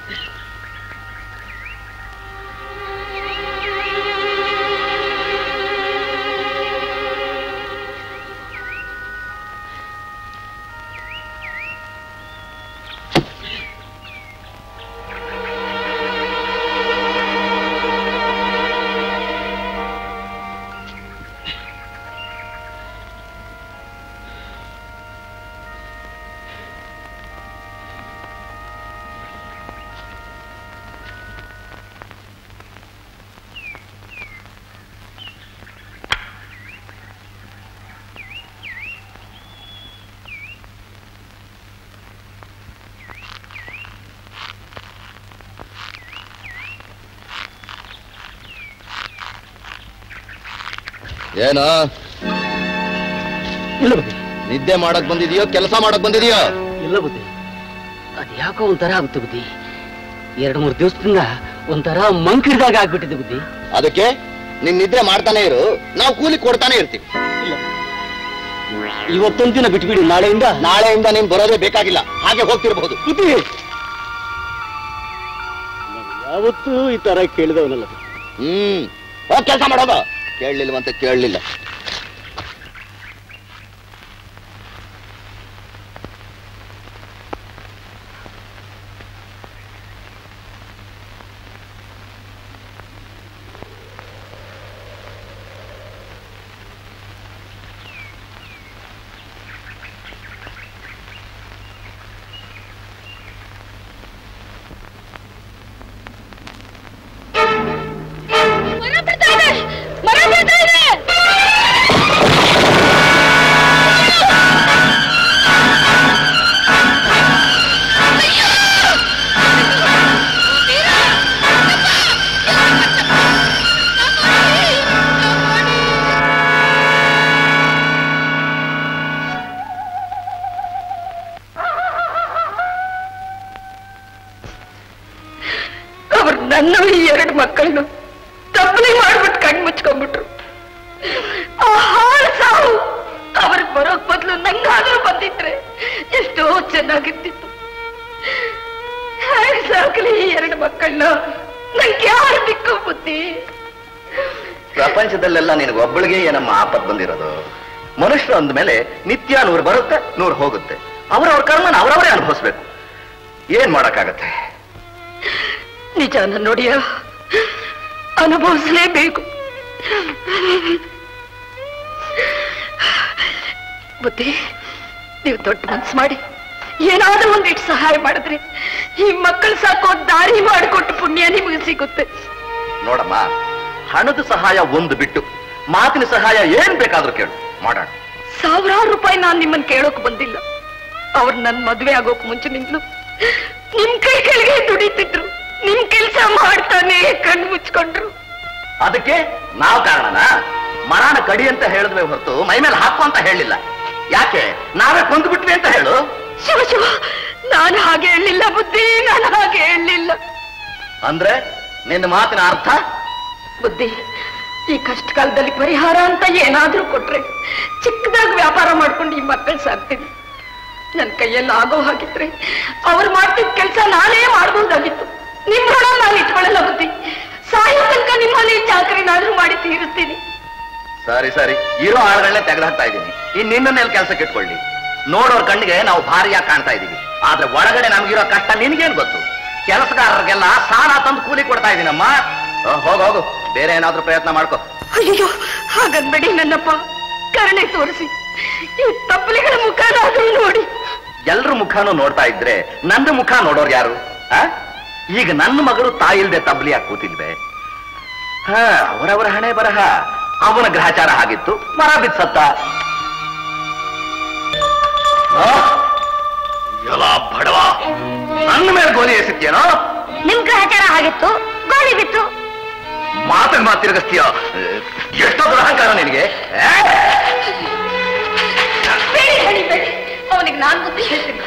ಏನೋ ಇಲ್ಲ ಬುದ್ಧಿ. ನಿದ್ದೆ ಮಾಡಕ್ ಬಂದಿದೆಯೋ ಕೆಲಸ ಮಾಡಕ್ ಬಂದಿದೆಯೋ? ಇಲ್ಲ ಬುದ್ಧಿ, ಅದ್ ಯಾಕೋ ಒಂಥರ ಆಗುತ್ತೆ ಬುದ್ಧಿ. 2-3 ದಿವಸದಿಂದ ಒಂಥರ ಮಂಕಿಡ್ದಾಗ ಆಗ್ಬಿಟ್ಟಿದೆ ಬುದ್ಧಿ. ಅದಕ್ಕೆ ನಿನ್ ನಿದ್ರೆ ಮಾಡ್ತಾನೆ ಇರು, ನಾವು ಕೂಲಿ ಕೊಡ್ತಾನೆ ಇರ್ತೀವಿ. ಇಲ್ಲ, ಇವತ್ತೊಂದು ದಿನ ಬಿಟ್ಬಿಡಿ. ನಾಳೆಯಿಂದ ನೀನ್ ಬರೋದೇ ಬೇಕಾಗಿಲ್ಲ, ಹಾಗೆ ಹೋಗ್ತಿರ್ಬಹುದು. ಬುದ್ಧಿ, ಯಾವತ್ತೂ ಈ ತರ ಕೇಳಿದವನಲ್ಲ. ಹೋಗ್ ಕೆಲಸ ಮಾಡೋದು. ಕೇಳಲಿಲ್ವಂತ ಕೇಳಲಿಲ್ಲ. ಮಕ್ಕಳನ್ನು ತಪ್ಪಲಿ ಮಾಡ್ಬಿಟ್ಟು ಕಣ್ಣು ಮುಚ್ಕೊಂಡ್ಬಿಟ್ರು. ಆ ಹಾಳು ಸಾವು ಅವ್ರಿಗೆ ಬರೋಕ್ ಬದಲು ನಂಗಾದ್ರೂ ಬಂದಿದ್ರೆ ಎಷ್ಟೋ ಚೆನ್ನಾಗಿರ್ತಿತ್ತು. ಸಾಕಲಿ 2 ಮಕ್ಕಳನ್ನ, ನಂಗೆ ಯಾರು ದಿಕ್ಕು ಬುದ್ಧಿ? ಪ್ರಪಂಚದಲ್ಲೆಲ್ಲ ನಿನಗೊಬ್ಬಳಿಗೆ ಏನಮ್ಮ ಆಪತ್ ಬಂದಿರೋದು? ಮನುಷ್ಯರು ಅಂದ್ಮೇಲೆ ನಿತ್ಯ 100 ಬರುತ್ತೆ, 100 ಹೋಗುತ್ತೆ. ಅವ್ರವ್ರ ಕರ್ಮನ ಅವರವರೇ ಅನುಭವಿಸ್ಬೇಕು. ಏನ್ ಮಾಡಕ್ಕಾಗತ್ತೆ? ನಿಜಾನ ನೋಡಿಯ, ಅನುಭವಿಸಲೇಬೇಕು. ಬುದ್ಧಿ, ನೀವು ದೊಡ್ಡ ಮನ್ಸು ಮಾಡಿ ಏನಾದ್ರೂ ಒಂದಿಟ್ಟು ಸಹಾಯ ಮಾಡಿದ್ರೆ ಈ ಮಕ್ಕಳು ಸಾಕೋ ದಾರಿ ಮಾಡಿಕೊಟ್ಟು ಪುಣ್ಯ ನಿಮಗೆ ಸಿಗುತ್ತೆ. ನೋಡಮ್ಮ, ಹಣದ ಸಹಾಯ ಒಂದು ಬಿಟ್ಟು ಮಾತಿನ ಸಹಾಯ ಏನ್ ಬೇಕಾದ್ರೂ ಕೇಳು, ಮಾಡೋಣ. 1000 ರೂಪಾಯಿ ನಾನು ನಿಮ್ಮನ್ನ ಕೇಳೋಕ್ ಬಂದಿಲ್ಲ. ಅವ್ರು ನನ್ ಮದ್ವೆ ಆಗೋಕ್ ಮುಂಚಿನಿಂದಲೂ ನಿಮ್ ಕೈ ಕೆಳಗೆ ದುಡಿತಿದ್ರು. ನಿಮ್ ಕೆಲ್ಸ ಮಾಡ್ತಾನೆ ಕಣ್ಣು ಮುಚ್ಕೊಂಡ್ರು. ಅದಕ್ಕೆ ನಾವು ಕಾರಣನಾ? ಮರಾನ ಕಡಿ ಅಂತ ಹೇಳಿದ್ವಿ ಹೊರತು ಮೈ ಮೇಲೆ ಹಾಕು ಅಂತ ಹೇಳಿಲ್ಲ. ಯಾಕೆ? ನಾವೇ ಕೊಂದು ಬಿಟ್ವಿ ಅಂತ ಹೇಳು. ಶಿವ ಶಿವ, ನಾನು ಹಾಗೆ ಹೇಳಲಿಲ್ಲ ಬುದ್ಧಿ, ನಾನು ಹಾಗೆ ಹೇಳಲಿಲ್ಲ. ಅಂದ್ರೆ ನಿನ್ನ ಮಾತಿನ ಅರ್ಥ? ಬುದ್ಧಿ, ಈ ಕಷ್ಟ ಕಾಲದಲ್ಲಿ ಪರಿಹಾರ ಅಂತ ಏನಾದ್ರೂ ಕೊಟ್ರೆ ಚಿಕ್ಕದಾಗಿ ವ್ಯಾಪಾರ ಮಾಡ್ಕೊಂಡು ಈ ಮಕ್ಕಳು ಸಾಕ್ತೀನಿ. ನನ್ನ ಕೈಯಲ್ಲಿ ಆಗೋ ಹಾಗಿದ್ರೆ ಅವ್ರು ಮಾಡ್ತಿದ್ದ ಕೆಲಸ ನಾನೇ ಮಾಡ್ಬೋದಾಗಿತ್ತು. ನಿಮ್ ಋಣ ನಾನು ಇಟ್ಕೊಳ್ಳಲ್ಲ ಬುದ್ಧಿ. ಸಾಯೋ ತನಕ ನಿಮ್ಮಲ್ಲಿ ಚಾಕರಿನಾದ್ರೂ ಮಾಡಿ ತೀರಿಸ್ತೀನಿ. ಸರಿ ಸರಿ, ಇರೋ ಆಳುಗಳನ್ನೇ ತೆಗೆದಾಕ್ತಾ ಇದ್ದೀನಿ. ನಿನ್ನನ್ನೆಲ್ಲ ಕೆಲಸಕ್ಕೆ ಇಟ್ಕೊಳ್ಳಿ. ನೋಡೋರ್ ಕಣ್ಣಿಗೆ ನಾವು ಭಾರಿಯಾಗಿ ಕಾಣ್ತಾ ಇದೀವಿ, ಆದ್ರೆ ಒಳಗಡೆ ನಮ್ಗಿರೋ ಕಷ್ಟ ನಿನ್ಗೇನ್ ಗೊತ್ತು? ಕೆಲಸಗಾರರಿಗೆಲ್ಲ ಸಾಲ ತಂದು ಕೂಲಿ ಕೊಡ್ತಾ ಇದೀನಮ್ಮ. ಹೋಗು, ಬೇರೆ ಏನಾದ್ರೂ ಪ್ರಯತ್ನ ಮಾಡ್ಕೊ. ಅಯ್ಯೋ, ಹಾಗನ್ಬೇಡಿ ನನ್ನಪ್ಪ, ಕರುಣೆ ತೋರಿಸಿ. ಈ ತಪ್ಪಲಿಗಳ ಮುಖನಾದ್ರೂ ನೋಡಿ. ಎಲ್ರ ಮುಖನೂ ನೋಡ್ತಾ ಇದ್ರೆ ನನ್ನ ಮುಖ ನೋಡೋರು ಯಾರು? ಈಗ ನನ್ನ ಮಗಳು ತಾಯಿಲ್ದೆ ತಬ್ಲಿಯಾಗಿ ಕೂತಿಲ್ವೇ? ಅವರವರ ಹಣೆ ಬರಹ. ಅವನ ಗ್ರಹಚಾರ ಆಗಿತ್ತು, ಮರ ಬಿತ್ಸತ್ತ. ಎಲ್ಲ ಬಡವ, ನನ್ನ ಮೇಲೆ ಗೋಲಿ ಎಸಿತ್ಯೇನೋ? ನಿಮ್ ಗ್ರಹಚಾರ ಆಗಿತ್ತು, ಗೋಲಿ ಬಿತ್ತು. ಮಾತನ್ ಮಾತು ತಿರುಗಿಸ್ತೀಯ? ಎಷ್ಟೋ ದುರಹಂಕಾರ ನಿನಗೆ. ಅವನಿಗೆ ನಾನ್ ಬುದ್ಧಿ ಹೇಳ್ತೀನಿ.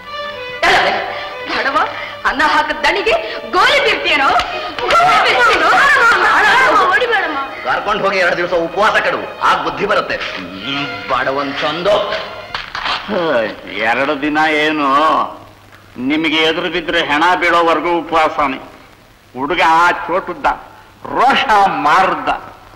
ಬಡವ, ಅನ್ನ ಹಾಕದ ದಣಿಗೆ ಗೋಲಿ ಬಿಡ್ತೀಯನೋ? ಕರ್ಕೊಂಡು ಹೋಗಿ 2 ದಿವಸ ಉಪವಾಸ ಕೆಡು, ಆಗ ಬುದ್ಧಿ ಬರುತ್ತೆ. ಬಡವನ್ ಚಂದು. 2 ದಿನ ಏನು, ನಿಮಗೆ ಎದುರು ಬಿದ್ದರೆ ಹೆಣ ಬೀಳೋವರೆಗೂ ಉಪವಾಸನೆ. ಹುಡುಗ ಚೋಟುದ್ದ, ರೋಷ ಮಾರುದ್ದ.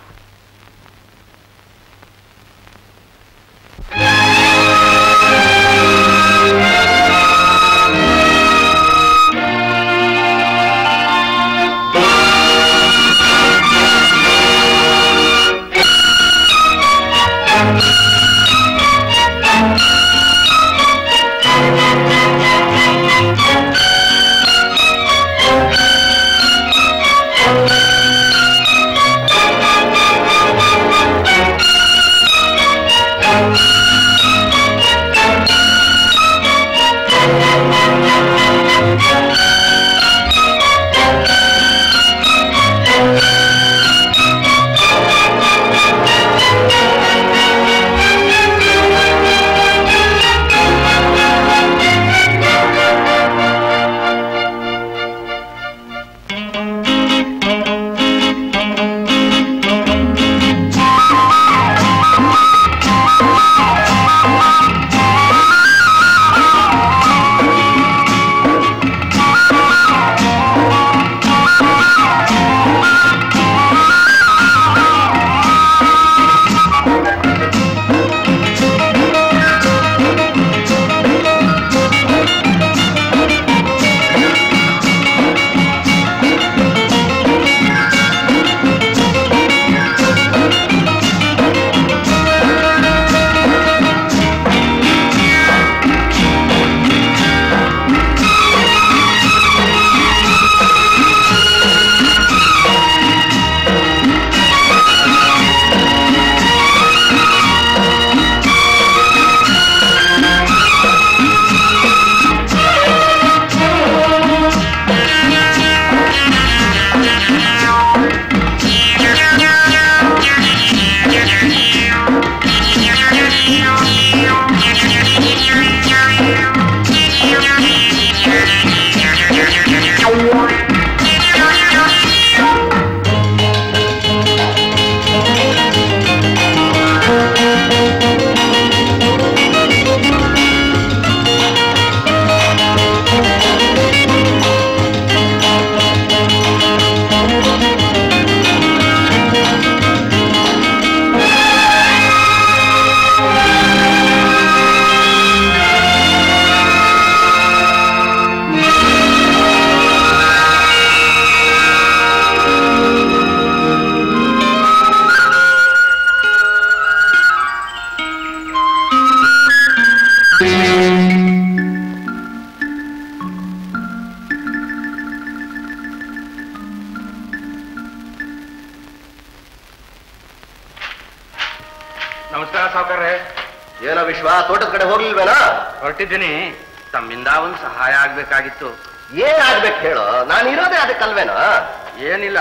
ನಮಸ್ಕಾರ ಸಾವುಕಾರ್ರೆ. ಏನೋ ವಿಶ್ವ, ತೋಟದ ಕಡೆ ಹೋಗ್ಲಿಲ್ವೇನಾ? ಹೊರಟಿದ್ದೀನಿ. ತಮ್ಮಿಂದ ಒಂದು ಸಹಾಯ ಆಗ್ಬೇಕಾಗಿತ್ತು. ಏನಾಗ್ಬೇಕು ಹೇಳೋ, ನಾನು ಇರೋದೇ ಅದಕ್ಕಲ್ವೇನೋ? ಏನಿಲ್ಲ,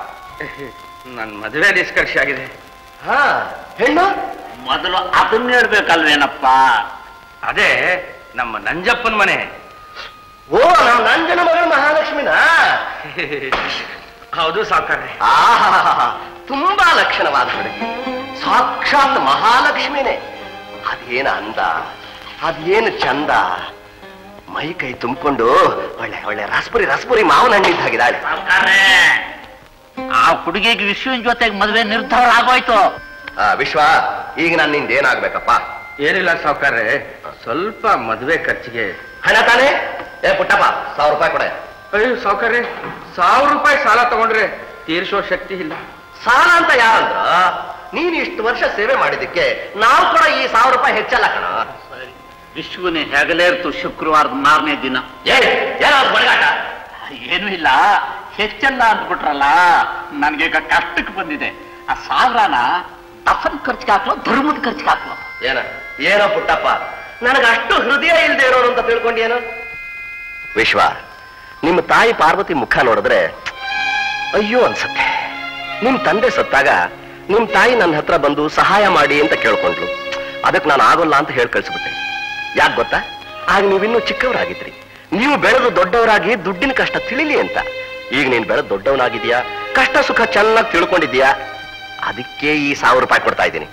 ನನ್ ಮದುವೆ ನಿಷ್ಕರ್ಷೆ ಆಗಿದೆ. ಹಾ, ಹೆಣ್ಣು ಮೊದಲು ಅದನ್ನ ಹೇಳ್ಬೇಕಲ್ವೇನಪ್ಪ? ಅದೇ ನಮ್ಮ ನಂಜಪ್ಪನ ಮನೆ. ಓ, ನಮ್ಮ ನಂಜನ ಮಗಳು ಮಹಾಲಕ್ಷ್ಮಿನಾ? ಹೌದು ಸಾವುಕಾರ್ರೆ. ಆಹಾ, ತುಂಬಾ ಲಕ್ಷಣವಾದ ಹುಡುಗಿ, ಸಾಕ್ಷಾತ್ ಮಹಾಲಕ್ಷ್ಮಿನೇ. ಅದೇನ ಅಂದ, ಅದೇನು ಚಂದ, ಮೈ ಕೈ ತುಂಬಿಕೊಂಡು ಒಳ್ಳೆ ಒಳ್ಳೆ ರಸಪುರಿ ಮಾವನ ಹಣ್ಣಿದ್ದಾಗಿದ್ದಾಳೆ. ಆ ಹುಡುಗಿಗೆ ವಿಶ್ವನ ಜೊತೆಗೆ ಮದುವೆ ನಿರ್ಧಾರ ಆಗೋಯ್ತು. ವಿಶ್ವ, ಈಗ ನಾನು ನಿಂದೇನಾಗ್ಬೇಕಪ್ಪ? ಏನಿಲ್ಲ ಸಾವುಕಾರ್ರೆ, ಸ್ವಲ್ಪ ಮದುವೆ ಖರ್ಚಿಗೆ ಹಣ ತಾನೇ? ಏ ಪುಟ್ಟಪ್ಪ, 1000 ರೂಪಾಯಿ ಕೊಡೆ. ಅಯ್ಯೋ ಸಾವುಕಾರ್ರೆ, 1000 ರೂಪಾಯಿ ಸಾಲ ತಗೊಂಡ್ರೆ ತೀರಿಸೋ ಶಕ್ತಿ ಇಲ್ಲ. ಸಾಲ ಅಂತ ಯಾರಂದ್ರ? ನೀನು ಇಷ್ಟು ವರ್ಷ ಸೇವೆ ಮಾಡಿದ್ದಕ್ಕೆ ನಾವು ಕೂಡ ಈ 1000 ರೂಪಾಯಿ ಹೆಚ್ಚಲ್ಲ ಕಣ. ವಿಶ್ವನೇ ಹೆಗಲೇ ಇರ್ತು ಶುಕ್ರವಾರದ 4ನೇ ದಿನ. ಏನಾದ್ರು ಬಡಗಾಟ? ಏನೂ ಇಲ್ಲ, ಹೆಚ್ಚಲ್ಲ ಅಂದ್ಬಿಟ್ರಲ್ಲ, ನನ್ಗೀಗ ಕಷ್ಟಕ್ಕೆ ಬಂದಿದೆ. ಆ 1000ನ ದಫನ್ ಖರ್ಚಿಗೆ ಹಾಕ್ಲೋ, ಧರ್ಮದ ಖರ್ಚಿಗೆ ಹಾಕ್ಲೋ? ಏನೋ ಪುಟ್ಟಪ್ಪ, ನನಗಷ್ಟು ಹೃದಯ ಇಲ್ಲದೆ ಇರೋರು ಅಂತ ತಿಳ್ಕೊಂಡೇನು? ವಿಶ್ವ, ನಿಮ್ಮ ತಾಯಿ ಪಾರ್ವತಿ ಮುಖ ನೋಡಿದ್ರೆ ಅಯ್ಯೋ ಅನ್ಸತ್ತೆ. ನಿಮ್ ತಂದೆ ಸತ್ತಾಗ ನಿಮ್ ತಾಯಿ ನನ್ನ ಹತ್ರ ಬಂದು ಸಹಾಯ ಮಾಡಿ ಅಂತ ಕೇಳ್ಕೊಂಡ್ಲು. ಅದಕ್ಕೆ ನಾನು ಆಗೋಲ್ಲ ಅಂತ ಹೇಳಿ ಕಳ್ಸಿಬಿಟ್ಟೆ. ಯಾಕೆ ಗೊತ್ತಾ? ಆಗ ನೀವಿನ್ನೂ ಚಿಕ್ಕವರಾಗಿದ್ರಿ. ನೀವು ಬೆಳೆದು ದೊಡ್ಡವರಾಗಿ ದುಡ್ಡಿನ ಕಷ್ಟ ತಿಳಿಲಿ ಅಂತ. ಈಗ ನೀನ್ ಬೆಳೆದು ದೊಡ್ಡವನಾಗಿದ್ಯಾ, ಕಷ್ಟ ಸುಖ ಚೆನ್ನಾಗಿ ತಿಳ್ಕೊಂಡಿದ್ಯಾ. ಅದಕ್ಕೆ ಈ 1000 ರೂಪಾಯಿ ಕೊಡ್ತಾ ಇದ್ದೀನಿ.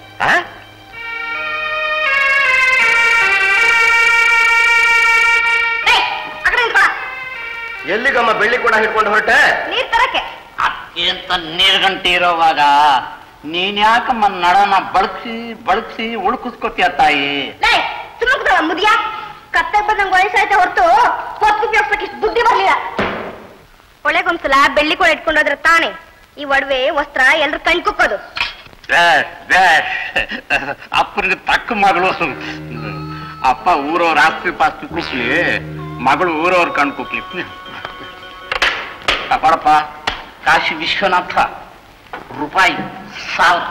ಎಲ್ಲಿಗಮ್ಮ ಬೆಳ್ಳಿ ಕೂಡ ಹಿಡ್ಕೊಂಡು ಹೊರಟೆ? ನೀರ್ ತರಕ್ಕೆ. ಅತ್ಯಂತ ನೀರ್ಗಂಟಿ ಇರೋವಾಗ ನೀನ್ ಯಾಕಮ್ಮ ನಡನ ಬಳಸಿ ಉಳ್ಕಿಸ್ಕೊತೀಯ ತಾಯಿ? ತುಮಕದ ಮುದಿಯ ಕತ್ತೆ ಬಂದಂಗ್ ವಯಸ್ಸಾಯ್ತ ಹೊರತು ಹೊತ್ತು ಉಪಯೋಗಿಸಕ್ಕೆ ಇಷ್ಟು ಬುದ್ಧಿ ಬರ್ಲಿಲ್ಲ. ಒಳಗೊಂದ್ಸಲ ಬೆಳ್ಳಿ ಕೂಡ ಇಟ್ಕೊಂಡೋದ್ರ ತಾನೆ ಈ ಒಡವೆ ವಸ್ತ್ರ ಎಲ್ರು ಕಣ್ ಕುಕ್ಕೋದು. ಅಪ್ಪನಿಗೆ ತಕ್ಕ ಮಗಳು. ಅಪ್ಪ ಊರವ್ರ ಆಸ್ತಿ ಪಾಸ್ತಿ ಕುಕ್ಲಿ, ಮಗಳು ಊರವ್ರ ಕಣ್ ಕುಕ್ಲಿ. ಬರಪ್ಪ, ಕಾಶಿ ವಿಶ್ವನಾಥ ರೂಪಾಯಿ 1000.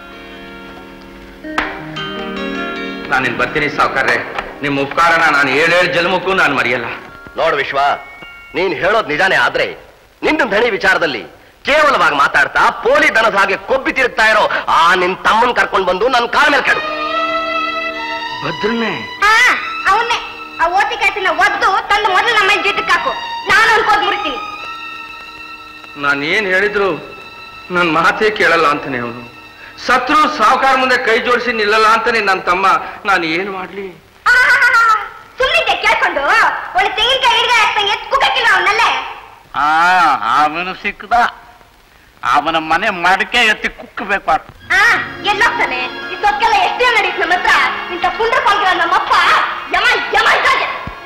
ನಾನಿನ್ ಬರ್ತೀನಿ ಸಾವುಕಾರ್ರೆ. ನಿಮ್ಮ ಉಪಕಾರನ ನಾನು 7 ಜನ್ಮಕ್ಕೂ ನಾನು ಮರೆಯಲ್ಲ. ನೋಡು ವಿಶ್ವ, ನೀನ್ ಹೇಳೋದ್ ನಿಜಾನೇ ಆದ್ರೆ ನಿನ್ನ ಧಣಿ ವಿಚಾರದಲ್ಲಿ ಕೇವಲವಾಗಿ ಮಾತಾಡ್ತಾ ಪೋಲಿ ದನದ ಹಾಗೆ ಕೊಬ್ಬಿ ತಿರುಗ್ತಾ ಇರೋ ಆ ನಿನ್ ತಮ್ಮನ್ ಕರ್ಕೊಂಡ್ ಬಂದು ನನ್ ಕಾಲ ಮೇಲೆ ಕೆಡು. ಭದ್ರನ್ನೇ ಅವನ್ನೇ ಆ ಓತಿ ಕಾಯ್ತಿನ ಒದ್ದು ತಂದು ಮೊದಲು ನಮ್ಮ ಜಿಟ್ಟಕ್ಕೆ ಹಾಕು. ನಾನು ಅನ್ಕೋದ್ ಮುರಿತೀನಿ. ನಾನು ಏನ್ ಹೇಳಿದ್ರು ನನ್ ಮಾತೇ ಕೇಳಲ್ಲ ಅಂತಾನೆ ಅವನು. ಸತ್ರು ಸಾವುಕಾರ ಮುಂದೆ ಕೈ ಜೋಡಿಸಿ ನಿಲ್ಲಲ್ಲ ಅಂತಾನೆ ನನ್ನ ತಮ್ಮ. ನಾನು ಏನ್ ಮಾಡ್ಲಿ? ಸುಮ್ಮನಿದ್ದೆ ಕೇಳ್ಕೊಂಡು ಒಳ್ಳೆ ತೆಂಗಿನಕಾಯಿ ಹಿಡಿದ ಎತ್ ಕುಕ್ಕಿಲ್ಲ ಅವನಲ್ಲೇ. ಅವನು ಸಿಕ್ಕದ, ಅವನ ಮನೆ ಮಡಕೆ ಎತ್ತಿ ಕುಕ್ಕಬೇಕು. ಎಲ್ಲೋಗ್ತಾನೆ? ಈ ಸೊಕ್ಕೆಲ್ಲ ಎಷ್ಟೇ ನಡೀತು ನಮ್ಮ ಹತ್ರ. ಇಂಥ ಪುಂಡ್ರ ಪಾಲ್ಗಿರೋ ನಮ್ಮಪ್ಪ ಯಮ ಯಮ ಇದ್ದಾಗೆ.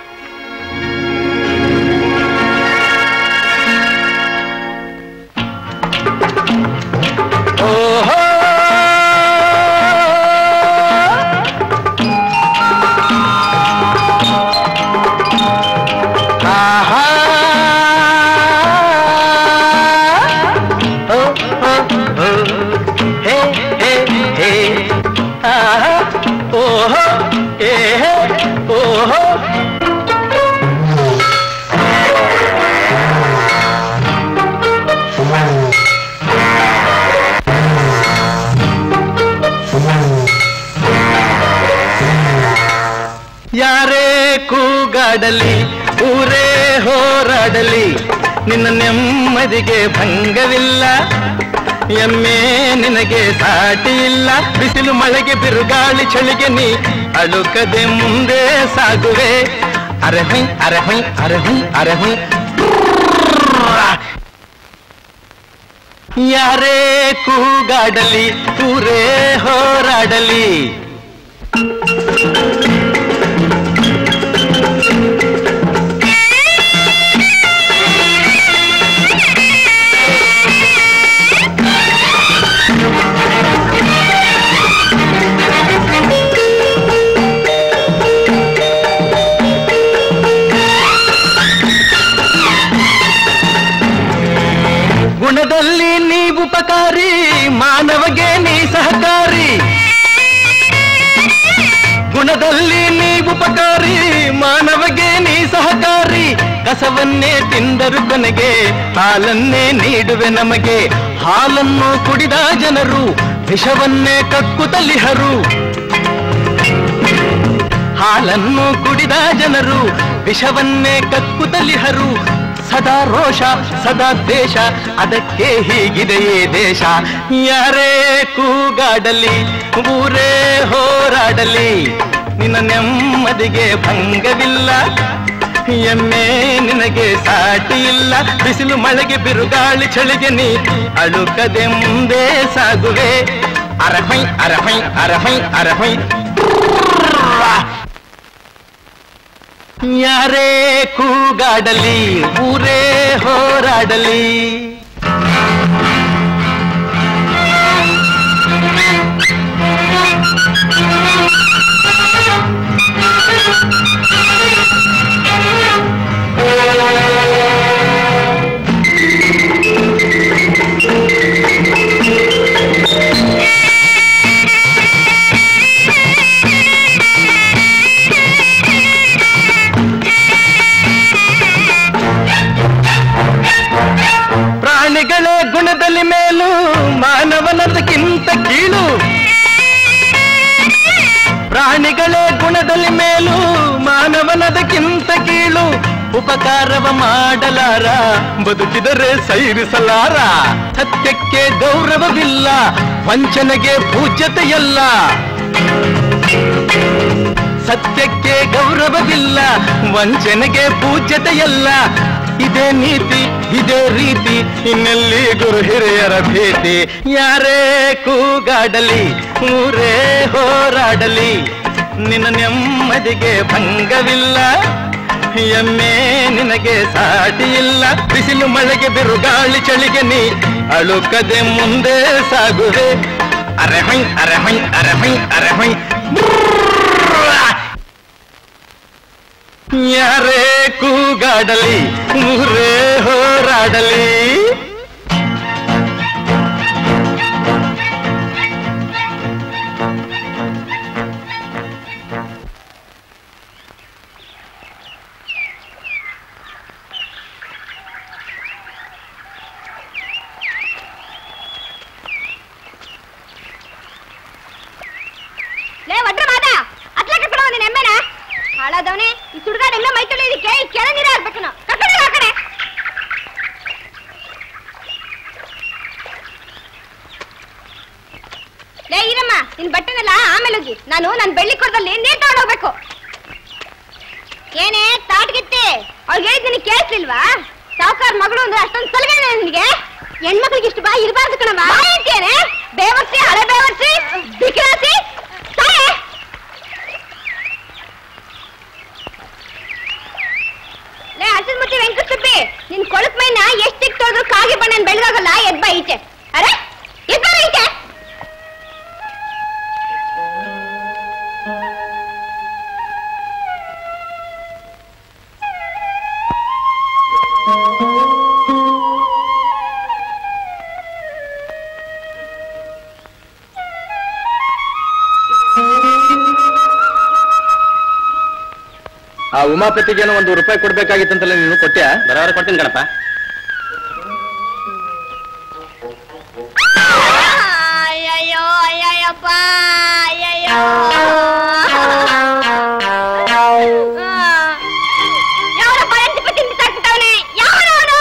ಓಹೋ ಯಾರೇ ಕೂಗಾಡಲಿ ಊರೇ ಹೋರಾಡಲಿ ನಿನ್ನ ನೆಮ್ಮದಿಗೆ ಭಂಗವಿಲ್ಲ. ಎಮ್ಮೆ ನಿನಗೆ ಸಾಟಿ ಇಲ್ಲ. ಬಿಸಿಲು ಮಳೆಗೆ ಬಿರುಗಾಳಿ ಚಳಿಗೆ ನೀ ಅಳುಕದೆ ಮುಂದೆ ಸಾಗುವೆ. ಅರಹುಯ್ ಅರಹುಯ್ ಅರಹುಯ್ ಅರಹುಯ್. ಯಾರೇ ಕೂಗಾಡಲಿ ಊರೇ ಹೋರಾಡಲಿ. ಗುಣದಲ್ಲಿ ನೀವು ಉಪಕಾರಿ, ಮಾನವಗೆ ನೀ ಸಹಕಾರಿ. ಗುಣದಲ್ಲಿ ನೀವು ಉಪಕಾರಿ, ಮಾನವಗೆ ನೀ ಸಹಕಾರಿ. ಕಸವನ್ನೇ ತಿಂದರು ಕೊನೆಗೆ ಹಾಲನ್ನೇ ನೀಡುವೆ ನಮಗೆ. ಹಾಲನ್ನು ಕುಡಿದ ಜನರು ವಿಷವನ್ನೇ ಕಕ್ಕುತ್ತಲಿಹರು. ಹಾಲನ್ನು ಕುಡಿದ ಜನರು ವಿಷವನ್ನೇ ಕಕ್ಕುತ್ತಲಿಹರು. ಸದಾ ರೋಷ ಸದಾ ದೇಶ, ಅದಕ್ಕೆ ಹೀಗಿದೆಯೇ ದೇಶ. ಯಾರೇ ಕೂಗಾಡಲಿ ಊರೇ ಹೋರಾಡಲಿ ನಿನ್ನ ನೆಮ್ಮದಿಗೆ ಭಂಗವಿಲ್ಲ. ಎಮ್ಮೆ ನಿನಗೆ ಸಾಟಿ ಇಲ್ಲ. ಬಿಸಿಲು ಮಳೆಗೆ ಬಿರುಗಾಳಿ ಚಳಿಗೆ ನೀ ಅಳುಕದೆ ಮುಂದೆ ಸಾಗುವೆ. ಅರಹೈ ಅರಹೈ ಅರಹೈ ಅರಹೈ. ಯಾರೇ ಕೂಗಾಡಲಿ ಊರೇ ಹೋರಾಡಲಿ. ಪ್ರಾಣಿಗಳೇ ಗುಣದಲ್ಲಿ ಮೇಲು, ಮಾನವನದಕ್ಕಿಂತ ಕೀಳು. ಪ್ರಾಣಿಗಳೇ ಗುಣದಲ್ಲಿ ಮೇಲು, ಮಾನವನದಕ್ಕಿಂತ ಕೀಳು. ಉಪಕಾರವ ಮಾಡಲಾರ, ಬದುಕಿದರೆ ಸೈರಿಸಲಾರ. ಸತ್ಯಕ್ಕೆ ಗೌರವವಿಲ್ಲ, ವಂಚನೆಗೆ ಪೂಜ್ಯತೆಯಲ್ಲ. ಸತ್ಯಕ್ಕೆ ಗೌರವವಿಲ್ಲ, ವಂಚನೆಗೆ ಪೂಜ್ಯತೆಯಲ್ಲ. ಇದೇ ನೀತಿ ಇದೇ ರೀತಿ ಇನ್ನೆಲ್ಲಿ ಗುರು ಹಿರಿಯರ ಭೇಟಿ. ಯಾರೇ ಕೂಗಾಡಲಿ ಊರೇ ಹೋರಾಡಲಿ ನಿನ್ನ ನೆಮ್ಮದಿಗೆ ಭಂಗವಿಲ್ಲ. ಎಮ್ಮೆ ನಿನಗೆ ಸಾಟಿ ಇಲ್ಲ. ಬಿಸಿಲು ಮಳೆಗೆ ಬಿರುಗಾಳಿ ಚಳಿಗೆ ನೀ ಅಳುಕದೆ ಮುಂದೆ ಸಾಗುವೆ. ಅರೆ ಹೊಯ್ ಅರೆ ಹೊಯ್ ಅರೆ ಹೊಯ್ ಅರೆ ಹೊಯ್. ಯಾರೇ ಕೂಗಾಡಲಿ ಊರೇ ಹೋರಾಡಲಿ. ಹಾಳಾದವನೇ ಈ ಸುಡ್ಗಾಡೆಲ್ಲ ಮೈ ತೊಳೆಯೋದಕ್ಕೆ ಕೆಳ ನೀರ ಹಾಕ್ಬೇಕು. ನಾವು ಕರ್ಕೊಂಡ ಆ ಕಡೆ. ಲೇ ಈರಮ್ಮ, ನಿನ್ ಬಟ್ಟೆನೆಲ್ಲ ಆಮೇಲೆ ಹೋಗಿ. ನಾನು ನನ್ನ ಬೆಳ್ಳಿ ಕೊಡದಲ್ಲಿ ನೀರ್ ತಗೊಂಡು ಹೋಗ್ಬೇಕು. ಏನೇ ತಾಟ್ಗಿತ್ತೆ, ಅವ್ಳಿಗೆ ಹೇಳಿದ್ ನಿನಗೆ ಕೇಳಿಸ್ಲಿಲ್ವಾ? ಸಾವುಕಾರ ಮಗಳು ಅಂದ್ರೆ ಅಷ್ಟೊಂದು ಸಲಗೇನೆ ನಿನಗೆ? ಹೆಣ್ಮಕ್ಳಿಗೆ ಇಷ್ಟು ಬಾಯಿ ಇರಬಾರ್ದು ಕಣವ. ಅಂತೇನೆ ಬೇವರ್ಸಿ, ಹಳೆ ಬೇವರ್ಸಿ, ಬಿಕಿರಾಸಿ ಸಾಯೇ. ಅಲ್ಸನ್ಮುತ್ತಿ ವೆಂಕಟಸುಬ್ಬಿ, ನಿನ್ ಕೊಳಕ್ ಮೈನ ಎಷ್ಟು ತಿಕ್ತೋದ್ರು ಕಾಗಿ ಬಣ್ಣ ಬೆಳೆದಾಗಲ್ಲ. ಎದ್ಬಾ ಈಚೆ. ಅರೆ ಎದ್ಬಾ ಈಚೆ. ಆ ಉಮಾಪತಿಗೇನೋ ₹1 ಕೊಡ್ಬೇಕಾಗಿತ್ತಂತಲ್ಲ, ನೀನು ಕೊಟ್ಟ್ಯಾ? ಬರೋವರೆ ಕೊಡ್ತೀನಿ ಕಣಪ್ಪ. ಅಯ್ಯಯ್ಯೋ ಅಯ್ಯಯ್ಯಪ್ಪ ಅಯ್ಯಯ್ಯೋ. ಯಾವನಪ್ಪ ಎಂಟು ತಿಂದು ಸಾಕ್ಬಿಟ್ಟವನೆ? ಯಾವನವನು?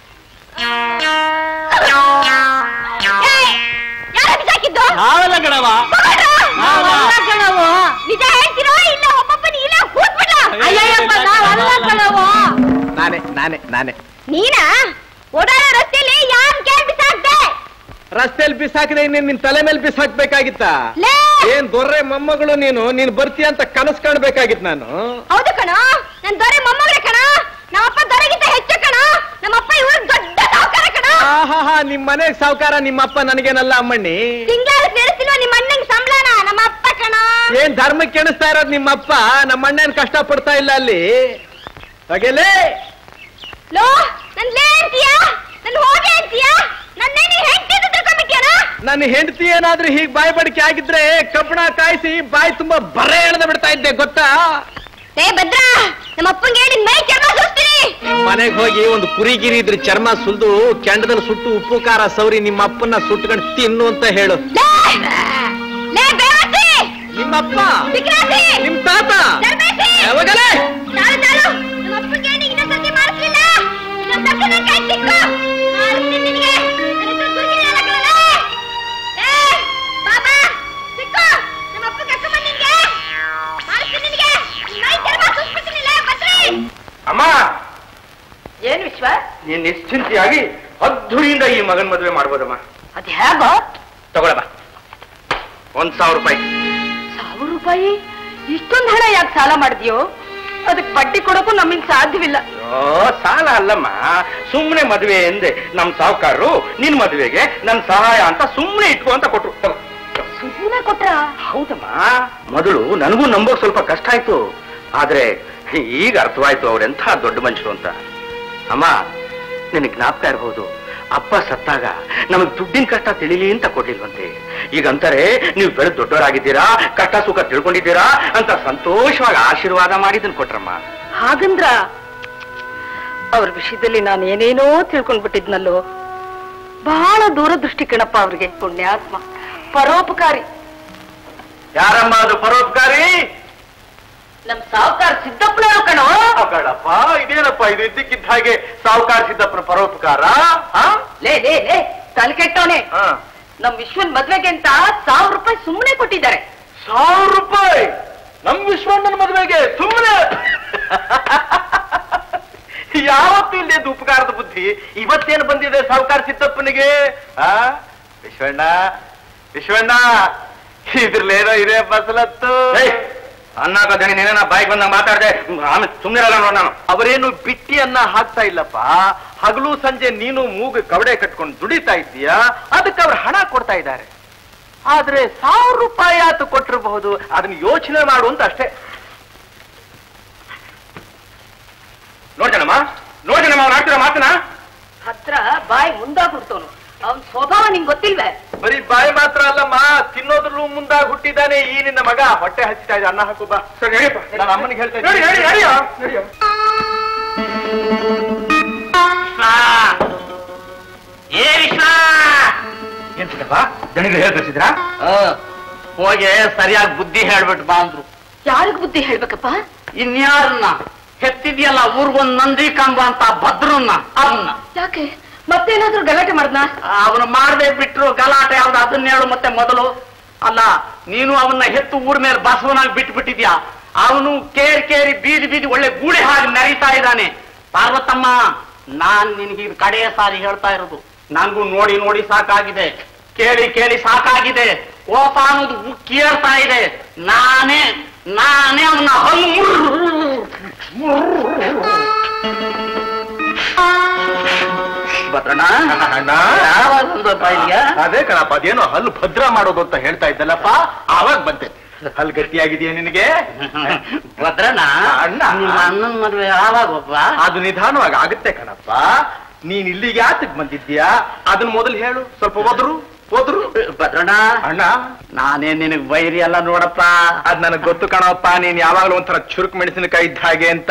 ಯಾರು ಬಿಸಾಕಿದ್ದು? ನಾವೆಲ್ಲ ಕಣವ. ನಿಜ ಹೇಳ್ತಿರೋ ಇಲ್ಲ? ಒಬ್ಬೊಬ್ಬನಿ ಇಲ್ಲ ಕೂತ್ಬಿಟ್ಟ. ಅಯ್ಯಯ್ಯಪ್ಪ ನಾವಲ್ಲ ಕಣವು. ನಾನೇ ನೀನಾ? ಓಡಾಡೋ ರಸ್ತೆಯಲ್ಲಿ ಯಾರು ಕೇಳಿ ಬಿಸಾಕ್ದೆ? ರಸ್ತೆಯಲ್ಲಿ ಬಿಸಾಕಿದೆ, ನಿನ್ ತಲೆ ಮೇಲೆ ಬಿಸಾಕ್ಬೇಕಾಗಿತ್ತ? ಏನ್ ದೊರ್ರೆ ಮೊಮ್ಮಗಳು ನೀನು ಬರ್ತೀಯ ಅಂತ ಕನಸು ಕಾಣ್ಬೇಕಾಗಿತ್ತು ನಾನು. ಹೌದು ಕಣ, ನನ್ ದೊರೆ ಮೊಮ್ಮಗಳೇ ಕಣ. ನಮ್ಮಪ್ಪ ದೊರೆಗಿಂತ ಹೆಚ್ಚು ಕಣ. ನಮ್ಮಪ್ಪ ಇವ್ರ ದೊಡ್ಡ ಸಾವುಕಾರ ಕಣ. ನಿಮ್ ಮನೆಗ್ ಸಾವುಕಾರ, ನಿಮ್ಮಪ್ಪ ನನಗೇನಲ್ಲ ಅಮ್ಮಣ್ಣಿ. ತಿಂಗಳ ನೆರೆಸಿಲ್ವ ನಿಮ್ಮ ಅಣ್ಣಂಗ್ ಸಂಬಳನ? ನಮ್ಮಪ್ಪ ಕಣ. ಏನ್ ಧರ್ಮಕ್ಕೆ ಎಣಿಸ್ತಾ ಇರೋದು ನಿಮ್ಮಪ್ಪ? ನಮ್ಮ ಅಣ್ಣನ್ ಕಷ್ಟ ಪಡ್ತಾ ಇಲ್ಲ ಅಲ್ಲಿ. ಹಾಗೆಲೇ ಲೋ ನನ್ ಲೇ ಅಂತೀಯಾ? ನನ್ ಹೋಗೆ ಅಂತೀಯಾ? ನನ್ನೇನು ಹೆಂಡತಿ ಅಂತ ತಿಳ್ಕೊಂಡ್ಬಿಟ್ಯಾನ? ನನ್ನ ಹೆಂಡತಿ ಏನಾದ್ರೂ ಹೀಗ್ ಬಾಯಿ ಬಡಿಕೆ ಆಗಿದ್ರೆ ಕಬ್ಬಣ ಕಾಯಿಸಿ ಬಾಯಿ ತುಂಬಾ ಬರೆ ಎಳೆದ ಬಿಡ್ತಾ ಇದ್ದೆ ಗೊತ್ತಾ? ಏ ಭದ್ರ, ನಮ್ಮ ಅಪ್ಪಂಗೆ ಹೇಳಿ ಮೈ ಚರ್ಮ ಸುಸ್ತೀನಿ. ಮನೆಗೆ ಹೋಗಿ ಒಂದು ಕುರಿಗಿರಿ ಇದ್ರೆ ಚರ್ಮ ಸುಲ್ದು ಕೆಂಡದಲ್ಲಿ ಸುಟ್ಟು ಉಪ್ಪು ಖಾರ ಸೌರಿ ನಿಮ್ಮ ಅಪ್ಪನ್ನ ಸುಟ್ಕೊಂಡು ತಿನ್ನು ಅಂತ ಹೇಳು. ನಿಮ್ಮಪ್ಪ, ನಿಮ್ ತಾತ ಯಾವಾಗಲೇ ನಮ್ಮ ಅಪ್ಪಂಗೆ ಹೇಳಿ ಇನ್ನೊಂದ್ಸತಿ ಮಾಡಿಸ್ಲಿಲ್ಲ. ಇನ್ನೊಂದ್ಸತಿ ಕೈ ಸಿಕ್ಕು ಮಾಡಿಸ್ತೀನಿ ನಿನಗೆ. ಬಾಬಾ ಸಿಕ್ಕು, ನಮ್ಮ ಅಪ್ಪ ಕರ್ಕೊಂಡ್ ನಿನ್ಗೆ ಮಾಡಿಸ್ತೀನಿ ನಿನಗೆ. ಮೈ ಚರ್ಮ ಸುಸ್ಬಿಡ್ತೀನಿಲ್ಲ ಭದ್ರಿ. ಅಮ್ಮ, ಏನ್ ವಿಶ್ವ? ನೀನ್ ನಿಶ್ಚಿಂತೆಯಾಗಿ ಅದ್ಧೂರಿಯಿಂದ ಈ ಮಗನ್ ಮದುವೆ ಮಾಡ್ಬೋದಮ್ಮ. ಅದ್ ಹೇಗೋ? ತಗೊಳಮ್ಮ, ₹1,000. ₹1,000? ಇಷ್ಟೊಂದು ಹಣ ಯಾಕೆ ಸಾಲ ಮಾಡಿದ್ಯೋ? ಅದಕ್ಕೆ ಬಡ್ಡಿ ಕೊಡೋಕು ನಮ್ಮಿಂದ ಸಾಧ್ಯವಿಲ್ಲ. ಸಾಲ ಅಲ್ಲಮ್ಮ, ಸುಮ್ಮನೆ ಮದುವೆ ಎಂದೆ. ನಮ್ ಸಾವುಕಾರರು ನಿನ್ ಮದುವೆಗೆ ನನ್ ಸಹಾಯ ಅಂತ ಸುಮ್ಮನೆ ಇಟ್ಕೋ ಅಂತ ಕೊಟ್ರು. ಸುಮ್ಮನೆ ಕೊಟ್ರ? ಹೌದಮ್ಮ, ಮೊದಲು ನನಗೂ ನಂಬೋಕ್ ಸ್ವಲ್ಪ ಕಷ್ಟ ಆಯ್ತು. ಆದ್ರೆ ಈಗ ಅರ್ಥವಾಯ್ತು ಅವ್ರೆಂಥ ದೊಡ್ಡ ಮನುಷ್ಯರು ಅಂತ. ಅಮ್ಮ, ನಿನಗೆ ಜ್ಞಾಪಕ ಇರಬಹುದು, ಅಪ್ಪ ಸತ್ತಾಗ ನಮಗ್ ದುಡ್ಡಿನ ಕಷ್ಟ ತಿಳಿಲಿ ಅಂತ ಕೊಡ್ಲಿಲ್ವಂತೆ. ಈಗಂತಾರೆ ನೀವು ಬೆಳೆದು ದೊಡ್ಡವರಾಗಿದ್ದೀರಾ, ಕಷ್ಟ ಸುಖ ತಿಳ್ಕೊಂಡಿದ್ದೀರಾ ಅಂತ ಸಂತೋಷವಾಗಿ ಆಶೀರ್ವಾದ ಮಾಡಿದನ್ ಕೊಟ್ರಮ್ಮ. ಹಾಗಂದ್ರ ಅವ್ರ ವಿಷಯದಲ್ಲಿ ನಾನು ಏನೇನೋ ತಿಳ್ಕೊಂಡ್ಬಿಟ್ಟಿದ್ನಲ್ಲೋ. ಬಹಳ ದೂರದೃಷ್ಟಿ ಕಣಪ್ಪ ಅವ್ರಿಗೆ. ಪುಣ್ಯಾತ್ಮ, ಪರೋಪಕಾರಿ. ಯಾರಮ್ಮ ಅದು ಪರೋಪಕಾರಿ? ನಮ್ ಸಾವುಕಾರ ಸಿದ್ದಪ್ಪನವರು ಕಣೋ. ಕಣಪ್ಪ, ಇದೇನಪ್ಪ ಇದು ಇದ್ದಕ್ಕಿದ್ದ ಹಾಗೆ ಸಾವುಕಾರ ಸಿದ್ದಪ್ಪನ ಪರೋಪಕಾರ? ಲೇ ಲೇ ಲೇ ತಲೆ ಕೆಟ್ಟವನೇ. ನಮ್ ವಿಶ್ವನ್ ಮದ್ವೆಗೆ ಅಂತ ₹1,000 ಸುಮ್ಮನೆ ಕೊಟ್ಟಿದ್ದಾರೆ. ₹1,000? ನಮ್ ವಿಶ್ವಣ್ಣನ ಮದುವೆಗೆ ಸುಮ್ಮನೆ? ಯಾವತ್ತೂ ಇಲ್ಲದೆ ಉಪಕಾರದ ಬುದ್ಧಿ ಇವತ್ತೇನು ಬಂದಿದೆ ಸಾವುಕಾರ ಚಿತ್ತಪ್ಪನಿಗೆ? ವಿಶ್ವಣ್ಣ ವಿಶ್ವಣ್ಣ, ಇದ್ರಲ್ಲೇನೋ ಇದೆ ಬಸಲತ್ತು. ಅನ್ನಾಗ ದಣಿ ನೀನ ಬಾಯಿಗೆ ಬಂದಾಗ ಮಾತಾಡ್ದೆ, ಆಮೇಲೆ ಸುಮ್ಮನಿರಲ್ಲ ನೋಡ್ ನಾನು. ಅವರೇನು ಬಿಟ್ಟಿ ಅನ್ನ ಹಾಕ್ತಾ ಇಲ್ಲಪ್ಪ. ಹಗಲು ಸಂಜೆ ನೀನು ಮೂಗು ಕವಡೆ ಕಟ್ಕೊಂಡು ದುಡಿತಾ ಇದ್ದೀಯಾ, ಅದಕ್ಕೆ ಅವ್ರು ಹಣ ಕೊಡ್ತಾ ಇದ್ದಾರೆ. ಆದ್ರೆ 1000 ರೂಪಾಯಿ ಆತು ಕೊಟ್ಟಿರಬಹುದು, ಅದನ್ನ ಯೋಚನೆ ಮಾಡು ಅಂತ ಅಷ್ಟೇ. ನೋಡ್ತೇನಮ್ಮ ಅವ್ನು ಆಡ್ತಿರೋ ಮಾತನ. ಹತ್ರ ಬಾಯಿ ಮುಂದಾಗ್ಬಿಡ್ತವನು. ಅವನ್ ಸ್ವಭಾವ ನಿಂಗೆ ಗೊತ್ತಿಲ್ವೇ? ಬರೀ ಬಾಯಿ ಮಾತ್ರ ಅಲ್ಲಮ್ಮ, ತಿನ್ನೋದ್ರಲ್ಲೂ ಮುಂದಾಗಿ ಹುಟ್ಟಿದ್ದಾನೆ ಈ ನಿನ್ನ ಮಗ. ಹೊಟ್ಟೆ ಹಚ್ಚಿತಾ ಇದೆ, ಅನ್ನ ಹಾಕು ಬಾ. ಸರಿ ನಾನು ಅಮ್ಮನಿಗೆ ಹೇಳ್ತಾ ಇದ್ದೀನಿ. ಏನ್ ಸಿಕ್ಕಪ್ಪ, ಜನರಿಗೆ ಹೇಳ್ತಿದ್ರ? ಹೋಗಿ ಸರಿಯಾಗಿ ಬುದ್ಧಿ ಹೇಳ್ಬಿಟ್ಟು ಬಾ ಅಂದ್ರು. ಯಾರಿಗ್ ಬುದ್ಧಿ ಹೇಳ್ಬೇಕಪ್ಪ? ಇನ್ಯಾರನ್ನ ಹೆತ್ತಿದ್ಯಲ್ಲ ಊರ್ಗೊಂದ್ ನಂದಿ ಕಂಬ ಅಂತ ಭದ್ರನ್ನ, ಅವನ್ನ. ಯಾಕೆ ಮತ್ತೇನಾದ್ರೂ ಗಲಾಟೆ ಮಾಡ್ದ? ಅವನು ಮಾಡದೆ ಬಿಟ್ರು ಗಲಾಟೆ ಯಾವ್ದು ಅದನ್ನ ಹೇಳು ಮತ್ತೆ ಮೊದಲು. ಅಲ್ಲ, ನೀನು ಅವನ್ನ ಹೆತ್ತು ಊರ್ ಮೇಲೆ ಬಸವನಾಗಿ ಬಿಟ್ಬಿಟ್ಟಿದ್ಯಾ. ಅವನು ಕೇರಿ ಬೀದಿ ಬೀದಿ ಒಳ್ಳೆ ಗೂಡೆ ಹಾಗೆ ನರೀತಾ ಇದ್ದಾನೆ. ಪಾರ್ವತಮ್ಮ, ನಾನ್ ನಿನ್ಗೆ ಇದು ಕಡೆಯ ಸಾರಿ ಹೇಳ್ತಾ ಇರೋದು. ನನ್ಗೂ ನೋಡಿ ಸಾಕಾಗಿದೆ, ಕೇಳಿ ಸಾಕಾಗಿದೆ. ಕೋಪ ಅನ್ನೋದು ಉಕ್ಕೇರ್ತಾ ಇದೆ. ನಾನೇ ಅವನ್ನ ಅದೇ ಕಣಪ್ಪ, ಅದೇನೋ ಹಲ್ಲು ಭದ್ರ ಮಾಡೋದು ಅಂತ ಹೇಳ್ತಾ ಇದ್ದಲ್ಲಪ್ಪ, ಆವಾಗ ಬಂತೆ. ಹಲ್ಲು ಗಟ್ಟಿಯಾಗಿದೆಯಾ ನಿನಗೆ? ಭದ್ರಣ್ಣ, ಅಣ್ಣ ಅಣ್ಣನ ಮದುವೆ ಯಾವಾಗಪ್ಪ? ಅದು ನಿಧಾನವಾಗಿ ಆಗುತ್ತೆ ಕಣಪ್ಪ. ನೀನ್ ಇಲ್ಲಿಗೆ ಯಾತಕ್ ಬಂದಿದ್ದೀಯಾ ಅದನ್ನ ಮೊದಲು ಹೇಳು. ಸ್ವಲ್ಪ ಹೋದ್ರು ಭದ್ರಣ್ಣ ಅಣ್ಣ, ನಾನೇ ನಿನಗ್ ಬೈರಿ ಅಲ್ಲ ನೋಡಪ್ಪ. ಅದ್ ನನಗ್ ಗೊತ್ತು ಕಣಪ್ಪ, ನೀನ್ ಯಾವಾಗ್ಲೂ ಒಂಥರ ಚುರುಕ್ ಮೆಣಸಿನಕಾಯಿ ಇದ್ದ ಹಾಗೆ ಅಂತ.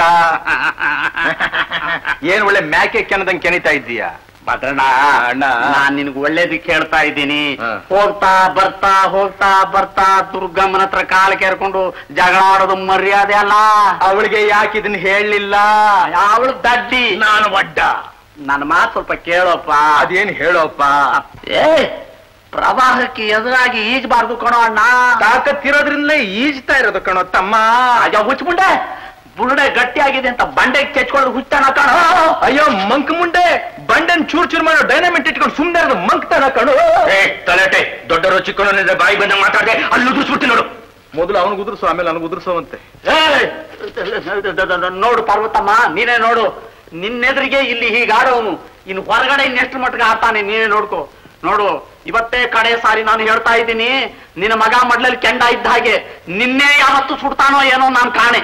ಏನ್ ಒಳ್ಳೆ ಮ್ಯಾಕೆ ಕೆನದಂಗ್ ಕೆನಿತಾ ಇದ್ದೀಯಾ? ಭದ್ರಣ್ಣ ಅಣ್ಣ, ನಾನ್ ನಿನ್ಗ್ ಒಳ್ಳೇದಕ್ಕೆ ಹೇಳ್ತಾ ಇದ್ದೀನಿ. ಹೋಗ್ತಾ ಬರ್ತಾ ದುರ್ಗಮ್ಮನ ಹತ್ರ ಕಾಲ ಕೇರ್ಕೊಂಡು ಜಗಳ ಆಡೋದು ಮರ್ಯಾದೆ ಅಲ್ಲ. ಅವಳಿಗೆ ಯಾಕೆ ಇದನ್ನ ಹೇಳಲಿಲ್ಲ? ಅವಳು ದಡ್ಡಿ, ನಾನು ಒಡ್ಡ. ನನ್ನ ಮಾತು ಸ್ವಲ್ಪ ಕೇಳೋಪ್ಪ. ಅದೇನು ಹೇಳೋಪ್ಪ? ಪ್ರವಾಹಕ್ಕೆ ಎದುರಾಗಿ ಈಜಬಾರ್ದು ಕಣೋ ಅಣ್ಣ. ತಾಕತ್ತಿರೋದ್ರಿಂದಲೇ ಈಜ್ತಾ ಇರೋದು ಕಣೋ ತಮ್ಮ. ಹುಚ್ಚುಂಡೆ ಬುರುಡೆ ಗಟ್ಟಿ ಆಗಿದೆ ಅಂತ ಬಂಡೆಗೆ ಕೆಚ್ಕೊಳ್ಳೋದು ಹುಚ್ಚಾನ ಕಣೋ. ಅಯ್ಯೋ ಮಂಕ್ ಮುಂಡೆ, ಬಂಡೆನ್ ಚೂರ್ ಮಾಡೋ ಡೈನಾಮಿಟ್ ಇಟ್ಕೊಂಡು ಸುಮ್ಮನೆ ಇರೋದು ಮಂಕ್ತಾನ ಕಣೋ. ತಲೆಟೆ ದೊಡ್ಡವರು ಚಿಕ್ಕವನಿದ್ರೆ ಬಾಯಿ ಬಂದಂಗೆ ಮಾತಾಡ್ದೆ, ಅಲ್ಲಿ ಉದುರ್ಸ್ಬಿಡ್ತೀನಿ ನೋಡು. ಮೊದಲು ಅವನಿಗೆ ಉದುರ್ಸೋ, ಆಮೇಲೆ ನನಗೆ ಉದುರ್ಸೋವಂತೆ. ನೋಡು ಪಾರ್ವತಮ್ಮ, ನೀನೇ ನೋಡು. ನಿನ್ನೆದ್ರಿಗೆ ಇಲ್ಲಿ ಹೀಗಾಡೋನು, ಇನ್ನು ಹೊರಗಡೆ ಇನ್ನೆಷ್ಟು ಮಟ್ಟಿಗೆ ಆಡ್ತಾನೆ ನೀನೇ ನೋಡ್ಕೋ. ನೋಡು, ಇವತ್ತೇ ಕಡೆ ಸಾರಿ ನಾನು ಹೇಳ್ತಾ ಇದ್ದೀನಿ, ನಿನ್ನ ಮಗ ಮಡ್ಲಲ್ಲಿ ಕೆಂಡ ಇದ್ದ ಹಾಗೆ ನಿನ್ನೆ ಯಾವತ್ತು ಸುಡ್ತಾನೋ ಏನೋ ನಾನು ಕಾಣೆ.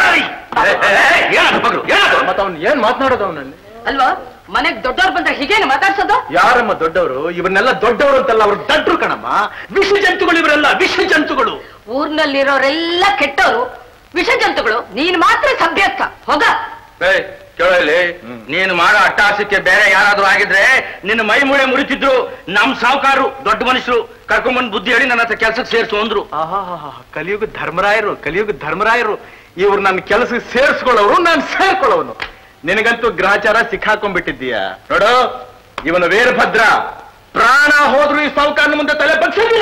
ಮತ್ತ ಅವ್ನು ಏನ್ ಮಾತನಾಡೋದು ಅವನಲ್ಲಿ? ಅಲ್ವಾ, ಮನೆಗ್ ದೊಡ್ಡವ್ರು ಬಂದ್ರೆ ಹೀಗೇನು ಮಾತಾಡ್ಸೋದು? ಯಾರಮ್ಮ ದೊಡ್ಡವರು? ಇವನ್ನೆಲ್ಲ ದೊಡ್ಡವರು ಅಂತಲ್ಲ, ಅವ್ರು ದಡ್ರು ಕಣಮ್ಮ. ವಿಷ ಜಂತುಗಳು ಇವರೆಲ್ಲ, ವಿಷ ಜಂತುಗಳು. ಊರ್ನಲ್ಲಿರೋರೆಲ್ಲ ಕೆಟ್ಟವರು, ವಿಷ ಜಂತುಗಳು. ನೀನ್ ಮಾತ್ರ ಸಭ್ಯಸ್ಥ. ಹೋಗ ಕೇಳಲಿ, ನೀನು ಮಾಡೋ ಅಟ್ಟಹಾಸಕ್ಕೆ ಬೇರೆ ಯಾರಾದ್ರೂ ಆಗಿದ್ರೆ ನಿನ್ನ ಮೈ ಮೂಳೆ ಮುರಿತಿದ್ರು. ನಮ್ ಸಾವುಕಾರರು ದೊಡ್ಡ ಮನುಷ್ಯರು ಕರ್ಕೊಂಡ್ಬಂದು ಬುದ್ಧಿ ಹೇಳಿ ನನ್ನ ಹತ್ರ ಕೆಲ್ಸಕ್ಕೆ ಸೇರಿಸು ಅಂದ್ರು. ಕಲಿಯುಗ ಧರ್ಮರಾಯರು ಇವ್ರು ನನ್ನ ಕೆಲಸಕ್ಕೆ ಸೇರಿಸ್ಕೊಳ್ಳೋರು, ನಾನು ಸೇರ್ಕೊಳ್ಳೋನು. ನಿನಗಂತೂ ಗ್ರಹಚಾರ ಸಿಕ್ಕಾಕೊಂಡ್ಬಿಟ್ಟಿದ್ದೀಯ ನೋಡು. ಇವನು ವೀರಭದ್ರ, ಪ್ರಾಣ ಹೋದ್ರು ಈ ಸಾವುಕಾರನ ಮುಂದೆ ತಲೆ ಬಗ್ಸಿಲ್ಲ.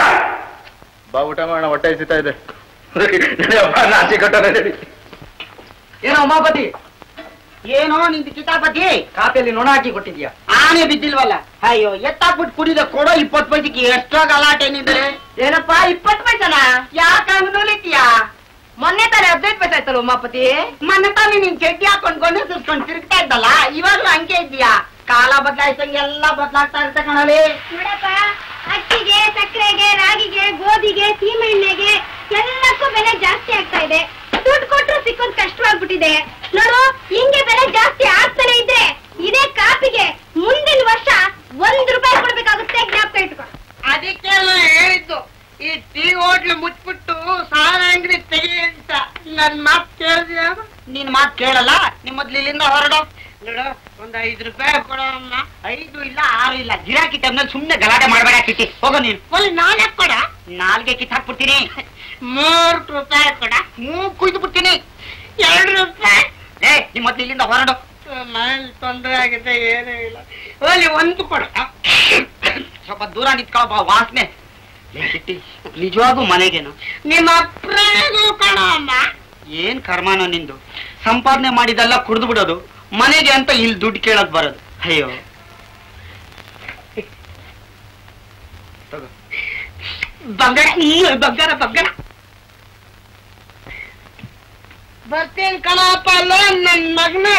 ಬಾ ಊಟ ಮಾಡೋಣ, ಹೊಟ್ಟೆ ಹಸಿತಾ ಇದೆ. ನಾಚಿ ಕಟ್ಟೋಣ. ಏನೋ ಉಮಾಪತಿ, ಏನೋ ನಿಂದು ಕಿತಾಪತಿ ಕಾಪಿಯಲ್ಲಿ ನೊಣ ಹಾಕಿ ಕೊಟ್ಟಿದ್ಯಾ? ಆನೆ ಬಿದ್ದಿಲ್ವಲ್ಲ? ಅಯ್ಯೋ, ಎತ್ತಾಕ್ಬಿಟ್ಟು ಕುಡಿದ ಕೊಡೋ 20 ಪೈಸೆಗೆ ಎಷ್ಟೋ ಗಲಾಟೆ ನಿಂದ್ರೆ. ಏನಪ್ಪಾ 20 ಪೈಸನ? ಯಾಕಂಗ್ ನೋಲಿತ್ಯಾ? ಮೊನ್ನೆ ತಾನೆ 15 ಪೈಸೆ ಆಯ್ತಲ್ಲ ಉಮಾಪತಿ. ಮೊನ್ನೆ ತಾನೆ ನೀನ್ ಚಡ್ಡಿ ಹಾಕೊಂಡ್ ಗೊಂಡೆ ಸುರ್ಸ್ಕೊಂಡ್ ತಿರುಗ್ತಾ ಇದ್ದಲ್ಲ, ಇವಾಗ್ಲೂ ಹಂಗೆ ಇದೆಯಾ? ಕಾಲ ಬದಲಾಯಿಸಂಗೆ ಎಲ್ಲ ಬದಲಾಗ್ತಾ ಇರುತ್ತೆ ಕಣಲಿ. ನೋಡಪ್ಪ, ಅಕ್ಕಿಗೆ, ಸಕ್ಕರೆಗೆ, ರಾಗಿಗೆ, ಗೋಧಿಗೆ, ಸೀಮೆ ಎಣ್ಣೆಗೆ ಎಲ್ಲಕ್ಕೂ ಬೆಲೆ ಜಾಸ್ತಿ ಆಗ್ತಾ ಇದೆ. ದುಡ್ಡು ಕೊಟ್ಟರು ಸಿಕ್ಕೋದು ಕಷ್ಟವಾಗ್ಬಿಟ್ಟಿದೆ ನೋಡು. ಹಿಂಗೆ ಬೆಲೆ ಜಾಸ್ತಿ ಆಗ್ತಾನೆ ಇದ್ರೆ ಇದೇ ಕಾಪಿಗೆ ಮುಂದಿನ ವರ್ಷ 1 ರೂಪಾಯಿ ಕೊಡ್ಬೇಕಾಗುತ್ತೆ, ಜ್ಞಾಪಕ ಇಟ್ಕೊ. ಅದಕ್ಕೆ ಹೇಳಿದ್ದು ಈ ಟೀ ಹೋಟ್ಲು ಮುಚ್ಬಿಟ್ಟು ಸಾಲ ಅಂಗಡಿ ತೆಗಿ ಅಂತ. ನನ್ ಮಾತು ಕೇಳಿದ್ಯಾ? ನಿನ್ ಮಾತು ಕೇಳಲ್ಲ. ನಿಮ್ ಮೊದ್ಲು ಇಲ್ಲಿಂದ ಹೊರಡು. ನೋಡು, ಒಂದ್ 5 ರೂಪಾಯಿ ಕೊಡೋಮ್ಮ. 5 ಇಲ್ಲ 6 ಇಲ್ಲ. ಗಿರಾಕಿ ಟೈಮ್ನಲ್ಲಿ ಸುಮ್ನೆ ಗಲಾಟೆ ಮಾಡ್ಬೇಡ ಕಿಟ್ಟಿ. ಹೋಗೋ ನೀನು. ನಾಲ್ಗೆ ಕೊಡ, ನಾಲ್ಗೆ ಕಿತ್ತಾಕ್ಬಿಡ್ತೀನಿ. 3 ರೂಪಾಯಿ ಕೊಡ, 3 ಕುಯ್ದು ಬಿಡ್ತೀನಿ. 2 ರೂಪಾಯಿ. ನಿಮ್ ಮೊದ್ಲು ಇಲ್ಲಿಂದ ಹೊರಡು. ಮನೇಲಿ ತೊಂದರೆ ಆಗಿದೆ, ಏನೂ ಇಲ್ಲ. ಅಲ್ಲಿ 1 ಕೊಡ. ಸ್ವಲ್ಪ ದೂರ ನಿಂತ್ಕೊಳಪ್ಪ, ವಾಸನೆ. ನಿಜವಾಗೂ ಮನೆಗೇನು? ನಿಮ್ಮ ಅಪ್ಪನಿಗೂ ಕಣಮ್ಮ. ಏನ್ ಕರ್ಮನೋ ನಿಂದು. ಸಂಪಾದನೆ ಮಾಡಿದೆಲ್ಲ ಕುಡಿದು ಬಿಡೋದು, ಮನೆಗೆ ಅಂತ ಇಲ್ಲಿ ದುಡ್ಡು ಕೇಳಕ್ ಬರೋದು. ಅಯ್ಯೋ ಬಂಗಾರ ಬಂಗಾರ ಬಂಗಾರ ಬರ್ತೇನ್ ಕಣಪ್ಪ ಅಲ್ಲ ನನ್ ಮಗನೇ.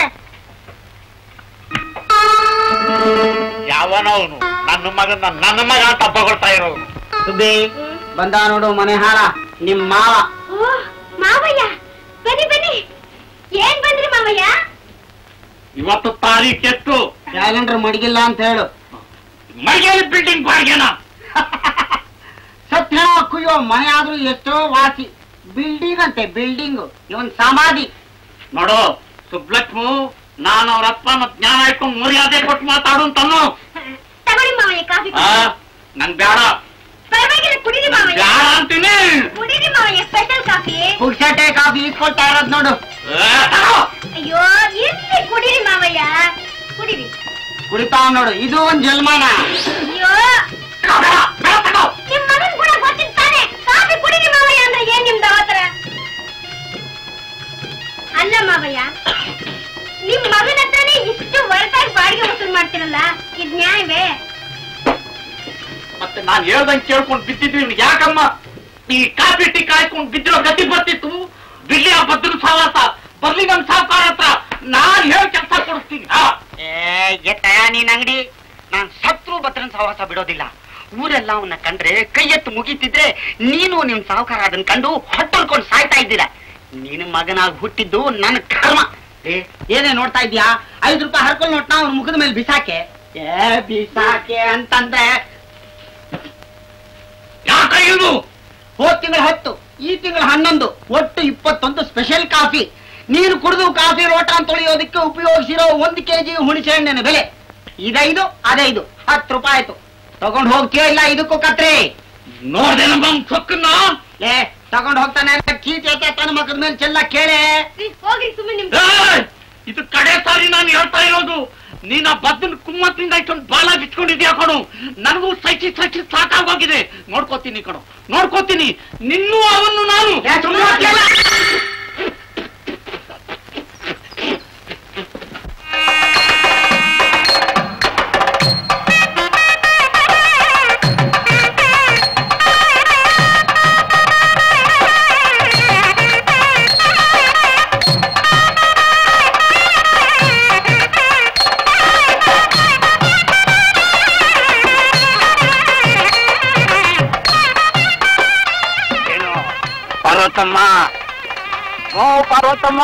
ಯಾವನವನು ನನ್ನ ಮಗ ಅಂತ ಬಗೊಳ್ತಾ ಇರೋನು. ಸುಬ್ಬಿ ಬಂದ ನೋಡು ಮನೆ ಹಾಳ ನಿಮ್ ಮಾವ. ಮಾವಯ್ಯ ಬನ್ನಿ ಬನ್ನಿ. ಏನ್ ಬಂದ್ರಿ ಮಾವಯ್ಯ? ಇವತ್ತು ತಾರೀಖ್ ಎಷ್ಟು? ಕ್ಯಾಲೆಂಡರ್ ಮಡಗಿಲ್ಲ ಅಂತ ಹೇಳು. ಮಡಿಗೆಯಲ್ಲಿ ಬಿಲ್ಡಿಂಗ್ ಬಾರ್ಗೆನ ಸತ್ಯ ಕುಯ್ಯೋ ಮನೆ ಆದ್ರೂ ಎಷ್ಟೋ ವಾಸಿ. ಬಿಲ್ಡಿಂಗ್ ಅಂತೆ ಬಿಲ್ಡಿಂಗ್, ಇವನ್ ಸಮಾಧಿ. ನೋಡು ಸುಬ್ಲಕ್ಷ್ಮು, ನಾನು ಅವ್ರ ಅಪ್ಪ ಮತ್ ಜ್ಞಾನ ಇಟ್ಕೊಂಡು ಮರ್ಯಾದೆ ಕೊಟ್ಟು ಮಾತಾಡು ಅಂತನ್ನು. ತಗೊಳ್ಳಿ ಮಾವಯ್ಯ ಕಾಫಿ. ನನ್ ಬೇಡ. ಪರವಾಗಿಲ್ಲ ಕುಡೀರಿ ಮಾವಯ್ಯ. ಬೇಡ ಅಂತೀನಿ. ಕುಡೀರಿ ಮಾವಯ್ಯ, ಸ್ಪೆಷಲ್ ಕಾಫಿ. ಪುಕ್ಷಟೆ ಕಾಫಿ ಇಸ್ಕೊಳ್ತಾ ಇರೋದ್ ನೋಡು. ಅಯ್ಯೋ ಇರ್ಲಿ ಕುಡೀರಿ ಮಾವಯ್ಯ, ಕುಡೀರಿ. ಕುಡಿತಾವ್ ನೋಡು, ಇದು ಒಂದ್ ಜಲ್ಮಾನ. ಅಯ್ಯೋ ನಿಮ್ ಮಗನ್ ಕೂಡ ಗೊತ್ತಿರ್ತಾನೆ. ಕಾಫಿ ಕುಡೀರಿ ಮಾವಯ್ಯ ಅಂದ್ರೆ ಏನ್ ನಿಮ್ದು ಅವತರ? ಅಲ್ಲ ಮಾವಯ್ಯ, ನಿಮ್ ಮಗನ ಹತ್ರನೇ ಇಷ್ಟು ಹೊರತಾಗಿ ಬಾಡಿಗೆ ವಸೂಲ್ ಮಾಡ್ತಿರಲ್ಲ, ಇದ್ ನ್ಯಾಯವೇ? ಮತ್ತೆ ನಾನ್ ಹೇಳ್ದಂಗೆ ಕೇಳ್ಕೊಂಡು ಬಿದ್ದಿದ್ವಿ. ಯಾಕಮ್ಮ ಈ ಕಾಫಿ ಟೀ ಕಾಯ್ಕೊಂಡು ಬಿದ್ದಿರೋ ಗತಿ ಬರ್ತಿತ್ತು? ಬಿಲ್ಲಿ ಆ ಭದ್ರ ಸಾವಾಸ ಬರ್ಲಿ ನಮ್ ಸಾವುಕಾರ ಹತ್ರ, ನಾನ್ ಹೇಳಿ ಕೆಲಸ ಕೊಡಿಸ್ತೀನಿ. ಎತ್ತಯ ನೀನ್ ಅಂಗಡಿ, ನಾನ್ ಸತ್ರು ಭದ್ರನ್ ಸಹವಾಸ ಬಿಡೋದಿಲ್ಲ. ಊರೆಲ್ಲ ಅವನ್ನ ಕಂಡ್ರೆ ಕೈ ಎತ್ತು ಮುಗಿತಿದ್ರೆ ನೀನು ನಿಮ್ ಸಾವುಕಾರ ಅದನ್ನ ಕಂಡು ಹೊಟ್ಟೊಳ್ಕೊಂಡು ಸಾಯ್ತಾ ಇದ್ದೀರಾ. ನೀನು ಮಗನಾಗಿ ಹುಟ್ಟಿದ್ದು ನನ್ನ ಕರ್ಮ. ಏನೇ ನೋಡ್ತಾ ಇದ್ಯಾ? 5 ರೂಪಾಯಿ ಹರ್ಕೊಂಡ್ ನೋಟ್ನ ಅವ್ನ ಮುಖದ ಮೇಲೆ ಬಿಸಾಕೆ. ಬಿಸಾಕೆ ಅಂತಂದ್ರೆ ಯಾಕ ಇದು? ಹೋದ್ ತಿಂಗಳ 10, ಈ ತಿಂಗಳ 11, ಒಟ್ಟು 21 ಸ್ಪೆಷಲ್ ಕಾಫಿ. ನೀನು ಕುಡಿದು ಕಾಫಿ ರೋಟ ಅಂತ ತೊಳೆಯೋದಕ್ಕೆ ಉಪಯೋಗಿಸಿರೋ 1 kg ಹುಣಸೆ ಹಣ್ಣಿನ ಬೆಲೆ ಇದೈದು, ಅದೈದು 10 ರೂಪಾಯಿ ಆಯ್ತು. ತಗೊಂಡ್ ಹೋಗ್ತೀಯೋ ಇಲ್ಲ ಇದಕ್ಕೂ ಕತ್ರಿ? ನೋಡ್ದೆ ನಮ್ಮ ಸೊಕ್ಕನ್ನ. ತಗೊಂಡ್ ಹೋಗ್ತಾನೆ ಕೀತಿ ತನ್ನ ಮಕ್ಕದ ಮೇಲೆ ಚೆಲ್ಲ ಕೇಳೆ. ಹೋಗಿ ಸುಮ್ಮನೆ. ಇದು ಕಡೆ ಸಾರಿ ನಾನು ಹೇಳ್ತಾ ಇರೋದು. ನೀನ್ ಆ ಬದ್ದನ್ ಕುಮ್ಮತ್ತಿಂದ ಇಟ್ಕೊಂಡು ಬಾಲ ಬಿಚ್ಕೊಂಡಿದ್ಯಾ ಕಣು. ನನಗೂ ಸೈಕಿ ಸಾಕಾಗೋಗಿದೆ. ನೋಡ್ಕೋತೀನಿ ಕಣು, ನೋಡ್ಕೋತೀನಿ ನಿನ್ನೂ ಅವನ್ನು ನಾನು. ಪಾರ್ವತಮ್ಮ, ಓ ಪಾರ್ವತಮ್ಮ,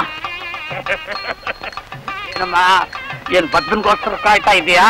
ಏನಮ್ಮ ಏನ್ ಬದ್ರನ್ಗೋಸ್ಕರ ಕಾಯ್ತಾ ಇದೀಯಾ?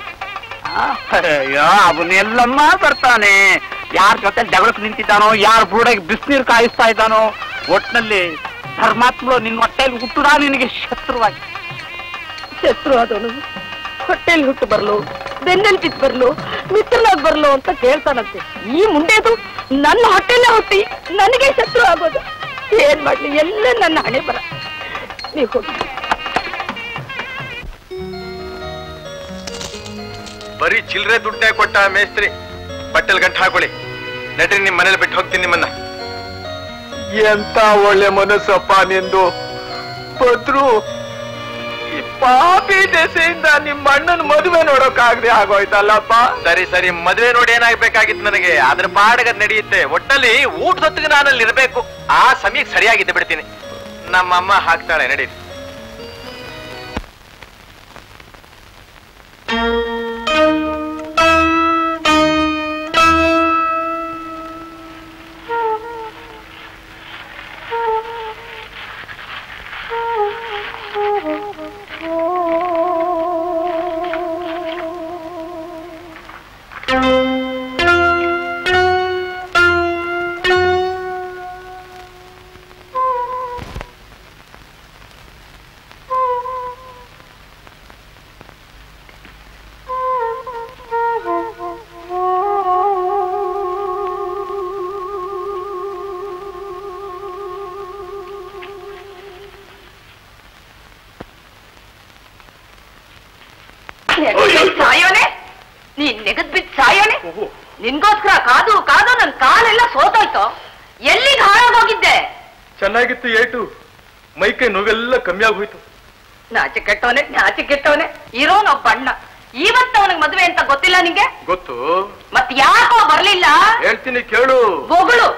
ಅಯ್ಯೋ ಅವನ್ನೆಲ್ಲಮ್ಮ ಬರ್ತಾನೆ. ಯಾರ ಜೊತೆ ಜಗಳಕ್ಕೆ ನಿಂತಿದ್ದಾನೋ, ಯಾರ ಬೂಡೆಗೆ ಬಿಸಿನೀರು ಕಾಯಿಸ್ತಾ ಇದ್ದಾನೋ, ಒಟ್ಟಿನಲ್ಲಿ ಧರ್ಮಾತ್ಮಗಳು ನಿನ್ನ ಹೊಟ್ಟೆಯಲ್ಲಿ ಹುಟ್ಟುದ ನಿನಗೆ ಶತ್ರುವಾಗಿ. ಶತ್ರು ಆದವನು ಹೊಟ್ಟೆಲಿ ಹುಟ್ಟು ಬರ್ಲು, ಬೆನ್ನೆಲ್ ಬಿದ್ದು ಬರ್ಲು, ಮಿತ್ರನಾಗ್ ಬರ್ಲು ಅಂತ ಕೇಳ್ತಾನಂತೆ. ಈ ಮುಂಡೆದು ನನ್ನ ಹೊಟ್ಟೆಲ್ಲೇ ಹುಟ್ಟಿ ನನಗೆ ಶತ್ರು ಆಗೋದು. ಏನ್ ಮಾಡ್ಲಿ, ಎಲ್ಲ ನನ್ನ ಹಣೆ ಬರ. ನೀವು ಹೋಗಿ. ಬರೀ ಚಿಲ್ಲರೆ ದುಡ್ಡೇ ಕೊಟ್ಟ ಮೇಸ್ತ್ರಿ. ಬಟ್ಟೆಲ್ ಗಂಟು ಹಾಕೊಳ್ಳಿ, ನಡ್ರಿ ನಿಮ್ ಮನೇಲಿ ಬಿಟ್ಟು ಹೋಗ್ತೀನಿ ನಿಮ್ಮನ್ನ. ಎಂತ ಒಳ್ಳೆ ಮನಸ್ಸಪ್ಪ ನಿಂದು ಬದ್ರು. ಈ ಪಾಪಿ ದೆಸೆಯಿಂದ ನಿಮ್ಮ ಅಣ್ಣನ ಮದುವೆ ನೋಡೋಕಾಗದೆ ಆಗೋಯ್ತಲ್ಲಪ್ಪ. ಸರಿ ಸರಿ, ಮದುವೆ ನೋಡಿ ಏನಾಗ್ಬೇಕಾಗಿತ್ತು ನನಗೆ, ಅದ್ರ ಪಾಡಗದ್ ನಡೆಯುತ್ತೆ. ಒಟ್ಟಲ್ಲಿ ಊಟ ಹೊತ್ತಿಗೆ ನಾನಲ್ಲಿ ಇರ್ಬೇಕು. ಆ ಸಮಯಕ್ಕೆ ಸರಿಯಾಗಿದ್ದೆ ಬಿಡ್ತೀನಿ. ನಮ್ಮಮ್ಮ ಹಾಕ್ತಾಳೆ, ನಡೀರಿ. ಸಾಯೋನೆ, ನೀನ್ ನೆಗದ್ ಬಿದ್ದು ಸಾಯೋನೆ. ನಿನ್ಗೋಸ್ಕರ ಕಾದು ಕಾದು ನನ್ ಕಾಲೆಲ್ಲ ಸೋತೋಯ್ತು. ಎಲ್ಲಿಗೆ ಹಾಳಾಗೋಗಿದ್ದೆ? ಚೆನ್ನಾಗಿತ್ತು ಏಟು, ಮೈಕೈ ನೋವೆಲ್ಲ ಕಮ್ಮಿ ಆಗೋಯ್ತು. ನಾಚಿಕೆಟ್ಟವನೆ ಇರೋನ್ ಒಬ್ಬ ಅಣ್ಣ. ಇವತ್ತು ಅವನಿಗೆ ಮದುವೆ ಅಂತ ಗೊತ್ತಿಲ್ಲ ನಿಂಗೆ? ಗೊತ್ತು. ಮತ್ ಯಾಕೋ ಬರ್ಲಿಲ್ಲ? ಹೇಳ್ತೀನಿ ಕೇಳು. ಬೊಗಳು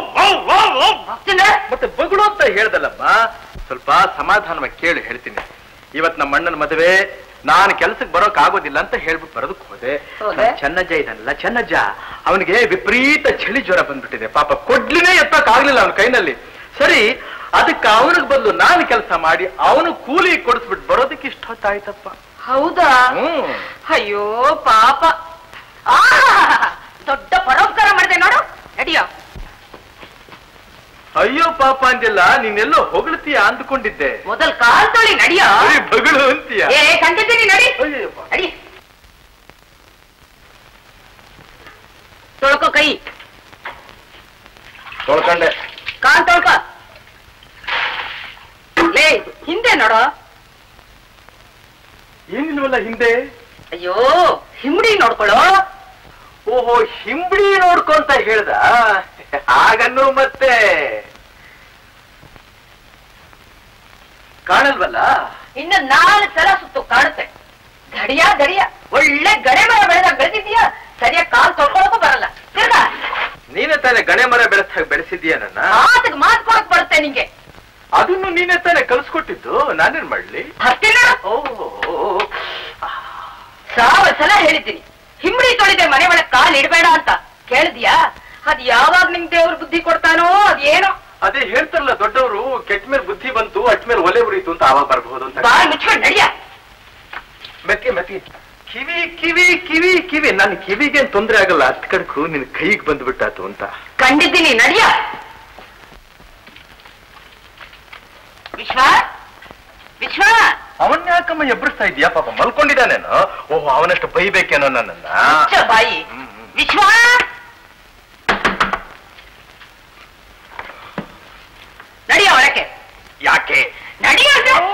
ಮತ್ತೆ ಬೊಗಳು ಅಂತ ಹೇಳ್ದಲ್ಲಮ್ಮ, ಸ್ವಲ್ಪ ಸಮಾಧಾನವಾಗಿ ಕೇಳಿ ಹೇಳ್ತೀನಿ. ಇವತ್ ನಮ್ಮ ಅಣ್ಣನ ಮದುವೆ, ನಾನು ಕೆಲ್ಸಕ್ಕೆ ಬರೋಕ್ ಆಗೋದಿಲ್ಲ ಅಂತ ಹೇಳ್ಬಿಟ್ಟು ಬರೋದಕ್ಕೆ ಹೋದೆ. ಚೆನ್ನಜ್ಜ ಇದನ್ನಲ್ಲ, ಚೆನ್ನಜ್ಜ ಅವನಿಗೆ ವಿಪರೀತ ಚಳಿ ಜ್ವರ ಬಂದ್ಬಿಟ್ಟಿದೆ. ಪಾಪ ಕೊಡ್ಲಿನೇ ಎತ್ತಕ್ ಆಗ್ಲಿಲ್ಲ ಅವನ ಕೈನಲ್ಲಿ. ಸರಿ, ಅದಕ್ಕೆ ಅವನಿಗೆ ಬದಲು ನಾನು ಕೆಲಸ ಮಾಡಿ ಅವನು ಕೂಲಿ ಕೊಡಿಸ್ಬಿಟ್ಟು ಬರೋದಕ್ಕೆ ಇಷ್ಟ ಹೊತ್ತಾಯ್ತಪ್ಪ. ಹೌದಾ? ಅಯ್ಯೋ ಪಾಪ, ದೊಡ್ಡ ಪರೋಪಕಾರ ಮಾಡಿದೆ ನೋಡು. ನಡಿಯೋ. ಅಯ್ಯೋ ಪಾಪ ಅಂದಿಲ್ಲ, ನೀನೆಲ್ಲೋ ಹೊಗಳ್ತೀಯ ಅಂದ್ಕೊಂಡಿದ್ದೆ. ಮೊದಲ್ ಕಾಲ್ ತೊಳಿ, ನಡಿಯೋ. ಬಗಳು ಅಂತೀಯ? ಕಂಡಿದ್ದೀನಿ, ನಡಿ ನಡಿ. ತೊಳ್ಕೊ ಕೈ. ತೊಳ್ಕೊಂಡೆ. ಕಾಲ್ ತೊಳ್ಕೊ. ಲೇ, ಹಿಂದೆ ನೋಡೋ. ಏನಿಲ್ವಲ್ಲ ಹಿಂದೆ? ಅಯ್ಯೋ, ಹಿಂಬಡಿ ನೋಡ್ಕೊಳ್ಳೋ. ಓಹೋ, ಹಿಂಬಡಿ ನೋಡ್ಕೊಂತ ಹೇಳ್ದ. ಹಾಗನ್ನು ಮತ್ತೆ ಕಾಣಲ್ವಲ್ಲ? ಇನ್ನು 4 ಸಲ ಸುತ್ತು ಕಾಣುತ್ತೆ. ಗಡಿಯ ಒಳ್ಳೆ ಗಡೆ ಮರ ಬೆಳೆದಾಗ ಬೆಳೆದಿದ್ಯಾ. ಸರಿಯಾಗಿ ಕಾಲ್ ತೊಳ್ಕೊಳಕ್ಕೂ ಬರಲ್ಲ. ತಿರ್ಗ ನೀನೇ ತಾನೆ ಗಣೆ ಮರ ಬೆಳೆಸಿದ್ಯಾ ನನ್ನ? ಮಾತಿಗೆ ಮಾತು ಕೊಡಕ್ ಬರುತ್ತೆ ನಿಂಗೆ. ಅದನ್ನು ನೀನೇ ತಾನೆ ಕಲ್ಸ್ಕೊಟ್ಟಿದ್ದು, ನಾನೇನ್ ಮಾಡ್ಲಿ? ಹತ್ತಿಲ್ಲ. ಸಾವಿರ ಸಲ ಹೇಳಿದ್ದೀನಿ, ಹಿಂಬಡಿ ತೊಳಿದೆ ಮನೆ ಒಳಗೆ ಕಾಲ್ ಇಡಬೇಡ ಅಂತ. ಕೇಳಿದ್ಯಾ? ಅದ್ ಯಾವಾಗ ನಿಂಗೆ ದೇವ್ರ ಬುದ್ಧಿ ಕೊಡ್ತಾನೋ ಅದೇನೋ. ಅದೇ ಹೇಳ್ತಾರಲ್ಲ ದೊಡ್ಡವರು, ಕೆಟ್ಟ ಮೇಲೆ ಬುದ್ಧಿ ಬಂತು, ಅಟ್ ಮೇಲೆ ಒಲೆ ಉರಿತು ಅಂತ ಆವಾಗ ಬರ್ಬಹುದು ಅಂತ. ಬಾಯಿ ಮುಚ್ಕೊಂಡು ನಡಿಯ. ಮೆತ್ತಿ ಕಿವಿ ಕಿವಿ ಕಿವಿ ಕಿವಿ ನನ್ನ ಕಿವಿಗೆ ತೊಂದ್ರೆ ಆಗಲ್ಲ, ಅತ್ ಕಡ್ಕು ನಿನ್ ಕೈಗೆ ಬಂದ್ಬಿಟ್ಟಾತು ಅಂತ. ಕಂಡಿದ್ದೀನಿ, ನಡಿಯ. ವಿಶ್ವ ಅವನ್ ಯಾಕಮ್ಮ ಎಬ್ಬರಿಸ್ತಾ ಇದೀಯಾ? ಪಾಪ ಮಲ್ಕೊಂಡಿದ್ದಾನೇನೋ. ಓಹೋ, ಅವನಷ್ಟು ಬೈಬೇಕೇನೋ ನನ್ನನ್ನ. ಬಾಯಿ. ವಿಶ್ವ ನಡಿಯ ಒಳಕ್ಕೆ. ಯಾಕೆ? ನಡಿಯ.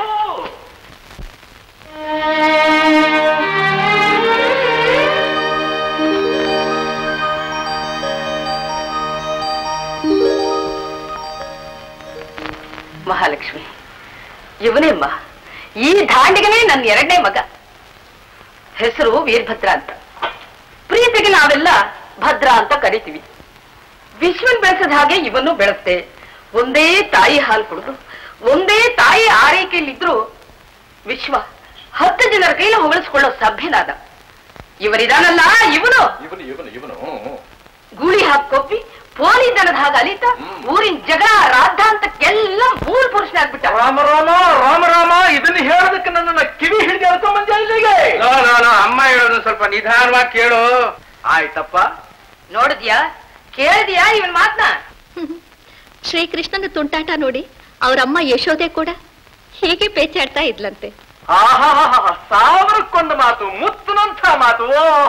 ಮಹಾಲಕ್ಷ್ಮಿ, ಇವನೇಮ್ಮ, ಈ ದಾಂಡಿಗನೇ ನನ್ನ 2ನೇ ಮಗ. ಹೆಸರು ವೀರಭದ್ರ ಅಂತ. ಪ್ರೀತಿಗೆ ನಾವೆಲ್ಲ ಭದ್ರ ಅಂತ ಕರಿತೀವಿ. ವಿಶ್ವನ್ ಬೆಳೆಸದ ಹಾಗೆ ಇವನು ಬೆಳೆಸ್ತೆ. ಒಂದೇ ತಾಯಿ ಹಾಲು ಕುಡಿದು, ಒಂದೇ ತಾಯಿ ಆರೈಕೆಯಲ್ಲಿದ್ರು ವಿಶ್ವ 10 ಜನರ ಕೈಲ ಹೊಗಳಿಸ್ಕೊಳ್ಳೋ ಸಭ್ಯನಾದ. ಇವರಿದಾನಲ್ಲ, ಇವನು ಗೂಳಿ ಹಾಕೊಪ್ಪಿ ಪೋಲಿ ದನದ ಹಾಗೆ ಅಲಿತ ಊರಿನ ಜಗಳ ರಾಧಾಂತಕ್ಕೆಲ್ಲ ಮೂಲ ಪುರುಷನಾಗ್ಬಿಟ್ಟ. ರಾಮ ರಾಮ ರಾಮ ರಾಮ, ಇದನ್ನ ಹೇಳೋದಕ್ಕೆ ನನ್ನ ಕಿವಿ ಹಿಡಿದು ಎಳ್ಕೊಂಬಂದ ಇಲ್ಲಿಗೆ. ಅಮ್ಮ ಹೇಳೋದು ಸ್ವಲ್ಪ ನಿಧಾನವಾಗಿ ಕೇಳು. ಆಯ್ತಪ್ಪ. ನೋಡಿದ್ಯಾ, ಕೇಳಿದ್ಯಾ ಇವನ್ ಮಾತ್ನ? ಶ್ರೀಕೃಷ್ಣನ ತುಂಟಾಟ ನೋಡಿ ಅವರಮ್ಮ ಯಶೋದೆ ಕೂಡ ಹೀಗೆ ಪೇಚಾಡ್ತಾ ಇದ್ಲಂತೆ. ಸಾವಿರಕ್ಕೊಂದು ಮಾತು, ಮುತ್ತಿನಂಥ ಮಾತು.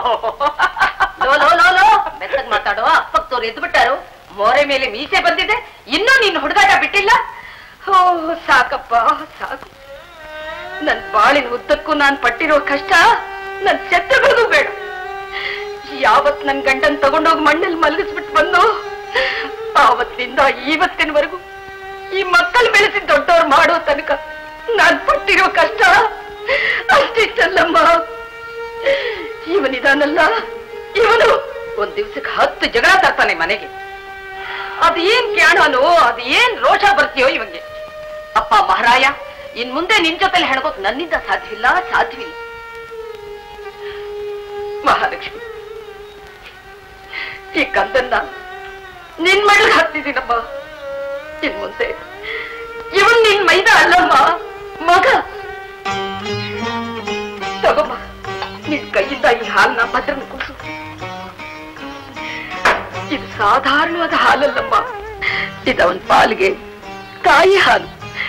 ಲೋ ಮೆತ್ತಗ್ ಮಾತಾಡೋ. ಅಪ್ಪಕ್ತವ್ರು ಎದ್ದು ಬಿಟ್ಟಾರು. ಮೋರೆ ಮೇಲೆ ಮೀಸೆ ಬಂದಿದೆ, ಇನ್ನೂ ನೀನು ಹುಡುಗಾಟ ಬಿಟ್ಟಿಲ್ಲ. ಓ ಸಾಕಪ್ಪ ಸಾಕು. ನನ್ ಬಾಳಿನ ಉದ್ದಕ್ಕೂ ನಾನ್ ಪಟ್ಟಿರೋ ಕಷ್ಟ ನನ್ ಶತ್ರುಗಳಿಗೂ ಬೇಡ. ಯಾವತ್ ನನ್ ಗಂಡನ್ ತಗೊಂಡೋಗಿ ಮಣ್ಣಲ್ಲಿ ಮಲಗಿಸ್ಬಿಟ್ಟು ಬಂದು ಆವತ್ತಿಂದ ಇವತ್ತಿನವರೆಗೂ ಈ ಮಕ್ಕಳು ಬೆಳೆಸಿ ದೊಡ್ಡವ್ರು ಮಾಡೋ ತನಕ ನಾನ್ ಪಟ್ಟಿರೋ ಕಷ್ಟ ಅಷ್ಟಿಷ್ಟಲ್ಲಮ್ಮ. ಇವನಿದಾನಲ್ಲ, ಇವನು ಒಂದ್ ದಿವ್ಸಕ್ಕೆ 10 ಜಗಳ ತರ್ತಾನೆ ಮನೆಗೆ. ಅದೇನ್ ಕ್ಯಾಣನೋ, ಅದೇನ್ ರೋಷ ಬರ್ತೀಯೋ ಇವಂಗೆ. ಅಪ್ಪ ಮಹಾರಾಯ, ಇನ್ ಮುಂದೆ ನಿನ್ ಜೊತೆಲಿ ಹೆಣ್ಗೋಕ್ ನನ್ನಿಂದ ಸಾಧ್ಯವಿಲ್ಲ. ಮಹಾಲಕ್ಷ್ಮಿ, ಈ ಕಂದನ್ನ ನಿನ್ ಮಡ್ಲಿಗೆ ಹಾಕ್ತಿದ್ದೀನಮ್ಮ. ಇನ್ ಮುಂದೆ ಇವನ್ ನಿನ್ ಮೈದ ಅಲ್ಲಮ್ಮ, ಮಗ. ತಗೋಮ್ಮ, ನಿನ್ ಕೈಯಿಂದ ಈ ಹಾಲನ್ನ ಭದ್ರನ ಕೂಸು. ಇದು ಸಾಧಾರಣವಾದ ಹಾಲಲ್ಲಮ್ಮ, ಇದವನ್ ಪಾಲಿಗೆ ತಾಯಿ ಹಾಲು.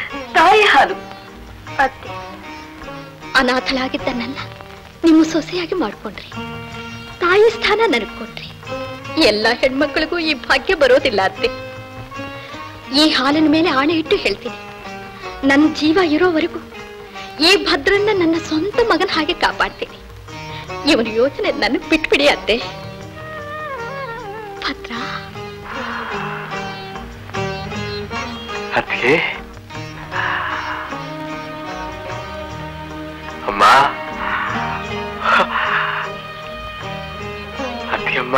ಅತ್ತೆ, ಅನಾಥಳಾಗಿದ್ದ ನನ್ನ ನಿಮ್ಮ ಸೊಸೆಯಾಗಿ ಮಾಡ್ಕೊಂಡ್ರಿ. ತಾಯಿ ಸ್ಥಾನ ನನಗ್ ಕೊಟ್ರಿ. ಎಲ್ಲ ಹೆಣ್ಮಕ್ಳಿಗೂ ಈ ಭಾಗ್ಯ ಬರೋದಿಲ್ಲ ಅತ್ತೆ. ಈ ಹಾಲಿನ ಮೇಲೆ ಆಣೆ ಇಟ್ಟು ಹೇಳ್ತೀನಿ, ನನ್ನ ಜೀವ ಇರೋವರೆಗೂ ಈ ಭದ್ರನ್ನ ನನ್ನ ಸ್ವಂತ ಮಗನ ಹಾಗೆ ಕಾಪಾಡ್ತೀನಿ. ಇವನ ಯೋಚನೆ ನನಗ್ ಬಿಟ್ಬಿಡಿ ಅತ್ತೆ. ಭದ್ರ ಅತ್ತಿಗೆ, ಅತ್ತಿಗೆಮ್ಮ ಅತ್ತಿಗೆಮ್ಮ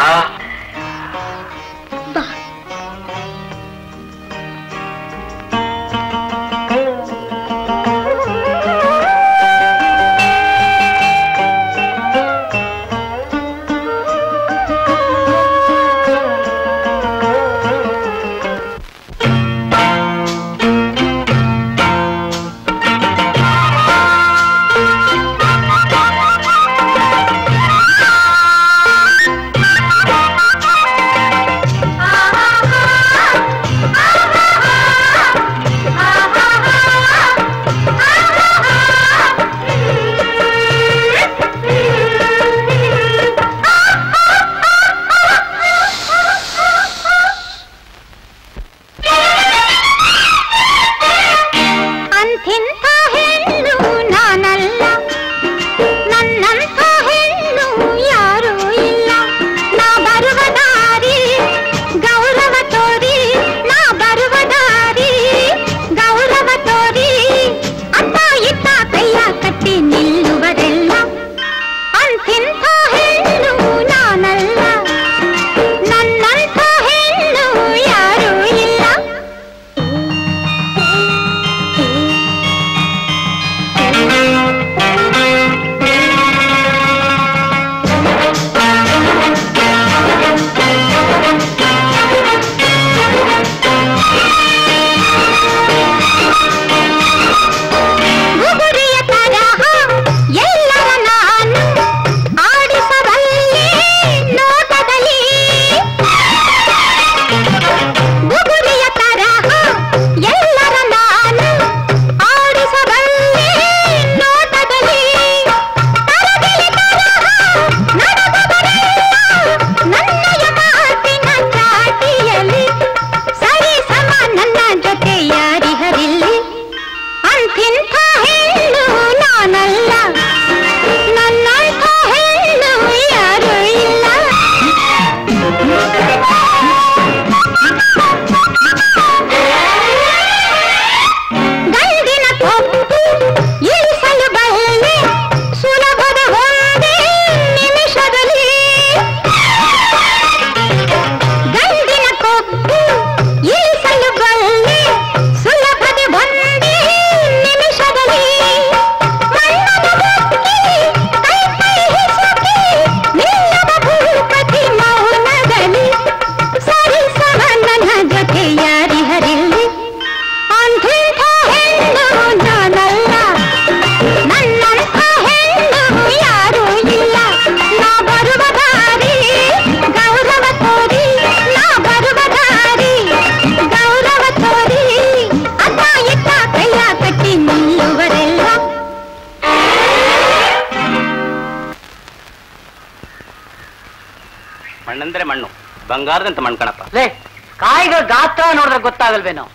ಮಣ್ಣಂದ್ರೆ ಮಣ್ಣು, ಬಂಗಾರದಂತ ಮಣ್ಕಣಪ್ಪ. ಲೇ, ಕಾಯಿಗಳ ಗಾತ್ರ ನೋಡಿದ್ರೆ ಗೊತ್ತಾಗಲ್ವೇನೋ?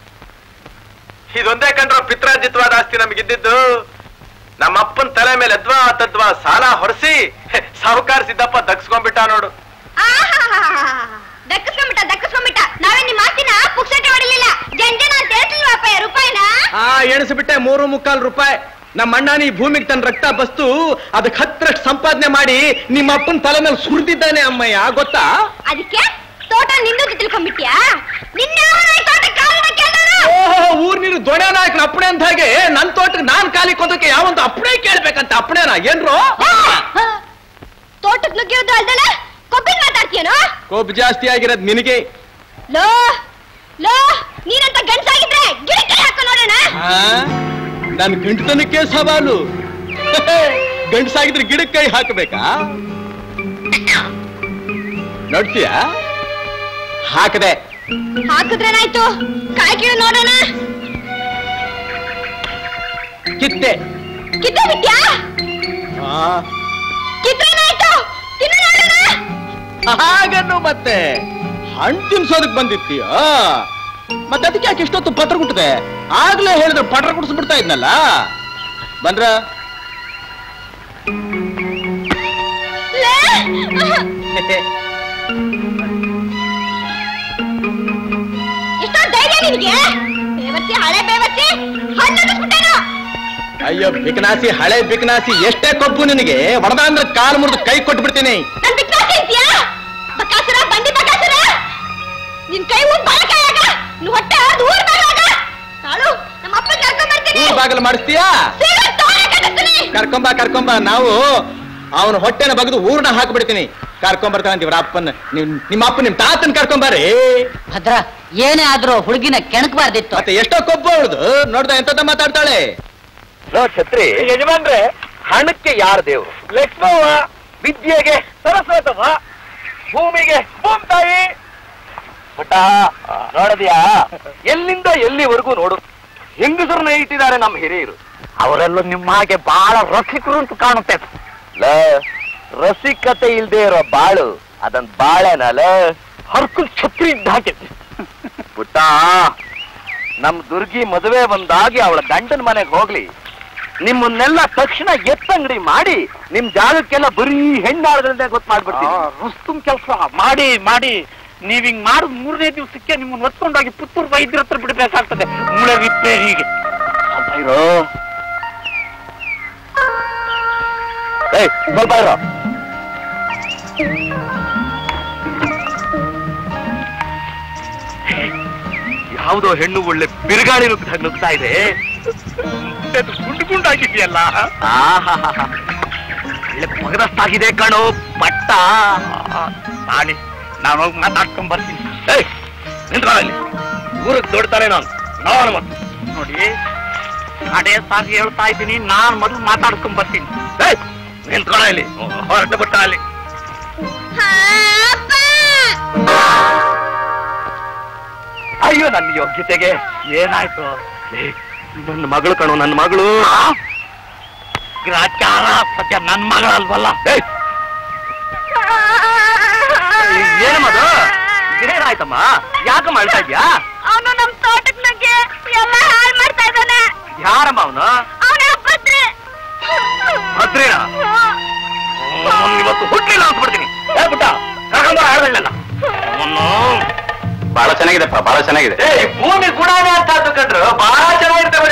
ಇದೊಂದೇ ಕಂಡ್ರೋ ಪಿತ್ರಾರ್ಜಿತವಾದ ಆಸ್ತಿ ನಮಗಿದ್ದಿದ್ದು. ನಮ್ಮ ಅಪ್ಪನ ತಲೆ ಮೇಲೆ ಅದ್ವಾ ತದ್ವಾ ಸಾಲ ಹೊರಸಿ ಸಾಹುಕಾರ ಸಿದ್ದಪ್ಪ ದಕ್ಸ್ಕೊಂಡ್ಬಿಟ್ಟ ನೋಡು. ದಕ್ಕಿಸ್ಕೊಂಡ್ಬಿಟ್ಟ. ನಾವೇ ನಿಮ್ಮ ಆಸ್ತಿನ ಪುಕ್ಸಟೆ ಹೊಡಿಲಿಲ್ಲ, ಜಂಜನ ಅಂತ ಹೇಳ್ತಿಲ್ವಪ್ಪ ರೂಪಾಯಿನ. ಎಣಿಸ್ಬಿಟ್ಟೆ 3.25 ರೂಪಾಯಿ. ನಮ್ಮ ಅಣ್ಣ ನೀ ಭೂಮಿಗೆ ತನ್ನ ರಕ್ತ ಬಸ್ತು ಅದಕ್ಕೆ 10ರಷ್ಟು ಸಂಪಾದನೆ ಮಾಡಿ ನಿಮ್ಮ ಅಪ್ಪನ ತಲೆ ಮೇಲೆ ಸುರಿದಿದ್ದಾನೆ ಅಮ್ಮಯ್ಯ, ಗೊತ್ತಾ? ಅದಕ್ಕೆ ತೋಟ ನಿಂದು ತಿಳ್ಕೊಂಡ್ಬಿಟ್ಯಾ? ಊರ್ ನೀರು ದೊಡ್ಡ ನಾಯಕನ ಅಪ್ಪಣೆ ಅಂತ ಹಾಗೆ ನನ್ ತೋಟಕ್ಕೆ ನಾನ್ ಕಾಲಿ ಕೊದಕ್ಕೆ ಯಾವಂತ ಅಪ್ಪಣೆ ಕೇಳ್ಬೇಕಂತ ಅಪ್ಪಣೆನಾ ಏನ್ರು? ತೋಟಕ್ಕೆ ನುಗ್ಗಿರೋದು ಅಲ್ದಲ್ಲ ಕೊಬ್ಬಿನ ಮಾತಾಡ್ತೀಯನೋ? ಕೊಬ್ಬು ಜಾಸ್ತಿ ಆಗಿರೋದ್ ನಿನಗೆ. ಲೋ ನೀನಂತ ಗಂಡಸಾಗಿದ್ರೆ ಗಿಡಕ್ಕೆ ಹಾಕೋ ನೋಡೋಣ. ನನ್ ಗಂಟತನಕ್ಕೆ ಸವಾಲು. ಗಂಡಸಾಗಿದ್ರೆ ಗಿಡಕ್ಕೆ ಕೈ ಹಾಕಬೇಕಾ? ನೋಡ್ತೀಯಾ? ಹಾಕದೆ. ಹಾಕಿದ್ರೇನಾಯ್ತು? ಕಾಯಿ ಕೀಳು ನೋಡೋಣ. ಕಿತ್ತೆ ಬಿಟ್ಯಾ? ಕಿತ್ತೇನಾಯ್ತು? ತಿನ್ನು ನೋಡೋಣ. ಹಾಗನ್ನು ಮತ್ತೆ ಹಣ್ಣು ತಿನ್ಸೋದಕ್ ಬಂದಿತ್ತೀಯ? ಮತ್ತೆ ಅದಕ್ಕೆ ಯಾಕೆ ಇಷ್ಟೊತ್ತು ಪತ್ರ ಕುಟ್ಟದೆ? ಆಗ್ಲೇ ಹೇಳಿದ್ರೆ ಪಟ್ರ ಕುಡಿಸ್ಬಿಡ್ತಾ ಇದ್ನಲ್ಲ. ಬಂದ್ರ ಇಷ್ಟೊಂದು ಧೈರ್ಯ ನಿನಗೆ? ಬೇವರ್ಸಿ, ಹಳೆ ಬೇವರ್ಸಿ, ಹಣ್ಣು ಅಯ್ಯೋ ಬಿಕನಾಸಿ, ಹಳೆ ಬಿಕನಾಸಿ, ಎಷ್ಟೇ ಕೊಬ್ಬು ನಿನಗೆ, ಹೊಡೆದ ಅಂದ್ರೆ ಕಾಲು ಮುರಿದು ಕೈ ಕೊಟ್ಟು ಬಿಡ್ತೀನಿ. ನಿನ್ ಕೈ ಹೊಟ್ಟೆ ಬಾಗಲು ಮಾಡಿಸ್ತೀಯಾ? ಕರ್ಕೊಂಬ, ನಾವು ಅವನ ಹೊಟ್ಟೆನ ಬಗ್ದು ಊರ್ನ ಹಾಕ್ಬಿಡ್ತೀನಿ. ಕರ್ಕೊಂಬರ್ತಾನಂತೀವ್ರ ಅಪ್ಪನ, ನಿಮ್ಮ ಅಪ್ಪ ನಿಮ್ ತಾತನ್ ಕರ್ಕೊಂಬಾರಿ. ಭದ್ರ, ಏನೇ ಆದ್ರೂ ಹುಡುಗಿನ ಕೆಣಕಬಾರ್ದಿತ್ತು. ಮತ್ತೆ ಎಷ್ಟೋ ಕೊಬ್ಬು ಅವಳದು, ನೋಡ್ದ ಎಂತ ಮಾತಾಡ್ತಾಳೆ. ಛತ್ರಿ ಯಜಮಾನ್ರೆ, ಹಣಕ್ಕೆ ಯಾರ ದೇವ್ರು? ಲಕ್ಷ್ಮವ್ವ, ವಿದ್ಯೆಗೆ ಸರಸ್ವತವ್ವ, ಭೂಮಿಗೆ ಭೂಮ್ತಾಯಿ. ಪುಟ್ಟ ನೋಡದ್ಯಾ, ಎಲ್ಲಿಂದ ಎಲ್ಲಿವರೆಗೂ ನೋಡು ಹೆಂಗಸರನ್ನ ಇಟ್ಟಿದ್ದಾರೆ ನಮ್ಮ ಹಿರಿಯರು. ಅವರೆಲ್ಲ ನಿಮ್ಮ ಹಾಗೆ ಬಹಳ ರಸಿಕರು ಅಂತ ಕಾಣುತ್ತೆ. ರಸಿಕತೆ ಇಲ್ದೇ ಇರೋ ಬಾಳು ಅದನ್ ಬಾಳೆನಲ್ಲ, ಹರ್ಕುಲ್ ಛತ್ರಿ ಇದ್ದ ಹಾಗೆ. ಪುಟ್ಟ, ನಮ್ ದುರ್ಗಿ ಮದುವೆ ಬಂದಾಗಿ ಅವಳ ಗಂಡನ ಮನೆಗೆ ಹೋಗ್ಲಿ, ನಿಮ್ಮನ್ನೆಲ್ಲ ತಕ್ಷಣ ಎತ್ತಂಗಡಿ ಮಾಡಿ ನಿಮ್ ಜಾಗಕ್ಕೆಲ್ಲ ಬರೀ ಹೆಣ್ಣಾಳಗಳನ್ನೇ ಗೊತ್ತು ಮಾಡ್ಬಿಡ್ತೀನಿ. ರುಸ್ತುಂ ಕೆಲಸ ಮಾಡಿ ನೀವ್ ಹಿಂಗ್ ಮಾಡಿದ್ 3ನೇ ದಿವಸಕ್ಕೆ ನಿಮ್ಮನ್ನ ಒತ್ಕೊಂಡೋಗಿ ಪುತ್ತೂರು ವೈದ್ಯರ ಹತ್ರ ಬಿಡಬೇಕಾಗ್ತದೆ. ಮೂಳೆ ರಿಪೇರಿಗೆ ಸ್ವಲ್ಪ ಇರೋ. ಯಾವುದೋ ಹೆಣ್ಣು ಒಳ್ಳೆ ಬಿರುಗಾಳಿ ನುಗ್ತಾ ಇದೆ. ಗುಂಡಾಗಿದೆಯಲ್ಲ, ಒಳ್ಳೆ ಪಗದಸ್ತಾಗಿದೆ ಕಣೋ ಬಟ್ಟ. ನಾಳೆ ನಾನು ಹೋಗಿ ಮಾತಾಡ್ಕೊಂಡ್ ಬರ್ತೀನಿ. ನಿಂತ್ಕೊಳ್ಳಿ, ಊರಿಗೆ ದೊಡ್ತಾನೆ ನಾನು ಮತ್ತೆ ನೋಡಿ, ಅದೇ ಸಾರಿ ಹೇಳ್ತಾ ಇದ್ದೀನಿ, ನಾನ್ ಮೊದಲು ಮಾತಾಡ್ಕೊಂಡ್ ಬರ್ತೀನಿ. ನಿಂತ್ಕೊಳ್ಳಿ, ಹೊರಟ ಬಿಟ್ಟ ಅಲ್ಲಿ. ಅಯ್ಯೋ, ನನ್ನ ಯೋಗ್ಯತೆಗೆ ಏನಾಯ್ತು? ನನ್ನ ಮಗಳು ಕಣೋ, ನನ್ನ ಮಗಳು. ಗ್ರಾಚಾರ ಸತ್ಯ ನನ್ನ ಮಗಳಲ್ವಲ್ಲ. ಏನಮ್ಮದು? ಏನಾಯ್ತಮ್ಮ? ಯಾಕಮ್ಮ ಅಳ್ತಾ ಇದ್ಯಾ? ಅವನು ನಮ್ ತೋಟಕ್ಕೆ ನುಗ್ಗಿ ಎಲ್ಲ ಹಾಳು ಮಾಡ್ತಾ ಇದ್ದಾನೆ. ಯಾರಮ್ಮ ಅವನು? ಭದ್ರೇನ? ಇವತ್ತು ಹುಟ್ಟಿಲ್ಲ ಅಂದ್ಬಿಡ್ತೀನಿ. ಹೇಳ್ಬಿಟ್ಟ ಆಡಲ್ಲ. ಬಹಳ ಚೆನ್ನಾಗಿದೆಪ್ಪ, ಬಹಳ ಚೆನ್ನಾಗಿದೆ. ಭೂಮಿ ಗುಣಾನೇ ಅಂತ ಕಂಡ್ರು ಬಹಳ ಚೆನ್ನಾಗಿರ್ತವೆ.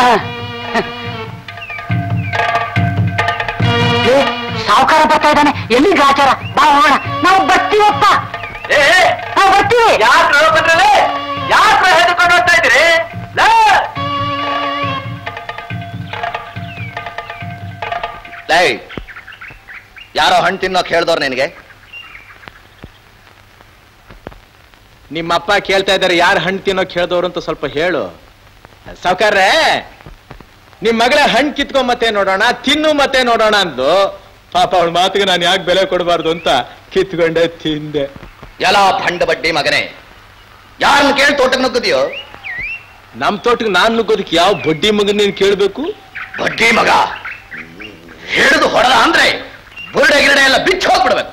ಸಾವುಕಾರ ಬರ್ತಾ ಇದ್ದಾನೆ. ಎಲ್ಲಿ ಗ್ರಾಚಾರ? ಬಾ ಹೋಗೋಣ. ನಾವು ಬರ್ತೀವಪ್ಪ, ನಾವು ಬರ್ತೀವಿ. ಯಾಕ್ರ ಬಂದ್ರಲ್ಲೇ, ಯಾಕ್ರ ಹೆದರ್ಕೊಂಡು ಹೋಗ್ತಾ ಇದ್ದೀರಿ? ಯಾರೋ ಹಣ್ಣು ತಿನ್ನೋಕ್ ಹೇಳ್ದವ್ರು ನಿನಗೆ? ನಿಮ್ಮಪ್ಪ ಕೇಳ್ತಾ ಇದ್ದಾರೆ ಯಾರು ಹಣ್ಣು ತಿನ್ನೋಕ್ ಹೇಳ್ದವ್ರು ಅಂತ ಸ್ವಲ್ಪ ಹೇಳು. ಸಾವುಕಾರ್ರೆ, ನಿಮ್ ಮಗಳ ಹಣ್ಣು ಕಿತ್ಕೊಂಡ್ ಮತ್ತೆ ನೋಡೋಣ, ತಿನ್ನು ಮತ್ತೆ ನೋಡೋಣ ಅಂದ್ಲು. ಪಾಪ ಅವಳ ಮಾತಿಗೆ ನಾನು ಯಾಕೆ ಬೆಲೆ ಕೊಡಬಾರ್ದು ಅಂತ ಕಿತ್ಕೊಂಡೆ ತಿಂದೆ. ಎಲ್ಲ ಭಂಡ ಬಡ್ಡಿ ಮಗನೇ, ಯಾರನ್ನ ಕೇಳಿ ತೋಟಕ್ಕೆ ನುಗ್ಗದಿಯೋ? ನಮ್ ತೋಟಕ್ಕೆ ನಾನ್ ನುಗ್ಗೋದಕ್ಕೆ ಯಾವ ಬಡ್ಡಿ ಮಗನ್ ನೀನ್ ಕೇಳ್ಬೇಕು? ಬಡ್ಡಿ ಮಗ ಹಿಡಿದು ಹೊಡೆದ ಅಂದ್ರೆ ಬುರುಡೆ ಗಿರಡೆ ಎಲ್ಲ ಬಿಚ್ಚಿ ಹೋಗ್ಬಿಡ್ಬೇಕು.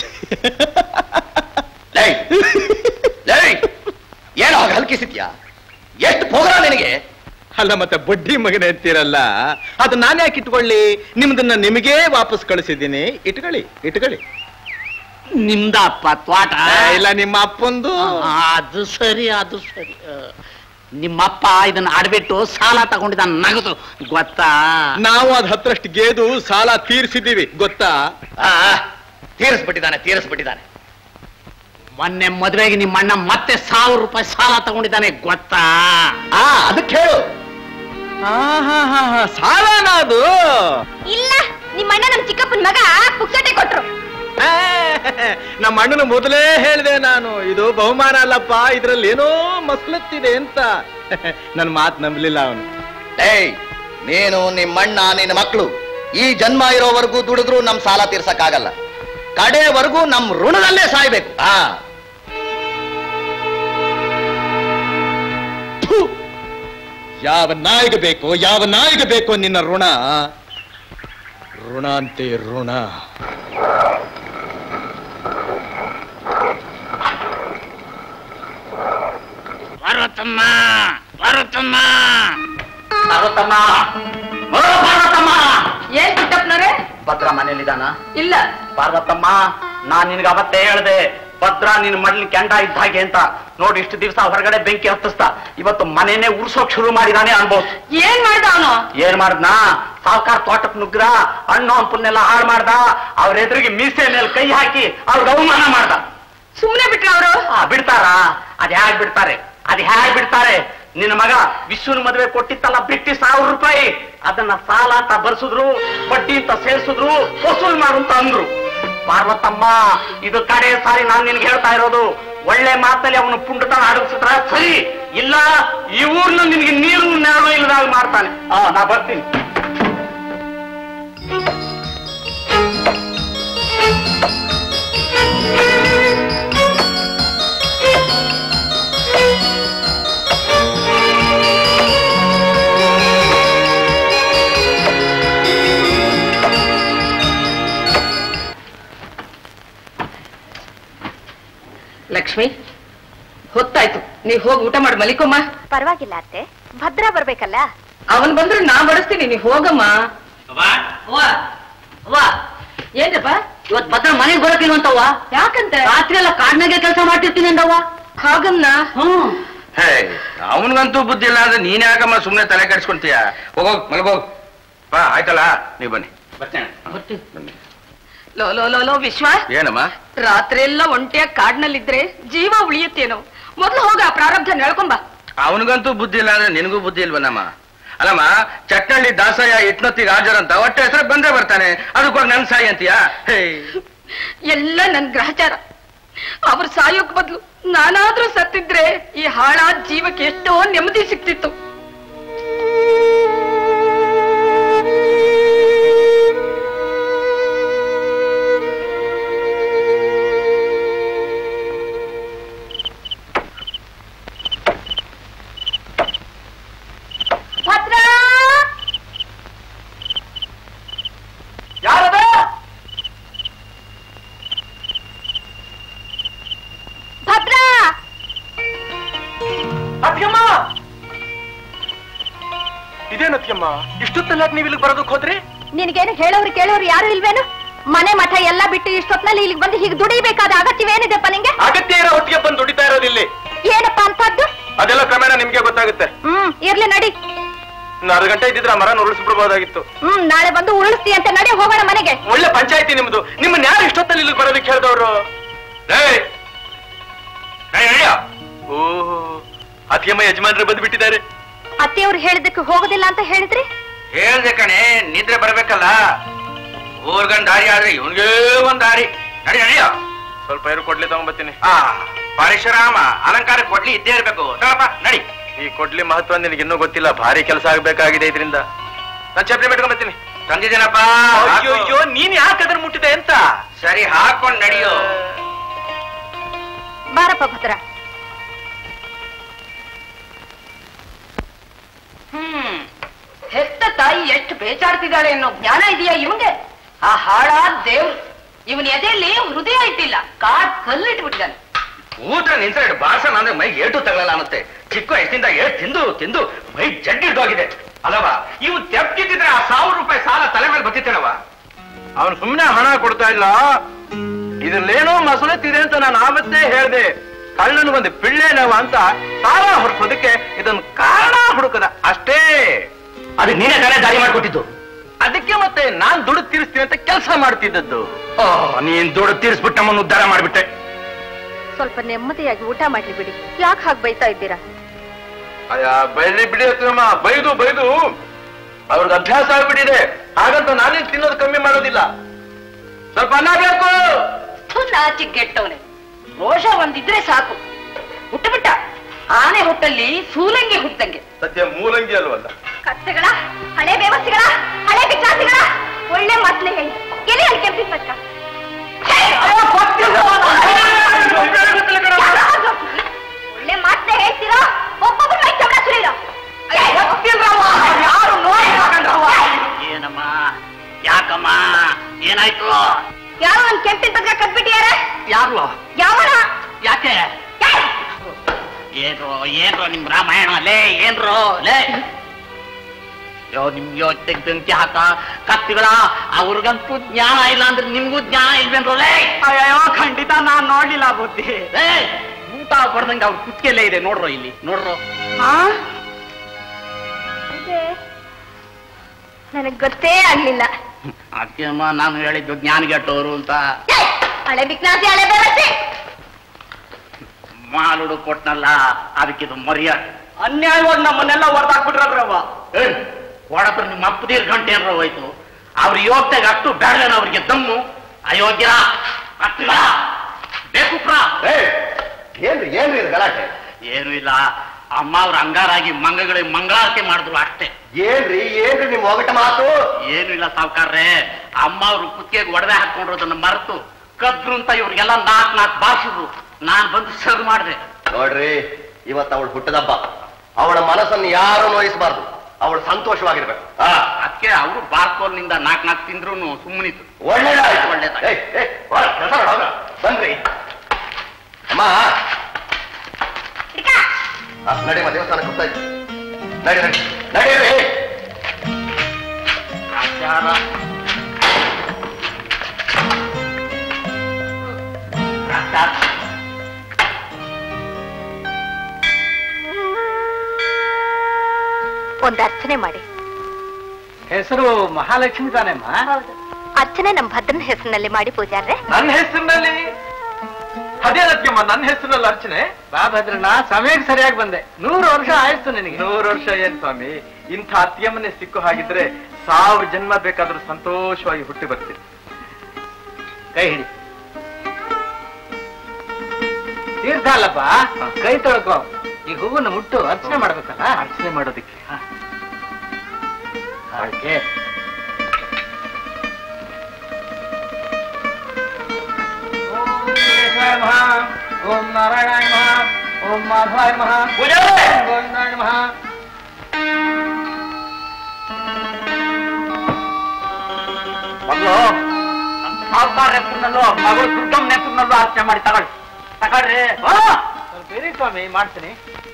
ಏನೋ ಹಾಗೆ ಹಲ್ಕಿಸಿದ್ಯಾ? ಎಷ್ಟು ಪೋಗರ ನಿನಗೆ? ಅಲ್ಲ, ಮತ್ತೆ ಬಡ್ಡಿ ಮಗನೇ ಅಂತೀರಲ್ಲ, ಅದು ನಾನು ಯಾಕೆ ಇಟ್ಕೊಳ್ಳಿ? ನಿಮ್ದನ್ನ ನಿಮಗೇ ವಾಪಸ್ ಕಳಿಸಿದ್ದೀನಿ, ಇಟ್ಕೊಳ್ಳಿ. ನಿಮ್ದಪ್ಪ ತ್ವಾಟ? ಇಲ್ಲ, ನಿಮ್ಮ ಅಪ್ಪಂದು. ಅದು ಸರಿ. ನಿಮ್ಮಪ್ಪ ಇದನ್ನ ಆಡ್ಬಿಟ್ಟು ಸಾಲ ತಗೊಂಡಿದ್ದ ನಗದು, ಗೊತ್ತಾ? ನಾವು ಅದ್ 10ರಷ್ಟು ಗೇದು ಸಾಲ ತೀರಿಸಿದ್ದೀವಿ, ಗೊತ್ತಾ? ತೀರಿಸ್ಬಿಟ್ಟಿದ್ದಾನೆ. ಮೊನ್ನೆ ಮದುವೆಗೆ ನಿಮ್ಮ ಅಣ್ಣ ಮತ್ತೆ 1000 ರೂಪಾಯಿ ಸಾಲ ತಗೊಂಡಿದ್ದಾನೆ, ಗೊತ್ತಾ? ಅದಕ್ಕೆ ಹೇಳು. ಸಾಲನ ಅದು? ಇಲ್ಲ, ನಿಮ್ಮ ಅಣ್ಣ ನಮ್ ಚಿಕ್ಕಪ್ಪನ ಮಗ ಪುಕ್ಸಟೆ ಕೊಟ್ರು. ನಮ್ಮ ಅಣ್ಣನ ಮೊದಲೇ ಹೇಳಿದೆ ನಾನು, ಇದು ಬಹುಮಾನ ಅಲ್ಲಪ್ಪ, ಇದ್ರಲ್ಲಿ ಏನೋ ಮಸ್ಲತ್ತಿದೆ ಅಂತ. ನನ್ ಮಾತು ನಂಬಲಿಲ್ಲ ಅವನು. ನೀನು, ನಿಮ್ಮಣ್ಣ, ನಿನ್ನ ಮಕ್ಕಳು ಈ ಜನ್ಮ ಇರೋವರೆಗೂ ದುಡಿದ್ರು ನಮ್ ಸಾಲ ತೀರ್ಸಕ್ಕಾಗಲ್ಲ. ಕಡೆವರೆಗೂ ನಮ್ ಋಣದಲ್ಲೇ ಸಾಯ್ಬೇಕು. ಯಾವ ನಾಯಿಗೆ ಬೇಕೋ ನಿನ್ನ ಋಣ ಅಂತೆ ಋಣ. ಪಾರ್ವತಮ್ಮ, ಏನ್ ಚಿಕ್ಕಪ್ಪನವ್ರೆ? ಭದ್ರ ಮನೇಲಿದ್ದಾನ? ಇಲ್ಲ. ಪಾರ್ವತಮ್ಮ, ನಾನ್ ನಿನ್ಗೆ ಅವತ್ತೇ ಹೇಳ್ದೆ, ಭದ್ರ ನಿನ್ ಮಡ್ಲಿ ಕೆಂಡ ಇದ್ದ ಹಾಗೆ ಅಂತ. ನೋಡಿ ಇಷ್ಟು ದಿವಸ ಹೊರಗಡೆ ಬೆಂಕಿ ಹತ್ತಿಸ್ತಾ ಇವತ್ತು ಮನೆಯೇ ಉರ್ಸೋಕ್ ಶುರು ಮಾಡಿದಾನೆ ಅನ್ಬೋದು. ಏನ್ ಮಾಡ್ದ ಅವನು? ಏನ್ ಮಾಡ್ದನಾ? ಸಾವುಕಾರ ತೋಟಕ್ ನುಗ್ರ, ಹಣ್ಣು ಹಂಪನ್ನೆಲ್ಲ ಹಾಳು ಮಾಡ್ದ, ಅವ್ರ ಎದುರಿಗೆ ಮೀಸೆ ಮೇಲೆ ಕೈ ಹಾಕಿ ಅವ್ರಿಗೆ ಅವಮಾನ ಮಾಡ್ದ. ಸುಮ್ನೆ ಬಿಟ್ರ ಅವರು? ಬಿಡ್ತಾರ? ಅದ್ ಹೇಗ್ ಬಿಡ್ತಾರೆ? ನಿನ್ನ ಮಗ ವಿಶ್ವನ ಮದುವೆ ಕೊಟ್ಟಿತ್ತಲ್ಲ ಬಿಟ್ಟಿ 1000 ರೂಪಾಯಿ, ಅದನ್ನ ಸಾಲ ಅಂತ ಬರ್ಸಿದ್ರು, ಬಡ್ಡಿ ಅಂತ ಸೇರಿಸಿದ್ರು, ವಸೂಲ್ ಮಾಡುಂತ ಅಂದ್ರು. ಪಾರ್ವತಮ್ಮ, ಇದು ಕಡೆ ಸಾರಿ ನಾನ್ ನಿನ್ಗೆ ಹೇಳ್ತಾ ಇರೋದು. ಒಳ್ಳೆ ಮಾತಲ್ಲಿ ಅವನು ಪುಂಡತನ ಅಡಗಿಸಿದ್ರ ಸರಿ, ಇಲ್ಲ ಈ ಊರ್ನ ನಿನ್ಗೆ ನೀರು ನೆರಳು ಇಲ್ಲದಾಗ ಮಾಡ್ತಾನೆ. ನಾ ಬರ್ತೀನಿ. ಲಕ್ಷ್ಮಿ, ಹೊತ್ತಾಯ್ತು, ನೀವ್ ಹೋಗಿ ಊಟ ಮಾಡಿ ಮಲಿಕೊಮ್ಮ. ಪರವಾಗಿಲ್ಲ ಅತ್ತೆ, ಭದ್ರ ಬರ್ಬೇಕಲ್ಲ. ಅವನ್ ಬಂದ್ರೆ ನಾ ಬಡಿಸ್ತೀನಿ, ನೀವ್ ಹೋಗಮ್ಮ. ಏನ್ರಪ್ಪ ಇವತ್ ಭದ್ರ ಮನೆಗೆ ಬರಕಿಲ್ವಂತವ್ವ? ಯಾಕಂತ? ರಾತ್ರಿ ಎಲ್ಲ ಕಾಡ್ನಾಗೆ ಕೆಲಸ ಮಾಡ್ತಿರ್ತೀನಿ ಅಂದವ್ವ. ಹಾಗನ್ನ? ಅವನ್ಗಂತೂ ಬುದ್ಧಿ ಇಲ್ಲ ಅಂದ್ರೆ ನೀನ್ ಯಾಕಮ್ಮ ಸುಮ್ನೆ ತಲೆ ಕೆಡ್ಸ್ಕೊಂತೀಯ? ಹೋಗೋಗ್ ಮಲಗೋಗ್ ಬಾ. ಆಯ್ತಲ್ಲ, ನೀವ್ ಬನ್ನಿ. ಬನ್ನಿ. ಲೋ ವಿಶ್ವ, ಏನಮ್ಮ? ರಾತ್ರಿ ಎಲ್ಲ ಒಂಟಿಯಾಗಿ ಕಾಡ್ನಲ್ಲಿದ್ರೆ ಜೀವ ಉಳಿಯುತ್ತೇನೋ. ಮೊದ್ಲು ಹೋಗ, ಪ್ರಾರಬ್ಧ ನೆಳ್ಕೊಂಬ. ಅವನಿಗಂತೂ ಬುದ್ಧಿ ಇಲ್ಲ ಅಂದ್ರೆ ನಿನಗೂ ಬುದ್ಧಿ ಇಲ್ವನಮ್ಮ? ಅಲ್ಲಮ್ಮ, ಚಟ್ನಳ್ಳಿ ದಾಸಯ್ಯ ಇಟ್ನೊತ್ತಿಗೆ ಹಾಜರ್ ಅಂತ ಹೊಟ್ಟೆ ಹೆಸರು ಬಂದೇ ಬರ್ತಾನೆ, ಅದಕ್ಕೋಗಿ ನನ್ ಸಾಯಿ ಅಂತೀಯ? ಎಲ್ಲ ನನ್ ಗ್ರಹಚಾರ. ಅವ್ರು ಸಾಯೋಕ್ ಬದ್ಲು ನಾನಾದ್ರೂ ಸತ್ತಿದ್ರೆ ಈ ಹಾಳಾದ ಜೀವಕ್ಕೆ ಎಷ್ಟೋ ನೆಮ್ಮದಿ ಸಿಕ್ತಿತ್ತು. ಇಷ್ಟೊತ್ತಲ್ಲ ನೀವು ಇಲ್ಲಿಗೆ ಬರೋದಕ್ಕೆ ಹೋದ್ರಿ? ನಿನಗೇನು ಹೇಳೋರು ಕೇಳೋರು ಯಾರು ಇಲ್ವೇನು? ಮನೆ ಮಠ ಎಲ್ಲ ಬಿಟ್ಟು ಇಷ್ಟೊತ್ನಲ್ಲಿ ಇಲ್ಲಿಗೆ ಬಂದು ಹೀಗೆ ದುಡಿಬೇಕಾದ ಅಗತ್ಯವೇನಿದೆಪ್ಪ ನಿಂಗೆ? ಅಗತ್ಯ ಇರೋ ಹೊತ್ತಿಗೆ ಬಂದು ದುಡಿತಾ ಇರೋದಿಲ್ಲಿ. ಏನಪ್ಪಾ ಅಂತದ್ದು? ಅದೆಲ್ಲ ಕ್ರಮೇಣ ನಿಮ್ಗೆ ಗೊತ್ತಾಗುತ್ತೆ. ಇರ್ಲಿ ನಡಿ. 4 ಗಂಟೆ ಇದ್ದಿದ್ರೆ ಆ ಮರ ಉರುಳಿಸ್ಬಿಡ್ಬೋದಾಗಿತ್ತು. ನಾಳೆ ಬಂದು ಉರುಳಿಸ್ತಿ ಅಂತ ನಡಿ, ಹೋಗೋಣ ಮನೆಗೆ. ಒಳ್ಳೆ ಪಂಚಾಯತಿ ನಿಮ್ದು. ನಿಮ್ಮನ್ನ ಯಾರು ಇಷ್ಟೊತ್ತಲ್ಲಿ ಇಲ್ಲಿಗೆ ಬರೋದಕ್ಕೆ ಹೇಳಿದವರು? ಓಹೋ, ಅತಿಯಮ್ಮ ಯಜಮಾನ್ರೆ ಬಂದು ಬಿಟ್ಟಿದ್ದಾರೆ. ಅತ್ತೆಯವ್ರು ಹೇಳಿದಕ್ಕೆ ಹೋಗೋದಿಲ್ಲ ಅಂತ ಹೇಳಿದ್ರಿ? ಹೇಳ್ದೆ ಕಣೆ, ನಿದ್ರೆ ಬರ್ಬೇಕಲ್ಲ. ಊರ್ಗಂಡ್ ದಾರಿ ಆದ್ರೆ ಇವನ್ಗೆ ಒಂದ್ ದಾರಿ. ನಡಿ ನಡಿಯ. ಸ್ವಲ್ಪ ಏರು ಕೊಡ್ಲಿ ತಗೊಂಡ್ಬರ್ತೀನಿ. ಪರಶುರಾಮ ಅಲಂಕಾರ ಕೊಡ್ಲಿ ಇದ್ದೇ ಇರ್ಬೇಕು. ನಡಿ. ಈ ಕೊಡ್ಲಿ ಮಹತ್ವ ನಿನಗೆ ಇನ್ನೂ ಗೊತ್ತಿಲ್ಲ. ಭಾರಿ ಕೆಲಸ ಆಗ್ಬೇಕಾಗಿದೆ ಇದರಿಂದ. ನಾನು ಚಪ್ಪಲಿ ಬಿಟ್ಕೊಂಡ್ಬರ್ತೀನಿ. ತಂದಿದ್ದೀನಪ್ಪ. ಅಯ್ಯೋ, ನೀನ್ ಯಾಕೆ ಅದ್ರ ಮುಟ್ಟಿದೆ ಅಂತ? ಸರಿ, ಹಾಕೊಂಡ್ ನಡಿಯೋ. ಬಾರಪ್ಪ ಭದ್ರ. ಹೆತ್ತ ತಾಯಿ ಎಷ್ಟು ಬೇಚಾಡ್ತಿದ್ದಾಳೆ ಅನ್ನೋ ಜ್ಞಾನ ಇದೆಯಾ ಇವಂಗೆ? ಆ ಹಾಳಾದ ದೇವ್ರು ಇವನ್ ಎದೆಯಲ್ಲಿ ಹೃದಯ ಇಟ್ಟಿಲ್ಲ, ಕಾಡ್ ಕಲ್ಲಿಟ್ಬಿಟ್ಟಿದ್ದಾನೆ. ಊಟ ನಿಂತ ಬಾಸನ ಅಂದ್ರೆ ಮೈ ಏಟು ತಗೊಳ್ಳಲ್ಲ ಅನ್ನತ್ತೆ. ಚಿಕ್ಕ ವಯಸ್ಸಿಂದ ತಿಂದು ತಿಂದು ಮೈ ಜಡ್ಡಿಡ್ದೋಗಿದೆ ಅಲ್ಲವಾ? ಇವು ತೆಪ್ಪಿದ್ರೆ ಆ 1000 ರೂಪಾಯಿ ಸಾಲ ತಲೆ ಮೇಲೆ ಬರ್ತಿತ್ತೇನವ? ಅವನು ಸುಮ್ಮನೆ ಹಣ ಕೊಡ್ತಾ ಇಲ್ಲ, ಇದ್ರಲ್ಲೇನೋ ಮಸಲತ್ತಿದೆ ಅಂತ ನಾನು ಆವತ್ತೇ ಹೇಳ್ದೆ. ಕಳ್ಳನಿಗೊಂದು ಪಿಳ್ಳೆನವ ಅಂತ ಸಾಲ ಹೊರಸೋದಕ್ಕೆ ಇದೊಂದು ಕಾರಣ ಹುಡುಕದ ಅಷ್ಟೇ. ಅದು ನೀನೇ ತಾನೇ ದಾರಿ ಮಾಡ್ಕೊಟ್ಟಿದ್ದು. ಅದಕ್ಕೆ ಮತ್ತೆ ನಾನ್ ದುಡ್ಡು ತೀರಿಸ್ತೀನಿ ಅಂತ ಕೆಲಸ ಮಾಡ್ತಿದ್ದದ್ದು. ನೀನ್ ದುಡ್ಡು ತೀರಿಸ್ಬಿಟ್ಟು ನಮ್ಮನ್ನು ಉದ್ಧಾರ ಮಾಡ್ಬಿಟ್ಟೆ. ಸ್ವಲ್ಪ ನೆಮ್ಮದಿಯಾಗಿ ಊಟ ಮಾಡ್ಲಿ ಬಿಡಿ, ಯಾಕೆ ಹಾಗೆ ಬೈತಾ ಇದ್ದೀರಾ? ಬೈಲಿ ಬಿಡಿ ಅತ್ತಮ್ಮ, ಬೈದು ಬೈದು ಅವ್ರಿಗೆ ಅಭ್ಯಾಸ ಆಗ್ಬಿಟ್ಟಿದೆ. ಹಾಗಂತ ನಾನೇ ತಿನ್ನೋದು ಕಮ್ಮಿ ಮಾಡೋದಿಲ್ಲ. ಸ್ವಲ್ಪ ಅನ್ನ ಬೇಕು. ನಾಚಿ ಕೆಟ್ಟವನೆ, ರೋಷ ಒಂದಿದ್ರೆ ಸಾಕು. ಹುಟ್ಟುಬಿಟ್ಟ ಆನೆ ಹುಟ್ಟಲ್ಲಿ ಸೂಲಂಗಿ ಹುಟ್ಟಂಗೆ. ಸತ್ಯ ಮೂಲಂಗಿ ಅಲ್ವಲ್ಲ? ಕತ್ತೆಗಳ, ಹಳೆ ಬೇವಸ್ಸಿಗಳ, ಹಳೆ ಬಿಚಾಸಿಗಳ ಒಳ್ಳೆ ಮಾತನ್ನೇ ಹೇಳಿ. ಎಲ್ಲಿ ಅಲ್ಲಿ ಕೆಂಪಿನ ಪಟ್ಕ? ಒಳ್ಳೆ ಮಾತನ್ನೇ ಹೇಳ್ತೀರೋ? ಒಬ್ಬೊಬ್ಬರು ಮೈ ಚಮಡ ಸುರಿರೋ. ಯಾರು ನೋಡಿ ಏನಮ್ಮ, ಯಾಕಮ್ಮ, ಏನಾಯ್ತು? ಯಾರೋ ಒಂದ್ ಕೆಂಪಿನ ಪಟ್ಕ ಕದ್ಬಿಟ್ಟಿಯಾರ. ಯಾರು? ಯಾವನ? ಯಾಕೆ? ಏನ್ರೋ ನಿಮ್ ರಾಮಾಯಣ ಲೇ? ಏನ್ರೋ ಲೇ? ನಿಮ್ಗೆ ಬೆಂಕಿ ಹಾಕ ಕತ್ತಿಗಳ. ಅವ್ರಿಗಂತೂ ಜ್ಞಾನ ಇಲ್ಲ ಅಂದ್ರೆ ನಿಮ್ಗೂ ಜ್ಞಾನ ಇಲ್ವೇನ್ರೋ ಲೇ? ಅಯ್ಯೋ, ಖಂಡಿತ ನಾನ್ ನೋಡ್ಲಿಲ್ಲ ಬುದ್ಧಿ. ಅಂತ ಬಡ್ದಂಗೆ ಅವ್ರ ಕುತ್ತಿಗೆಲ್ಲೇ ಇದೆ, ನೋಡ್ರೋ ಇಲ್ಲಿ, ನೋಡ್ರೋ. ನನಗ್ ಗೊತ್ತೇ ಆಗ್ಲಿಲ್ಲ. ಅದಕ್ಕೆ ಅಮ್ಮ ನಾನು ಹೇಳಿದ್ದು ಜ್ಞಾನಿಗೆಟ್ಟವರು ಅಂತ. ಹಳೆ ಬಿಕ್ನಾಸಿ ಹಳೆ ಬೇವರ್ಸಿ ಮಾಲುಡು ಕೊಟ್ನಲ್ಲ, ಅದಕ್ಕಿದು ಮರ್ಯಾದೆ. ಅನ್ಯಾಯವಾಗಿ ನಮ್ಮನ್ನೆಲ್ಲ ಹೊಡೆದಾಕ್ಬಿಟ್ರವ್ವ. ಹೊಡೆದ್ರೆ ನಿಮ್ಮ ಅಪ್ಪದೀರ್ ಗಂಟೆ ಏನ್ರ ಹೋಯ್ತು. ಅವ್ರ ಯೋಗ್ಯತೆಗೆ ಅಷ್ಟು ಬೇಡನ ಅವ್ರಿಗೆ ದಮ್ಮು. ಅಯೋಗ್ಯ ಅಷ್ಟಲ್ಲ ಬೇಕುಪ್ರ. ಏನ್ರಿ ಏನ್ರಿ ಗಲಾಟೆ? ಏನು ಇಲ್ಲ, ಅಮ್ಮ ಅವ್ರ ಅಂಗಾರಾಗಿ ಮಂಗಗಳಿಗೆ ಮಂಗಳಾರತಿ ಮಾಡಿದ್ರು ಅಷ್ಟೇ. ಏನ್ರಿ ಏನ್ರಿ ನಿಮ್ ಒಗಟ ಮಾತು? ಏನು ಇಲ್ಲ ಸಾವ್ಕಾರ್ರೆ, ಅಮ್ಮ ಅವ್ರು ಕುತ್ತಿಗೆಗೆ ಒಡವೆ ಹಾಕೊಂಡಿರೋದನ್ನ ಮರೆತು ಕದ್ರು ಅಂತ ಇವ್ರಿಗೆಲ್ಲ ನಾಲ್ಕು ಬಾರಿಸಿದ್ರು. ನಾನ್ ಬಂದು ಸರ್ ಮಾಡಿದೆ. ನೋಡ್ರಿ, ಇವತ್ತು ಅವಳು ಹುಟ್ಟದಬ್ಬ. ಅವಳ ಮನಸ್ಸನ್ನು ಯಾರು ನೋಯಿಸಬಾರ್ದು. ಅವಳು ಸಂತೋಷವಾಗಿರ್ಬೇಕು. ಅದಕ್ಕೆ ಅವರು ಬಾರ್ಕೋಲ್ನಿಂದ ನಾಲ್ಕು ತಿಂದ್ರು ಸುಮ್ಮನಿತ್ತು. ಒಳ್ಳೇದಾಯ್ತು, ಒಳ್ಳೇದಾಯ್ತು. ಬನ್ರಿ ಅಮ್ಮ, ನಡಿ ದೇವಸ್ಥಾನಕ್ಕೆ ಹೋಗ್ತಾ ಇತ್ತು. ನಡಿ ನಡಿ ನಡೀರಿ. ಒಂದು ಅರ್ಚನೆ ಮಾಡಿ. ಹೆಸರು ಮಹಾಲಕ್ಷ್ಮಿ ತಾನೇಮ್ಮ? ಹೌದು, ಅರ್ಚನೆ ನಮ್ಮ ಭದ್ರನ ಹೆಸರಿನಲ್ಲಿ ಮಾಡಿ ಪೂಜಾರ್ರೆ. ನನ್ನ ಹೆಸರಿನಲ್ಲಿ? ಅದೇನಕ್ಕಮ್ಮ ನನ್ನ ಹೆಸರಿನಲ್ಲಿ ಅರ್ಚನೆ? ಬಾ ಭದ್ರಣ್ಣ, ಸಮಯಕ್ಕೆ ಸರಿಯಾಗಿ ಬಂದೆ. 100 ವರ್ಷ ಆಯ್ತು ನಿನಗೆ. 100 ವರ್ಷ ಏನ್ ಸ್ವಾಮಿ, ಇಂಥ ಅತ್ತಿಯಮ್ಮನೆ ಸಿಕ್ಕು ಹಾಗಿದ್ರೆ 1000 ಜನ್ಮ ಬೇಕಾದ್ರೂ ಸಂತೋಷವಾಗಿ ಹುಟ್ಟಿ ಬರ್ತೀನಿ. ಕೈ ಹಿಡಿ. ತೀರ್ಥ ಅಲ್ಲಪ್ಪ, ಕೈ ತೊಳ್ಕೊ. ಈ ಹೂವನ್ನ ಮುಟ್ಟು ಅರ್ಚನೆ ಮಾಡ್ಬೇಕಲ್ಲ. ಅರ್ಚನೆ ಮಾಡೋದಿಕ್ಕೆ ಹಾಗೆ ಓಂ ನಾರಾಯಣಾಯ ನಮಃ, ಓಂ ಮಾಧವಾಯ ನಮಃ, ಓಂ ಗೋವಿಂದಾಯ ನಮಃ. ಮಗಳು ಸಾವುಕಾರ ಹೆಸರಿನಲ್ಲೂ ಮಗಳು ದುರ್ಗಮ್ಮ ಹೆಸರಿನಲ್ಲೂ ಅರ್ಚನೆ ಮಾಡಿ ತಗೊಳ್ಳಿ. ತಗೊಳ್ರಿ. ಸ್ವಲ್ಪ ಇರಿ ಸ್ವಾಮಿ, ಮಾಡ್ತೀನಿ.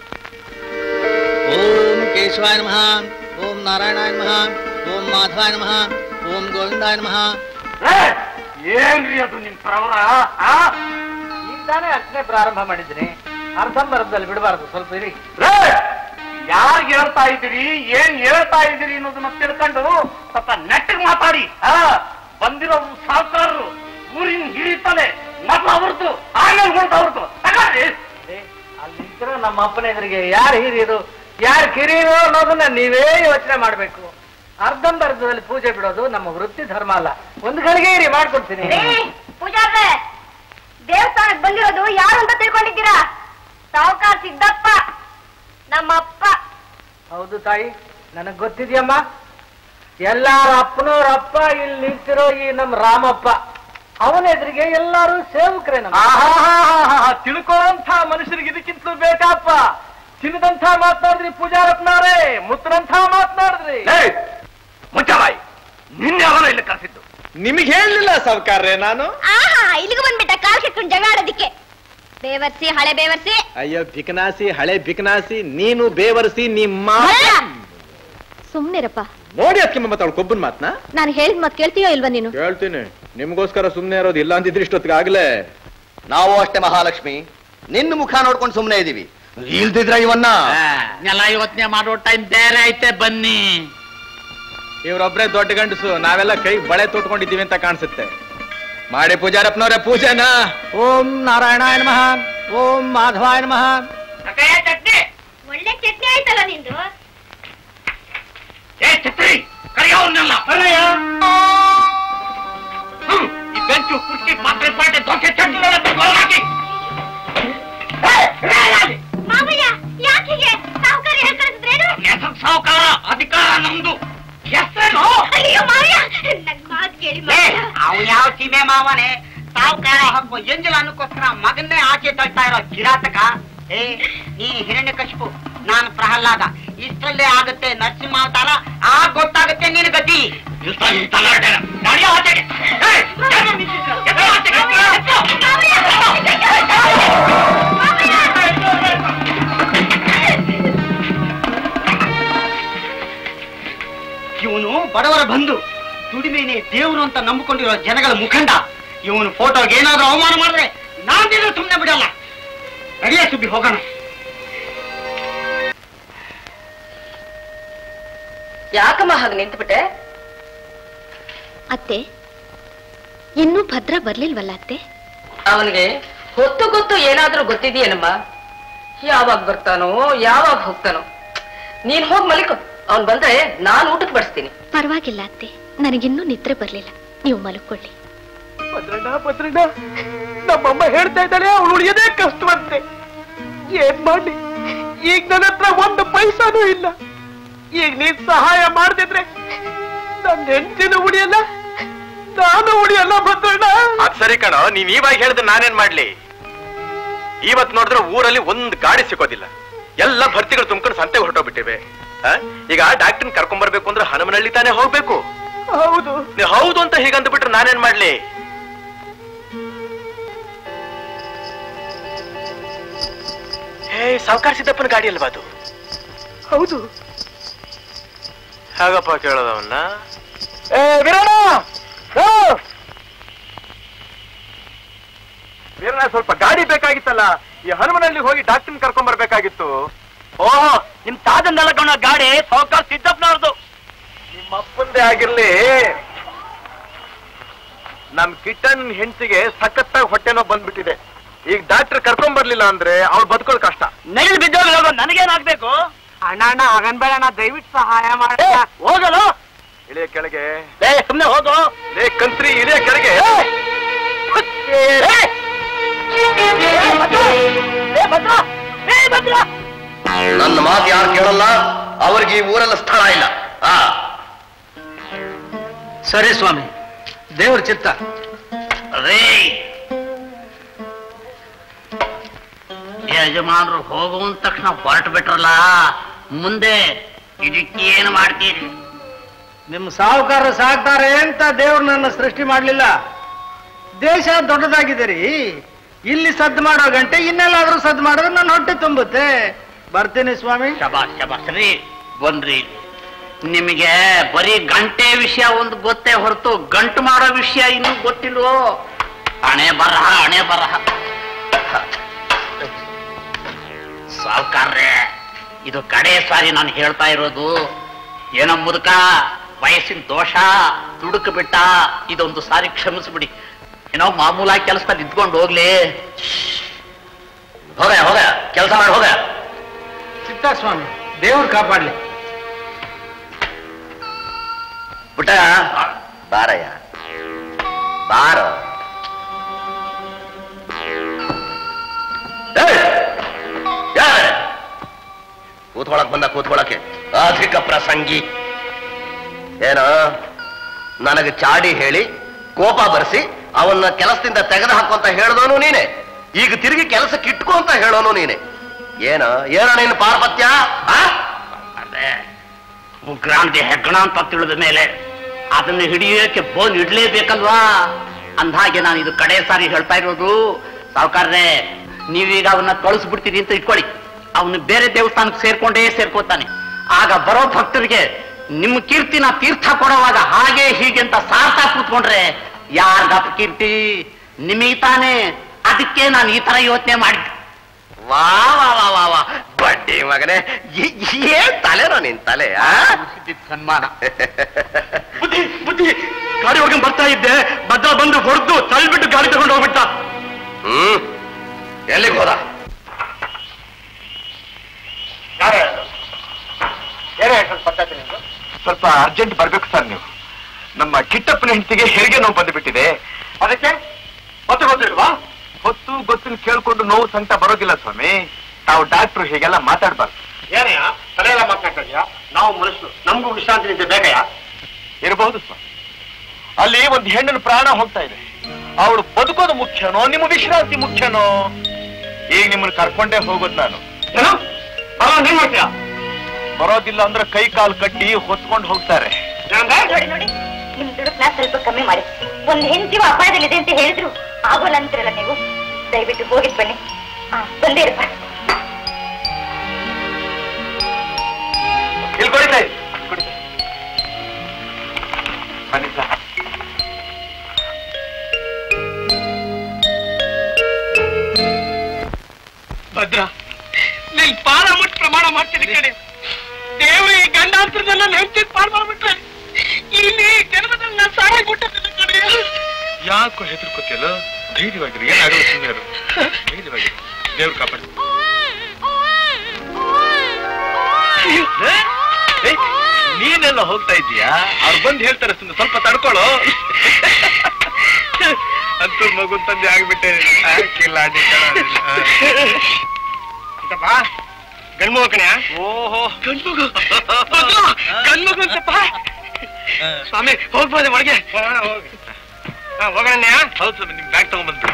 ಓಂ ಕೇಶವಾಯ ನಮಃ, ಓಂ ನಾರಾಯಣಾಯ ನಮಃ, ಓಂ ಮಾಧವಾಯ ನಮಃ, ಓಂ ಗೋವಿಂದಾಯ ನಮಃ. ಏನ್ರಿ ಅದು ನಿಮ್ ಪ್ರವರ? ಈಗ ತಾನೇ ಅರ್ಚನೆ ಪ್ರಾರಂಭ ಮಾಡಿದ್ದೀನಿ. ಅರ್ಧಂಬರ್ಧದಲ್ಲಿ ಬಿಡಬಾರ್ದು, ಸ್ವಲ್ಪ ಇರಿ. ಯಾರಿಗೆ ಹೇಳ್ತಾ ಇದ್ದೀರಿ, ಏನ್ ಹೇಳ್ತಾ ಇದ್ದೀರಿ ಅನ್ನೋದನ್ನ ತಿಳ್ಕೊಂಡು ಸ್ವಲ್ಪ ನೆಟ್ಟಿಗೆ ಮಾತಾಡಿ. ಬಂದಿರೋ ಸಾವುಕಾರರು ಊರಿನ ಹಿಡಿತಾನೆ, ಮೊದಲು ಅವ್ರದ್ದು ಆಮೇಲೆ ಹೊರಟು ಅವ್ರದ್ದು. ತಗೊಳ್ರಿ. ಅಲ್ಲಿ ನಿಂತಿರೋ ನಮ್ಮ ಅಪ್ಪನ ಎದುರಿಗೆ ಯಾರು ಹಿರಿಯರು ಯಾರು ಕಿರಿಯರು ಅನ್ನೋದನ್ನ ನೀವೇ ಯೋಚನೆ ಮಾಡ್ಬೇಕು. ಅರ್ಧಂಬರ್ಧದಲ್ಲಿ ಪೂಜೆ ಬಿಡೋದು ನಮ್ಮ ವೃತ್ತಿ ಧರ್ಮ ಅಲ್ಲ. ಒಂದು ಗಳಿಗೆ ಇರಿ, ಮಾಡ್ಕೊಡ್ತೀನಿ. ಪೂಜಾರ್ರೆ, ದೇವಸ್ಥಾನಕ್ಕೆ ಬಂದಿರೋದು ಯಾರು ಅಂತ ತಿಳ್ಕೊಂಡಿದ್ದೀರಾ? ಸಾವುಕಾರ ಸಿದ್ದಪ್ಪ, ನಮ್ಮಪ್ಪ. ಹೌದು ತಾಯಿ, ನನಗ್ ಗೊತ್ತಿದ್ಯಮ್ಮ. ಎಲ್ಲಾರ ಅಪ್ಪನವ್ರ ಅಪ್ಪ ಇಲ್ಲಿ ನಿಂತಿರೋ ಈ ನಮ್ಮ ರಾಮಪ್ಪ. ಅವನ ಎದುರಿಗೆ ಎಲ್ಲಾರು ಸೇವಕರೇ. ತಿಳ್ಕೊಳ್ಳೋಂಥ ಮನುಷ್ಯರಿಗೆ ಇದಕ್ಕಿಂತಲೂ ಬೇಕಪ್ಪ. ತಿನ್ನದಂಥ ಮಾತನಾಡಿದ್ರಿ ಪೂಜಾರಪ್ಪನವರೇ, ಮುತ್ತರಂಥ ಮಾತನಾಡಿದ್ರಿ. ಮುಚ್ಚಬಾಯಿ, ನಿನ್ನೆ ಅವನ ಇಲ್ಲಿ ಕರೆಸಿದ್ದು ನಿಮಗೆ ಹೇಳಲಿಲ್ಲ ಸಾವುಕಾರ್ರೆ ನಾನು? ಇಲ್ಲಿಗೂ ಬಂದ್ಬಿಟ್ಟ ಕಾಲ್ ಕೆಟ್ಕೊಂಡು ಜಗಳ ಆಡೋದಿಕ್ಕೆ. ಬೇವರ್ಸಿ ಹಳೆ ಬೇವರ್ಸಿ. ಅಯ್ಯೋ ಬಿಕನಾಸಿ, ಹಳೆ ಬಿಕನಾಸಿ, ನೀನು ಬೇವರ್ಸಿ ನಿಮ್ಮ. ಸುಮ್ನಿರಪ್ಪ. ನೋಡಿ ಅದಕ್ಕೆ ಮತ್ತೆ ಅವಳು ಕೊಬ್ಬನ್ ಮಾತ್ನಾ? ನಾನು ಹೇಳಿದ ಮಾತು ಕೇಳ್ತೀಯೋ ಇಲ್ವಾ ನೀನು? ಕೇಳ್ತೀನಿ. ನಿಮ್ಗೋಸ್ಕರ ಸುಮ್ನೆ ಇರೋದು, ಇಲ್ಲ ಅಂತಿದ್ರೆ ಇಷ್ಟೊತ್ತಿಗೆ ಆಗ್ಲೇ. ನಾವು ಅಷ್ಟೇ ಮಹಾಲಕ್ಷ್ಮಿ, ನಿನ್ನ ಮುಖ ನೋಡ್ಕೊಂಡು ಸುಮ್ನೆ ಇದೀವಿ. ಇಲ್ದಿದ್ರ ಇವನ್ನ ಎಲ್ಲ ಇವತ್ತನೇ ಮಾಡೋ ಟೈಮ್ ಬೇರೆ ಐತೆ. ಬನ್ನಿ. ಇವ್ರೊಬ್ರೆ ದೊಡ್ಡ ಗಂಡಸು, ನಾವೆಲ್ಲ ಕೈ ಬಳೆ ತೊಟ್ಕೊಂಡಿದ್ದೀವಿ ಅಂತ ಕಾಣಿಸುತ್ತೆ. ಮಾಡಿ ಪೂಜಾರಪ್ಪನವ್ರೆ ಪೂಜೆನ. ಓಂ ನಾರಾಯಣಾಯ ನಮಃ, ಓಂ ಮಾಧವಾಯ ನಮಃ. ಒಳ್ಳೆ ಚಟ್ನಿ ಆಯ್ತಲ್ಲ ನಿಂದು. ಛತ್ರಿ ಕರೆಯೋರ್ನೆಲ್ಲ ಈ ಬೆಂಚು ಕುರ್ಚಿ ಪಾತ್ರೆ ಪಾಟೆ ದೋಸೆ ಚಟ್ನಿ. ಮಾವಯ್ಯ, ಯಾಕೆ ಸಾವುಕಾರ ಹೇಳ್ಕಳಿಸಿದ್ರೇನು? ಹೆಸರು ಸಾವುಕಾರ, ಅಧಿಕಾರ ನಮ್ದು. ಹೆಸರೇನು? ಅಯ್ಯೋ ಮಾವಯ್ಯ, ನನ್ ಮಾತು ಕೇಳಿ ಮಾವಯ್ಯ. ಅವ್ ಯಾವ ಸೀಮೆ ಮಾವನೇ ಸಾವುಕಾರ ಹಾಕೋ ಎಂಜಲ ಅನ್ನಕ್ಕೋಸ್ಕರ ಮಗನ್ನೇ ಆಚೆ ತಳ್ತಾ ಇರೋ ಕಿರಾತಕ. ನೀ ಹಿರಣ್ಯಕಶಿಪು, ನಾನು ಪ್ರಹ್ಲಾದ. ಇಷ್ಟರಲ್ಲೇ ಆಗುತ್ತೆ ನರಸಿಂಹಾವತಾರ. ಗೊತ್ತಾಗುತ್ತೆ ನಿನ್ ಗತಿ. ಇವನು ಬಡವರ ಬಂಧು, ದುಡಿಮೆನೆ ದೇವರು ಅಂತ ನಂಬಿಕೊಂಡಿರೋ ಜನಗಳ ಮುಖಂಡ. ಇವನು ಫೋಟೋಗೆ ಏನಾದ್ರೂ ಅವಮಾನ ಮಾಡಿದ್ರೆ ನಾನಿನ್ನು ಸುಮ್ಮನೆ ಬಿಡಲ್ಲ. ನಡಿಯ ಸುಬ್ಬಿ ಹೋಗೋಣ. ಯಾಕಮ್ಮ ಹಾಗೆ ನಿಂತ್ಬಿಟ್ಟೆ? ಅತ್ತೆ, ಇನ್ನೂ ಭದ್ರ ಬರ್ಲಿಲ್ವಲ್ಲ ಅತ್ತೆ? ಅವನಿಗೆ ಹೊತ್ತು ಗೊತ್ತು ಏನಾದ್ರೂ ಗೊತ್ತಿದೆಯೇನಮ್ಮ? ಯಾವಾಗ ಬರ್ತಾನೋ ಯಾವಾಗ ಹೋಗ್ತಾನೋ. ನೀನ್ ಹೋಗ್ ಮಲಿಕೋ. ಅವನ್ ಬಂದ್ರೆ ನಾನು ಊಟಕ್ಕೆ ಬಡಿಸ್ತೀನಿ. ಪರವಾಗಿಲ್ಲ ಅತ್ತೆ, ನನಗಿನ್ನೂ ನಿದ್ರೆ ಬರ್ಲಿಲ್ಲ, ನೀವು ಮಲ್ಕೊಳ್ಳಿ. ಭದ್ರಣ್ಣ, ನಮ್ಮಮ್ಮ ಹೇಳ್ತಾ ಇದ್ದಾಳೆ ಅವಳು ಉಳಿಯೋದೇ ಕಷ್ಟವಂತೆ. ಏನ್ ಮಾಡಿ? ಈಗ ನನ್ನ ಹತ್ರ ಒಂದು ಪೈಸಾನೂ ಇಲ್ಲ. ಈಗ ನೀನ್ ಸಹಾಯ ಮಾಡ್ತಿದ್ರೆ ನನ್ನ ಹೆಂಡತಿನೂ ಉಳಿಯಲ್ಲ, ನಾನು ಉಳಿಯಲ್ಲ ಭದ್ರಣ್ಣ. ಅದ್ ಸರಿ ಕಣೋ, ನೀನ್ ಇವಾಗ ಹೇಳಿದ್ರೆ ನಾನೇನ್ ಮಾಡ್ಲಿ? ಇವತ್ ನೋಡಿದ್ರೆ ಊರಲ್ಲಿ ಒಂದ್ ಗಾಡಿ ಸಿಗೋದಿಲ್ಲ, ಎಲ್ಲ ಭರ್ತಿಗಳು ತುಂಬ್ಕೊಂಡು ಸಂತೆಗೆ ಹೊರಟೋಗ್ಬಿಟ್ಟಿವೆ. ಈಗ ಡಾಕ್ಟರ್ ಕರ್ಕೊಂಡ್ ಬರ್ಬೇಕು ಅಂದ್ರೆ ಹನುಮನಹಳ್ಳಿ ತಾನೇ ಹೋಗ್ಬೇಕು. ಹೌದು. ನೀವು ಹೌದು ಅಂತ ಹೀಗಂತ ಬಿಟ್ರೆ ನಾನೇನ್ ಮಾಡ್ಲಿ? ಸಾವುಕಾರ ಸಿದ್ದಪ್ಪನ ಗಾಡಿ ಅಲ್ವಾ ಅದು? ಹೌದು. ಹಾಗಪ್ಪ ಕೇಳೋದವನ್ನ. ವೀರಣ್ಣ, ಸ್ವಲ್ಪ ಗಾಡಿ ಬೇಕಾಗಿತ್ತಲ್ಲ, ಈ ಹನುಮನಹಳ್ಳಿ ಹೋಗಿ ಡಾಕ್ಟರ್ ಕರ್ಕೊಂಡ್ ಬರ್ಬೇಕಾಗಿತ್ತು. ಓಹೋ, ನಿಮ್ ತಾಜನ್ನೆಲ್ಲ ಕಣ ಗಾಡಿ ಸಾವುಕಾರ ಸಿದ್ದಪ್ಪನವ್ರದ್ದು. ನಿಮ್ಮ ಅಪ್ಪಂದೇ ಆಗಿರ್ಲಿ, ನಮ್ ಕಿಟ್ಟನ್ ಹೆಂಡತಿಗೆ ಸಖತ್ತಾಗಿ ಹೊಟ್ಟೆ ನೋವು ಬಂದ್ಬಿಟ್ಟಿದೆ. ಈಗ ಡಾಕ್ಟರ್ ಕರ್ಕೊಂಡ್ ಬರ್ಲಿಲ್ಲ ಅಂದ್ರೆ ಅವ್ಳು ಬದುಕೋದು ಕಷ್ಟ. ನೈಲ್ ಬಿದ್ದೋಗ ನನಗೇನಾಗ್ಬೇಕು? ಅಣ್ಣ ಹಾಗನ್ಬೇಡಣ್ಣ, ದಯವಿಟ್ಟು ಸಹಾಯ ಮಾಡ. ಹೋಗಲು ಇಳಿಯ ಕೆಳಗೆ. ಸುಮ್ನೆ ಹೋಗು. ಲೇ ಕಂತ್ರಿ, ಇಳಿಯ ಕೆಳಗೆ. ನನ್ನ ಮಾತು ಯಾರು ಕೇಳಲ್ಲ, ಅವ್ರಿಗೆ ಈ ಊರೆಲ್ಲ ಸ್ಥಳ ಇಲ್ಲ. ಸರಿ ಸ್ವಾಮಿ, ದೇವ್ರ ಚಿತ್ತ. ರೇ ಯಜಮಾನರು ಹೋಗುವ ತಕ್ಷಣ ಹೊರಟು ಬಿಟ್ರಲ್ಲ, ಮುಂದೆ ಇದಕ್ಕೇನು ಮಾಡ್ತೀರಿ? ನಿಮ್ಮ ಸಾಹುಕಾರ ಸಾಕ್ತಾರೆ ಅಂತ ದೇವ್ರು ನನ್ನ ಸೃಷ್ಟಿ ಮಾಡ್ಲಿಲ್ಲ. ದೇಶ ದೊಡ್ಡದಾಗಿದೆ ರೀ, ಇಲ್ಲಿ ಸದ್ದು ಮಾಡೋ ಗಂಟೆ ಇನ್ನೆಲ್ಲಾದ್ರೂ ಸದ್ದು ಮಾಡಿದ್ರೆ ನನ್ನ ಹೊಟ್ಟೆ ತುಂಬುತ್ತೆ. ಬರ್ತೀನಿ ಸ್ವಾಮಿ. ಶಬಾಷ್ ಶಬಾಷ್ ರೀ, ಬನ್ರಿ. ನಿಮಗೆ ಬರೀ ಗಂಟೆ ವಿಷಯ ಒಂದು ಗೊತ್ತೇ ಹೊರತು ಗಂಟು ಮಾಡೋ ವಿಷಯ ಇನ್ನೂ ಗೊತ್ತಿಲ್ವೋ? ಹಣೆ ಬರಹ. ಸಾವುಕಾರ್ರೆ, ಇದು ಕಡೆ ಸಾರಿ ನಾನು ಹೇಳ್ತಾ ಇರೋದು. ಏನೋ ಮುದುಕ, ವಯಸ್ಸಿನ ದೋಷ, ದುಡುಕು ಬಿಟ್ಟ, ಇದೊಂದು ಸಾರಿ ಕ್ಷಮಿಸ್ಬಿಡಿ. ಏನೋ ಮಾಮೂಲಾಗಿ ಕೆಲಸದಲ್ಲಿ ಇದ್ಕೊಂಡು ಹೋಗ್ಲಿ. ಹೋಗ ಕೆಲಸ ಮಾಡಿ ಹೋಗ. ಚಿತ್ತ ಸ್ವಾಮಿ, ದೇವ್ರು ಕಾಪಾಡ್ಲಿ. ಪುಟ್ಟ ಬಾರಯ್ಯ, ಬಾರ. ಕೂತ್ಕೊಳಕ್ ಬಂದ ಕೂತ್ಕೊಳಕ್ಕೆ ಅಧಿಕ ಪ್ರಸಂಗಿ. ಏನೋ ನನಗೆ ಚಾಡಿ ಹೇಳಿ ಕೋಪ ಬರ್ಸಿ ಅವನ್ನ ಕೆಲಸದಿಂದ ತೆಗೆದು ಹಾಕುವಂತ ಹೇಳಿದವನು ನೀನೆ, ಈಗ ತಿರುಗಿ ಕೆಲಸಕ್ಕೆ ಇಟ್ಕೋ ಅಂತ ಹೇಳೋನು ನೀನೆ. ಏನ ನಿನ್ನ ಪಾರ್ಪತ್ಯ? ಅದೇ ಉಗ್ರಾಂತಿ ಹೆಗ್ಗಣ ಅಂತ ತಿಳಿದ ಮೇಲೆ ಅದನ್ನು ಹಿಡಿಯೋಕೆ ಬೋನ್ ಇಡ್ಲೇಬೇಕಲ್ವಾ? ಅಂದಾಗೆ ನಾನು ಇದು ಕಡೆ ಸಾರಿ ಹೇಳ್ತಾ ಇರೋದು. ಸಾವುಕಾರ್ರೆ, ನೀವೀಗ ಅವನ್ನ ಕಳಿಸ್ಬಿಡ್ತೀರಿ ಅಂತ ಇಟ್ಕೊಳ್ಳಿ, ಅವನು ಬೇರೆ ದೇವಸ್ಥಾನಕ್ಕೆ ಸೇರ್ಕೋತಾನೆ. ಆಗ ಬರೋ ಭಕ್ತರಿಗೆ ನಿಮ್ಮ ಕೀರ್ತಿನ ತೀರ್ಥ ಕೊಡುವಾಗ ಹಾಗೆ ಹೀಗೆ ಅಂತ ಸಾರ್ತಾ ಕೂತ್ಕೊಂಡ್ರೆ ಯಾರ್ಗಪ್ಪ ಕೀರ್ತಿ? ನಿಮಗೆ ತಾನೇ. ಅದಕ್ಕೆ ನಾನು ಈ ತರ ಯೋಚನೆ ಮಾಡಿದ್ದೆ. ವಾ ವಾ ವಾ ವಾ ವಾ, ಬಡ್ಡಿ ಮಗನೇ, ಏನ್ ತಲೆನೋ ನಿನ್ ತಲೆ? ಸನ್ಮಾನ. ಬುದ್ಧಿ, ಗಾಡಿ ಒಳಗೆ ಬರ್ತಾ ಇದ್ದೆ, ಭದ್ರ ಬಂದು ಹೊಡೆದು ತಳ್ಳಿಬಿಟ್ಟು ಗಾಡಿ ತಗೊಂಡು ಹೋಗ್ಬಿಟ್ಟ. ಎಲ್ಲಿಗೆ ಹೋದ? ಸ್ವಲ್ಪ ಅರ್ಜೆಂಟ್ ಬರ್ಬೇಕು ಸರ್ ನೀವು. ನಮ್ಮ ಕಿಟ್ಟಪ್ಪನ ಹೆಂಡತಿಗೆ ಹೆರಿಗೆ ನೋವು ಬಂದುಬಿಟ್ಟಿದೆ. ಅದಕ್ಕೆ ಹೊತ್ತು ಗೊತ್ತಿಲ್ವಾ? ಹೊತ್ತು ಗೊತ್ತಿನ ಕೇಳ್ಕೊಂಡು ನೋವು ಸಂಕಟ ಬರೋದಿಲ್ಲ ಸ್ವಾಮಿ. ತಾವು ಡಾಕ್ಟ್ರು ಹೀಗೆಲ್ಲ ಮಾತಾಡ್ಬಾರ್ದು. ಏನಯ್ಯ ತಲೆಯೆಲ್ಲ ಮಾತಾಡ್ತಾ ಇದೆಯಾ? ನಾವು ಮನುಷ್ಯರು, ನಮಗೂ ವಿಶ್ರಾಂತಿ ನಿಂತೆ ಬೇಕಯ್ಯ. ಇರಬಹುದು ಸ್ವಾಮಿ. ಅಲ್ಲಿ ಒಂದು ಹೆಣ್ಣಿನ ಪ್ರಾಣ ಹೋಗ್ತಾ ಇದೆ. ಅವಳು ಬದುಕೋದು ಮುಖ್ಯನೋ ನಿಮ್ಮ ವಿಶ್ರಾಂತಿ ಮುಖ್ಯನೋ? ಈಗ ನಿಮ್ಮನ್ನ ಕರ್ಕೊಂಡೇ ಹೋಗೋದು ನಾನು. ಏನು ಏನ್ ಮಾಡ್ತೀಯಾ? ಬರೋದಿಲ್ಲ ಅಂದ್ರೆ ಕೈ ಕಾಲು ಕಟ್ಟಿ ಹೊತ್ಕೊಂಡು ಹೋಗ್ತಾರೆ. ನೋಡಿ ನೋಡಿ, ನಿಮ್ ದುಡುಕ್ನ ಸ್ವಲ್ಪ ಕಮ್ಮಿ ಮಾಡಿ. ಒಂದ್ ಹೆಂಡತಿವ ಅಪಾಯದಲ್ಲಿದೆ ಅಂತ ಹೇಳಿದ್ರು ಆಗೋಲ್ಲ ಅಂತಿರಲ್ಲ ನೀವು. ದಯವಿಟ್ಟು ಹೋಗಿದ್ ಬನ್ನಿ. ಬಂದೇ ಇರಪ್ಪ. ಇಲ್ಲಿ ಕೊಡಿತಾ ಬನ್ನಿ ಸರ್. ಭದ್ರ ನಿನ್ ಪಾದ ಮುಟ್ಟು ಪ್ರಮಾಣ ಮಾಡ್ತೀನಿ ಕಡೆ ದೇವ್ರ ಈ ಗಂಡಾಂತರದನ್ನ ನೆಂಚಿದ್ ಪಾಲ್ ಮಾಡ್ಬಿಟ್ರೆ ಇಲ್ಲಿ ಜನ್ಮದಲ್ಲಿ ನಾನು ಸಾರಾಗ್ಬಿಟ್ಟಿದ್ದೀನಿ ಕಡೆ. ಯಾಕೋ ಹೆದರ್ಕೋತಿಯಲ್ಲ? ಧೈರ್ಯವಾಗಿರಿ, ಏನಾಗಲ್ಲ, ಸುಮ್ಮನೆ ಧೈರ್ಯವಾಗಿರಿ, ದೇವ್ರು ಕಾಪಾಡಿ. ನೀನೆಲ್ಲ ಹೋಗ್ತಾ ಇದೀಯಾ? ಅವ್ರು ಬಂದು ಹೇಳ್ತಾರೆ, ಸುಮ್ಮನೆ ಸ್ವಲ್ಪ ತಡ್ಕೊಳ್ಳೋ. ಅಂತೂ ಮಗು ತಂದೆ ಆಗ್ಬಿಟ್ಟೆ. ಗಂಡ್ಮಗು ಕಣೆ. ಓಹೋ ಗಂಡ್ಮಗು, ಗಂಡ್ಮಗು ಅಂತಪ್ಪ. ಸ್ವಾಮಿ ಹೋಗ್ಬೋದೆ ಒಳಗೆ? ಹೋಗೋಣ. ಹೌದು ಸ್ವಾಮಿ, ನಿಮ್ ಬ್ಯಾಗ್ ತಗೊಂಡ್ಬಂದ್ಬಿಡು.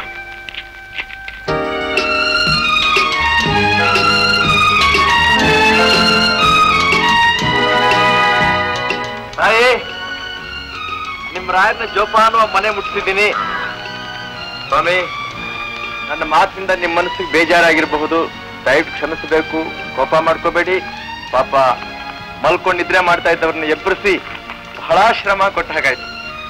ತಾಯಿ, ನಿಮ್ ರಾಯನ ಜೋಪಾನ ಮನೆ ಮುಟ್ಟಿಸಿದ್ದೀನಿ. ಸ್ವಾಮಿ, ನನ್ನ ಮಾತಿನಿಂದ ನಿಮ್ಮ ಮನಸ್ಸಿಗೆ ಬೇಜಾರಾಗಿರಬಹುದು, ದಯವಿಟ್ಟು ಕ್ಷಮಿಸಬೇಕು, ಕೋಪ ಮಾಡ್ಕೋಬೇಡಿ. ಪಾಪ ಮಲ್ಕೊಂಡಿದ್ರೆ ಮಾಡ್ತಾ ಇದ್ದವ್ರನ್ನ ಎಬ್ಬರಿಸಿ ಬಹಳ ಶ್ರಮ ಕೊಟ್ಟ ಹಾಗಾಯ್ತು.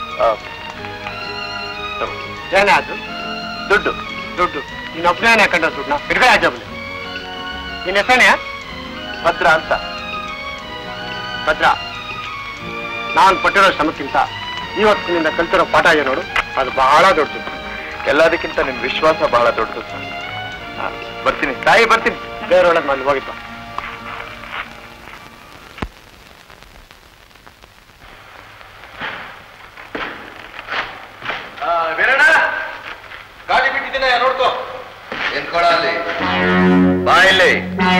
ಏನೇ ಅದು? ದುಡ್ಡು ದುಡ್ಡು ನಿನ್ನ ಒಬ್ಬನೇ ಹಾಕೊಂಡ ದುಡ್ಡು ಬಿಡುಗಡೆ ಆಜಾಬಲಿ. ನಿನ್ನ ಹೆಸರೇ ಭದ್ರ ಅಂತ. ಭದ್ರ, ನಾನು ಪಟ್ಟಿರೋ ಶ್ರಮಕ್ಕಿಂತ ಇವತ್ತಿನಿಂದ ಕಲ್ತಿರೋ ಪಾಠ ಇದೆ ನೋಡು, ಅದು ಬಹಳ ದೊಡ್ಡದು. ಎಲ್ಲದಕ್ಕಿಂತ ನಿಮ್ ವಿಶ್ವಾಸ ಬಹಳ ದೊಡ್ಡದು. ಬರ್ತೀನಿ ತಾಯಿ, ಬರ್ತೀನಿ. ಬೇರೆಯೊಳಗೆ ನಾನು ಹೋಗಿಪ್ಪ. ವೀರಣ್ಣ, ಗಾಡಿ ಬಿಟ್ಟಿದ್ದೀನ, ನೋಡ್ಕೋ. ನಿಂತ್ಕೊಳ ಅಲ್ಲಿ, ಬಾ ಇಲ್ಲಿ.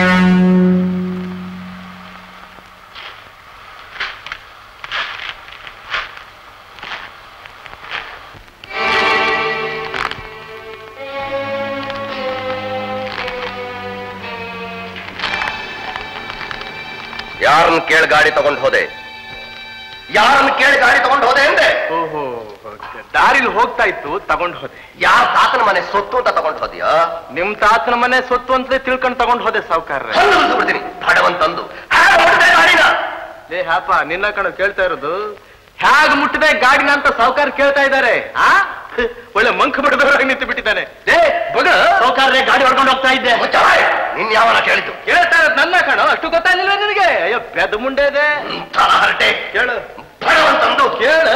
ಯಾರನ್ನ ಕೇಳಿ ಗಾಡಿ ತಗೊಂಡು ಹೋದೆ? ಯಾರನ್ನ ಕೇಳಿ ಗಾಡಿ ತಗೊಂಡು ಹೋದೆ ಅಂದೆ? ಓಹೋ, ದಾರಿಲಿ ಹೋಗ್ತಾ ಇತ್ತು, ತಗೊಂಡು ಹೋದೆ. ಯಾರ ತಾತನ ಮನೆ ಸೊತ್ತು ಅಂತ ತಗೊಂಡು ಹೋದ್ಯಾ? ನಿಮ್ ತಾತನ ಮನೆ ಸೊತ್ತು ಅಂತ ತಿಳ್ಕೊಂಡು ತಗೊಂಡು ಹೋದೆ ಸಾವುಕಾರ್ರೆ. ಬಿಡ್ತೀನಿ ಬಡವಂತಂದು. ಲೇ ಹಾಪ, ನಿನ್ನ ಕಣ ಕೇಳ್ತಾ ಇರೋದು. ಹೇಗ್ ಮುಟ್ಟಿದೆ ಗಾಡಿನ ಅಂತ ಸಾವುಕಾರ ಕೇಳ್ತಾ ಇದ್ದಾರೆ. ಒಳ್ಳೆ ಮಂಕ ಬಿಡದವರಾಗಿ ನಿಂತು ಬಿಟ್ಟಿದ್ದಾನೆ. ಸೌಕಾರ್ಯ ಗಾಡಿ ಹೊಡ್ಕೊಂಡು ಹೋಗ್ತಾ ಇದ್ದೆ. ನಿನ್ ಯಾವನ ಕೇಳಿದ್ದು? ಕೇಳ್ತಾ ಇರೋದು ನನ್ನ ಕಣೋ, ಅಷ್ಟು ಗೊತ್ತಾಗಿಲ್ಲ ನಿನಗೆ? ಅಯ್ಯೋ ಬೆದ ಮುಂಡೆ ಇದೆ. ಹರಟೆ ಕೇಳು, ಬಡವಂತಂದು ಕೇಳು.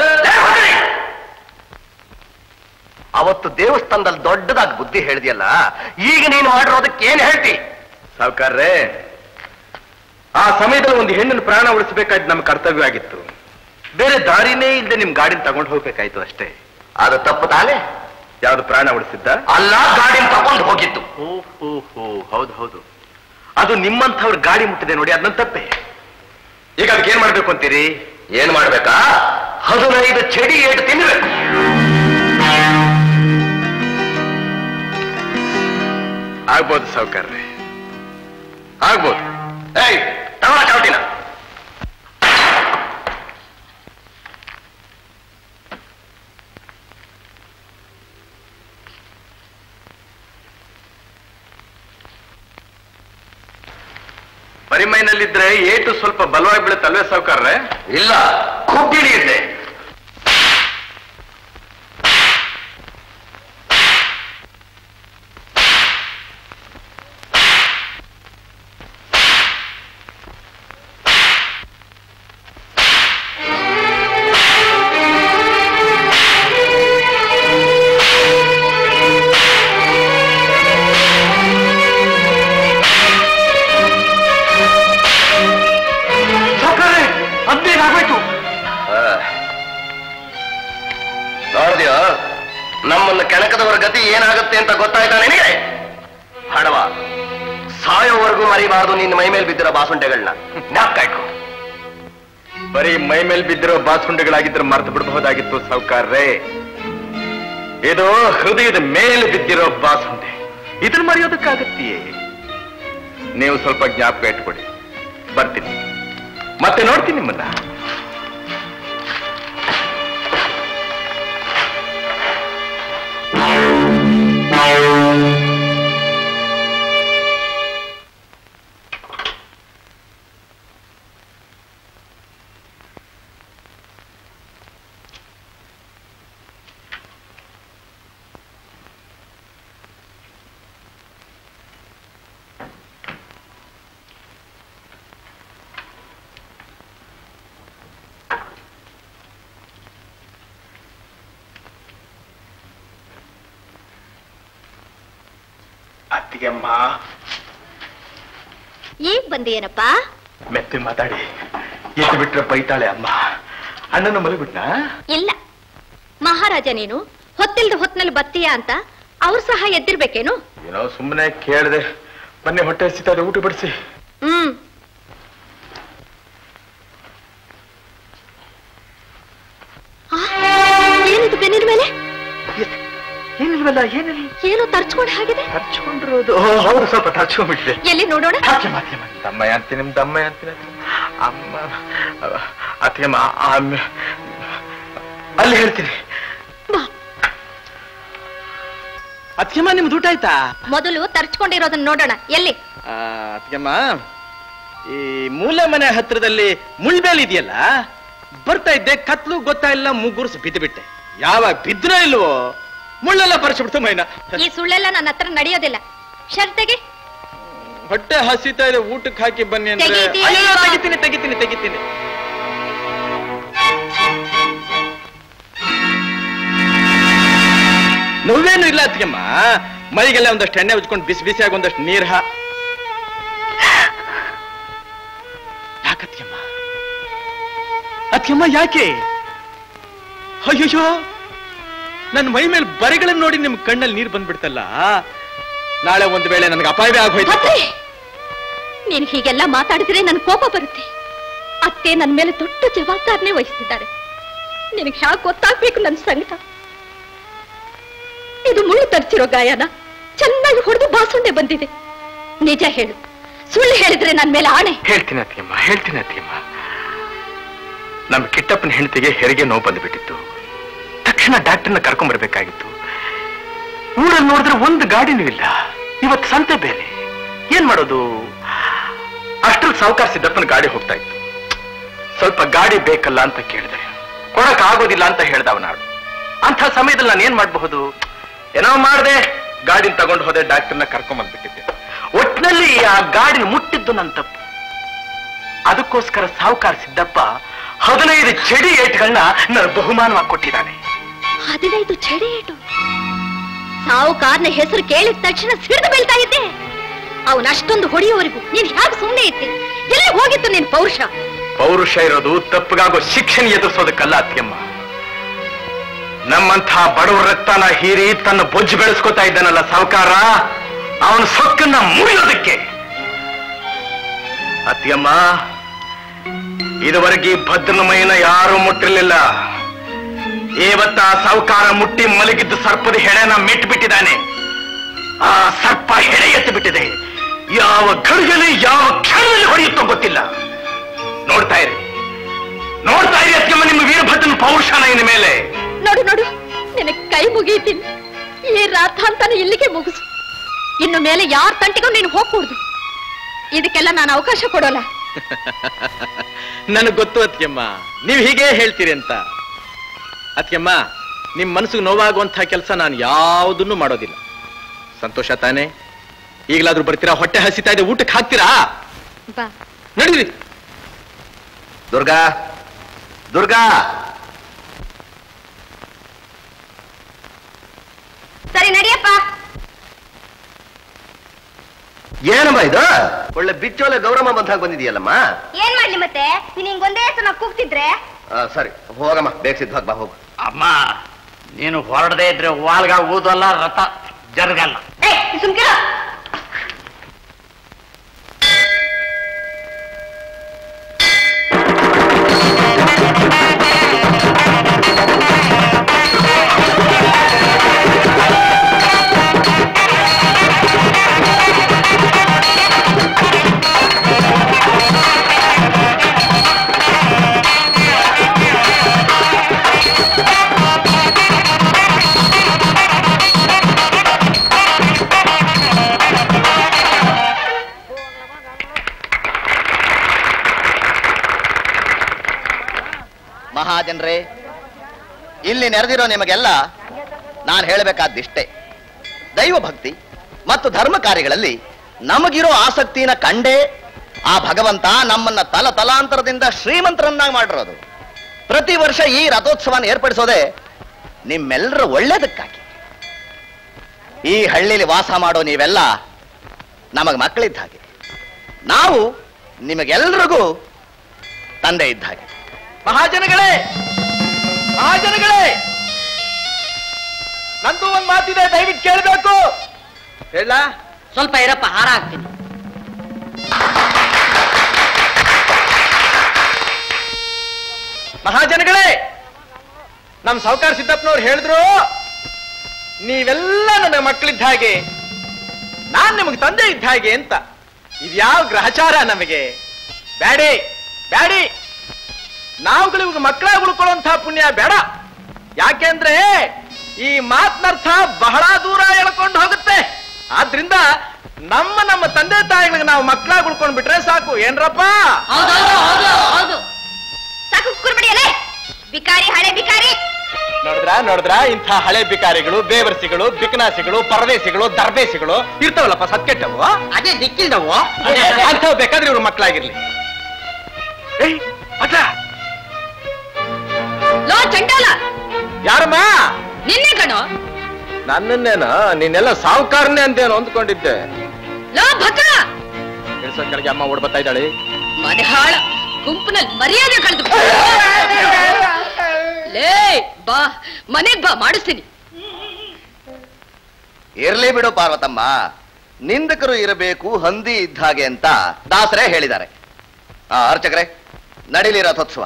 ಅವತ್ತು ದೇವಸ್ಥಾನದಲ್ಲಿ ದೊಡ್ಡದಾಗಿ ಬುದ್ಧಿ ಹೇಳಿದ್ಯಲ್ಲ, ಈಗ ನೀನು ಮಾಡಿರೋದಕ್ಕೆ ಏನ್ ಹೇಳ್ತಿ? ಸಾವುಕಾರ್ರೆ, ಆ ಸಮಯದಲ್ಲಿ ಒಂದು ಹೆಣ್ಣನ್ನು ಪ್ರಾಣ ಉಳಿಸಬೇಕಾದ್ ನಮ್ಮ ಕರ್ತವ್ಯ ಆಗಿತ್ತು. ಬೇರೆ ದಾರಿನೇ ಇಲ್ಲದೆ ನಿಮ್ ಗಾಡಿನ ತಗೊಂಡು ಹೋಗ್ಬೇಕಾಯ್ತು ಅಷ್ಟೇ. ಅದು ತಪ್ಪು ತಾನೆ? ಯಾವ್ದು ಪ್ರಾಣ ಉಳಿಸಿದ್ದ? ಅಲ್ಲ, ಗಾಡಿನ ತಗೊಂಡು ಹೋಗಿತ್ತು. ಓಹೋ, ಹೌದು ಹೌದು, ಅದು ನಿಮ್ಮಂಥವ್ರ ಗಾಡಿ ಮುಟ್ಟಿದೆ ನೋಡಿ, ಅದನ್ನ ತಪ್ಪೆ. ಈಗ ಅದಕ್ಕೆ ಏನ್ ಮಾಡ್ಬೇಕು ಅಂತೀರಿ? ಏನ್ ಮಾಡ್ಬೇಕಾ? 15 ಚಡಿ ಏಟು ತಿನ್ಬೇಕು. ಆಗ್ಬೋದು ಸಾವುಕಾರ್ರೆ, ಆಗ್ಬೋದು. ಏಯ್, ತಗೊಳ ಚಾವಟಿನ. ಬರಿ ಮೈನಲ್ಲಿದ್ರೆ ಏಟು ಸ್ವಲ್ಪ ಬಲವಾಗಿ ಬೀಳುತ್ತಲ್ವೇ ಸಾವುಕಾರ್ರೆ? ಇಲ್ಲ, ಕುಬ್ಬಿಳಿಯುತ್ತೆ. ನಮ್ಮನ್ನು ಕೆಣಕದವರ ಗತಿ ಏನಾಗುತ್ತೆ ಅಂತ ಗೊತ್ತಾಯ್ತಾ ನಿನಗೆ? ಹಡವ, ಸಾಯೋವರೆಗೂ ಮರಿಬಾರದು ನಿನ್ನ ಮೈ ಮೇಲೆ ಬಿದ್ದಿರೋ ಬಾಸುಂಡೆಗಳನ್ನ. ಜ್ಞಾಪಕ ಇಟ್ಕೊ. ಬರೀ ಮೈ ಮೇಲೆ ಬಿದ್ದಿರೋ ಬಾಸುಂಡೆಗಳಾಗಿದ್ರೆ ಮರೆತು ಬಿಡಬಹುದಾಗಿತ್ತು ಸಾವುಕಾರ್ರೆ. ಇದು ಹೃದಯದ ಮೇಲೆ ಬಿದ್ದಿರೋ ಬಾಸುಂಡೆ, ಇದನ್ನ ಮರೆಯೋದಕ್ಕಾಗತ್ತೆಯೇ? ನೀವು ಸ್ವಲ್ಪ ಜ್ಞಾಪಕ ಇಟ್ಕೊಡಿ. ಬರ್ತೀನಿ, ಮತ್ತೆ ನೋಡ್ತೀನಿ ನಿಮ್ಮನ್ನ. ಅತ್ತಿಗೆಮ್ಮ ಈಗ ಬಂದೇನಪ್ಪ? ಮೆತ್ತಿ ಮಾತಾಡಿ ಎದ್ದು ಬಿಟ್ರೆ ಬೈತಾಳೆ ಅಮ್ಮ. ಅಣ್ಣನ ಮಲಗಿಬಿಟ್ನಾ? ಇಲ್ಲ, ಮಹಾರಾಜ ನೀನು ಹೊತ್ತಿಲ್ದ ಹೊತ್ನಲ್ಲಿ ಬತ್ತೀಯಾ ಅಂತ ಅವ್ರು ಸಹ ಎದ್ದಿರ್ಬೇಕೇನು? ಏನೋ ಸುಮ್ಮನೆ ಕೇಳಿದೆ. ಮೊನ್ನೆ ಹೊಟ್ಟೆ ಹಸಿತಾರೆ, ಊಟ ಬಡಿಸಿ. ಏನಿದು ಬೆನ್ನಿನ ಮೇಲೆ? ಏನಿಲ್ವಲ್ಲ, ಏನಿಲ್ಲ. ಏನೋ ತರ್ಚ್ಕೊಂಡು ಹಾಗಿದೆ. ತರ್ಚ್ಕೊಂಡಿರೋದು? ಹೌದು, ಸ್ವಲ್ಪ ತರ್ಚ್ಕೊಂಡ್ಬಿಟ್ಟಿದೆ. ಎಲ್ಲಿ ನೋಡೋಣ. ತಮ್ಮಯ್ಯ ಅಂತೀನಿ, ನಿಮ್ ತಮ್ಮಯ್ಯ ಅಂತೀನಿ. ಅಮ್ಮ ಅತ್ತಿಗೆಮ್ಮ ಅಲ್ಲಿ ಹೇಳ್ತೀನಿ. ಅತ್ತಿಗೆಮ್ಮ ನಿಮ್ದು ಊಟ ಆಯ್ತಾ? ಮೊದಲು ತರ್ಚ್ಕೊಂಡಿರೋದನ್ನ ನೋಡೋಣ. ಎಲ್ಲಿ? ಅತ್ತಿಗೆಮ್ಮ, ಈ ಮೂಲೆ ಮನೆ ಹತ್ರದಲ್ಲಿ ಮುಳ್ಬೇಲ್ ಇದೆಯಲ್ಲ, ಬರ್ತಾ ಇದ್ದೆ, ಕತ್ಲು ಗೊತ್ತಾಯಿಲ್ಲ, ಮುಗ್ಗುರ್ಸು ಬಿದ್ದು ಬಿಟ್ಟೆ. ಯಾವಾಗ ಬಿದ್ರೋ ಇಲ್ವೋ ಮುಳ್ಳೆಲ್ಲ ಪರಿಸ್ಬಿಡ್ತು ಮೈನ. ಈ ಸುಳ್ಳೆಲ್ಲ ನನ್ನ ಹತ್ರ ನಡೆಯೋದಿಲ್ಲ. ಶರ್ತೆಗೆ ಹೊಟ್ಟೆ ಹಸಿತಾ ಇದೆ, ಊಟಕ್ಕೆ ಹಾಕಿ ಬನ್ನಿ ಅಂದ್ರೆ ತೆಗಿತೀನಿ ತೆಗಿತೀನಿ ತೆಗಿತೀನಿ. ನೋವೇನು ಇಲ್ಲ ಅತ್ತಿಗೆಮ್ಮ, ಮೈಗೆಲ್ಲ ಒಂದಷ್ಟು ಎಣ್ಣೆ ಉಜ್ಕೊಂಡು ಬಿಸಿ ಬಿಸಿಯಾಗಿ ಒಂದಷ್ಟು ನೀರ್ ಯಾಕತ್ತಿಗೆಮ್ಮ? ಅತ್ತಿಗೆಮ್ಮ ಯಾಕೆ? ಅಯ್ಯೋ, ನನ್ನ ಮೈ ಮೇಲೆ ಬರೆಗಳನ್ನು ನೋಡಿ ನಿಮ್ ಕಣ್ಣಲ್ಲಿ ನೀರು ಬಂದ್ಬಿಡ್ತಲ್ಲ. ನಾಳೆ ಒಂದು ವೇಳೆ ನನಗೆ ಅಪಾಯವೇ ಆಗೋಯ್ತು. ನೀನ್ ಹೀಗೆಲ್ಲ ಮಾತಾಡಿದ್ರೆ ನನ್ ಕೋಪ ಬರುತ್ತೆ. ಅತ್ತೆ ನನ್ನ ಮೇಲೆ ದೊಡ್ಡ ಜವಾಬ್ದಾರನೆ ವಹಿಸಿದ್ದಾರೆ. ನಿನಗೆ ಹ್ಯಾಕ್ ಗೊತ್ತಾಗ್ಬೇಕು ನನ್ನ ಸಂಕಟ? ಇದು ಮುಳ್ಳು ತರಿಸಿರೋ ಗಾಯನ ಚೆನ್ನಾಗಿ ಹೊಡೆದು ಬಾಸುಂಡೆ ಬಂದಿದೆ. ನಿಜ ಹೇಳು, ಸುಳ್ಳು ಹೇಳಿದ್ರೆ ನನ್ನ ಮೇಲೆ ಆಣೆ. ಹೇಳ್ತೀನಿ ಅತ್ತಿಗೆಮ್ಮ, ಹೇಳ್ತೀನಿ ಅತ್ತಿಗೆಮ್ಮ. ನಮ್ಮ ಕಿಟ್ಟಪ್ಪನ ಹೆಂಡತಿಗೆ ಹೆರಿಗೆ ನೋವು ಬಂದುಬಿಟ್ಟಿತ್ತು. ತಕ್ಷಣ ಡಾಕ್ಟರ್ನ ಕರ್ಕೊಂಡ್ಬರ್ಬೇಕಾಗಿತ್ತು. ಊರಲ್ಲಿ ನೋಡಿದ್ರೆ ಒಂದು ಗಾಡಿನೂ ಇಲ್ಲ. ಇವತ್ತು ಸಂತೆ ಬೇರೆ, ಏನ್ ಮಾಡೋದು? ಅಷ್ಟ್ರಲ್ಲಿ ಸಾವುಕಾರ ಸಿದ್ದಪ್ಪನ ಗಾಡಿ ಹೋಗ್ತಾ ಇತ್ತು. ಸ್ವಲ್ಪ ಗಾಡಿ ಬೇಕಲ್ಲ ಅಂತ ಕೇಳಿದೆ. ಕೊಡಕ್ ಆಗೋದಿಲ್ಲ ಅಂತ ಹೇಳ್ದವ ನಾಡು. ಅಂಥ ಸಮಯದಲ್ಲಿ ನಾನು ಏನ್ ಮಾಡಬಹುದು? ಏನೋ ಮಾಡಿದೆ, ಗಾಡಿನ ತಗೊಂಡು ಹೋದೆ, ಡಾಕ್ಟರ್ನ ಕರ್ಕೊಂಡ್ಬಂದ್ಬಿಟ್ಟಿದ್ದೆ. ಒಟ್ಟಿನಲ್ಲಿ ಆ ಗಾಡಿನ ಮುಟ್ಟಿದ್ದು ನನ್ನ ತಪ್ಪು. ಅದಕ್ಕೋಸ್ಕರ ಸಾವುಕಾರ ಸಿದ್ದಪ್ಪ 15 ಚಡಿ ಏಟುಗಳನ್ನ ನನ್ನ ಬಹುಮಾನವಾಗಿ ಕೊಟ್ಟಿದ್ದಾನೆ. 15 ಚಡಿ ಏಟು? ಸಾವುಕಾರನ ಹೆಸರು ಕೇಳಿದ ತಕ್ಷಣ ಸಿಡಿದು ಬೀಳ್ತಾ ಇದ್ದೆ. ಅವನ ಅಷ್ಟೊಂದು ಹೊಡೆಯುವವರೆಗೂ ನೀನ್ ಹ್ಯಾಗ ಸುಮ್ಮನೆ ಇದ್ದೆ? ಎಲ್ಲಿ ಹೋಗಿತ್ತು ನಿನ್ ಪೌರುಷ? ಪೌರುಷ ಇರೋದು ತಪ್ಪಿಗಾಗೋ ಶಿಕ್ಷಣ ಎದುರಿಸೋದಕ್ಕಲ್ಲ ಅತ್ತಿಗೆಮ್ಮ. ನಮ್ಮಂಥ ಬಡವರ ರಕ್ತನ ಹೀರಿ ತನ್ನ ಬೊಜ್ಜು ಬೆಳೆಸ್ಕೋತಾ ಇದ್ದಾನಲ್ಲ ಸಾವುಕಾರ, ಅವನ ಸೊಕ್ಕನ್ನ ಮುರಿಯೋದಕ್ಕೆ. ಅತ್ತಿಗೆಮ್ಮ, ಇದುವರೆಗೆ ಭದ್ರನ ಮೈನ ಯಾರೂ ಮುಟ್ಟಿರಲಿಲ್ಲ. ಇವತ್ತ ಆ ಸಾವುಕಾರ ಮುಟ್ಟಿ ಮಲಗಿದ್ದ ಸರ್ಪದ ಹೆಡೆನ ಮೆಟ್ಬಿಟ್ಟಿದ್ದಾನೆ. ಆ ಸರ್ಪ ಹೆಡೆ ಎತ್ತು ಬಿಟ್ಟಿದೆ. ಯಾವ ಘಳಿಗೆಯಲ್ಲಿ ಯಾವ ಕ್ಷಣದಲ್ಲಿ ಹೊಡೆಯುತ್ತೋ ಗೊತ್ತಿಲ್ಲ. ನೋಡ್ತಾ ಇರಿ, ನೋಡ್ತಾ ಇರಿ ಅತ್ತಿಗೆಮ್ಮ, ನಿಮ್ಮ ವೀರಭದ್ರನ ಪೌರುಷನ ಇನ್ನು ಮೇಲೆ. ನೋಡು ನೋಡು, ನಿನಗೆ ಕೈ ಮುಗಿಯುತ್ತೀನಿ. ಈ ರಾತಾಂತನ ಇಲ್ಲಿಗೆ ಮುಗಿಸು. ಇನ್ನು ಮೇಲೆ ಯಾರ ತಂಟಿಗೂ ನೀನು ಹೋಗ್ಕೂಡ್ದು. ಇದಕ್ಕೆಲ್ಲ ನಾನು ಅವಕಾಶ ಕೊಡೋಲ್ಲ. ನನಗೆ ಗೊತ್ತು ಅತ್ತಿಗೆಮ್ಮ, ನೀವು ಹೀಗೆ ಹೇಳ್ತೀರಿ ಅಂತ. ಅತ್ತಿಗೆಮ್ಮ, ನಿಮ್ ಮನಸ್ಸಿಗೆ ನೋವಾಗುವಂತಹ ಕೆಲಸ ನಾನು ಯಾವುದನ್ನು ಮಾಡೋದಿಲ್ಲ. ಸಂತೋಷ ತಾನೆ? ಈಗಲಾದ್ರೂ ಬರ್ತೀರಾ? ಹೊಟ್ಟೆ ಹಸಿತಾ ಇದೆ, ಊಟಕ್ಕೆ ಹಾಕ್ತೀರಾ? ನಡೀರಿ. ದುರ್ಗಾ, ದುರ್ಗಾ. ಸರಿ ನಡಿಯಪ್ಪ. ಏನಮ್ಮ ಇದು? ಒಳ್ಳೆ ಬಿಚ್ಚೋಲೆ ಗೌರಮ್ಮ ಬಂದಾಗ ಬಂದಿದೆಯಲ್ಲಮ್ಮ. ಏನ್ ಮಾಡ್ಲಿ ಮತ್ತೆ? ನೀನ್ ಹಿಂಗೊಂದೇ ಸಲ ಕೂಗ್ತಿದ್ರೆ. ಸರಿ ಹೋಗಮ್ಮ, ಬೇಗ ಸಿದ್ಧವಾಗಿ ಬಾ, ಹೋಗು. ಅಮ್ಮ, ನೀನು ಹೊರಡದೆ ಇದ್ರೆ ವಾಲ್ಗ ಊದಲ್ಲ, ರಥ ಜರುಗಲ್ಲ. ಸುಮ್ಕಿರ. ಮಹಾಜನರೇ, ಇಲ್ಲಿ ನೆರೆದಿರೋ ನಿಮಗೆಲ್ಲ ನಾನು ಹೇಳಬೇಕಾದಿಷ್ಟೇ. ದೈವ ಭಕ್ತಿ ಮತ್ತು ಧರ್ಮ ಕಾರ್ಯಗಳಲ್ಲಿ ನಮಗಿರೋ ಆಸಕ್ತಿನ ಕಂಡೇ ಆ ಭಗವಂತ ನಮ್ಮನ್ನ ತಲಾಂತರದಿಂದ ಶ್ರೀಮಂತರನ್ನಾಗಿ ಮಾಡಿರೋದು. ಪ್ರತಿ ವರ್ಷ ಈ ರಥೋತ್ಸವನ ಏರ್ಪಡಿಸೋದೆ ನಿಮ್ಮೆಲ್ಲರ ಒಳ್ಳೇದಕ್ಕಾಗಿ. ಈ ಹಳ್ಳಿಲಿ ವಾಸ ಮಾಡೋ ನೀವೆಲ್ಲ ನಮಗೆ ಮಕ್ಕಳಿದ್ದ ಹಾಗೆ, ನಾವು ನಿಮಗೆಲ್ರಿಗೂ ತಂದೆ ಇದ್ದ ಹಾಗೆ. ಮಹಾಜನಗಳೇ, ಮಹಾಜನಗಳೇ, ನಂದು ಒಂದು ಮಾತಿದೆ, ದಯವಿಟ್ಟು ಕೇಳಬೇಕು. ಹೇಳ. ಸ್ವಲ್ಪ ಇರಪ್ಪ, ಹಾರ ಹಾಕ್ತೀನಿ. ಮಹಾಜನಗಳೇ, ನಮ್ ಸಾವುಕಾರ ಸಿದ್ದಪ್ಪನವ್ರು ಹೇಳಿದ್ರು, ನೀವೆಲ್ಲ ನನ್ನ ಮಕ್ಕಳಿದ್ದ ಹಾಗೆ, ನಾನ್ ನಿಮಗೆ ತಂದೆ ಇದ್ದ ಹಾಗೆ ಅಂತ. ಇದ್ಯಾವ ಗ್ರಹಚಾರ ನಮಗೆ? ಬ್ಯಾಡಿ ಬ್ಯಾಡಿ, ನಾವುಗಳು ಮಕ್ಕಳಾಗಿ ಉಳ್ಕೊಳ್ಳುವಂತಹ ಪುಣ್ಯ ಬೇಡ. ಯಾಕೆಂದ್ರೆ ಈ ಮಾತನರ್ಥ ಬಹಳ ದೂರ ಎಳ್ಕೊಂಡು ಹೋಗುತ್ತೆ. ಆದ್ರಿಂದ ನಮ್ಮ ತಂದೆ ತಾಯಿಗಳಿಗೆ ನಾವು ಮಕ್ಕಳಾಗಿ ಉಳ್ಕೊಂಡ್ ಬಿಟ್ರೆ ಸಾಕು. ಏನ್ರಪ್ಪ? ಸಾಕು, ಕುರ್ಬಿಡಿಯಲೇ ಬಿಕಾರಿ, ಹಳೆ ಬಿಕಾರಿ. ನೋಡಿದ್ರ ಇಂಥ ಹಳೆ ಬಿಕಾರಿಗಳು, ಬೇವರ್ಸಿಗಳು, ಬಿಕನಾಸಿಗಳು, ಪರದೇಸಿಗಳು, ದರ್ಬೇಸಿಗಳು ಇರ್ತಾವಲ್ಲಪ್ಪ, ಸತ್ಕೆಟ್ಟವು, ಅದೇ ದಿಕ್ಕಿಲ್ದವು. ಅಂಥವು ಬೇಕಾದ್ರೆ ಇವ್ರ ಮಕ್ಕಳಾಗಿರ್ಲಿ. ಲೋ ಚಂಡಾಲ, ಯಾರಮ್ಮ? ನಿನ್ನೆ ಕಣೋ. ನನ್ನನ್ನೇನ? ನೀನೆಲ್ಲ ಸಾವುಕಾರನೇ ಅಂತೇನು ಅಂದ್ಕೊಂಡಿದ್ದೆ. ಲೋ ಭದ್ರ, ಇಳಿಸೋ ಕೆಳಗೆ ಅಮ್ಮ ಓಡ್ ಬರ್ತಾ ಇದ್ದಾಳೆ. ಮನೆ ಹಾಳ ಗುಂಪಿನಲ್ಲಿ ಮರ್ಯಾದೆ ಕಳೆದು. ಲೇ ಬಾ, ಮನೆಗ್ ಬಾ, ಮಾಡಿಸ್ತೀನಿ. ಇರ್ಲಿ ಬಿಡು ಪಾರ್ವತಮ್ಮ, ನಿಂದಕರು ಇರಬೇಕು ಹಂದಿ ಇದ್ದ ಹಾಗೆ ಅಂತ ದಾಸರೇ ಹೇಳಿದ್ದಾರೆ. ಅರ್ಚಕರೇ, ನಡೀಲಿ ರಥೋತ್ಸವ.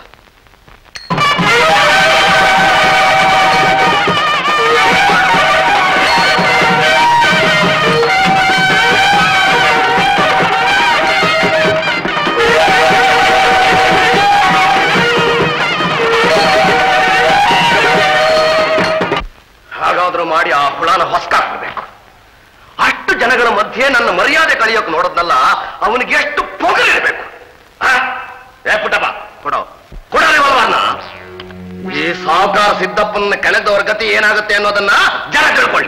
ಹಾಗಾದ್ರೂ ಮಾಡಿ ಆ ಹುಳನ ಹೊಸ್ಕಾಕ್ಬಿಡ್ಬೇಕು. ಅಷ್ಟು ಜನಗಳ ಮಧ್ಯೆ ನನ್ನ ಮರ್ಯಾದೆ ಕಳಿಯೋಕ್ ನೋಡೋದ್ನಲ್ಲ, ಅವನಿಗೆ ಎಷ್ಟು ಪೊಗಲಿರ್ಬೇಕು. ಏ ಪುಟ್ಟಪ್ಪ, ಕೊಡೋ ರಿವಾಲ್ವರ್ನ. ಈ ಸಾವುಕಾರ ಸಿದ್ದಪ್ಪನ ಕೆಳದವರ ಗತಿ ಏನಾಗುತ್ತೆ ಅನ್ನೋದನ್ನ ಜನ ತಿಳ್ಕೊಳ್ಳಿ.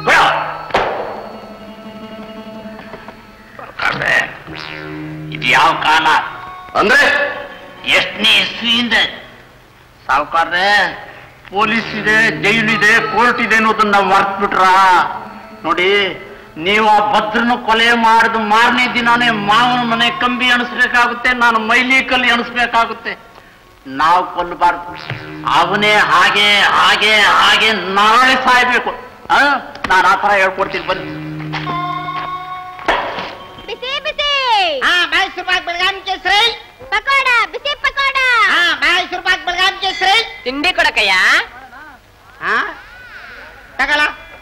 ಇದು ಯಾವ ಕಾಲ ಅಂದ್ರೆ ಎಷ್ಟನೇ ಇಸ್ವಿಯಿಂದ? ಸಾವುಕಾರ್ರೆ, ಪೊಲೀಸ್ ಇದೆ, ಜೈಲಿದೆ, ಕೋರ್ಟ್ ಇದೆ ಅನ್ನೋದನ್ನ ಮರ್ತ್ ಬಿಟ್ರ ನೋಡಿ. ನೀವು ಆ ಭದ್ರನ ಕೊಲೆ ಮಾಡಿದ ಮಾರನೇ ದಿನಾನೇ ಮಾವನ ಮನೆ ಕಂಬಿ ಅಣಿಸ್ಬೇಕಾಗುತ್ತೆ, ನಾನು ಮೈಲಿ ಕಲ್ಲಿ ಅಣಿಸ್ಬೇಕಾಗುತ್ತೆ. ನಾವು ಕೊಲ್ಲಬಾರ್ದು, ಅವನೇ ಹಾಗೆ ಹಾಗೆ ಹಾಗೆ ನಾಳೆ ಸಾಯ್ಬೇಕು. ನಾನು ಆ ತರ ಹೇಳ್ಕೊಡ್ತೀನಿ, ಬನ್ನಿ. ಬಿಸಿ ಬಿಸಿ ಮೈಸೂರು ಪಾಕ್ ಬೆಳಗಾಂ ಕೇಸರಿ ಪಕೋಡ, ಬಿಸಿ ಪಕೋಡ. ಮೈಸೂರು ಪಾಕ್ ಬೆಳಗಾಂ ಕೇಸರಿ ತಿಂಡಿ ಕೊಡಕಯ್ಯ. ತಗೊಳ.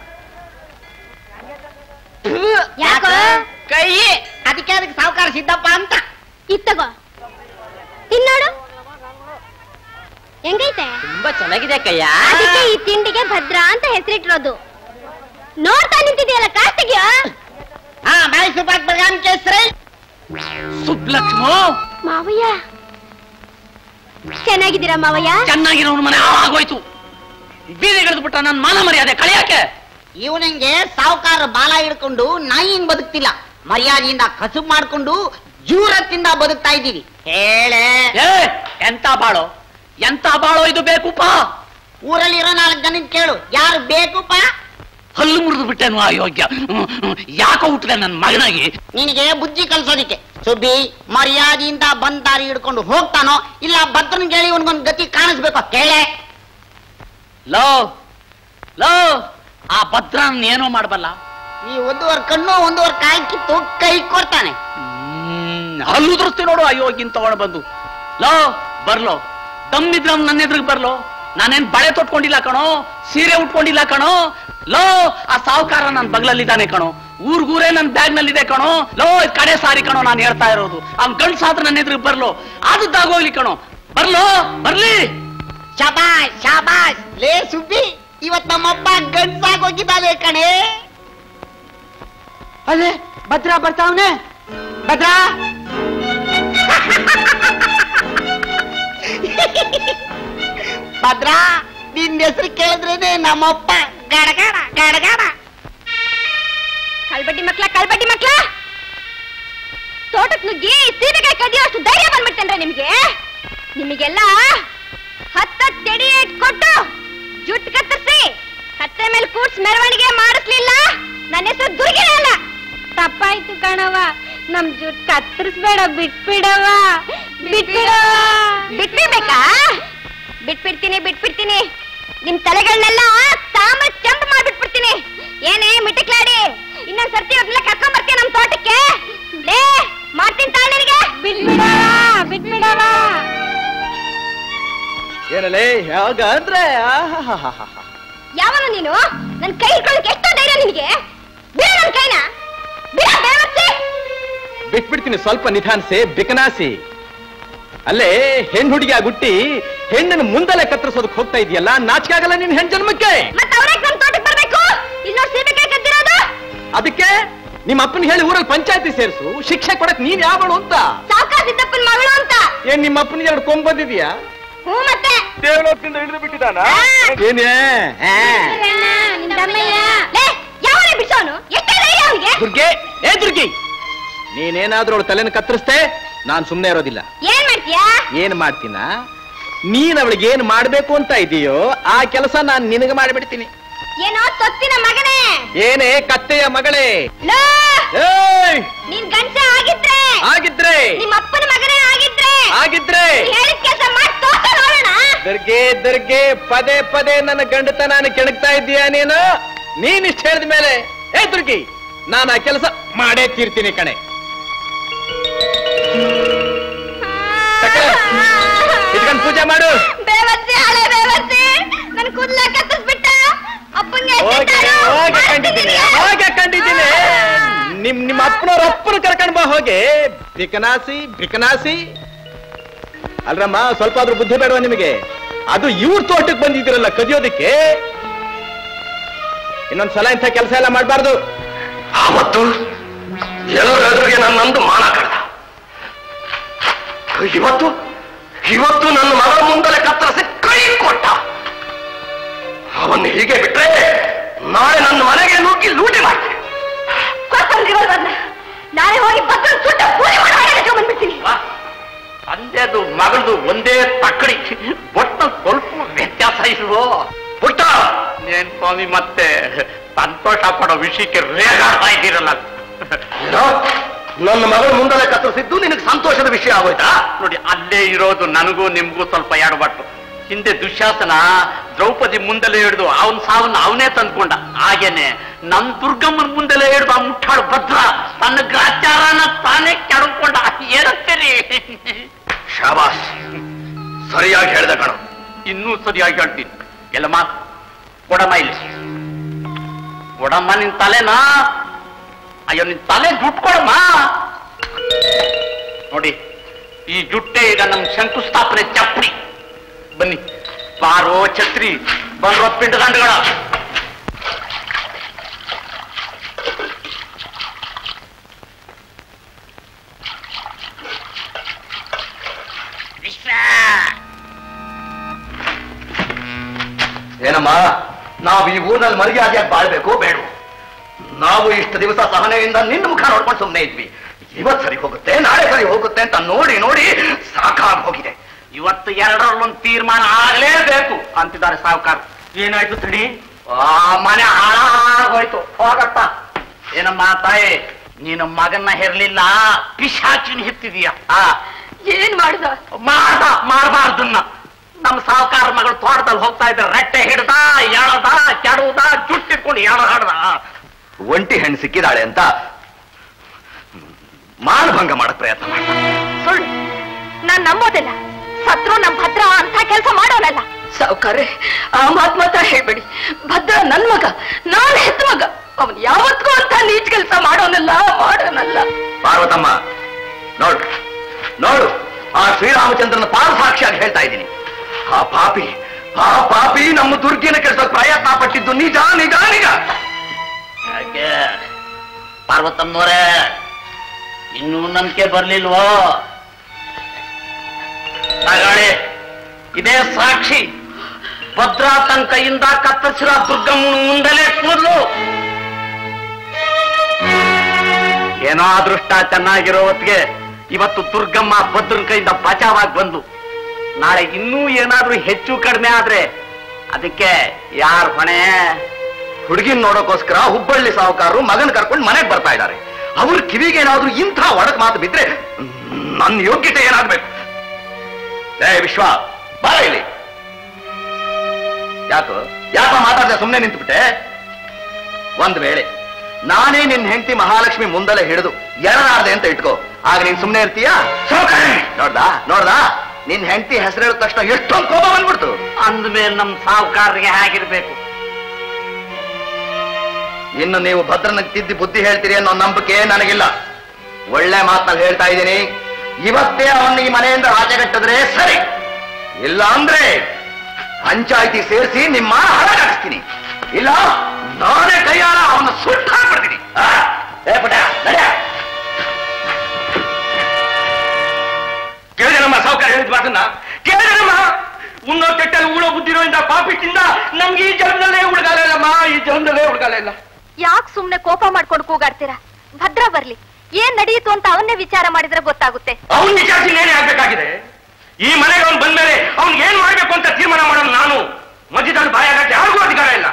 ಯಾಕೋ? ಕೈ ಅದಕ್ಕೆ ಸಾವುಕಾರ ಸಿದ್ದಪ್ಪ ಅಂತ. ಇತ್ತಗೋ, ತಿನ್ನೋಡು ಹೆಂಗೈತೆ? ತುಂಬಾ ಚೆನ್ನಾಗಿದೆ ಕಯ್ಯ. ಅದಕ್ಕೆ ಈ ತಿಂಡಿಗೆ ಭದ್ರ ಅಂತ ಹೆಸರಿಟ್ಟಿರೋದು. ನೋಡ್ತಾ ನಿಂತಿದೆಯಲ್ಲ, ಕಾಸ್ತಿಗ್ಯೋ. ಮೈಸೂರು ಪಾಕ್ ಬೆಳಗಾಂ ಕೇಸರಿ. ಸುಬ್ಲಕ್ಷ್ಮ ಮಾವಯ್ಯ, ಚೆನ್ನಾಗಿದ್ದೀರಾ ಮಾವಯ್ಯ? ಚೆನ್ನಾಗಿರೋನು ಮನೆ ಆಗೋಯ್ತು. ಬೀದಿಗಿಳಿದು ಬಿಟ್ಟ ನನ್ನ ಮಾನ ಮರ್ಯಾದೆ ಕಳಿಯಾಕೆ. ಇವನಿಗೆ ಸಾವುಕಾರ ಬಾಲ ಹಿಡ್ಕೊಂಡು ನಾಯಿನ್ ಬದುಕ್ತಿಲ್ಲ, ಮರ್ಯಾದೆಯಿಂದ ಕಸುಬು ಮಾಡ್ಕೊಂಡು ಜೂರತ್ತಿಂದ ಬದುಕ್ತಾ ಇದ್ದೀವಿ. ಹೇಳೆ ಎಂತ ಬಾಳೋ, ಎಂತ ಬಾಳೋ ಇದು ಬೇಕುಪ್ಪ. ಊರಲ್ಲಿರೋ 4 ಜನ ಕೇಳು, ಯಾರು ಬೇಕುಪ್ಪ? ಹಲ್ಲು ಮುರಿದು ಬಿಟ್ಟೇನು ಅಯೋಗ್ಯ. ಯಾಕೋ ಹುಟ್ಟಿದೆ ನನ್ನ ಮಗನಾಗಿ. ನಿನಗೆ ಬುದ್ಧಿ ಕಲ್ಸೋದಿಕ್ಕೆ. ಸುಬ್ಬಿ, ಮರ್ಯಾದೆಯಿಂದ ಬಂದ್ ದಾರಿ ಹಿಡ್ಕೊಂಡು ಹೋಗ್ತಾನೋ ಇಲ್ಲ ಭದ್ರನ್ ಕೇಳಿ ಇವನ್ಗೊಂದು ಗತಿ ಕಾಣಿಸ್ಬೇಕು. ಕೇಳೆ. ಲೋ ಲೋ, ಆ ಭದ್ರನ್ ಏನೋ ಮಾಡಬಲ್ಲ. ಈ 1 ಕಣ್ಣು 1 ಕಾಯಿ ಕಿತ್ತು ಕೈ ಕೊಡ್ತಾನೆ. ಹಲ್ಲು ದೃಷ್ಟಿ ನೋಡು ಅಯೋಗ್ಯನ್ ತಗೊಂಡು ಬಂದು. ಲೋ ಬರ್ಲೋ, ದಮ್ಮಿದ್ರ ನನ್ನ ಎದುರಿಗೆ ಬರ್ಲೋ. ನಾನೇನ್ ಬಳೆ ತೊಟ್ಕೊಂಡಿಲ್ಲ ಕಣೋ, ಸೀರೆ ಉಟ್ಕೊಂಡಿಲ್ಲ ಕಣೋ. ಲೋ, ಆ ಸಾವುಕಾರ ನನ್ ಬಗ್ಲಲ್ಲಿದ್ದಾನೆ ಕಣೋ, ಊರ್ಗೂರೇ ನನ್ ಬ್ಯಾಗ್ ನಲ್ಲಿದೆ ಕಣೋ. ಲೋ, ಕಡೆ ಸಾರಿ ಕಣೋ ನಾನು ಹೇಳ್ತಾ ಇರೋದು. ಅವ್ನ್ ಗಂಡ್ಸಾದ್ರ ನನ್ನ ಎದುರಿಗೆ ಬರ್ಲೋ, ಆದದ್ದಾಗೋಗ್ಲಿ ಕಣೋ. ಬರ್ಲೋ, ಬರ್ಲಿ. ಶಾಬಾಷ್ ಶಾಬಾಷ್. ಲೇ ಸುಬ್ಬಿ, ಇವತ್ ನಮ್ಮಪ್ಪ ಗಂಡ್ಸಾಗೋಗಿದ್ದಾನೆ ಕಣೆ. ಅದೇ ಭದ್ರಾ ಬರ್ತಾವನೆ. ಭದ್ರಾ, ಭದ್ರಾ, ನಿನ್ ಹೆಸರು ಕೇಳಿದ್ರೇನೆ ನಮ್ಮಪ್ಪ ಗಡಗಡ ಗಡಗಡ. ಕಳ್ಬಡ್ಡಿ ಮಕ್ಳ, ಕಳ್ಬಡ್ಡಿ ಮಕ್ಳ, ತೋಟಕ್ ನುಗ್ಗಿ ಸೀರೆಕಾಯಿ ಕದಿಯೋ ಅಷ್ಟು ಧೈರ್ಯ ಬಂದ್ಬಿಡ್ತೇನ್ರೆ ನಿಮ್ಗೆ? ನಿಮಗೆಲ್ಲ 10 ತೆಡಿ ಕೊಟ್ಟು ಜುಟ್ಟು ಕತ್ತರಿಸಿ ಕತ್ತೆ ಮೇಲೆ ಕೂಡ್ಸ್ ಮೆರವಣಿಗೆ ಮಾಡಿಸ್ಲಿಲ್ಲ, ನನ್ನ ಹೆಸರು ದುರ್ಗಿನೇ ಅಲ್ಲ. ತಪ್ಪಾಯ್ತು ಕಣವ. ನಮ್ ಜುಟ್ ಕತ್ತರಿಸ್ಬೇಡ, ಬಿಟ್ಬಿಡವ. ಬಿಟ್ಬಿಡ್ಬೇಕಾ? ಬಿಟ್ಬಿಡ್ತೀನಿ. ನಿಮ್ ತಲೆಗಳನ್ನೆಲ್ಲ ತಾಮ್ರ ಕೆಂಪು ಮಾಡ್ಬಿಟ್ಬಿಡ್ತೀನಿ. ಏನೇ ಮಿಟಕ್ಲಾಡಿ, ಇನ್ನೊಂದ್ ಸರ್ತಿ ಅವ್ರನ್ನೆಲ್ಲ ಕರ್ಕೊಂಡ್ ಬರ್ತೀನಿ ನಮ್ ತೋಟಕ್ಕೆ. ಲೇ ಮಾಡ್ತೀನಿ ತಾಳಿಗೆ. ಬಿಟ್ಬಿಡವ. ಏನಲ್ಲೇ ಯಾವಾಗ ಅಂದ್ರೆ ಯಾವನು ನೀನು? ನನ್ ಕೈ ಹಿಡ್ಕೊಳ್ಳೋಕೆ ಎಷ್ಟೋ ಧೈರ್ಯ ನಿನಗೆ? ಬಿಡ ನನ್ ಕೈನ, ಬಿಡ ಬೇವರ್ಸಿ. ಬಿಟ್ಬಿಡ್ತೀನಿ, ಸ್ವಲ್ಪ ನಿಧಾನಿಸಿ, ಬಿಕನಾಸಿ. ಅಲ್ಲೇ ಹೆಣ್ಣು ಹುಡುಗಿ ಗುಟ್ಟಿ ಹೆಣ್ಣನ್ನು ಮುಂದಲೇ ಕತ್ತರಿಸೋದಕ್ಕೆ ಹೋಗ್ತಾ ಇದೆಯಲ್ಲ, ನಾಚಿಕೆ ಆಗಲ್ಲ ನಿನ್ ಹೆಣ್ಣು ಜನ್ಮಕ್ಕೆ? ಮತ್ತೆ ಅವ್ರಿಗೆ ನಮ್ ತೋಟಕ್ಕೆ ಬರ್ಬೇಕು. ಇನ್ನೂ ಸೀಬೆಕಾಯಿ ಕದ್ದಿರೋದು. ಅದಕ್ಕೆ ನಿಮ್ಮ ಅಪ್ಪನ ಹೇಳಿ ಊರಲ್ಲಿ ಪಂಚಾಯತಿ ಸೇರಿಸು, ಶಿಕ್ಷೆ ಕೊಡಕ್ ನೀನ್ ಯಾವಳು ಅಂತ. ಸಾವ್ಕಾರ್ ಸಿದ್ದಪ್ಪನ ಮಗಳು ಅಂತ. ಏನ್ ನಿಮ್ಮ ಅಪ್ಪನಿಗೆ ಎರಡು ಕೊಂಬ್ ಬಂದಿದ್ಯಾ? ಹ್ಞೂ ಮತ್ತೆ ದೇವಲೋಕದಿಂದ ಹಿಡಿದು ಬಿಟ್ಟಿದಾನ? ಏನೇ ಯಾವನೇ ಬಿಡ್ಸೋನು? ಎಷ್ಟೇ ಧೈರ್ಯ ಅವನಿಗೆ? ದುರ್ಗೆ, ಏ ದುರ್ಗಿ, ನೀನೇನಾದ್ರೂ ಅವಳು ತಲೆನ ಕತ್ತರಿಸ್ತೆ ನಾನ್ ಸುಮ್ನೆ ಇರೋದಿಲ್ಲ. ಏನ್ ಮಾಡ್ತೀಯಾ? ಏನ್ ಮಾಡ್ತೀನ? ನೀನ್ ಅವಳಿಗೆ ಏನ್ ಮಾಡ್ಬೇಕು ಅಂತ ಇದೆಯೋ ಆ ಕೆಲಸ ನಾನ್ ನಿನಗೆ ಮಾಡಿಬಿಡ್ತೀನಿ. ಏನೋ ತೊತ್ತಿನ ಮಗನೇ. ಏನೇ ಕತ್ತೆಯ ಮಗಳೇ? ನೀನ್ ಗಂಡ ಆಗಿದ್ರೆ ನಿಮ್ಮ ಅಪ್ಪನ ಮಗನೇ ಆಗಿದ್ರೆ ಹೇಳಿದ ಕೆಲಸ ಮಾಡಿ ತೋರ್ಸ ನೋಡೋಣ. ದುರ್ಗೆ, ಪದೇ ಪದೇ ನನ್ನ ಗಂಡತನ ಕೆಣಕ್ತಾ ಇದ್ದೀಯಾ ನೀನು? ನೀನಿಷ್ಟು ಹೇಳಿದ ಮೇಲೆ ಏ ದುರ್ಗಿ, ನಾನು ಆ ಕೆಲಸ ಮಾಡೇ ತೀರ್ತೀನಿ ಕಣೆ. ಇಟ್ಕೊಂಡು ಪೂಜೆ ಮಾಡು. ಬೇವರ್ಸಿ, ಹಳೆ ಬೇವರ್ಸಿ, ನನ್ ಕೂದಲ ಕತ್ತರಿಸ್ಬಿಟ್ಟ. ಅಪ್ಪಂಗೆ ಕಂಡಿದ್ದೀನಿ. ನಿಮ್ಮ ಅಪ್ಪನವ್ರ ಅಪ್ಪನ ಕರ್ಕೊಂಡ್ ಬಾ ಹೋಗಿ. ಬಿಕನಾಸಿ. ಅಲ್ರಮ್ಮ, ಸ್ವಲ್ಪ ಆದ್ರೂ ಬುದ್ಧಿ ಬೇಡವಾ ನಿಮಗೆ? ಅದು ಇವ್ರ ತೋಟಕ್ಕೆ ಬಂದಿದ್ದೀರಲ್ಲ ಕದಿಯೋದಕ್ಕೆ. ಇನ್ನೊಂದ್ಸಲ ಇಂಥ ಕೆಲಸ ಎಲ್ಲ ಮಾಡಬಾರ್ದು. ಆವತ್ತು ಎಲ್ಲರೆದುರಿಗೆ ನನ್ನೊಂದು ಮಾನ ಕಳೆದ. ಇವತ್ತು ನನ್ನ ಮಗಳ ಮುಂದಲೇ ಕತ್ತರಿಸಿ ಕೈ ಕೊಟ್ಟ. ಅವನ್ನ ಹೀಗೆ ಬಿಟ್ರೆ ನಾಳೆ ನನ್ನ ಮನೆಗೆ ನುಗ್ಗಿ ಲೂಟಿ ಮಾಡ್ತೀನಿ. ನಾಳೆ ಹೋಗಿ ಬಂದ್ಬಿಡ್ತೀನಿ. ತಂದೆದು ಮಗಳದು ಒಂದೇ ತಕ್ಕಡಿ, ಒಟ್ಟ ಸ್ವಲ್ಪ ವ್ಯತ್ಯಾಸ ಇಲ್ವೋ? ಪುಟ್ಟ, ಏನ್ ಸ್ವಾಮಿ ಮತ್ತೆ ಸಂತೋಷ ಪಡೋ ವಿಷಯಕ್ಕೆ ರೇಗಾಡ್ತಾ ಇದ್ದೀರಲ್ಲ. ನನ್ನ ಮಗಳ ಮುಂದಲೇ ಕತ್ತರಿಸಿದ್ದು ನಿನಗೆ ಸಂತೋಷದ ವಿಷಯ ಆಗೋಯ್ತಾ? ನೋಡಿ, ಅಲ್ಲೇ ಇರೋದು ನನಗೂ ನಿಮ್ಗೂ ಸ್ವಲ್ಪ ಎಡಬಟ್ಟು. ಹಿಂದೆ ದುಶ್ಯಾಸನ ದ್ರೌಪದಿ ಮುಂದಲೇ ಹಿಡಿದು ಅವನ ಸಾವನ್ನ ಅವನೇ ತಂದ್ಕೊಂಡ. ಹಾಗೇನೆ ನಮ್ ದುರ್ಗಮ್ಮನ ಮುಂದಲೇ ಹಿಡಿದು ಆ ಮುಟ್ಟಾಳು ಭದ್ರ ತನ್ನ ಗ್ರಾಚಾರನ ತಾನೇ ಕೆಡಕೊಂಡ. ಏನಂತೀರಿ? ಶಾಬಾಸ್, ಸರಿಯಾಗಿ ಹೇಳ್ದೆ ಕಣ. ಇನ್ನೂ ಸರಿಯಾಗಿ ಹೇಳ್ತೀನಿ. ಎಲ್ಲಮ್ಮ, ಕೊಡಮ್ಮ ಇಲ್ಲಿ. ಕೊಡಮ್ಮ ನಿನ್ ತಲೆನಾ? ಅಯ್ಯೋ, ನಿನ್ ತಲೆ ಜುಟ್ಟು ಕೊಡಮ್ಮ. ನೋಡಿ, ಈ ಜುಟ್ಟೆ ಈಗ ನಮ್ ಶಂಕುಸ್ಥಾಪನೆ ಚಪ್ಪಡಿ. ಬನ್ನಿ, ಬಾರೋ ಛತ್ರಿ, ಬಂದ್ರೋ ಪಿಂಡ ದಂಡಗಳ. ಏನಮ್ಮ, ನಾವು ಈ ಊರಿನಲ್ಲಿ ಮರ್ಯಾದೆಯಾಗಿ ಬಾಳ್ಬೇಕು ಬೇಡ? ನಾವು ಇಷ್ಟು ದಿವಸ ಸಹನೆಯಿಂದ ನಿನ್ನ ಮುಖ ನೋಡ್ಕೊಂಡು ಸುಮ್ಮನೆ ಇದ್ವಿ. ಇವತ್ತು ಸರಿ ಹೋಗುತ್ತೆ, ನಾಳೆ ಸರಿ ಹೋಗುತ್ತೆ ಅಂತ ನೋಡಿ ನೋಡಿ ಸಾಕಾಗಿ ಹೋಗಿದೆ. ಇವತ್ತು ಎರಡರಲ್ಲೊಂದು ತೀರ್ಮಾನ ಆಗಲೇಬೇಕು ಅಂತಿದ್ದಾರೆ ಸಾವುಕಾರ. ಏನಾಯ್ತು ತಡಿ? ಮನೆ ಹಾಳಾಗೋಯ್ತು. ಹೋಗತ್ತ. ಏನಮ್ಮ ತಾಯಿ, ನೀನು ಮಗನ್ನ ಹೆರ್ಲಿಲ್ಲ, ಪಿಶಾಚಿನ ಹೆತ್ತಿದೀಯ. ಏನ್ ಮಾಡ್ದ? ಮಾಡಬಾರ್ದನ್ನ. ನಮ್ಮ ಸಾವುಕಾರ ಮಗಳು ತೋಟದಲ್ಲಿ ಹೋಗ್ತಾ ಇದ್ರೆ ರಟ್ಟೆ ಹಿಡ್ದ, ಎಳದ, ಕೆಡುವುದ, ಜುಟ್ಟಿಟ್ಕೊಂಡು ಎಳದಾಡ್ದ. ಒಂಟಿ ಹೆಣ್ಣು ಸಿಕ್ಕಿದಾಳೆ ಅಂತ ಮಾನಭಂಗ ಮಾಡಕ್ ಪ್ರಯತ್ನ ಮಾಡ್ದ. ಸುಳ್ಳು, ನಾನ್ ನಂಬೋದಿಲ್ಲ. ಸತ್ರು ನಮ್ ಭದ್ರ ಅಂತ ಕೆಲಸ ಮಾಡೋನಲ್ಲ. ಸಾವುಕಾರೆ, ಆ ಮಾತ್ ಮಾತ್ರ ಹೇಳ್ಬೇಡಿ. ಭದ್ರ ನನ್ ಮಗ, ನಾನ್ ಹೆತ್ತ ಮಗ. ಅವನ್ ಯಾವತ್ಗೂ ಅಂತ ನೀಚ್ ಕೆಲಸ ಮಾಡೋನಲ್ಲ. ಪಾರ್ವತಮ್ಮ, ನೋಡು, ಆ ಶ್ರೀರಾಮಚಂದ್ರನ ಪಾರಸಾಕ್ಷಿಯಾಗಿ ಹೇಳ್ತಾ ಇದ್ದೀನಿ. ಆ ಪಾಪಿ ನಮ್ಮ ದುರ್ಗಿನ ಕೆಲ್ಸಕ್ಕೆ ಪ್ರಯತ್ನ ಪಟ್ಟಿದ್ದು ನಿಜ. ಯಾಕೆ ಪಾರ್ವತಮ್ಮನವರೇ, ಇನ್ನೂ ನಂಬಿಕೆ ಬರ್ಲಿಲ್ವೋ? ತಗೊಳ್ಳಿ, ಇದೇ ಸಾಕ್ಷಿ. ಭದ್ರಾ ತನ್ನ ಕೈಯಿಂದ ಕತ್ತರಿಸಿರೋ ದುರ್ಗಮ್ಮನ ಮುಂದಲೇ ಕೂದಲು. ಏನೋ ಅದೃಷ್ಟ ಚೆನ್ನಾಗಿರೋ ಹೊತ್ತಿಗೆ ಇವತ್ತು ದುರ್ಗಮ್ಮ ಭದ್ರನ ಕೈಯಿಂದ ಬಚಾವಾಗಿ ಬಂದು, ನಾಳೆ ಇನ್ನೂ ಏನಾದ್ರೂ ಹೆಚ್ಚು ಕಡಿಮೆ ಆದ್ರೆ ಅದಕ್ಕೆ ಯಾರ ಹೊಣೆ? ಹುಡುಗಿನ ನೋಡೋಕೋಸ್ಕರ ಹುಬ್ಬಳ್ಳಿ ಸಾಹುಕಾರರು ಮಗನ ಕರ್ಕೊಂಡು ಮನೆಗೆ ಬರ್ತಾ ಇದ್ದಾರೆ. ಅವ್ರ ಕಿವಿಗೇನಾದ್ರೂ ಇಂಥ ಒಡಕ್ ಮಾತು ಬಿದ್ರೆ ನನ್ನ ಯೋಗ್ಯತೆ ಏನಾಗ್ಬೇಕು? ವಿಶ್ವ ಬಾರ ಇಲ್ಲಿ. ಯಾಕೋ ಮಾತಾಡ್ದೆ ಸುಮ್ಮನೆ ನಿಂತುಬಿಟ್ಟೆ? ಒಂದ್ ವೇಳೆ ನಾನೇ ನಿನ್ ಹೆಂಡತಿ ಮಹಾಲಕ್ಷ್ಮಿ ಮುಂದಲೇ ಹಿಡಿದು ಎಡನಾಡ್ದೆ ಅಂತ ಇಟ್ಕೋ, ಆಗ ನೀನ್ ಸುಮ್ಮನೆ ಇರ್ತೀಯಾ? ನೋಡ್ದಾ ನಿನ್ ಹೆಂಡತಿ ಹೆಸರು ಹೇಳಿದ ತಕ್ಷಣ ಎಷ್ಟೊಂದು ಕೋಪ ಬಂದ್ಬಿಡ್ತು. ಅಂದ್ಮೇಲೆ ನಮ್ ಸಾವುಕಾರರಿಗೆ ಹೇಗಿರ್ಬೇಕು? ಇನ್ನು ನೀವು ಭದ್ರನ ತಿದ್ದಿ ಬುದ್ಧಿ ಹೇಳ್ತೀರಿ ಅನ್ನೋ ನಂಬಿಕೆ ನನಗಿಲ್ಲ. ಒಳ್ಳೆ ಮಾತಲ್ಲಿ ಹೇಳ್ತಾ ಇದ್ದೀನಿ, ಇವತ್ತೇ ಅವನ್ನ ಈ ಮನೆಯಿಂದ ಆಚೆಗಟ್ಟಿದ್ರೆ ಸರಿ, ಇಲ್ಲ ಅಂದ್ರೆ ಪಂಚಾಯಿತಿ ಸೇರಿಸಿ ನಿಮ್ಮ ಹರಗಾಡಿಸ್ತೀನಿ, ಇಲ್ಲ ನಾನೇ ಕೈಯಾರ ಅವನ್ನ ಸುಟ್ಟು ಹಾಕ್ಬಿಡ್ತೀನಿ. ಕೇಳಿದನಮ್ಮ ಸಾವುಕಾರ ಹೇಳಿದ ಮಾತನ್ನ ಕೇಳಿದನಮ್ಮ. ಉಣ್ಣೋ ಕೆಟ್ಟಲ್ಲಿ ಉಳೋ ಬುದ್ಧಿರೋಯಿಂದ ಪಾಪಿಟ್ಟಿಂದ ನಮ್ಗೆ ಈ ಜನ್ಮದಲ್ಲೇ ಉಳ್ಗಾಲ ಇಲ್ಲಮ್ಮ, ಈ ಜನ್ಮದಲ್ಲೇ ಉಳ್ಗಾಲ ಇಲ್ಲ. ಯಾಕೆ ಸುಮ್ನೆ ಕೋಪ ಮಾಡ್ಕೊಂಡು ಕೂಗಾಡ್ತೀರಾ? ಭದ್ರ ಬರ್ಲಿ, ಏನ್ ನಡೆಯಿತು ಅಂತ ಅವನ್ನೇ ವಿಚಾರ ಮಾಡಿದ್ರೆ ಗೊತ್ತಾಗುತ್ತೆ. ಅವನ್ ವಿಚಾರಿಸಿ ಏನೇ ಆಗ್ಬೇಕಾಗಿದೆ? ಈ ಮನೆಗೆ ಅವ್ನು ಬಂದ್ಮೇಲೆ ಅವ್ನಿಗೆ ಏನ್ ಮಾಡ್ಬೇಕು ಅಂತ ತೀರ್ಮಾನ ಮಾಡೋದು ನಾನು. ಮಧ್ಯದಲ್ಲಿ ಬಾಯಾಗಕ್ಕೆ ಯಾರಿಗೂ ಅಧಿಕಾರ ಇಲ್ಲ.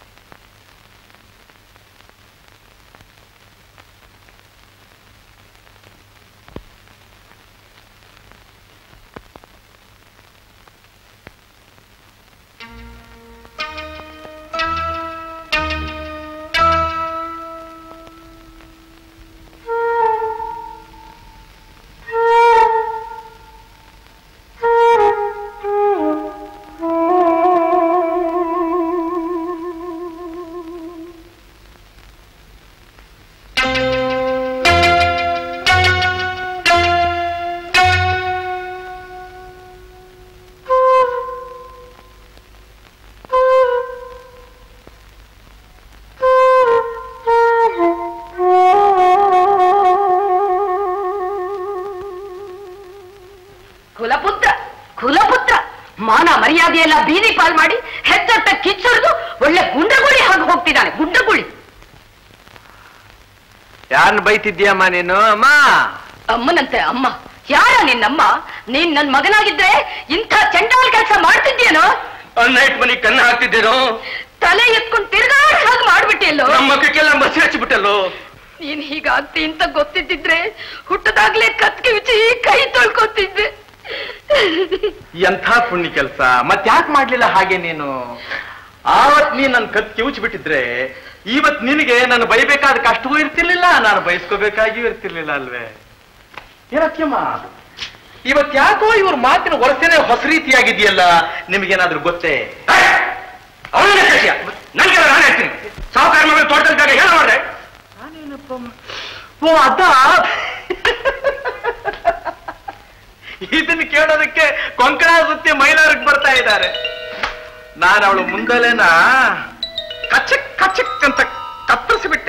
ಮರ್ಯಾದೆಯೆಲ್ಲ ಬೀದಿ ಪಾಲ್ ಮಾಡಿ ಹೆತ್ತಟ್ಟ ಕಿಚ್ಚರಿದು ಒಳ್ಳೆ ಗುಂಡಗುಳಿ ಹಾಗೆ ಹೋಗ್ತಿದ್ದಾನೆ. ಗುಂಡಗುಳಿ. ಯಾರನ್ನ ಬೈತಿದ್ಯಮ್ಮ ನೀನು? ಅಮ್ಮ ಅಮ್ಮನಂತೆ ಅಮ್ಮ. ಯಾರ ನಿನ್ನಮ್ಮ? ನೀನ್ ನನ್ ಮಗನಾಗಿದ್ರೆ ಇಂಥ ಚಂಡಾಲ್ ಕೆಲಸ ಮಾಡ್ತಿದ್ಯೇನೋ? ನೈಟ್ ಮನಿ ಕಣ್ಣ ಹಾಕ್ತಿದ್ದೇನೋ? ತಲೆ ಎತ್ಕೊಂಡು ತಿರ್ಗಾಡ ಹಾಗೆ ಮಾಡ್ಬಿಟ್ಟಿಯಲ್ಲೋ? ನಮ್ಮ ಮಕ್ಕಕ್ಕೆಲ್ಲ ಮಸಿ ಹಚ್ಚಿಬಿಟ್ಟಲ್ಲೋ? ನೀನ್ ಹೀಗಾಗ್ತಿ ಅಂತ ಗೊತ್ತಿದ್ದಿದ್ರೆ ಹುಟ್ಟದಾಗ್ಲೇ ಕತ್ಕೆ ವಿಚಿ ಕೈ ತೊಳ್ಕೊತಿದ್ದೆ. ಎಂಥ ಪುಣ್ಯ ಕೆಲಸ. ಮತ್ತ್ಯಾಕ್ ಮಾಡ್ಲಿಲ್ಲ ಹಾಗೆ ನೀನು? ಆವತ್ ನೀನ್ ನನ್ ಕತ್ ಕಿವುಚ್ ಬಿಟ್ಟಿದ್ರೆ ಇವತ್ ನಿನಗೆ ನಾನು ಬೈಬೇಕಾದ ಕಷ್ಟವೂ ಇರ್ತಿರ್ಲಿಲ್ಲ, ನಾನು ಬಯಸ್ಕೋಬೇಕಾಗಿಯೂ ಇರ್ತಿರ್ಲಿಲ್ಲ ಅಲ್ವೇ? ಏನತ್ಯಮ್ಮ, ಇವತ್ ಯಾಕೋ ಇವ್ರ ಮಾತಿನ ವರಸೆನೆ ಹೊಸ ರೀತಿಯಾಗಿದೆಯಲ್ಲ, ನಿಮಗೇನಾದ್ರೂ ಗೊತ್ತೇ? ನನ್ಗೆಲ್ಲ ನಾನು ಹೇಳ್ತೀನಿ. ಸಾವುಕಾರ ಮಗಳು ತೋಟದಾಗ ಹೇಳ ಮಾಡ್ರೆ ನಾನೇನಪ್ಪ? ಓ ಅದ ಇದನ್ನ ಕೇಳೋದಕ್ಕೆ ಕೊಂಕಣ ಸುತ್ತಿ ಮೈಲಾರಕ್ಕೆ ಬರ್ತಾ ಇದ್ದಾರೆ. ನಾನು ಅವಳು ಮುಂದಲೇನ ಕಚಕ್ ಕಚಕ್ ಅಂತ ಕತ್ತರಿಸಿಬಿಟ್ಟೆ.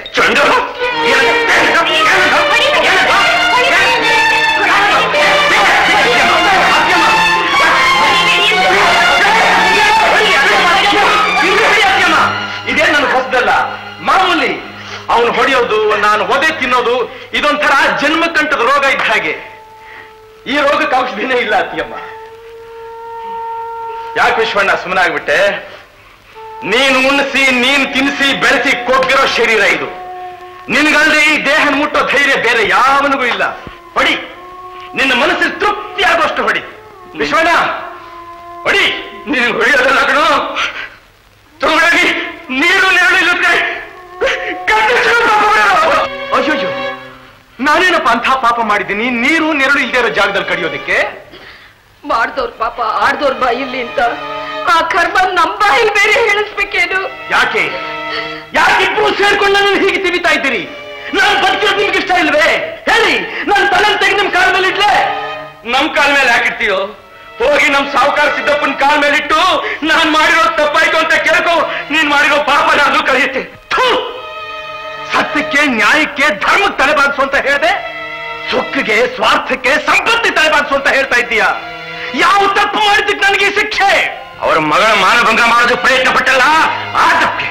ಇದೇ ನನಗೆ ಹೊಸದಲ್ಲ, ಮಾಮೂಲಿ. ಅವನು ಹೊಡೆಯೋದು, ನಾನು ಒದೆ ತಿನ್ನೋದು, ಇದೊಂಥರ ಜನ್ಮ ಕಂಠದ ರೋಗ ಇದ್ದ ಹಾಗೆ. ಈ ರೋಗಕ್ಕೆ ಔಷಧಿನೇ ಇಲ್ಲ ಅತ್ತಿಯಮ್ಮ. ಯಾಕೆ ವಿಶ್ವಣ್ಣ ಸುಮ್ಮನಾಗ್ಬಿಟ್ಟೆ? ನೀನು ಉಣಿಸಿ, ನೀನು ತಿನ್ನಿಸಿ ಬೆಳೆಸಿ ಕೊಬ್ಬಿರೋ ಶರೀರ ಇದು. ನಿನ್ಗಲ್ದೆ ಈ ದೇಹ ಮುಟ್ಟೋ ಧೈರ್ಯ ಬೇರೆ ಯಾವನಿಗೂ ಇಲ್ಲ. ಹೊಡಿ, ನಿನ್ನ ಮನಸ್ಸಿಗೆ ತೃಪ್ತಿ ಆಗೋಷ್ಟು ಹೊಡಿ ವಿಶ್ವಣ್ಣ, ಹೊಡಿ. ನೀನು ಹೊಡಿಯೋದಲ್ಲ ಕಣೋ, ತಗೊಂಡೋಗಿ ನೀರು ನೆರಳು ಇಲ್ಲದ್ರೆ ಅಯ್ಯೋ, ನಾನೇನಪ್ಪ ಅಂಥ ಪಾಪ ಮಾಡಿದ್ದೀನಿ ನೀರು ನೆರಳು ಇಲ್ಲದೆ ಇರೋ ಜಾಗದಲ್ಲಿ ಕಡಿಯೋದಕ್ಕೆ? ಮಾಡ್ದವ್ರ ಪಾಪ ಆಡ್ದವ್ರ ಬಾಯಿಲ್ಲಿ ಅಂತ ಆ ಕರ್ಮ ನಮ್ಮ ಬಾಯಿಲ್ ಬೇರೆ ಹೇಳಿಸ್ಬೇಕೇನು? ಯಾಕೆ ಯಾಕಿಬ್ರು ಸೇರ್ಕೊಂಡು ನನ್ನ ಹೀಗೆ ತಿವಿತಾ ಇದ್ದೀರಿ? ನಾನು ಬದುಕಿರೋದು ನಿಮ್ಗೆ ಇಷ್ಟ ಇಲ್ವೇ? ಹೇಳಿ, ನನ್ನ ತಲೆ ತೆಗೆದು ನಿಮ್ ಕಾಲ ಮೇಲೆ ಇಡ್ಲೆ? ನಮ್ ಕಾಲ ಮೇಲೆ ಯಾಕಿರ್ತೀಯೋ? ಹೋಗಿ ನಮ್ ಸಾವುಕಾರ ಸಿದ್ದಪ್ಪನ ಕಾಲ ಮೇಲೆ ಇಟ್ಟು ನಾನ್ ಮಾಡಿರೋ ತಪ್ಪಾಯ್ತು ಅಂತ ಕೇಳ್ಕೊ. ನೀನ್ ಮಾಡಿರೋ ಪಾಪ ಅದು ಕಳೆಯುತ್ತೆ. ಸತ್ಯಕ್ಕೆ, ನ್ಯಾಯಕ್ಕೆ, ಧರ್ಮಕ್ಕೆ ತಲೆಬಾಗಿಸು ಅಂತ ಹೇಳಿದೆ, ಸೊಕ್ಕಿಗೆ, ಸ್ವಾರ್ಥಕ್ಕೆ, ಸಂಪತ್ತಿ ತಲೆಬಾಗಿಸು ಅಂತ ಹೇಳ್ತಾ ಇದ್ದೀಯಾ? ಯಾವ ತಪ್ಪು ಮಾಡಿದ್ದಕ್ಕೆ ನನಗೆ ಶಿಕ್ಷೆ? ಅವರ ಮಗಳ ಮಾನಭಂಗ ಮಾಡೋದು ಪ್ರಯತ್ನ ಪಟ್ಟಲ್ಲ, ಆ ತಪ್ಪಿಗೆ.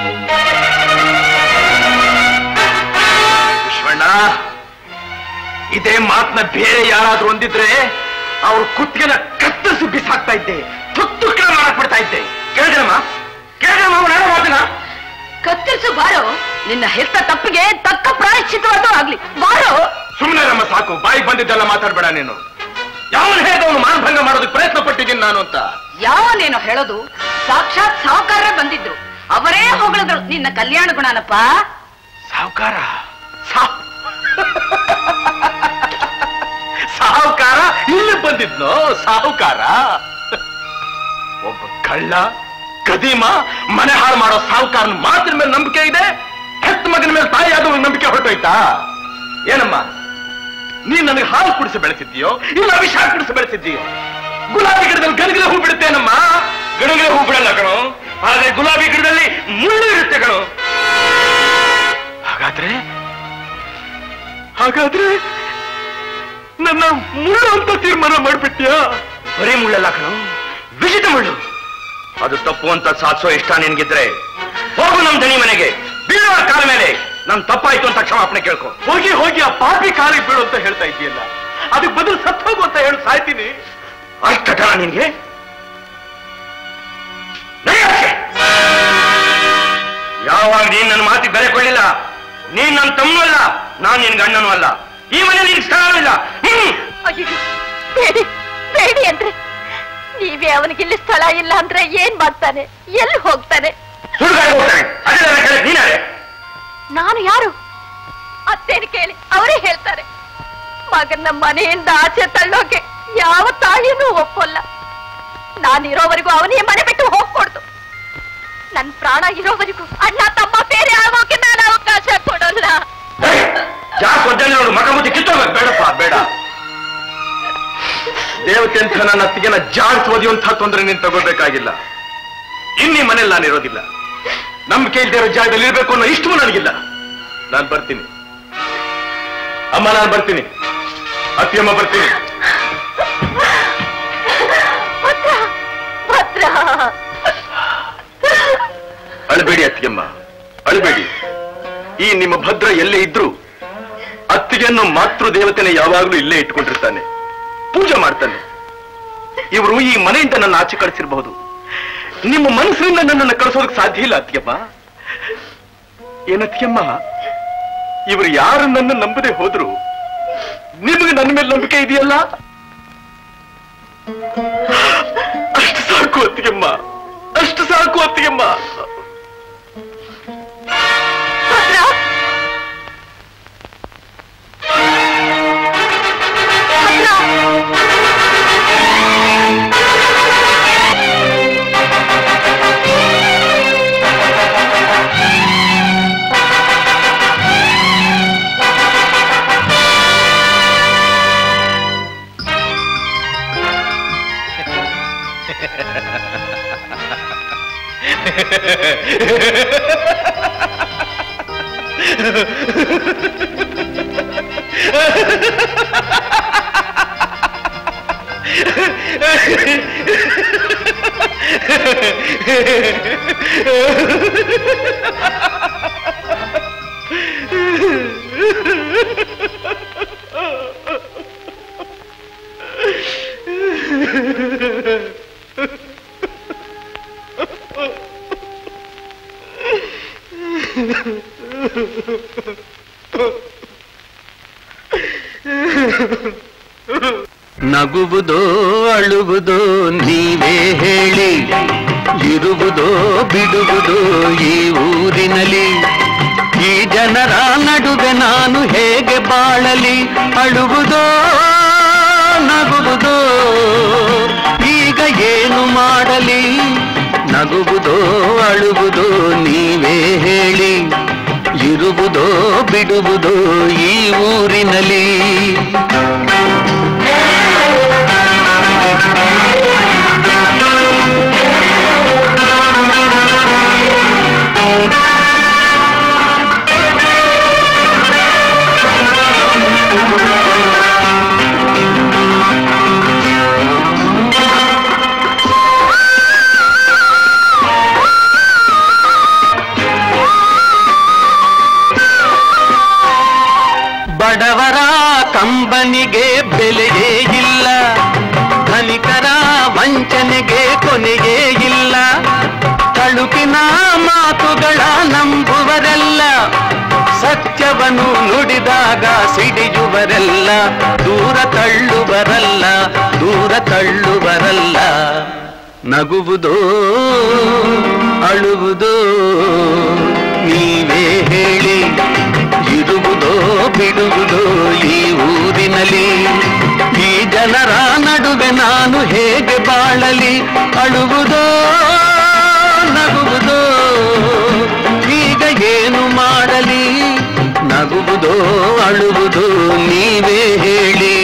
ವಿಶ್ವಣ್ಣ, ಇದೇ ಮಾತನ್ನ ಬೇರೆ ಯಾರಾದ್ರೂ ಹೊಂದಿದ್ರೆ ಅವ್ರ ಕುತ್ತಿಗೆನ ಕತ್ತರಿಸಿ ಬಿಸಾಕ್ತಾ ಇದ್ದೆ, ತುತ್ತುಕ್ಳ ಮಾಡಕ್ ಬಿಡ್ತಾ ಇದ್ದೆ. ಕೇಳಿದ್ರಮ್ಮ, ಕೇಳಿದ್ರಮ್ಮ ನಾನು ಮಾತನ್ನ? ಕತ್ತರಿಸು ಬಾರೋ, ನಿನ್ನ ಹೆತ್ತ ತಪ್ಪಿಗೆ ತಕ್ಕ ಪ್ರಾಯಶ್ಚಿತವಾದ ಆಗ್ಲಿ. ಬಾರೋ. ಸುಮ್ಮನೆ ನಮ್ಮ ಸಾಕು, ಬಾಯಿಗೆ ಬಂದಿದ್ದೆಲ್ಲ ಮಾತಾಡ್ಬೇಡ ನೀನು. ಯಾವನು ಹೇಳಿದವನು ಮಾನಭಂಗ ಮಾಡೋದಕ್ಕೆ ಪ್ರಯತ್ನ ಪಟ್ಟಿದ್ದೀನಿ ನಾನು ಅಂತ. ಯಾವನೇನೋ ಹೇಳೋದು? ಸಾಕ್ಷಾತ್ ಸಾಹುಕಾರ ಬಂದಿದ್ರು, ಅವರೇ ಹೊಗಳಿದ್ರು ನಿನ್ನ ಕಲ್ಯಾಣ ಗುಣನಪ್ಪ. ಸಾಹುಕಾರ ಸಾಹುಕಾರ ಇಲ್ಲಿ ಬಂದಿದ್ನೋ? ಸಾಹುಕಾರ ಒಬ್ಬ ಕಳ್ಳ ಕದೀಮ ಮನೆ ಹಾಳು ಮಾಡೋ ಸಾಹುಕಾರನ ಮಾತಿನ ಮೇಲೆ ನಂಬಿಕೆ ಇದೆ, ಹೆತ್ತ ಮಗನ ಮೇಲೆ ತಾಯಿಯಾದವ ನಂಬಿಕೆ ಹೊರಟೋಯ್ತಾ? ಏನಮ್ಮ, ನೀನ್ ನನಗೆ ಹಾಲು ಕುಡಿಸಿ ಬೆಳೆಸಿದ್ದೀಯೋ ಇಲ್ಲ ವಿಷ ಕುಡಿಸಿ ಬೆಳೆಸಿದ್ದೀಯೋ? ಗುಲಾಬಿ ಗಿಡದಲ್ಲಿ ಗಣಗಿಲೆ ಹೂ ಬಿಡುತ್ತೇನಮ್ಮ? ಗಣಗಿಲೆ ಹೂ ಬಿಡಲ್ಲ ಕಣೋ, ಆದ್ರೆ ಗುಲಾಬಿ ಗಿಡದಲ್ಲಿ ಮುಳ್ಳು ಇರುತ್ತೆ ಕಣೋ. ಹಾಗಾದ್ರೆ ನನ್ನ ಮುಳ್ಳು ಅಂತ ತೀರ್ಮಾನ ಮಾಡ್ಬಿಟ್ಯಾ? ಬರೀ ಮುಳ್ಳಲ್ಲ ಕಣೋ, ವಿಷದ ಮುಳ್ಳು. ಅದು ತಪ್ಪು ಅಂತ ಸಾಧಿಸೋ ಇಷ್ಟ ನಿನ್ಗಿದ್ರೆ ಹೋಗು ನಮ್ ದಣಿ ಮನೆಗೆ, ಬೀಳೋ ಕಾಲ ಮೇಲೆ ನನ್ ತಪ್ಪಾಯ್ತು ಅಂತ ಕ್ಷಮಾಪಣೆ ಕೇಳ್ಕೊ. ಹೋಗಿ ಹೋಗಿ ಆ ಪಾಪಿ ಕಾಲಿಗೆ ಬೀಳು ಅಂತ ಹೇಳ್ತಾ ಇದೆಯಲ್ಲ, ಅದಕ್ಕೆ ಬದಲು ಸತ್ತು ಹೋಗು ಅಂತ ಹೇಳಿ ಸಾಯ್ತೀನಿ. ಅಷ್ಟರ ನಿನ್ಗೆ? ಯಾವಾಗ ನೀನ್ ನನ್ನ ಮಾತಿಗೆ ಬೆಲೆ ಕೊಡಲಿಲ್ಲ, ನೀನ್ ನನ್ನ ತಮ್ಮನೂ ಅಲ್ಲ, ನಾನ್ ನಿನ್ ಗಂಡನೂ ಅಲ್ಲ, ಈ ಮನೆ ನಿನ್ ಸ್ಥಳವಿಲ್ಲ. ಬೇಡಿ ಬೇಡಿ ಅಂದ್ರೆ ನೀವೇ ಅವನಿಗಿಲ್ಲಿ ಸ್ಥಳ ಇಲ್ಲ ಅಂದ್ರೆ ಏನ್ ಮಾಡ್ತಾನೆ? ಎಲ್ಲಿ ಹೋಗ್ತಾನೆ? ಸುಡುಗಾಡಿ ಹೋಗ್ತಾನೆ. ಅದೇ ನೀನಾರೆ? ನಾನು ಯಾರು? ಅತ್ತೇನು ಕೇಳಿ ಅವರೇ ಹೇಳ್ತಾರೆ. ಮಗನ ಮನೆಯಿಂದ ಆಚೆ ತಳ್ಳೋಕೆ ಯಾವ ತಾಯಿನೂ ಒಪ್ಪಲ್ಲ. ನಾನಿರೋವರೆಗೂ ಅವನೇ ಮನೆ ಬಿಟ್ಟು ಹೋಗ್ಕೊಡ್ತು. ನನ್ ಪ್ರಾಣ ಇರೋವರೆಗೂ ಅಣ್ಣ ತಮ್ಮ ಬೇರೆ ಆಗೋಕೆ ನಾನು ಅವಕಾಶ ಕೊಡೋಲ್ಲ. ನೋಡು, ಮಗ ಮುದ್ದೆ ಕಿತ್ತೋಗ್ಬೇಕು. ಬೇಡಪ್ಪ ಬೇಡ. ದೇವತೆ ಅಂತ ನನ್ನ ಅತ್ತಿಗೆನ ಜಾಡಿಸೋದಿಯುವಂಥ ತೊಂದರೆ ನೀನ್ ತಗೋಬೇಕಾಗಿಲ್ಲ. ಇನ್ನೀ ಮನೇಲಿ ನಾನು ಇರೋದಿಲ್ಲ. ನಂಬಿಕೆ ಇಲ್ದೇ ಇರೋ ಜಾಗದಲ್ಲಿ ಇರ್ಬೇಕು ಅನ್ನೋ ಇಷ್ಟವೂ ನನಗಿಲ್ಲ. ನಾನು ಬರ್ತೀನಿ ಅಮ್ಮ, ನಾನು ಬರ್ತೀನಿ. ಅತ್ತಿಯಮ್ಮ ಬರ್ತೀನಿ. ಅಳಬೇಡಿ ಅತ್ತಿಗೆಮ್ಮ, ಅಳಬೇಡಿ. ಈ ನಿಮ್ಮ ಭದ್ರ ಎಲ್ಲೇ ಇದ್ರು ಅತ್ತಿಗೆಯನ್ನು ಮಾತೃ ದೇವತೆನ ಯಾವಾಗಲೂ ಇಲ್ಲೇ ಇಟ್ಕೊಂಡಿರ್ತಾನೆ, ಪೂಜೆ ಮಾಡ್ತಾನೆ. ಇವರು ಈ ಮನೆಯಿಂದ ನನ್ನ ಆಚೆ ಕಳಿಸಿರಬಹುದು, ನಿಮ್ಮ ಮನಸ್ಸಿನಿಂದ ನನ್ನನ್ನು ಕಳಿಸೋದಕ್ಕೆ ಸಾಧ್ಯ ಇಲ್ಲ ಅತ್ತಿಗೆಮ್ಮ. ಏನತ್ತಿಗೆಮ್ಮ, ಇವರು ಯಾರು ನನ್ನ ನಂಬದೆ ಹೋದ್ರು ನಿಮಗೆ ನನ್ನ ಮೇಲೆ ನಂಬಿಕೆ ಇದೆಯಲ್ಲ, ಅಷ್ಟು ಸಾಕು ಅತ್ತಿಗೆಮ್ಮ, ಅಷ್ಟು ಸಾಕು ಅತ್ತಿಗೆಮ್ಮ. ನಗುವುದೋ ಅಳುವುದೋ ನೀವೇ ಹೇಳಿ, ಇರುವುದೋ ಬಿಡುವುದೋ ಈ ಊರಿನಲ್ಲಿ. ಈ ಜನರ ನಡುವೆ ನಾನು ಹೇಗೆ ಬಾಳಲಿ? ಅಳುವುದೋ ನಗುವುದೋ ಈಗ ಏನು ಮಾಡಲಿ? ನಗುವುದೋ ಅಳುವುದೋ ನೀವೇ ಹೇಳಿ, ಇರುವುದೋ ಬಿಡುವುದೋ ಈ ಊರಿನಲ್ಲಿ. ಬಡವರ ಕಂಬನಿಗೆ ಬೆಲೆಯೇ ಇಲ್ಲ, ಧನಿಕರ ವಂಚನೆಗೆ ಕೊನೆಯೇ ಇಲ್ಲ. ತಳುಕಿನ ಮಾತುಗಳ ನಂಬುವರೆಲ್ಲ ಸತ್ಯವನ್ನು ನುಡಿದಾಗ ಸಿಡಿಯುವರೆಲ್ಲ ದೂರ ತಳ್ಳುವರಲ್ಲ, ದೂರ ತಳ್ಳುವರಲ್ಲ. ನಗುವುದೋ ಅಳುವುದೋ ನೀವೇ ಹೇಳಿ, ಇರುವುದೋ ಬಿಡುವುದೋ ಈ ಊರಿನಲ್ಲಿ. ಈ ಜನರ ನಡುವೆ ನಾನು ಹೇಗೆ ಬಾಳಲಿ? ಅಳುವುದೋ ನಗುವುದೋ ಈಗ ಏನು ಮಾಡಲಿ? ನಗುವುದೋ ಅಳುವುದೋ ನೀವೇ ಹೇಳಿ.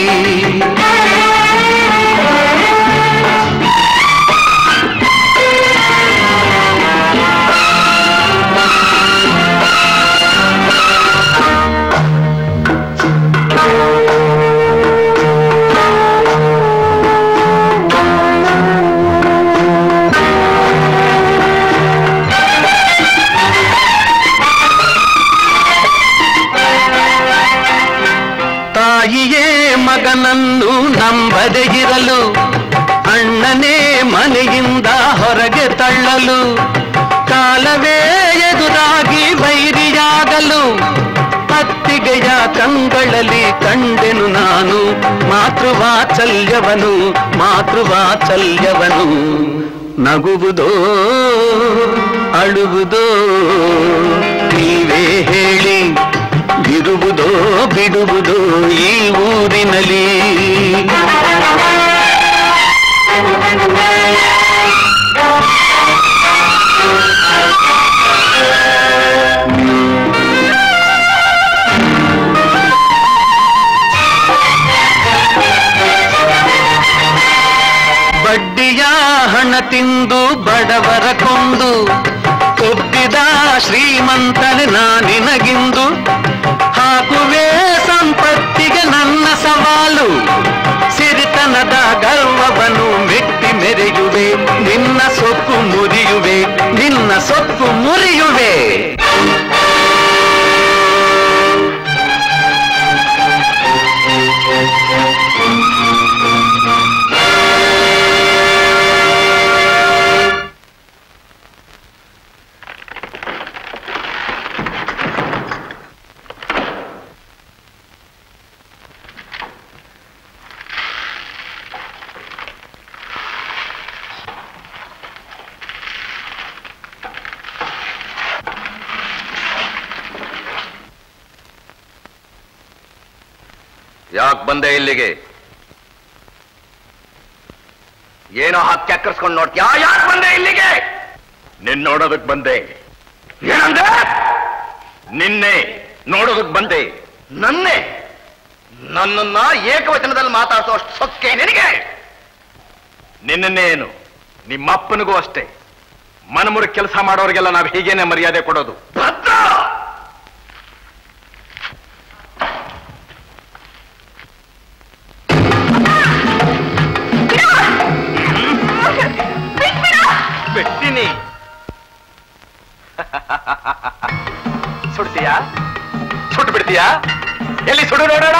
ತಾಯಿಯೇ ಮಗನನ್ನು ನಂಬದೆ ಇರಲು, ಅಣ್ಣನೇ ಮನೆಯಿಂದ ಹೊರಗೆ ತಳ್ಳಲು, ಕಾಲವೇ ಎದುರಾಗಿ ವೈರಿಯಾಗಲು, ಅತ್ತಿಗೆಯ ಕಂಗಳಲ್ಲಿ ಕಂಡೆನು ನಾನು ಮಾತೃವಾತ್ಸಲ್ಯವನು, ಮಾತೃವಾತ್ಸಲ್ಯವನು. ನಗುವುದೋ ಅಳುವುದೋ ನೀವೇ ಹೇಳಿ, ಇರುವುದೋ ಬಿಡುವುದೋ ಈ ಊರಿನಲ್ಲಿ. ಬಡ್ಡಿಯ ಹಣ ತಿಂದು ಬಡವರ ಕೊಂದು ಕೊಬ್ಬಿದ ಶ್ರೀಮಂತನೆ ನಾನಿನಗಿಂದು, ಹಾಕುವೆ ಸಂಪತ್ತಿಗೆ ನನ್ನ ಸವಾಲು, ಸಿರಿತನದ ಗರ್ವವನ್ನು ಮೆಟ್ಟಿ ಮೆರೆಯುವೆ, ನಿನ್ನ ಸೊಕ್ಕು ಮುರಿಯುವೆ, ನಿನ್ನ ಸೊಕ್ಕು ಮುರಿಯುವೆ. ಯಾಕೆ ಬಂದೆ ಇಲ್ಲಿಗೆ? ಏನೋ ಹಾಕಿ ಚಕ್ಕರ್ಸ್ಕೊಂಡು ನೋಡ್ತೀಯಾ? ಯಾಕೆ ಬಂದೆ ಇಲ್ಲಿಗೆ? ನಿನ್ನ ನೋಡೋದಕ್ ಬಂದೆ. ಏನಂದೆ? ನಿನ್ನೆ ನೋಡೋದಕ್ ಬಂದೆ. ನನ್ನೇ? ನನ್ನನ್ನ ಏಕವಚನದಲ್ಲಿ ಮಾತಾಡಿಸೋ ಅಷ್ಟು ಸೊಕ್ಕೆ ನಿನಗೆ? ನಿನ್ನೇನು ನಿಮ್ಮಪ್ಪನಿಗೂ ಅಷ್ಟೇ. ಮನಮುರು ಕೆಲಸ ಮಾಡೋರಿಗೆಲ್ಲ ನಾವು ಹೀಗೇನೆ ಮರ್ಯಾದೆ ಕೊಡೋದು. ಬಿಡ್ತೀನಿ. ಸುಡ್ತೀಯಾ? ಸುಟ್ಟು ಬಿಡ್ತೀಯಾ? ಎಲ್ಲಿ ಸುಡು ನೋಡೋಣ.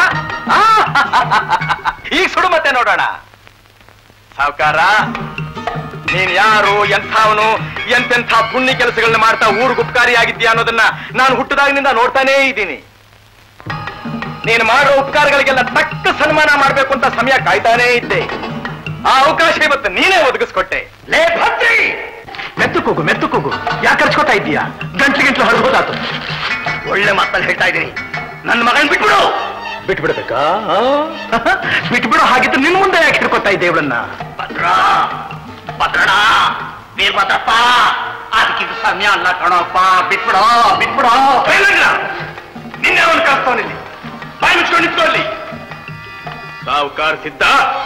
ಈಗ ಸುಡು ಮತ್ತೆ ನೋಡೋಣ. ಸಾವುಕಾರ, ನೀನ್ ಯಾರು, ಎಂಥವನು, ಎಂತೆಂಥ ಪುಣ್ಯ ಕೆಲಸಗಳನ್ನ ಮಾಡ್ತಾ ಊರಿಗೆ ಉಪಕಾರಿಯಾಗಿದ್ದೀಯ ಅನ್ನೋದನ್ನ ನಾನು ಹುಟ್ಟದಾಗಿನಿಂದ ನೋಡ್ತಾನೇ ಇದ್ದೀನಿ. ನೀನು ಮಾಡೋ ಉಪಕಾರಗಳಿಗೆಲ್ಲ ತಕ್ಕ ಸನ್ಮಾನ ಮಾಡ್ಬೇಕು ಅಂತ ಸಮಯ ಕಾಯ್ತಾನೇ ಇದ್ದೆ. ಆ ಅವಕಾಶ ಇವತ್ತು ನೀನೇ ಒದಗಿಸ್ಕೊಟ್ಟೆ. ಲೇ ಭದ್ರಿ, ಮೆತ್ತಕ್ಕೋಗು ಮೆತ್ತಕ್ಕೋಗು. ಯಾಕೆ ಖರ್ಚ್ಕೋತಾ ಇದ್ದೀಯಾ? ಗಂಟ್ಲು ಹೊರಗೋದಾತು. ಒಳ್ಳೆ ಮಾತಲ್ಲಿ ಹೇಳ್ತಾ ಇದ್ದೀನಿ. ನನ್ನ ಮಗನ್ ಬಿಟ್ಬಿಡು. ಬಿಟ್ಬಿಡ್ಬೇಕಾ? ಬಿಟ್ಬಿಡು. ಹಾಗಿತ್ತು ನಿನ್ ಮುಂದೆ ಯಾಕೆ ಹಿಡ್ಕೊತಾ ಇದ್ದೆ ಇವಳನ್ನ? ಭದ್ರ ಭದ್ರಣ ವೀರಭದ್ರಪ್ಪ, ಅದಕ್ಕಿಂತ ಸಮಯ ಅಲ್ಲ ಕಣಪ್ಪ. ಬಿಟ್ಬಿಡೋ ಬಿಟ್ಬಿಡೋ. ನಿನ್ನೆ ಅವನು ಕಳಿಸ್ತವನಿಲ್ಲಿ. ಬಾಯಿ ಮುಚ್ಕೊಂಡು ನಿಂತ್ಕೊಳ್ಳಿ. ಸಾವುಕಾರ ಸಿದ್ಧ,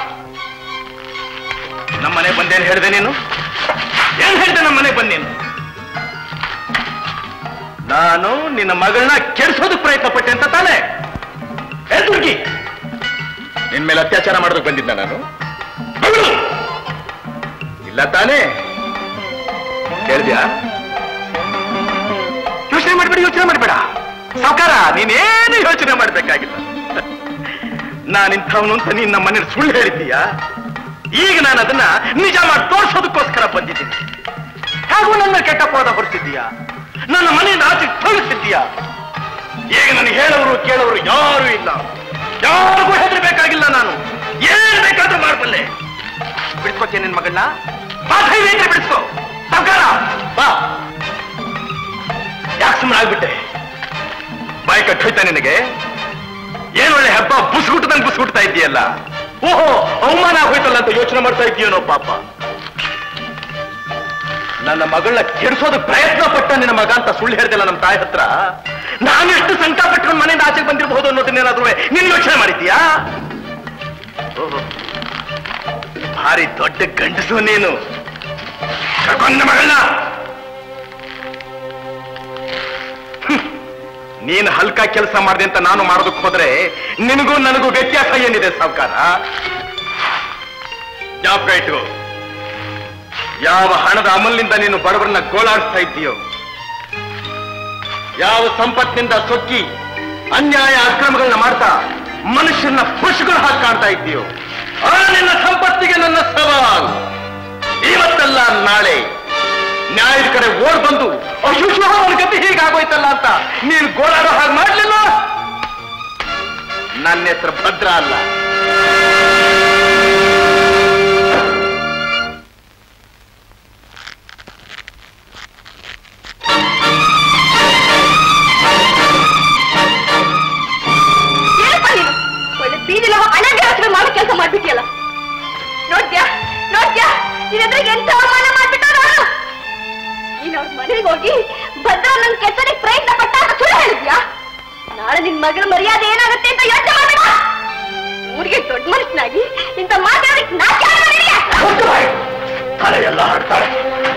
ನಮ್ಮನೆ ಬಂದೇನು ಹೇಳಿದೆ ನೀನು? ಏನ್ ಹೇಳಿದೆ ನಮ್ಮನೆ ಬಂದೇನು? ನಾನು ನಿನ್ನ ಮಗಳನ್ನ ಕೆಡಿಸೋದಕ್ಕೆ ಪ್ರಯತ್ನ ಪಟ್ಟೆ ಅಂತ ತಾನೆ? ಹುಡುಗಿ, ನಿನ್ ಮೇಲೆ ಅತ್ಯಾಚಾರ ಮಾಡೋದಕ್ಕೆ ಬಂದಿದ್ದ ನಾನು? ಇಲ್ಲ ತಾನೇ? ಹೇಳಿದ್ಯಾ? ಯೋಚನೆ ಮಾಡ್ಬೇಡ ಸಾವುಕಾರ. ನೀನೇನು ಯೋಚನೆ ಮಾಡ್ಬೇಕಾಗಿಲ್ಲ. ನಾನಿಂಥವನು ಅಂತ ನೀನ್ ನಮ್ಮ ಮನೇಲಿ ಸುಳ್ಳು ಹೇಳಿದ್ದೀಯಾ? ಈಗ ನಾನು ಅದನ್ನ ನಿಜ ಮಾಡಿ ತೋರಿಸೋದಕ್ಕೋಸ್ಕರ ಬಂದಿದ್ದೀನಿ. ಹಾಗೂ ನನ್ನ ಕೆಟ್ಟ ಪೋದ ಹೊರಿಸಿದ್ದೀಯಾ? ನನ್ನ ಮನೆಯಿಂದ ಆಚೆ ತೋರಿಸಿದ್ದೀಯಾ? ಈಗ ನನಗೆ ಹೇಳೋರು ಕೇಳೋರು ಯಾರು ಇಲ್ಲ, ಯಾರಿಗೂ ಹೆದರಬೇಕಾಗಿಲ್ಲ. ನಾನು ಏನ್ ಬೇಕಾದ್ರೂ ಮಾಡ್ಬಲ್ಲೆ. ಬಿಡಿಸ್ಕೋತೀಯ ನಿನ್ ಮಗಳನ್ನ? ಬಿಡಿಸ್ಕೋ. ಸಾವ್ಕಾರ ಬಾ. ಯಾಕೆ ಸುಮ್ಮನೆ ಆಗ್ಬಿಟ್ಟೆ? ಬಾಯಿ ಕಟ್ಟೋಯ್ತಾ ನಿನಗೆ? ಏನ್ ಒಳ್ಳೆ ಹಬ್ಬ ಬುಸ್ಗುಟ್ಟದಂಗೆ ಬುಸ್ಗುಡ್ತಾ ಇದೆಯಲ್ಲ. ಓಹೋ, ಅವಮಾನ ಆಗೋಯ್ತಲ್ಲ ಅಂತ ಯೋಚನೆ ಮಾಡ್ತಾ ಇದೀಯನೋ ಪಾಪ. ನನ್ನ ಮಗಳನ್ನ ಕೆಡಿಸೋದಕ್ಕೆ ಪ್ರಯತ್ನ ಪಟ್ಟ ನಿನ್ನ ಮಗ ಅಂತ ಸುಳ್ಳು ಹೇಳ್ದಿಲ್ಲ ನಮ್ಮ ತಾಯಿ ಹತ್ರ. ನಾನು ಎಷ್ಟು ಸಂಕಟ ಪಟ್ಕೊಂಡು ಮನೆಯಿಂದ ಆಚೆಗೆ ಬಂದಿರಬಹುದು ಅನ್ನೋದನ್ನೇನಾದ್ರೂ ನೀನ್ ಯೋಚನೆ ಮಾಡಿದ್ಯಾ? ಓಹೋ, ಭಾರಿ ದೊಡ್ಡ ಗಂಡಸು ನೀನು. ಕರ್ಕೊಂಡ ಮಗಳನ್ನ. ನೀನು ಹಲ್ಕ ಕೆಲಸ ಮಾಡಿದೆ ಅಂತ ನಾನು ಮಾಡೋದಕ್ಕೆ ಹೋದ್ರೆ ನಿನಗೂ ನನಗೂ ವ್ಯತ್ಯಾಸ ಏನಿದೆ ಸಾವ್ಕಾರ? ಜ್ಞಾಪಕ ಇಟ್ಟು, ಯಾವ ಹಣದ ಅಮಲಿನಿಂದ ನೀನು ಬಡವರನ್ನ ಗೋಳಾಡಿಸ್ತಾ ಇದ್ದೀಯೋ, ಯಾವ ಸಂಪತ್ತಿನಿಂದ ಸೊಕ್ಕಿ ಅನ್ಯಾಯ ಅಕ್ರಮಗಳನ್ನ ಮಾಡ್ತಾ ಮನುಷ್ಯನ ಪುಷ್ಗಳು ಹಾಕಿ ಕಾಣ್ತಾ ಇದ್ದೀಯೋ, ಆ ನಿನ್ನ ಸಂಪತ್ತಿಗೆ ನನ್ನ ಸವಾಲ್. ಇವತ್ತಲ್ಲ ನಾಳೆ ನ್ಯಾಯದ ಕಡೆ ಓಡ್ ಬಂದು ಅಯ್ಯೋ ಅವನ ಗತಿ ಹೀಗಾಗೋಯ್ತಲ್ಲ ಅಂತ ನೀನು ಗೋಳಾಡೋ ಹಾಗೆ ಮಾಡ್ಲಿಲ್ಲ. ನನ್ನ ಹೆಸರು ಭದ್ರ ಅಲ್ಲ. ಒಳ್ಳೆ ಬೀದಿಲ ಅನವ್ಯವಸ್ಥೆ ಮಾಡೋ ಕೆಲಸ ಮಾಡ್ಬಿಟ್ಟಿಯಲ್ಲ. ನೋಡ್ದ್ಯಾ ನೋಡ್ದ್ಯಾ ನಿನ್ನೆದ್ರಿಗೆ ಎಂತ ಅವಮಾನ ಮಾಡ್ಬಿಟ್ಟ ನೋಡು. ನೀನ್ ಅವ್ರ ಮನೆಗೆ ಹೋಗಿ ಭದ್ರ ನನ್ ಕೆಲ್ಸಕ್ಕೆ ಪ್ರಯತ್ನ ಪಟ್ಟ ಅಂತ ಸುಳ್ಳು ಹೇಳಿದ್ಯಾ? ನಾಳೆ ನಿನ್ ಮಗಳ ಮರ್ಯಾದೆ ಏನಾಗುತ್ತೆ ಅಂತ ಯೋಚನೆ ಮಾಡ್ಬೇಡ. ಊರಿಗೆ ದೊಡ್ಡ ಮನುಷ್ಯನಾಗಿ ಇಂತ ಮಾತಾಡೋದಕ್ಕೆ ನಾಚೆ ತಲೆ ಎಲ್ಲ ಹಾಡ್ತಾಳೆ.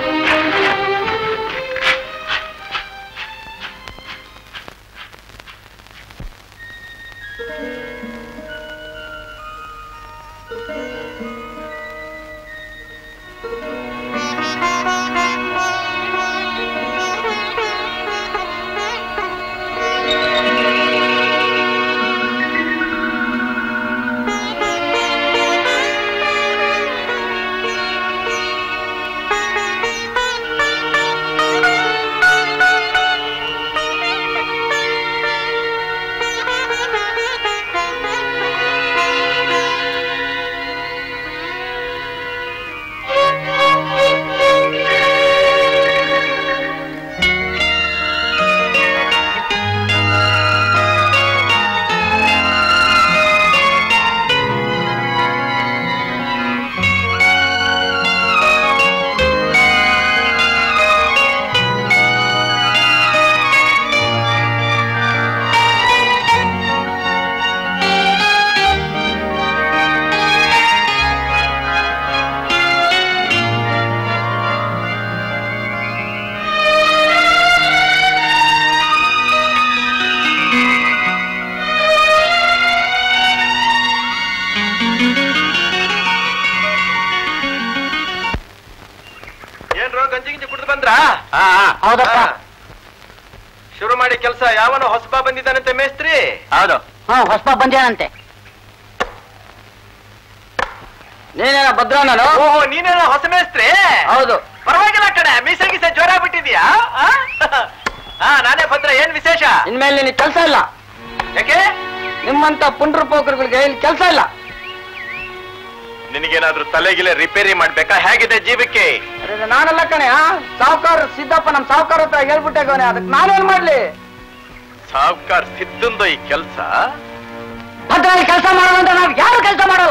ಹೌದಪ್ಪ. ಶುರು ಮಾಡಿ ಕೆಲಸ. ಯಾವನೋ ಹೊಸಬ ಬಂದಿದ್ದಾನಂತೆ ಮೇಸ್ತ್ರಿ? ಹೌದು. ಹೊಸಬ ಬಂದೇನಂತೆ. ನೀನೇನ ಭದ್ರ? ನಾನು. ಓಹೋ, ನೀನೇನೋ ಹೊಸ ಮೇಸ್ತ್ರಿ? ಹೌದು. ಪರವಾಗಿಲ್ಲ ಕಡೆ, ಮೀಸೆ ಗೀಸೆ ಜೋರ ಬಿಟ್ಟಿದ್ಯಾ? ನಾನೇ ಭದ್ರ. ಏನ್ ವಿಶೇಷ? ಇನ್ಮೇಲೆ ನಿನಗೆ ಕೆಲಸ ಇಲ್ಲ. ಯಾಕೆ? ನಿಮ್ಮಂತ ಪುಂಡ್ರ ಪೋಕರುಗಳಿಗೆ ಇಲ್ಲಿ ಕೆಲಸ ಇಲ್ಲ. ನಿನಗೇನಾದ್ರೂ ತಲೆಗಿಲೆ ರಿಪೇರಿ ಮಾಡ್ಬೇಕಾ? ಹೇಗಿದೆ ಜೀವಕ್ಕೆ? ನಾನೆಲ್ಲ ಕಣೆ. ಸಾವುಕಾರ ಸಿದ್ದಪ್ಪ ನಮ್ ಸಾವುಕಾರ ಹತ್ರ ಹೇಳ್ಬಿಟ್ಟೆ ಕಣೆ. ಅದಕ್ಕೆ ನಾನೇನ್ ಮಾಡ್ಲಿ? ಸಾವುಕಾರ ಸಿದ್ದಂದು ಈ ಕೆಲ್ಸ? ಭದ್ರಾಗಿ ಕೆಲಸ ಮಾಡೋದಂತ ನಾವು ಯಾರು ಕೆಲಸ ಮಾಡಲ್ಲ.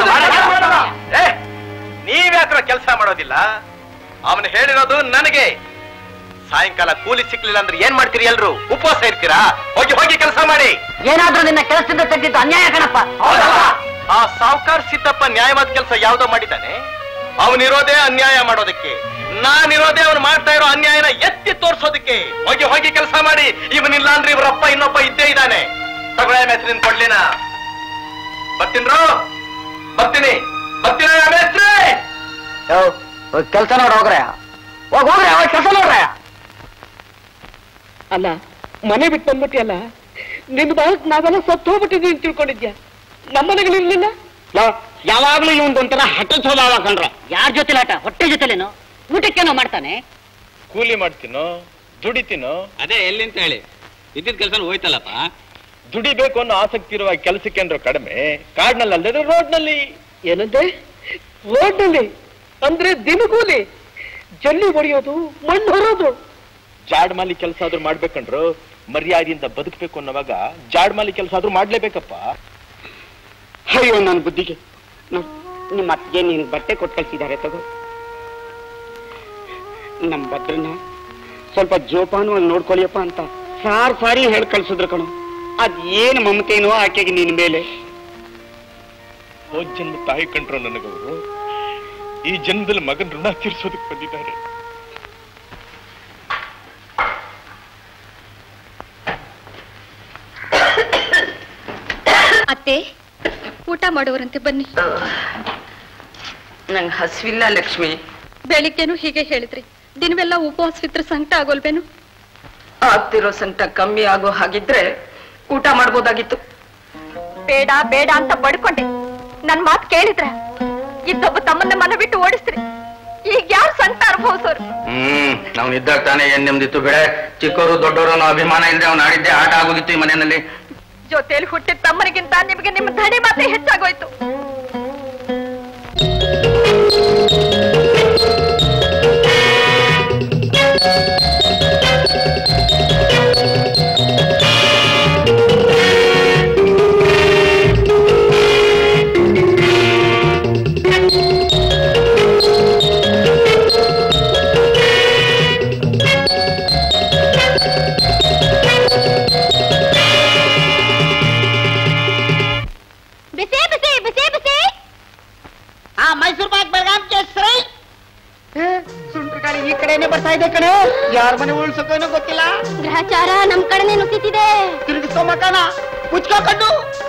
ನೀವ್ಯಾಕ್ರ ಕೆಲಸ ಮಾಡೋದಿಲ್ಲ? ಅವನು ಹೇಳಿರೋದು ನನಗೆ. ಸಾಯಂಕಾಲ ಕೂಲಿ ಸಿಕ್ಲಿಲ್ಲ ಅಂದ್ರೆ ಏನ್ ಮಾಡ್ತೀರಿ? ಎಲ್ರು ಉಪವಾಸ ಇರ್ತೀರಾ? ಹೋಗಿ ಹೋಗಿ ಕೆಲಸ ಮಾಡಿ. ಏನಾದ್ರೂ ನಿನ್ನ ಕೆಲಸದಿಂದ ತೆಗೆದಿದ್ದು ಅನ್ಯಾಯ ಕಣಪ್ಪ. ಆ ಸಾವುಕಾರ ಸಿದ್ದಪ್ಪ ನ್ಯಾಯವಾದ ಕೆಲಸ ಯಾವ್ದೋ ಮಾಡಿದ್ದಾನೆ. ಅವನಿರೋದೇ ಅನ್ಯಾಯ ಮಾಡೋದಕ್ಕೆ, ನಾನಿರೋದೇ ಅವನು ಮಾಡ್ತಾ ಇರೋ ಅನ್ಯಾಯನ ಎತ್ತಿ ತೋರ್ಸೋದಕ್ಕೆ. ಹೋಗಿ ಹೋಗಿ ಕೆಲಸ ಮಾಡಿ. ಇವನಿಲ್ಲ ಅಂದ್ರೆ ಇವರಪ್ಪ ಇನ್ನೊಬ್ಬ ಇದ್ದೇ ಇದ್ದಾನೆ. ತಗೊಳ್ಳ ಮೇಸ್ತ್ರಿನ ಕೊಡ್ಲಿನ. ಬರ್ತೀನ್ರೋ? ಬರ್ತೀನಿ ಬರ್ತೀನಿ ಮೇಸ್ತ್ರಿ. ಕೆಲಸ ನೋಡ ಹೋಗ್ರೆ. ಹೋಗ್ರೆ ಕೆಲಸ ನೋಡ್ರೆ. ಅಲ್ಲ, ಮನೆ ಬಿಟ್ಟು ಬಂದ್ಬಿಟ್ಟಿಯಲ್ಲ. ನಿನ್ ಬಾಳಕ್ ನಾವೆಲ್ಲ ಸತ್ತು ಹೋಗ್ಬಿಟ್ಟಿದ್ದೀವಿ ಅಂತ ತಿಳ್ಕೊಂಡಿದ್ಯಾ? ನಮ್ಮನೆಗಳಿರ್ಲಿಲ್ಲ. ಯಾವಾಗ್ಲೂ ಇವಂದೊಂಥರ ಹಠ ಸ್ವಭಾವ ಕಂಡ್ರೆ. ಯಾರ ಜೊತೆ ಆಟ? ಹೊಟ್ಟೆ ಜೊತೆಲೇನು? ಊಟಕ್ಕೇನೋ ಮಾಡ್ತಾನೆ. ಕೂಲಿ ಮಾಡ್ತೀನೋ ದುಡಿತೀನೋ? ಅದೇ ಎಲ್ಲಿಂತ ಹೇಳಿ. ಇದ್ದಿದ್ ಕೆಲಸ ಹೋಯ್ತಲ್ಲಪ್ಪ. ದುಡಿಬೇಕು ಅನ್ನೋ ಆಸಕ್ತಿ ಇರುವ ಕೆಲಸಕ್ಕೆ ಅಂದ್ರೆ ಕಡಿಮೆ, ಕಾಡ್ನಲ್ಲಿ ಅಲ್ಲದೆ ರೋಡ್ನಲ್ಲಿ. ಏನಂದ್ರೆ ರೋಡ್ನಲ್ಲಿ ಅಂದ್ರೆ ದಿನಗೂಲಿ, ಜಲ್ಲಿ ಹೊಡೆಯೋದು, ಮಣ್ಣು ಹೊರೋದು. ಜಾಡ್ಮಾಲಿ ಕೆಲಸ ಆದ್ರೂ ಮಾಡ್ಬೇಕಂಡ್ರು ಮರ್ಯಾದೆಯಿಂದ ಬದುಕಬೇಕು ಅನ್ನೋವಾಗ ಜಾಡ್ಮಾಲಿ ಕೆಲಸ ಆದ್ರೂ ಮಾಡ್ಲೇಬೇಕಪ್ಪ. ಅಯ್ಯೋ ನನ್ನ ಬುದ್ಧಿಗೆ, ನಿಮ್ಮ ಅತ್ತಿಗೆ ನೀನು ಬಟ್ಟೆ ಕೊಟ್ಟು ಕಳ್ಸಿದ್ದಾರೆ ತಗೋ. ನಮ್ಮ ಭದ್ರನ್ನ ಸ್ವಲ್ಪ ಜೋಪಾನವಾಗಿ ನೋಡ್ಕೊಳ್ಳಿಯಪ್ಪ ಅಂತ ಸಾರಿ ಹೇಳಿ ಕಳ್ಸಿದ್ರು ಕಣೋ. ಅದೇನು ಮಮತೇನೋ ಆಕೆಗೆ ನಿನ್ ಮೇಲೆ. ಹೋದ್ ಜನ್ಮ ತಾಯಿ ಕಂಡ್ರು ನನಗವರು, ಈ ಜನ್ಮದಲ್ಲಿ ಮಗನ ಋಣ ತೀರ್ಸೋದಕ್ಕೆ ಬಂದಿದ್ದಾರೆ. ಅತ್ತೆ, ಊಟ ಮಾಡುವರಂತೆ ಬನ್ನಿ. ನಂಗೆ ಹಸಿವಿಲ್ಲ ಲಕ್ಷ್ಮಿ. ಬೆಳಿಗ್ಗೆನೂ ಹೀಗೆ ಹೇಳಿದ್ರಿ, ದಿನವೆಲ್ಲ ಉಪವಾಸವಿದ್ರೆ ಸಂಕಟ ಆಗೋಲ್ವೇನು? ಆಗ್ತಿರೋ ಸಂಕಟ ಕಮ್ಮಿ ಆಗೋ ಹಾಗಿದ್ರೆ ಊಟ ಮಾಡ್ಬೋದಾಗಿತ್ತು. ಬೇಡ ಬೇಡ ಅಂತ ಬಡ್ಕೊಂಡೆ. ನನ್ ಮಾತು ಕೇಳಿದ್ರ ಇದ್ದೊಬ್ಬ ತಮ್ಮನ್ನ ಮನ ಬಿಟ್ಟು ಓಡಿಸ್ರಿ. ಈಗ ಯಾರು ಸಂಕಟ ಅನುಭವಿಸೋರು? ಅವ್ನು ಇದ್ದಾಗ ತಾನೇ ಏನ್ ನೆಮ್ಮದಿತ್ತು ಬೆಳೆ. ಚಿಕ್ಕವರು ದೊಡ್ಡವರು ಅನ್ನೋ ಅಭಿಮಾನ ಇಲ್ಲದೆ ಅವ್ನು ಆಡಿದ್ದೆ ಆಟ ಆಗೋಗಿತ್ತು ಈ ಮನೆಯಲ್ಲಿ. ಜೊತೆಯಲ್ಲಿ ಹುಟ್ಟಿದ ತಮ್ಮನಿಗಿಂತ ನಿಮಗೆ ನಿಮ್ಮ ಧಣಿ ಮಾತ್ರ ಹೆಚ್ಚಾಗೋಯ್ತು. ಮೈಸೂರು ಪಾಕ್ ಬೆಳಗಾಂ ಕೇಸರಿ ಸುಂಟ್ರ ಗಾಳಿ ಈ ಕಡೆನೆ ಬರ್ತಾ ಇದೆ ಕಣೆ. ಯಾರ ಮನೆ ಉಳ್ಸೋಕೇನೋ ಗೊತ್ತಿಲ್ಲ. ಗ್ರಹಚಾರ ನಮ್ ಕಡೆನೆ ನುಗ್ತಿದೆ. ತಿರುಗಿಸ್ಕೊ ಮಕಾನ ಮುಚ್ಕೋ ಕಣ್ಣು.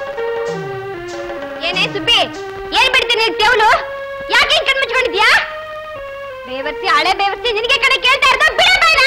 ಏನೇ ಸುಬ್ಬಿ, ಏನ್ ಬಿಡ್ತೀನಿ ಕೇವಲು? ಯಾಕೆ ಕಣ್ ಮುಚ್ಕೊಂಡಿದ್ಯಾ? ಬೇವರ್ಸಿ ಹಳೆ ಬೇವರ್ಸಿ ನಿನಗೆ ಕಡೆ ಕೇಳ್ತಾ ಇರ್ತ. ಬಿಡ ಬಾಯ್ನ,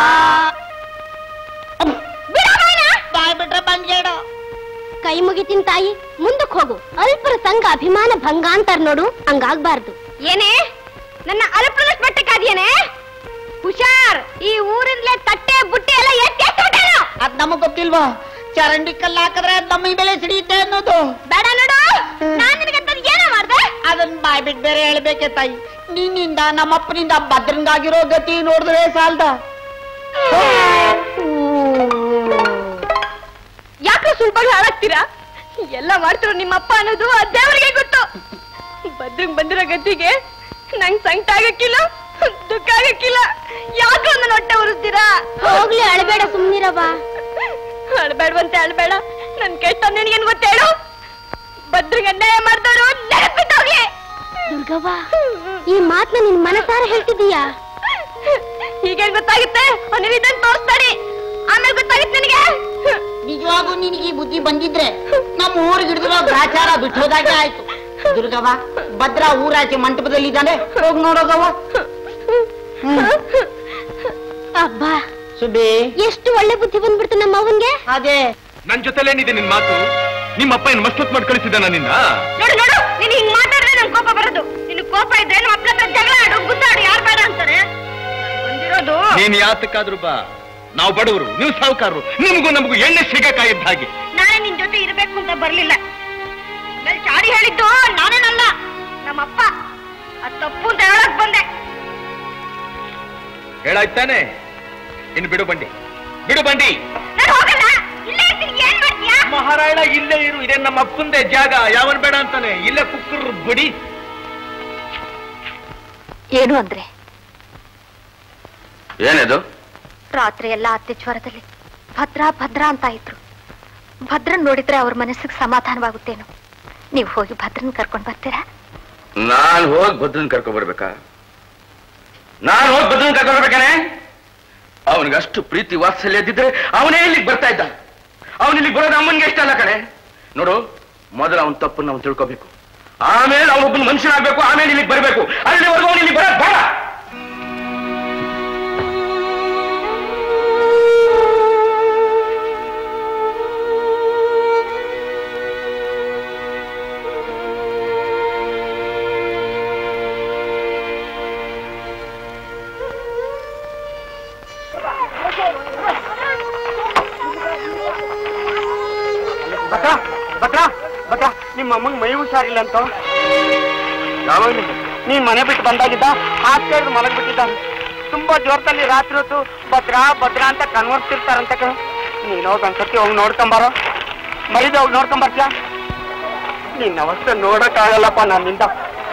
ಬಿಡ ಬಾಯ್ನ. ಬಾಯ್ ಬಿಟ್ರೆ ಬಂದ್ಗೇಡು. ಕೈ ಮುಗಿತಿನ ತಾಯಿ, ಮುಂದಕ್ಕೆ ಹೋಗು. ಅಲ್ಪರ ಸಂಘ ಅಭಿಮಾನ ಭಂಗ ಅಂತಾರ ನೋಡು, ಹಂಗಾಗ್ಬಾರ್ದು. ಏನೇ ನನ್ನ ಅಲ್ಪನ ಮಟ್ಟಕ್ಕಾದ್ಯೇನೆ? ಹುಷಾರ್, ಈ ಊರಿಂದಲೇ ತಟ್ಟೆ ಬುಟ್ಟಿ ಎಲ್ಲ ಎತ್ತಿಟ್ಟೇನು? ಅದ್ ನಮಗ್ ಗೊತ್ತಿಲ್ವಾ? ಚರಂಡಿ ಕಲ್ಲ ಹಾಕಿದ್ರೆ ಅದ್ ನಮ್ಮ ಬೆಳೆ ಸಿಡಿಯುತ್ತೆ ಅನ್ನೋದು. ಬೇಡ ನೋಡು, ನಾನ್ ನಿನಗಂತ ಏನೋ ಮಾಡ್ದೆ? ಅದನ್ನ ಬಾಯ್ ಬಿಟ್ಟು ಬೇರೆ ಹೇಳ್ಬೇಕೆ ತಾಯಿ. ನಿನ್ನಿಂದ ನಮ್ಮಪ್ಪನಿಂದ ಭದ್ರಂಗಾಗಿರೋ ಗತಿ ನೋಡಿದ್ರೆ ಸಾಲ್ದ. ಯಾಕೆ ಸುಲಭ ಹಾಳಾಗ್ತೀರಾ? ಎಲ್ಲ ಮಾಡ್ತಿರೋ ನಿಮ್ಮಪ್ಪ ಅನ್ನೋದು ಆ ದೇವರಿಗೆ ಗೊತ್ತು. ಭದ್ರಂಗ್ ಬಂದಿರೋ ಗತಿಗೆ ನಂಗ್ ಸಂಕಟ ಆಗಕ್ಕಿಲ್ಲ, ದುಃಖ ಆಗಕ್ಕಿಲ್ಲ. ಯಾಕೆ ನನ್ನ ಹೊಟ್ಟೆ ಉರಿಸ್ತೀರಾ? ಹೋಗ್ಲಿ, ಅಳಬೇಡ, ಸುಮ್ನಿರವ್ವ. ಅಳ್ಬೇಡವಂತೆ ಅಳ್ಬೇಡ. ನನ್ ಕೆಟ್ಟ ನಿನಗೇನ್ ಗೊತ್ತೇಳು? ಭದ್ರಂಗ್ ಅನ್ಯಾಯ ಮಾಡ್ತಾರೋ ನೆನಪಿಟ್ಟೋಗ್ಲಿ. ದುರ್ಗವ್ವ, ಈ ಮಾತನ್ನ ನಿನ್ ಮನಸಾರ ಹೇಳ್ತಿದೀಯಾ? ಹೀಗೇನ್ ಗೊತ್ತಾಗುತ್ತೆ? ಅನಿವಿದ್ದಂತ ತೋರಿಸ್ತಾಡಿ, ಆಮೇಲೆ ಗೊತ್ತಾಗುತ್ತೆ ನಿನಗೆ. ನಿಜವಾಗೂ ನಿನಗೆ ಈ ಬುದ್ಧಿ ಬಂದಿದ್ರೆ ನಮ್ಮ ಊರಿಗೆ ಹಿಡಿದಿರೋ ಗ್ರಾಚಾರ ಬಿಟ್ಟೋದಾಗೆ ಆಯ್ತು. ದುರ್ಗವ್ವ, ಭದ್ರ ಊರಾಚೆ ಮಂಟಪದಲ್ಲಿ ಇದ್ದಾನೆ, ಹೋಗಿ ನೋಡೋಗವ್ವ. ಅಬ್ಬಾ ಸುಬ್ಬಿ, ಎಷ್ಟು ಒಳ್ಳೆ ಬುದ್ಧಿ ಬಂದ್ಬಿಡ್ತು ನಮ್ಮ ಅವನ್ಗೆ. ಅದೇ ನನ್ ಜೊತೆಲೇನಿದೆ ನಿನ್ ಮಾತು? ನಿಮ್ಮಪ್ಪ ಏನ್ ಮಸ್ಲತ್ ಮಾಡಿ ಕಳಿಸಿದಾನ ನಿನ್ನ? ನೋಡು ನೋಡು, ನೀನ್ ಹಿಂಗ್ ಮಾತಾಡಿದ್ರೆ ನನ್ ಕೋಪ ಬರೋದು. ನಿನ್ ಕೋಪ ಇದ್ರೆ ನಮ್ಮ ಅಪ್ಪ ಹತ್ರ ಜಗಳ ಆಡು, ಗುದ್ದಾಡು, ಯಾರು ಬೇಡ ಅಂತಾರೆ? ಬಂದಿರೋದು ನೀನ್ ಯಾತಕ್ಕಾದ್ರೂ ಬಾ. ನಾವು ಬಡವರು, ನೀವು ಸಾಹುಕಾರರು, ನಿಮ್ಗೂ ನಮಗೂ ಎಣ್ಣೆ ಸಿಗಕ್ಕಾಗಿದ್ದ ಹಾಗೆ. ನಾನೇ ನಿನ್ ಜೊತೆ ಇರ್ಬೇಕು ಅಂತ ಬರ್ಲಿಲ್ಲ. ಮೇಲೆ ಚಾಡಿ ಹೇಳಿದ್ದು ನಾನೇನಲ್ಲ, ನಮ್ಮಪ್ಪ. ಅದ್ ತಪ್ಪು ಅಂತ ಹೇಳಕ್ ಬಂದೆ. ಹೇಳಾಯ್ತಾನೆ? ಇನ್ನು ಬಿಡು ಬಂಡಿ, ಬಿಡು ಬಂಡಿ. ನಾನು ಹೋಗಲ್ಲ, ಇಲ್ಲೇ ಇರ್ತೀನಿ. ಏನ್ ಮಾಡ್ತೀಯಾ? ಮಹಾರಾಯಣ ಇಲ್ಲೇ ಇರು, ಇದೇ ನಮ್ಮ ಅಪ್ಪಂದೆ ಜಾಗ. ಯಾವನ್ ಬೇಡ ಅಂತಾನೆ? ಇಲ್ಲೇ ಕುಕ್ಕರ್ ಬಡಿ. ಏನು ಅಂದ್ರೆ? ಏನದು? ರಾತ್ರಿ ಎಲ್ಲ ಅತ್ತೆ ಜ್ವರದಲ್ಲಿ ಭದ್ರ ಭದ್ರ ಅಂತ ಇದ್ರು. ಭದ್ರನ್ ನೋಡಿದ್ರೆ ಅವ್ರ ಮನಸ್ಸಿಗೆ ಸಮಾಧಾನವಾಗುತ್ತೇನು? ನೀವು ಹೋಗಿ ಭದ್ರನ್ ಕರ್ಕೊಂಡ್ ಬರ್ತೀರಾ? ನಾನು ಹೋಗಿ ಭದ್ರನ್ ಕರ್ಕೊಂಡ್ ಬರ್ಬೇಕಾ? ನಾನು ಹೋಗಿ ಭದ್ರನ್ ಕರ್ಕೊಂಡ್ ಬರ್ಬೇಕಾನೆ? ಅವನಿಗಷ್ಟು ಪ್ರೀತಿ ವಾತ್ಸಲ್ಯ ಇದ್ದಿದ್ರೆ ಅವನೇ ಇಲ್ಲಿಗೆ ಬರ್ತಾ ಇದ್ದ. ಅವನು ಇಲ್ಲಿಗೆ ಬರೋದು ಅಮ್ಮನಿಗೆ ಇಷ್ಟ ಅಲ್ಲ ಕಣೆ. ನೋಡು, ಮೊದಲು ಅವನ ತಪ್ಪನ್ನು ಅವನು ತಿಳ್ಕೋಬೇಕು, ಆಮೇಲೆ ಅವನೊಬ್ಬನ ಮನುಷ್ಯನಾಗಬೇಕು, ಆಮೇಲೆ ಇಲ್ಲಿಗೆ ಬರಬೇಕು. ಅಲ್ಲಿವರೆಗೂ ಅವನು ಇಲ್ಲಿಗೆ ಬರೋದು ಬೇಡ. ಭದ್ರ ನಿಮ್ಮ ಅಮ್ಮಂಗ್ ಮೈ ಹುಷಾರಿಲ್ಲ ಅಂತ ಯಾವಾಗ ನೀನ್ ಮನೆ ಬಿಟ್ಟು ಬಂದಾಗಿದ್ದ ಹಾಸ್ಪಿಟಲ್ ಮಲಗ್ ಬಿಟ್ಟಿದ್ದ. ತುಂಬಾ ಜೋರದಲ್ಲಿ ರಾತ್ರಿ ಹೊತ್ತು ಭದ್ರ ಅಂತ ಕನ್ವರ್ಸ್ತಿರ್ತಾರಂತ. ನೀನ್ ಹೋಗ್ ಒಂದ್ಸತಿ ಹೋಗಿ ನೋಡ್ಕೊಂಬಾರ, ಮರಿದ ಹೋಗಿ ನೋಡ್ಕೊಂಬರ್ತೀಯ? ನಿನ್ನ ಅವಸ್ಥೆ ನೋಡಕ್ಕಾಗಲ್ಲಪ್ಪ ನನ್ನಿಂದ.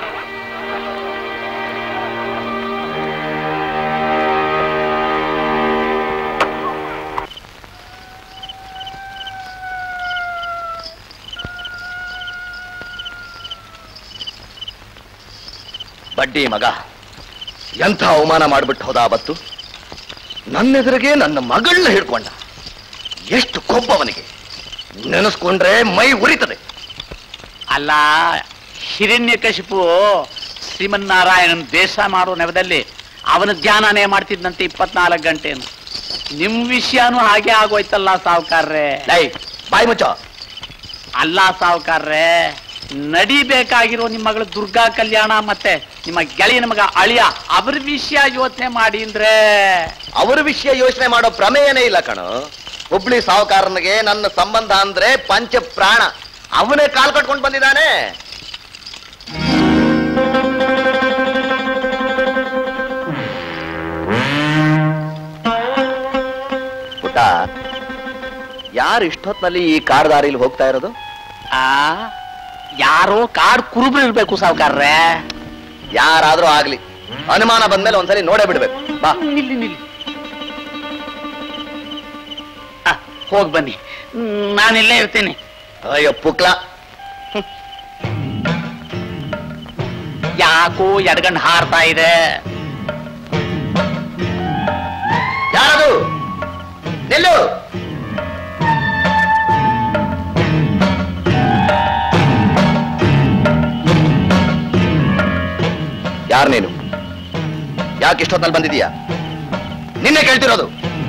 ಬಡ್ಡಿ ಮಗ ಎಂಥ ಅವಮಾನ ಮಾಡ್ಬಿಟ್ಟು ಹೋದ ಅವತ್ತು. ನನ್ನೆದುರಿಗೆ ನನ್ನ ಮಗಳನ್ನ ಹಿಡ್ಕೊಂಡ. ಎಷ್ಟು ಕೊಬ್ಬವನಿಗೆ, ನೆನೆಸ್ಕೊಂಡ್ರೆ ಮೈ ಉರಿತದೆ. ಅಲ್ಲ, ಹಿರಣ್ಯಕಶಿಪು ಶ್ರೀಮನ್ನಾರಾಯಣನ್ ದೇಶ ಮಾಡೋ ನೆವದಲ್ಲಿ ಅವನ ಧ್ಯಾನನೇ ಮಾಡ್ತಿದ್ದಂತೆ 24 ಗಂಟೆನು. ನಿಮ್ ವಿಷಯನೂ ಹಾಗೆ ಆಗೋಯ್ತಲ್ಲ ಸಾವುಕಾರ್ರೆ. ಬಾಯಿ ಮುಚ್ಚ. ಅಲ್ಲ ಸಾವುಕಾರ್ರೆ, ನಡಿಬೇಕಾಗಿರೋ ನಿಮ್ಮ ಮಗಳು ದುರ್ಗಾ ಕಲ್ಯಾಣ ಮತ್ತೆ ನಿಮ್ಮ ಗೆಳೆಯನ ಮಗ ಅಳಿಯ ಅವ್ರ ವಿಷಯ ಯೋಚನೆ ಮಾಡಿ ಅಂದ್ರೆ. ಅವರ ವಿಷಯ ಯೋಚನೆ ಮಾಡೋ ಪ್ರಮೇಯನೇ ಇಲ್ಲ ಕಣು. ಹುಬ್ಳಿ ಸಾವುಕಾರನಿಗೆ ನನ್ನ ಸಂಬಂಧ ಅಂದ್ರೆ ಪಂಚ ಪ್ರಾಣ. ಅವನೇ ಕಾಲ್ ಕಟ್ಕೊಂಡು ಬಂದಿದ್ದಾನೆ. ಪುಟ್ಟ, ಯಾರು ಇಷ್ಟೊತ್ನಲ್ಲಿ ಈ ಕಾರ್ ದಾರಿಲಿ ಹೋಗ್ತಾ ಇರೋದು? ಯಾರೋ ಕಾಡ್ ಕುರುಬರು ಇರ್ಬೇಕು ಸಾವುಕಾರ್ರೆ. ಯಾರಾದ್ರೂ ಆಗ್ಲಿ, ಅನುಮಾನ ಬಂದ್ಮೇಲೆ ಒಂದ್ಸಲಿ ನೋಡೇ ಬಿಡ್ಬೇಕು. ಬಾ, ನಿಲ್ಲಿ ಹೋಗ್ ಬನ್ನಿ, ನಾನಿಲ್ಲೇ ಇರ್ತೀನಿ. ಅಯ್ಯೋ ಪುಕ್ಲ, ಯಾಕೋ ಎಡಗಂಡ್ ಹಾರ್ತಾ ಇದೆ. ಯಾರದು? ನಿಲ್ಲು. ಯಾರು ನೀನು? ಯಾಕೆ ಇಷ್ಟೊತ್ತಲ್ಲಿ ಬಂದಿದೀಯಾ? ನಿನ್ನೆ ಕೇಳ್ತಿರೋದು.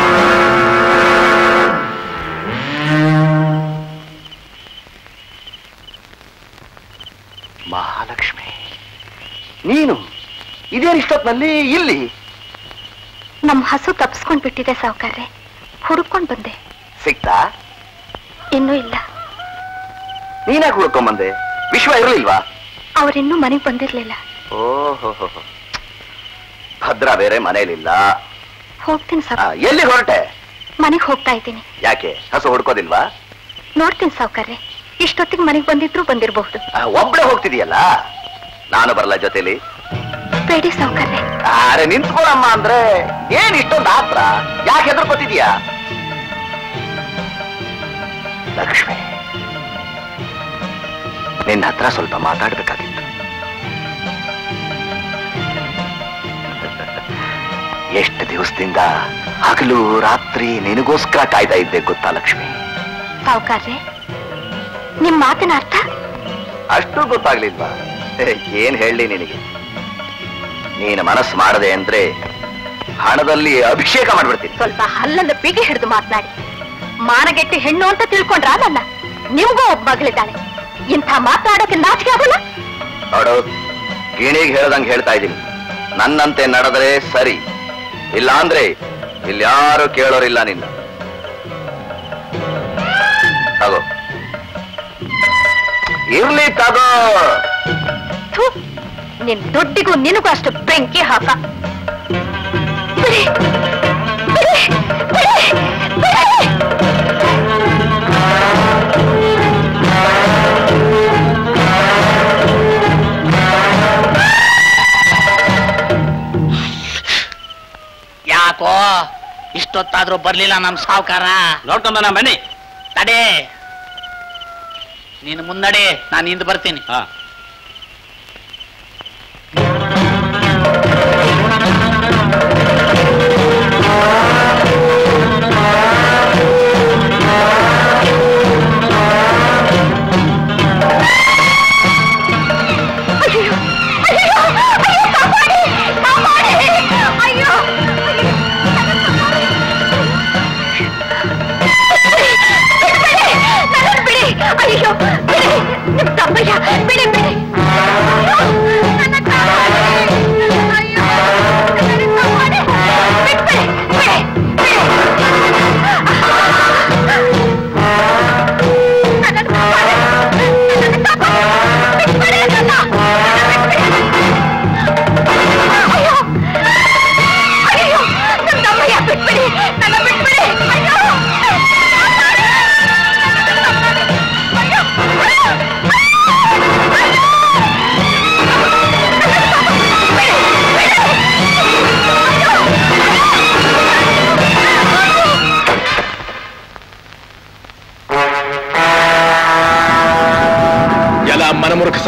ಮಹಾಲಕ್ಷ್ಮಿ, ನೀನು ಇದೇನು ಇಷ್ಟೊತ್ತಿನಲ್ಲಿ ಇಲ್ಲಿ? ನಮ್ ಹಸು ತಪ್ಸ್ಕೊಂಡ್ ಬಿಟ್ಟಿದೆ ಸಾವುಕಾರ್ರೆ, ಹುಡುಕೊಂಡ್ ಬಂದೆ. ಸಿಕ್ತಾ? ಇನ್ನೂ ಇಲ್ಲ. ನೀನಾಗ ಹುಡ್ಕೊಂಡ್ ಬಂದೆ? ವಿಶ್ವ ಇರಲಿಲ್ವಾ? ಅವ್ರಿನ್ನೂ ಮನೆಗ್ ಬಂದಿರ್ಲಿಲ್ಲ. ಓಹೋ, ಭದ್ರ ಬೇರೆ ಮನೇಲಿಲ್ಲ. ಹೋಗ್ತೀನಿ ಸಾವುಕಾರ. ಎಲ್ಲಿ ಹೊರಟೆ? ಮನೆಗ್ ಹೋಗ್ತಾ ಇದ್ದೀನಿ. ಯಾಕೆ, ಹಸು ಹುಡ್ಕೋದಿಲ್ವಾ? ನೋಡ್ತೀನಿ ಸಾವುಕಾರ್ರೆ, ಇಷ್ಟೊತ್ತಿಗೆ ಮನೆಗ್ ಬಂದಿದ್ರು ಬಂದಿರಬಹುದು. ಒಬ್ಳೆ ಹೋಗ್ತಿದೀಯಲ್ಲ, ನಾನು ಬರಲ್ಲ ಜೊತೆಲಿ? ಬೇಡಿ ಸಾವುಕಾರ್ರೆ. ಅರೆ ನಿಂತ್ಕೊಳಮ್ಮ ಅಂದ್ರೆ ಏನ್ ಇಷ್ಟೊಂದು ಆತ್ರ? ಯಾಕೆ ಹೆದರ್ಕೋತಿದೀಯಾ? ಲಕ್ಷ್ಮಿ, ನಿನ್ನ ಹತ್ರ ಸ್ವಲ್ಪ ಮಾತಾಡ್ಬೇಕಾಗಿತ್ತು. ಎಷ್ಟು ದಿವಸದಿಂದ ಹಗಲು ರಾತ್ರಿ ನಿನಗೋಸ್ಕರ ಕಾಯ್ತಾ ಇದ್ದೆ ಗೊತ್ತಾ ಲಕ್ಷ್ಮಿ? ಸಾವುಕಾರ್ರೆ, ನಿಮ್ ಮಾತಿನ ಅರ್ಥ ಅಷ್ಟು ಗೊತ್ತಾಗ್ಲಿಲ್ವಾ? ಏನ್ ಹೇಳಿ ನಿನಗೆ? ನೀನು ಮನಸ್ಸು ಮಾಡದೆ ಅಂದ್ರೆ ಹಣದಲ್ಲಿ ಅಭಿಷೇಕ ಮಾಡ್ಬಿಡ್ತೀನಿ. ಸ್ವಲ್ಪ ಹಲ್ಲನ್ನು ಬಿಗಿ ಹಿಡಿದು ಮಾತನಾಡಿ. ಮಾನಗೆಟ್ಟಿ ಹೆಣ್ಣು ಅಂತ ತಿಳ್ಕೊಂಡ್ರ ನನ್ನ? ನಿಮ್ಗೂ ಒಬ್ಬ ಮಗಳಿದ್ದಾಳೆ. ಇಂಥ ಮಾತನಾಡೋಕೆ ನಾಚಿಕೆ ಆಗೋಲ್ಲ? ನೋಡು, ಗಿಣಿಗೆ ಹೇಳ್ದಂಗೆ ಹೇಳ್ತಾ ಇದ್ದೀನಿ. ನನ್ನಂತೆ ನಡೆದ್ರೆ ಸರಿ, ಇಲ್ಲ ಅಂದ್ರೆ ಇಲ್ಲಿ ಯಾರು ಕೇಳೋರಿಲ್ಲ ನಿನ್ನ. ತಗೋ, ಇರ್ಲಿ ತಗೋ. ನಿನ್ ದುಡ್ಡಿಗೂ ನಿನಗೂ ಅಷ್ಟು ಬೆಂಕಿ ಹಾಕ. ಬಿಡಿ, ಬಿಡಿ, ಬಿಡಿ, ಬಿಡಿ. ಯಾಕೋ ಇಷ್ಟೊತ್ತಾದ್ರೂ ಬರ್ಲಿಲ್ಲ ನಮ್ ಸಾವುಕಾರ? ನೋಡ್ಕೊಂಡ ಬನ್ನಿ. ತಡೆ, ನೀನು ಮುನ್ನಡೆ, ನಾನು ಹಿಂದೆ ಬರ್ತೀನಿ. ಅಯ್ಯೋ, ಬಿಡಿ, ನಿಮ್ ತಮ್ಮಯ್ಯ, ಬಿಡಿ, ಬಿಡಿ. ನನ್ನ ಅಯ್ಯೋ, ಬಿಟ್ಬಿಡಿ, ಬಿಡಿ, ಬಿಡಿ.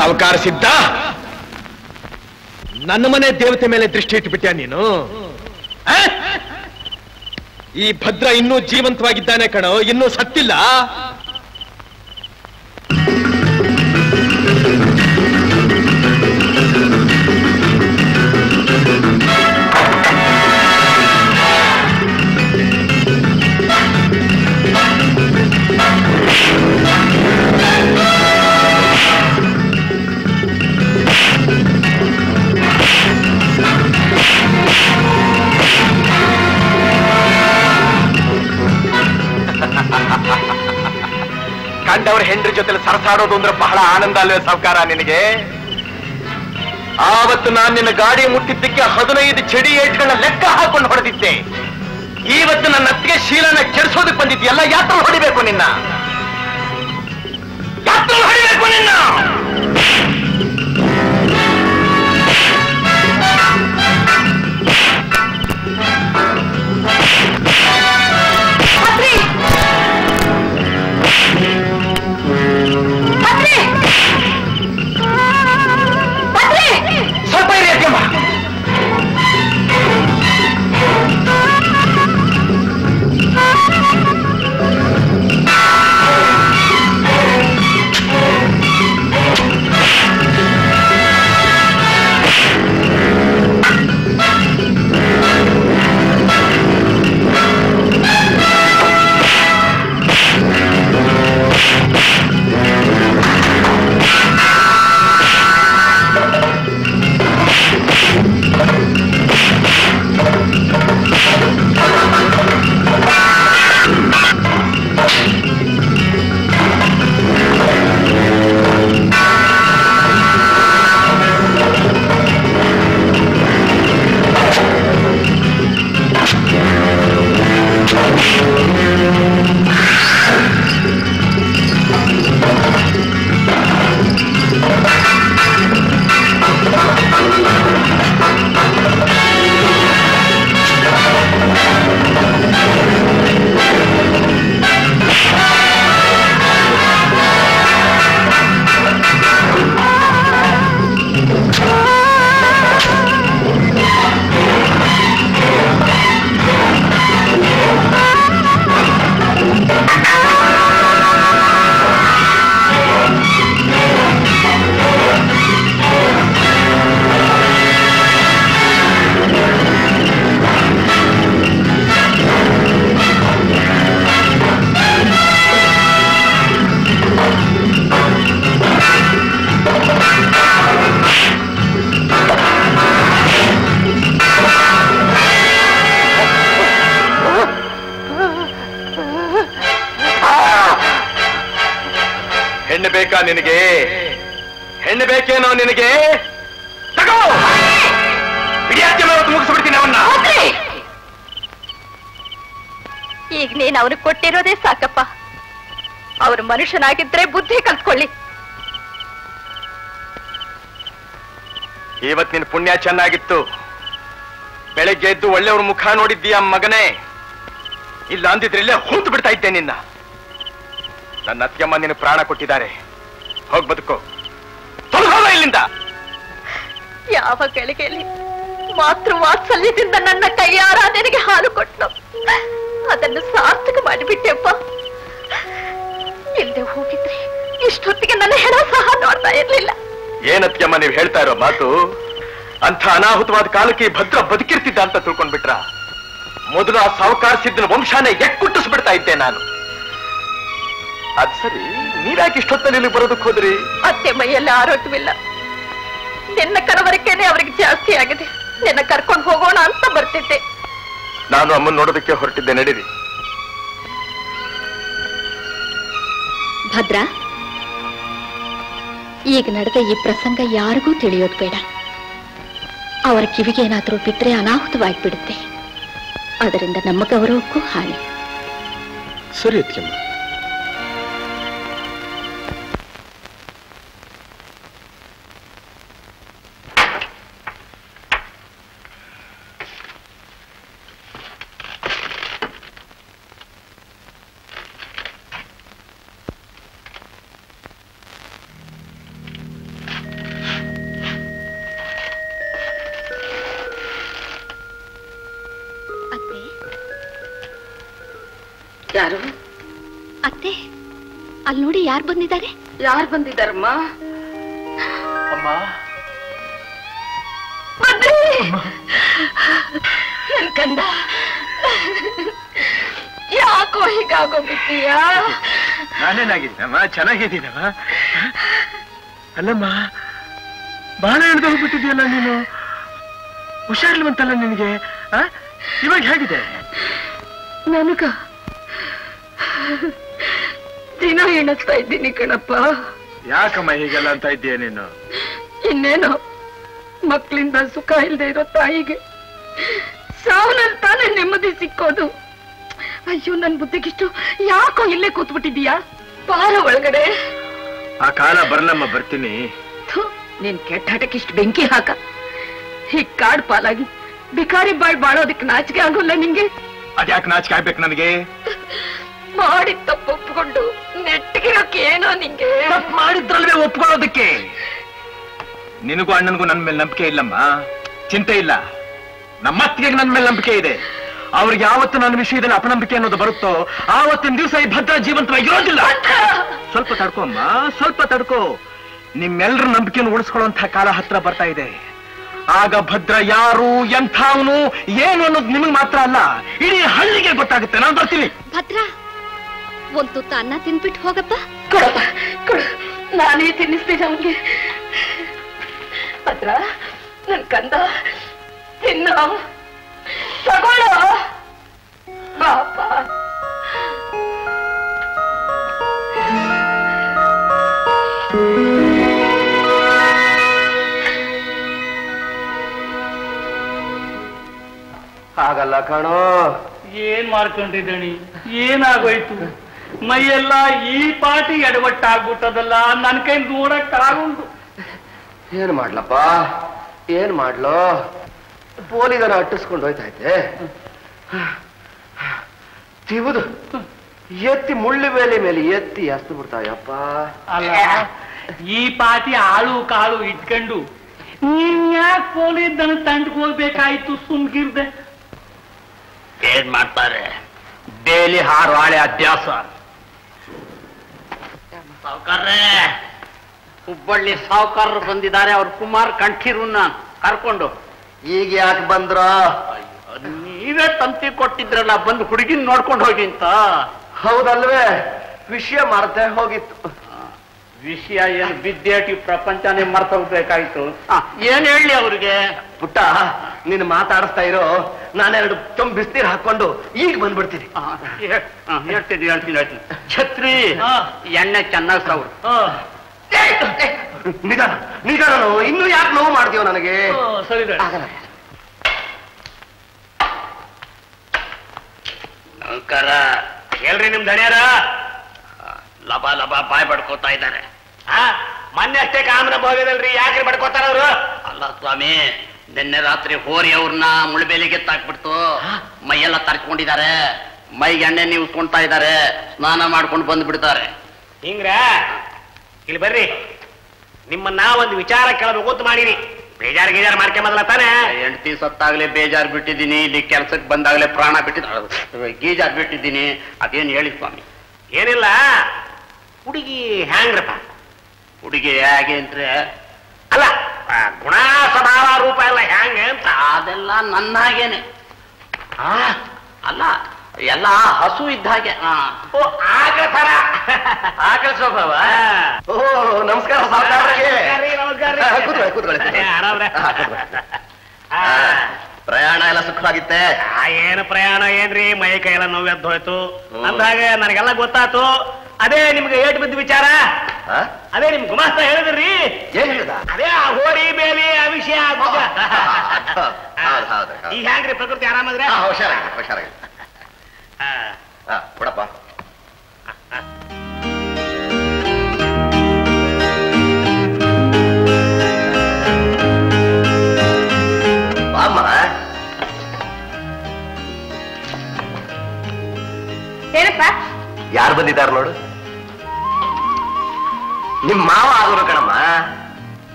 ಸಾವುಕಾರ ಸಿದ್ಧ, ನನ್ನ ಮನೆ ದೇವತೆ ಮೇಲೆ ದೃಷ್ಟಿ ಇಟ್ಟುಬಿಟ್ಯಾ ನೀನು? ಈ ಭದ್ರ ಇನ್ನೂ ಜೀವಂತವಾಗಿದ್ದಾನೆ ಕಣೋ, ಇನ್ನೂ ಸತ್ತಿಲ್ಲ. ಕಂಡವ್ರ ಹೆಂಡ್ರಿ ಜೊತೆ ಸರಸಾಡೋದು ಅಂದ್ರೆ ಬಹಳ ಆನಂದ ಅಲ್ವೇ ಸಾವುಕಾರ ನಿನಗೆ? ಆವತ್ತು ನಾನು ನಿನ್ನ ಗಾಡಿ ಮುಟ್ಟಿದ್ದಕ್ಕೆ 15 ಚಡಿ ಏಟ್ಗಳನ್ನ ಲೆಕ್ಕ ಹಾಕೊಂಡು ಹೊಡೆದಿದ್ದೆ. ಇವತ್ತು ನನ್ನ ಅತ್ತಿಗೆ ಶೀಲನ ಕೆಡಿಸೋದಕ್ಕೆ ಬಂದಿದ್ಯಲ್ಲ, ಯಾತ್ರ ಹೊಡಿಬೇಕು ನಿನ್ನ, ಯಾತ್ರ ಹೊಡಿಬೇಕು ನಿನ್ನ. ಸ್ವಲ್ಪ ಇರಿ ಅತ್ಯಮ್ಮ. ಹೆಣ್ಣು ಬೇಕಾ ನಿನಗೆ? ಹೆಣ್ಣು ಬೇಕೇನೋ ನಿನಗೆ? ತಗೋ, ವಿದ್ಯಾರ್ಥಿ ಮುಗಿಸ್ಬಿಡ್ತೀನಿ ಅವನ್ನ. ಈಗ ನೀನು ಅವ್ರಿಗೆ ಕೊಟ್ಟಿರೋದೇ ಸಾಕಪ್ಪ. ಅವರು ಮನುಷ್ಯನಾಗಿದ್ರೆ ಬುದ್ಧಿ ಕಲ್ತ್ಕೊಳ್ಳಿ. ಇವತ್ ನಿನ್ ಪುಣ್ಯ ಚೆನ್ನಾಗಿತ್ತು. ಬೆಳಗ್ಗೆ ಎದ್ದು ಒಳ್ಳೆಯವ್ರ ಮುಖ ನೋಡಿದ್ದೀಯ ಮಗನೇ. ಇಲ್ಲ ಅಂದಿದ್ರೆ ಇಲ್ಲೇ ಹೂತು ಬಿಡ್ತಾ ಇದ್ದೆ ನಿನ್ನ. ನನ್ನ ಅತ್ಯಮ್ಮ ನಿನ್ನ ಪ್ರಾಣ ಕೊಟ್ಟಿದ್ದಾರೆ. ಹೋಗ್ ಬದುಕೋ, ತೊಲಗೋಗ ಇಲ್ಲಿಂದ. ಯಾವ ಗಳಿಗೆಯಲ್ಲಿ ಮಾತೃ ವಾತ್ಸಲ್ಯದಿಂದ ನನ್ನ ಕೈಯಾರ ನಿನಗೆ ಹಾಲು ಕೊಟ್ಟು ಅದನ್ನು ಸಾರ್ಥಕ ಮಾಡಿಬಿಟ್ಟೆಪ್ಪ. ಇಲ್ಲದೆ ಹೋಗಿದ್ರೆ ಇಷ್ಟೊತ್ತಿಗೆ ನನ್ನ ಹೆಣ ಸಹ ನೋಡ್ತಾ ಇರ್ಲಿಲ್ಲ. ಏನತ್ಯಮ್ಮ ನೀವು ಹೇಳ್ತಾ ಇರೋ ಮಾತು? ಅಂಥ ಅನಾಹುತವಾದ ಕಾಲಕ್ಕೆ ಈ ಭದ್ರ ಬದುಕಿರ್ತಿದ್ದ ಅಂತ ತಿಳ್ಕೊಂಡ್ಬಿಟ್ರ? ಮೊದಲು ಆ ಸಾವುಕಾರ ಸಿದ್ದನ ವಂಶಾನೇ ಎಕ್ಕುಟ್ಟಿಸ್ಬಿಡ್ತಾ ಇದ್ದೆ ನಾನು. ಅದ್ ಸರಿ, ನೀವ್ಯಾಕೆ ಇಷ್ಟೊತ್ತಲ್ಲಿ ಇಲ್ಲಿ ಬರೋದಕ್ಕೆ ಹೋದ್ರಿ? ಅತ್ತೆ ಮೈಯಲ್ಲಿ ಆರೋಗ್ಯವಿಲ್ಲ. ನಿನ್ನ ಕರವರಿಕೆನೆ ಅವ್ರಿಗೆ ಜಾಸ್ತಿ ಆಗಿದೆ. ನಿನ್ನ ಕರ್ಕೊಂಡು ಹೋಗೋಣ ಅಂತ ಬರ್ತಿದ್ದೆ. ನಾನು ಅಮ್ಮನ್ ನೋಡೋದಕ್ಕೆ ಹೊರಟಿದ್ದೆ, ನಡೀರಿ. ಭದ್ರ, ಈಗ ನಡೆದ ಈ ಪ್ರಸಂಗ ಯಾರಿಗೂ ತಿಳಿಯೋದು ಬೇಡ. ಅವರ ಕಿವಿಗೆ ಏನಾದರೂ ಬಿದ್ದರೆ ಅನಾಹುತವಾಗಿಬಿಡುತ್ತೆ. ಅದರಿಂದ ನಮ್ಮ ಗೌರವಕ್ಕೂ ಹಾನಿ. ಸರಿ ಅತ್ಯಮ್ಮ. ಯಾರು? ಅತ್ತೆ, ಅಲ್ಲಿ ನೋಡಿ ಯಾರು ಬಂದಿದ್ದಾರೆ? ಯಾರು ಬಂದಿದ್ದಾರಮ್ಮ? ಅಮ್ಮ, ನನ್ ಕಂದ, ಯಾಕೋ ಹೀಗಾಗೋಗ್ಬಿಟ್ಟೀಯಾ? ನಾನೇನಾಗಿದ್ದೀನಮ್ಮ? ಚೆನ್ನಾಗಿದ್ದೀನಮ್ಮ. ಅಲ್ಲಮ್ಮ, ಬಾಳ ಹಿಡ್ದು ಹೋಗ್ಬಿಟ್ಟಿದ್ಯಲ್ಲ ನೀನು. ಹುಷಾರಿಲ್ವಂತಲ್ಲ ನಿನಗೆ? ಇವಾಗ ಹೇಗಿದೆ? ನನಗ ದಿನ ಎಣಿಸ್ತಾ ಇದ್ದೀನಿ ಕಣಪ್ಪ. ಯಾಕಮ್ಮ ಹೀಗೆಲ್ಲ ಅಂತ ಇದ್ದೀಯ ನೀನು? ಇನ್ನೇನೋ, ಮಕ್ಕಳಿಂದ ಸುಖ ಇಲ್ಲದೆ ಇರೋ ತಾಯಿಗೆ ಸಾವನಲ್ಲಿ ತಾನೇ ನೆಮ್ಮದಿ ಸಿಕ್ಕೋದು. ಅಯ್ಯೋ, ನನ್ ಬುದ್ಧಿಗಿಷ್ಟು ಯಾಕೋ ಇಲ್ಲೇ ಕೂತ್ಬಿಟ್ಟಿದೀಯಾ? ಬಾರ ಒಳಗಡೆ. ಆ ಕಾಲ ಬರ್ಲಮ್ಮ, ಬರ್ತೀನಿ. ನೀನ್ ಕೆಟ್ಟಾಟಕ್ಕಿಷ್ಟು ಬೆಂಕಿ ಹಾಕ. ಹೀಗ್ ಕಾಡ್ ಪಾಲಾಗಿ ಬಿಕಾರಿ ಬಾಳ್ ಬಾಳೋದಕ್ಕೆ ನಾಚಿಕೆ ಆಗೋಲ್ಲ ನಿಂಗೆ? ಅದ್ಯಾಕೆ ನಾಚಿಕೆ ಆಗ್ಬೇಕು ನನಗೆ? ಮಾಡಿ ತಪ್ಪು ಒಪ್ಕೊಂಡು ನೆಟ್ಟಿಗಿರೋಕೆ ಏನೋ ನಿಂಗೆ. ಮಾಡಿದ್ರಲ್ವೇ ಒಪ್ಕೊಳ್ಳೋದಕ್ಕೆ. ನಿನಗೂ ಅಣ್ಣನಿಗೂ ನನ್ನ ಮೇಲೆ ನಂಬಿಕೆ ಇಲ್ಲಮ್ಮ. ಚಿಂತೆ ಇಲ್ಲ, ನಮ್ಮ ಅತ್ತಿಗೆ ನನ್ನ ಮೇಲೆ ನಂಬಿಕೆ ಇದೆ. ಅವ್ರಿಗೆ ಯಾವತ್ತು ನನ್ನ ವಿಷಯದಲ್ಲಿ ಅಪನಂಬಿಕೆ ಅನ್ನೋದು ಬರುತ್ತೋ ಆವತ್ತಿನ ದಿವಸ ಈ ಭದ್ರ ಜೀವಂತವಾಗಿರೋದಿಲ್ಲ. ಸ್ವಲ್ಪ ತಡ್ಕೋ ಅಮ್ಮ, ಸ್ವಲ್ಪ ತಡ್ಕೋ. ನಿಮ್ಮೆಲ್ಲರ ನಂಬಿಕೆಯನ್ನು ಉಳಿಸ್ಕೊಳ್ಳುವಂತಹ ಕಾಲ ಹತ್ರ ಬರ್ತಾ ಇದೆ. ಆಗ ಭದ್ರ ಯಾರು, ಎಂಥವನು, ಏನು ಅನ್ನೋದು ನಿಮಗೆ ಮಾತ್ರ ಅಲ್ಲ, ಇಡೀ ಹಳ್ಳಿಗೆ ಗೊತ್ತಾಗುತ್ತೆ. ನಾನು ಬರ್ತೀನಿ. ಭದ್ರ, ಒಂದು ತುತ್ತ ಅನ್ನ ತಿನ್ಬಿಟ್ಟು ಹೋಗಪ್ಪ. ಕೊಡಪ್ಪ, ಕೊಡು, ನಾನೇ ತಿನ್ನಿಸ್ತೀನಿ ಅವನ್ಗೆ. ಭದ್ರ, ನನ್ ಕಂದ, ತಿನ್ನೋ, ತಗೊಳ್ಳೋ ಪಾಪ. ಹಾಗಲ್ಲ ಕಣೋ. ಏನ್ ಮಾಡ್ಕೊಂಡಿದ್ದಣಿ? ಏನಾಗೋಯ್ತು? ಮೈಯೆಲ್ಲ ಈ ಪಾಟಿ ಎಡವಟ್ಟಾಗ್ಬಿಟ್ಟದಲ್ಲ, ನನ್ ಕೈ ನೋಡಕ್ಕಾಗುಂಟು. ಏನ್ ಮಾಡ್ಲಪ್ಪ, ಏನ್ ಮಾಡ್ಲೋ? ಪೋಲಿಗನ ಅಟ್ಟಿಸ್ಕೊಂಡು ಹೋಯ್ತೈತೆ. ತಿವುದು ಎತ್ತಿ ಮುಳ್ಳು ಮೇಲೆ ಎತ್ತಿ ಎಸ್ತು ಬಿಡ್ತಾಯಪ್ಪ. ಅಲ್ಲ, ಈ ಪಾಟಿ ಆಳು ಕಾಳು ಇಟ್ಕೊಂಡು ನೀನ್ ಯಾಕೆ ಪೋಲಿದ್ದನ ತಂಡಕ್ಕೆ ಹೋಗ್ಬೇಕಾಯ್ತು? ಸುಮ್ಗಿರ್ದೆ. ಏನ್ ಮಾಡ್ತಾರೆ? ಡೈಲಿ ಹಾರು ಹಾಳೆ ಅಭ್ಯಾಸ. ಸಾವುಕಾರ್ರೆ, ಹುಬ್ಬಳ್ಳಿ ಸಾವುಕಾರರು ಬಂದಿದ್ದಾರೆ. ಅವ್ರು ಕುಮಾರ್ ಕಂಠೀರನ್ನ ಕರ್ಕೊಂಡು. ಈಗ ಯಾಕೆ ಬಂದ್ರ? ನೀವೇ ತಂತಿ ಕೊಟ್ಟಿದ್ರಲ್ಲ, ಬಂದು ಹುಡುಗಿನ ನೋಡ್ಕೊಂಡು ಹೋಗಿ ಅಂತ. ಹೌದಲ್ವೇ? ವಿಷಯ ಮರ್ತೆ ಹೋಗಿತ್ತು. ವಿಷಯ ಏನು ಬಿದ್ದೇಟಿ ಪ್ರಪಂಚನೇ ಮರ್ತೋಗ್ಬೇಕಾಯ್ತು. ಏನ್ ಹೇಳಿ ಅವ್ರಿಗೆ? ಪುಟ್ಟ, ನೀನು ಮಾತಾಡಿಸ್ತಾ ಇರೋ, ನಾನೆರಡು ತುಂಬ ಬಿಸ್ನೀರು ಹಾಕೊಂಡು ಈಗ ಬಂದ್ಬಿಡ್ತೀನಿ. ಹೇಳ್ತೀನಿ. ಛತ್ರಿ, ಎಣ್ಣೆ ಚೆನ್ನಾಗಿ ಸೌರು. ನಿಧಾನ, ಇನ್ನು ಯಾಕೆ ನೋವು ಮಾಡ್ತೀವ ನನಗೆ? ಸರಿ. ನಮಸ್ಕಾರ. ಹೇಳ್ರಿ ನಿಮ್ ದಣಿಯಾರ. ಲಬ ಲಬ ಬಾಯ್ ಬಡ್ಕೋತಾ ಇದ್ದಾರೆ. ಮೊನ್ನೆ ಅಷ್ಟೇ ಕಾಮನ ಹೋಗಿದಲ್ರಿ, ಯಾಕ್ರಿ ಬಡ್ಕೋತಾರ ಅವ್ರು? ಅಲ್ಲ ಸ್ವಾಮಿ, ನಿನ್ನೆ ರಾತ್ರಿ ಹೋರಿ ಅವ್ರನ್ನ ಮುಳುಬೇಲಿಗೆ ತಾಕ್ಬಿಡ್ತು. ಮೈಯೆಲ್ಲ ತರ್ಚ್ಕೊಂಡಿದ್ದಾರೆ, ಮೈಗೆ ಎಣ್ಣೆ ನೀವು ಉಸ್ಕೊಂತಾ ಇದ್ದಾರೆ, ಸ್ನಾನ ಮಾಡ್ಕೊಂಡು ಬಂದ್ಬಿಡ್ತಾರೆ. ಹಿಂಗ್ರ, ಇಲ್ಲಿ ಬರ್ರಿ, ನಿಮ್ಮನ್ನ ಒಂದು ವಿಚಾರ ಕೇಳಬೇಕು ಅಂತ ಮಾಡಿರಿ. ಬೇಜಾರ್ ಗೀಜಾರ್ ಮಾಡ್ಕೊಂಬದಲ್ಲ ತಾನೆ? ಹೆಂಡತಿ ಸತ್ತಾಗ್ಲೇ ಬೇಜಾರ್ ಬಿಟ್ಟಿದ್ದೀನಿ, ಇಲ್ಲಿ ಕೆಲ್ಸಕ್ಕೆ ಬಂದಾಗ್ಲೇ ಪ್ರಾಣ ಗೀಜಾರ್ ಬಿಟ್ಟಿದ್ದೀನಿ. ಅದೇನು ಹೇಳಿ ಸ್ವಾಮಿ? ಏನಿಲ್ಲ, ಹುಡುಗಿ ಹ್ಯಾಂಗ್ರಪ್ಪ? ಹುಡುಗಿ ಹೇಗೆ ಅಂದ್ರೆ, ಅಲ್ಲ, ಗುಣ ಸ್ವಭಾವ ರೂಪ ಎಲ್ಲ ಹ್ಯಾಂಗೆ ಅಂತ? ಅದೆಲ್ಲ ನನ್ನ ಹಾಗೇನೆ. ಅಲ್ಲ, ಎಲ್ಲ ಹಸು ಇದ್ದ ಹಾಗೆ. ಓ, ಆಕಳ ಥರ. ಆಕಳ ಸ್ವಭಾವ. ಓ, ನಮಸ್ಕಾರ ಸಾವುಕಾರರಿಗೆ. ಪ್ರಯಾಣ ಎಲ್ಲ ಸುಖವಾಗಿತ್ತೆ? ಏನು ಪ್ರಯಾಣ ಏನ್ರಿ, ಮೈ ಕೈ ಎಲ್ಲ ನೋವು ಎದ್ದು ಹೋಯ್ತು. ಅಂದಾಗ ನನಗೆಲ್ಲ ಗೊತ್ತಾತು. ಅದೇ ನಿಮ್ಗೆ ಏಟ್ ಬಿದ್ದ ವಿಚಾರ, ಅದೇ ನಿಮ್ ಗುಮಾಸ್ತ ಹೇಳಿದ್ರಿ. ಅದೇ ಆ ಹೋರಿ ಬೇಲಿ ಆ ವಿಷಯ. ಈಗ ಹ್ಯಾಂಗ್ರಿ ಪ್ರಕೃತಿ ಆರಾಮಂದ್ರೆ? ಹುಷಾರಾಗಿ. ಕೊಡಪ್ಪ. ಅಮ್ಮ, ಏನಪ್ಪ? ಯಾರು ಬಂದಿದ್ದಾರೆ ನೋಡು? ನಿಮ್ ಮಾವ ಆಗೋರು ಕಣಮ್ಮ.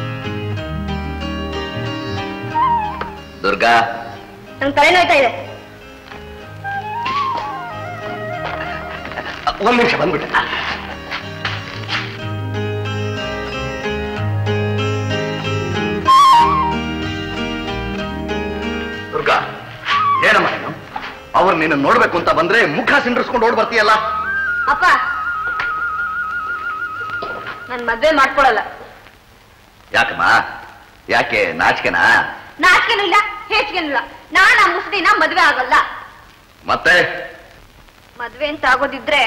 ದುರ್ಗಾ, ನನ್ ತಲೆ ನೋಯ್ತಾ ಇದೆ. ಒಂದ್ ನಿಮಿಷ ಬಂದ್ಬಿಟ್ಟೆ. ದುರ್ಗಾ, ಏನಮ್ಮ ನೀನು? ಅವ್ರು ನೀನು ನೋಡ್ಬೇಕು ಅಂತ ಬಂದ್ರೆ ಮುಖ ಸಿಂಡ್ರಿಸ್ಕೊಂಡು ಓಡ್ ಬರ್ತೀಯಲ್ಲ. ಅಪ್ಪ, ನನ್ ಮದ್ವೆ ಮಾಡ್ಕೊಳಲ್ಲ. ಯಾಕಮ್ಮ? ಯಾಕೆ? ನಾಚಿಕೆನಾ? ನಾಚಿಕೆನೂ ಇಲ್ಲ, ಹೇಚಿಕೆನೂ ಇಲ್ಲ. ನಾನು ಆ ಮುಸ್ಲಿನ ಮದ್ವೆ ಆಗಲ್ಲ. ಮತ್ತೆ ಮದ್ವೆ ಅಂತ ಆಗೋದಿದ್ರೆ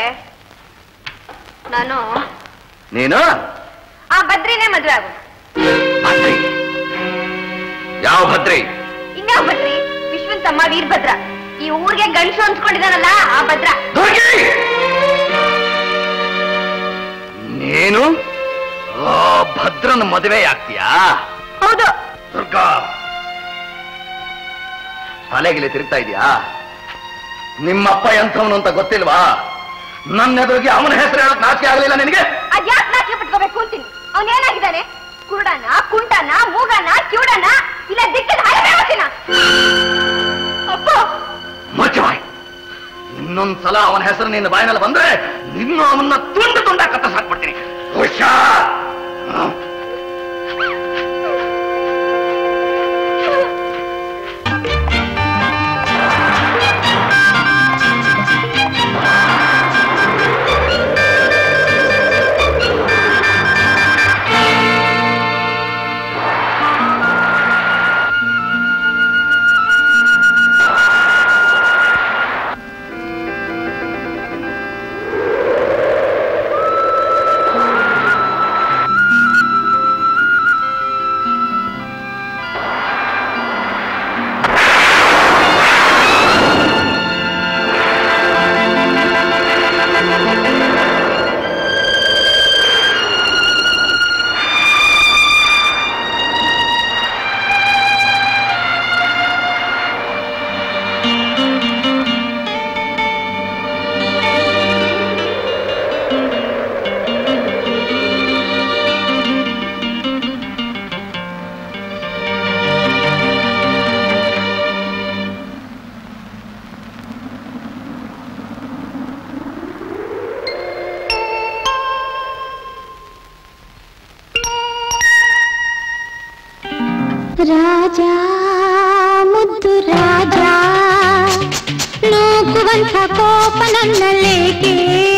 ನೀನು ಆ ಭದ್ರಿನೇ ಮದ್ವೆ ಆಗೋದು. ಭದ್ರಿ? ಯಾವ ಭದ್ರಿ? ಇನ್ಯಾವ ಭದ್ರಿ? ವಿಶ್ವನ್ ತಮ್ಮ ವೀರಭದ್ರ. ಈ ಊರಿಗೆ ಗಂಡಸು ಅನ್ಸ್ಕೊಂಡಿದಾನಲ್ಲ ಆ ಭದ್ರ. ನೀನು ಭದ್ರನ ಮದುವೆ ಆಗ್ತೀಯಾ? ಹೌದು. ದುರ್ಗಾ, ತಲೆಗಿಲೆ ತಿರುಗ್ತಾ ಇದೀಯಾ? ನಿಮ್ಮಪ್ಪ ಎಂಥವನು ಅಂತ ಗೊತ್ತಿಲ್ವಾ? ನನ್ನ ಎದುರಿಗೆ ಅವನ ಹೆಸರು ಹೇಳಕ್ ನಾಚಿಕೆ ಆಗಲಿಲ್ಲ ನಿನಗೆ? ಅದ್ಯಾಕೆ ನಾಚಿಕೆ ಪಟ್ಕೋಬೇಕು ಅಂತೀನಿ? ಅವನೇನಾಗಿದ್ದಾನೆ? ಕುರುಡನ, ಕುಂಟನ, ಮೂಗನ, ಕಿವುಡನ, ಇಲ್ಲ ದಿಕ್ಕಿನ ಹಳಬೇಕಿನ? ಅಪ್ಪ, ಮುಚ್ಚಬಾಯ್. ಇನ್ನೊಂದ್ಸಲ ಅವನ ಹೆಸರು ನಿನ್ನ ಬಾಯಿನಲ್ಲಿ ಬಂದ್ರೆ ನಿನ್ನೂ ಅವನ್ನ ತುಂಡು ತುಂಡ ಕತ್ತರಿಸಾಕ್ಬಿಡ್ತೀನಿ. ಹುಷಾರ್. ರಾಜ ಮುದ್ದು ರಾಜ ನೂಕುವಂಥ ಕೋಪ ನನ್ನಲ್ಲೇಕೆ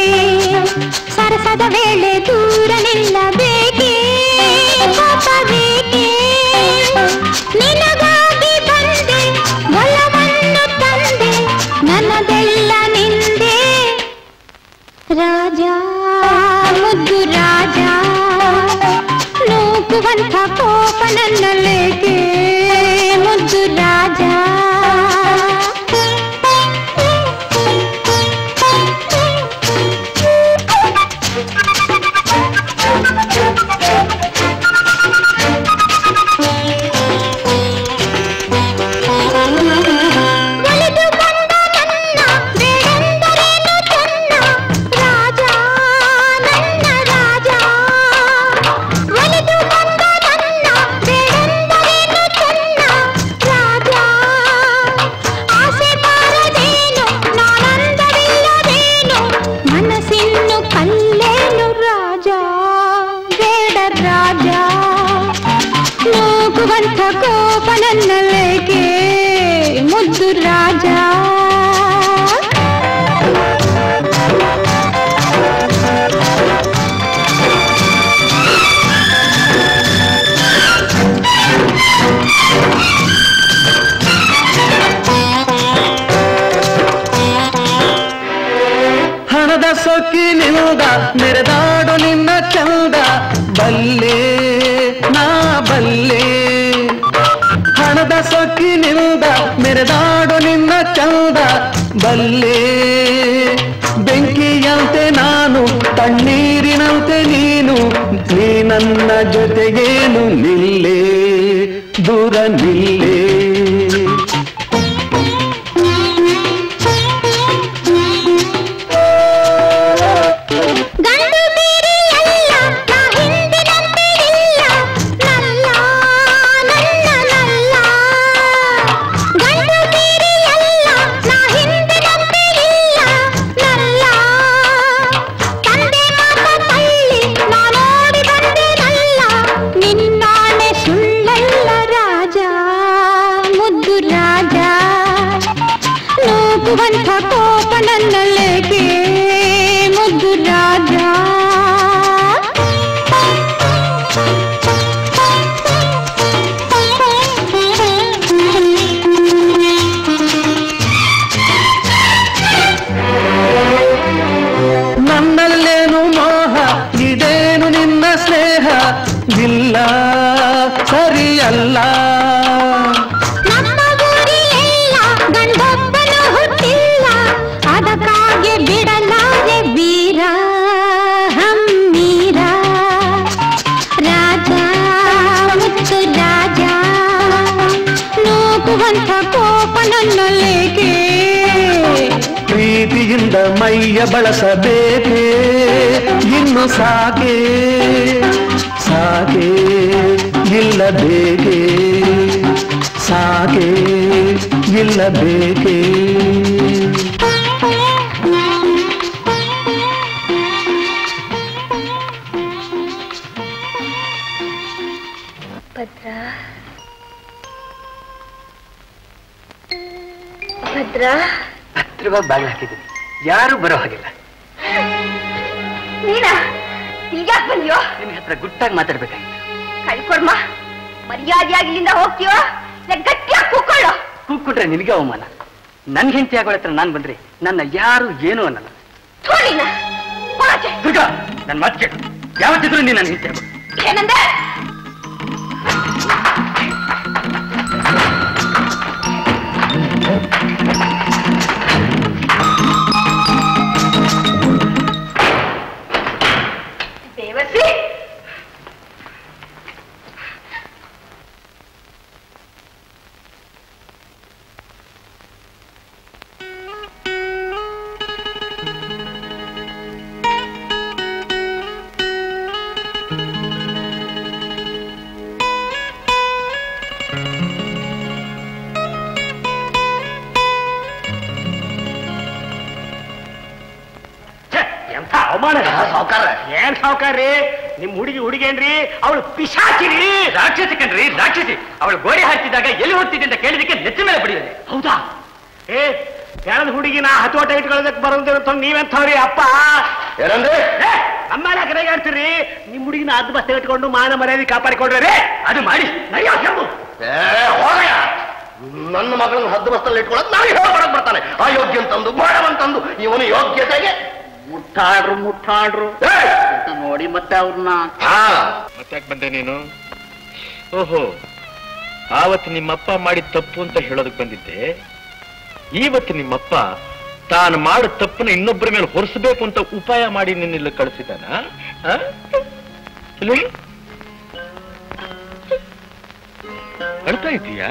ಸರಸದ ವೇಳೆ ದೂರ ನಿಲ್ಲಬೇಕೆ ಕೋಪ ಬೇಕೆ ನಿನಗಾಗಿ ಬಂದೆ ಒಲವನ್ನು ತಂದೆ ನನ್ನದೆಲ್ಲ ನಿಂದೆ ರಾಜ ಮುದ್ದು ರಾಜ ನೂಕುವಂಥ ಕೋಪ ನನ್ನಲ್ಲೇಕೆ ಮುದ್ದು ರಾಜ ಕೋಪ ನನ್ನಲ್ಲೇಕೆ ಮುದ್ದು ರಾಜ ಹಣದ ಸೊಕ್ಕಿನಿಂದ ಮೆರೆದಾಡು ನಿನ್ನ ಚಂದ ಬಲ್ಲೆ ನಾ ಬಲ್ಲೆ ಹಣದ ಸೊಕ್ಕಿನಿಂದ ಮೆರೆದಾಡು ನಿನ್ನ ಚಂದ ಬಲ್ಲೆ ಬೆಂಕಿಯಂತೆ ನಾನು ತಣ್ಣೀರಿನಂತೆ ನೀನು ನೀ ನನ್ನ ಜೊತೆಗೇನು ನಿಲ್ಲೇ ದೂರ ನಿಲ್ಲೇ ನೂಕುವಂಥ ಕೋಪ ನನ್ನಲ್ಲೇಕೆ ಮುದ್ದು ರಾಜ ನನ್ನಲ್ಲೇನು ಮೋಹ ಇದೇನು ನಿನ್ನ ಸ್ನೇಹ ಇಲ್ಲ ಸರಿಯಲ್ಲ ನಮ್ಮ ಊರಿಲೆಲ್ಲ ಗಂಡೊಬ್ಬನು ಹುಟ್ಟಿಲ್ಲ ಅದಕ್ಕಾಗಿ ಬಿಡಲಾರೆ ವೀರ ಹಮ್ಮೀರ ರಾಜ ಮುತ್ತು ರಾಜ ನೂಕುವಂಥ ಕೋಪ ನನ್ನಲ್ಲೇಕೆ ಪ್ರೀತಿಯಿಂದ ಮೈಯ ಬಳಸಬೇಕೆ ಇನ್ನು ಸಾಕೆ ಸಾಕೆ ಇಲ್ಲ ಬೇಕೆ ಸಾಕೆ ಇಲ್ಲ ಬೇಕೆ ಭದ್ರ ಹತ್ರವಾಗಿ ಬಾಗಿಲು ಹಾಕಿದ್ದೀನಿ, ಯಾರು ಬರೋ ಹಾಗಿಲ್ಲ. ನೀನಾ ಇಲ್ಯಾಕ್ ಬಂದ್ಯೋ? ನಿನ್ ಹತ್ರ ಗುಟ್ಟಾಗಿ ಮಾತಾಡ್ಬೇಕಾಗಿತ್ತು. ಕಳ್ಕೊಡ್ಮ, ಮರ್ಯಾದೆಯಾಗಿ ಇಲ್ಲಿಂದ ಹೋಗ್ತೀಯೋ ಗಟ್ಟಿಯಾಗಿ ಕೂಕೊಳ್ಳೋ. ಕೂಗ್ಬಿಟ್ರೆ ನಿನಗೆ ಅವಮಾನ. ನನ್ ಹೆಂಡತಿ ಆಗೋಳ ಹತ್ರ ನಾನ್ ಬಂದ್ರೆ ನನ್ನ ಯಾರು ಏನು ಅನ್ನಲ್ಲ. ದುರ್ಗಾ, ನನ್ ಮಾತು ಕೇಳು, ಯಾವತ್ತಿದ್ರು ನೀನ್ ನನ್ನ ಹೆಂಡತಿ ಆಗೋ. ಏನಂದೆ? ದೇವಸಿ, ಸಾವುಕಾರ ಏನ್ ಸಾವುಕಾರ್ರಿ? ನಿಮ್ ಹುಡುಗೇನ್ರಿ? ಅವಳು ಪಿಶಾಚಿರಿ, ರಾಕ್ಷಸಿ ಕಣ್ರಿ, ರಾಕ್ಷಸಿ. ಅವಳು ಗೋಡೆ ಹಾಕ್ತಿದ್ದಾಗ ಎಲ್ಲಿ ಹೋಗ್ತಿದ್ದೆ ಅಂತ ಕೇಳಿದಕ್ಕೆ ನೆತ್ತಿ ಮೇಲೆ ಬಡಿಯೋದೆ. ಹೌದಾ? ಹೇಳದ ಹುಡುಗಿನ ಹತೋಟ ಇಟ್ಕೊಳ್ಳೋದಕ್ಕೆ ಬರೋದು ನೀವೆಂಥವ್ರಿ ಅಪ್ಪ? ಏನಂದ್ರೆ ಅಮ್ಮಾರ ಕರೆಗೆ ಆಡ್ತೀರಿ. ನಿಮ್ ಹುಡುಗಿನ ಅದ್ ಬಸ್ತೆ ಇಟ್ಕೊಂಡು ಮಾನ ಮರ್ಯಾದೆ ಕಾಪಾಡಿಕೊಂಡ್ರೆ ಅದು ಮಾಡಿ ನನ್ನ ಮಗಳನ್ನ ಹದ್ದು ಬಸ್ತಲ್ಲಿ ಇಟ್ಕೊಳ್ಳೋದು ನಾನು ಹೇಳ್ಕೊಡಕ್ ಬರ್ತಾನೆ. ಅಯೋಗ್ಯ ಅಂತಂದು ಬಾಡವಂತಂದು ಇವನು ಯೋಗ್ಯತೆಗೆ ಮುಟ್ಟಾಡ್ರು ನೋಡಿ ಮತ್ತೆ ಅವ್ರನ್ನ. ಮತ್ತೆ ಯಾಕೆ ಬಂದೆ ನೀನು? ಓಹೋ, ಆವತ್ತು ನಿಮ್ಮಪ್ಪ ಮಾಡಿದ ತಪ್ಪು ಅಂತ ಹೇಳೋದಕ್ಕೆ ಬಂದಿದ್ದೆ. ಇವತ್ತು ನಿಮ್ಮಪ್ಪ ತಾನು ಮಾಡಿದ ತಪ್ಪನ್ನ ಇನ್ನೊಬ್ಬರ ಮೇಲೆ ಹೊರಿಸಬೇಕು ಅಂತ ಉಪಾಯ ಮಾಡಿ ನಿನ್ನಿಲ್ಲ ಕಳಿಸಿದಾನ? ಅಳ್ತಾ ಇದೀಯಾ?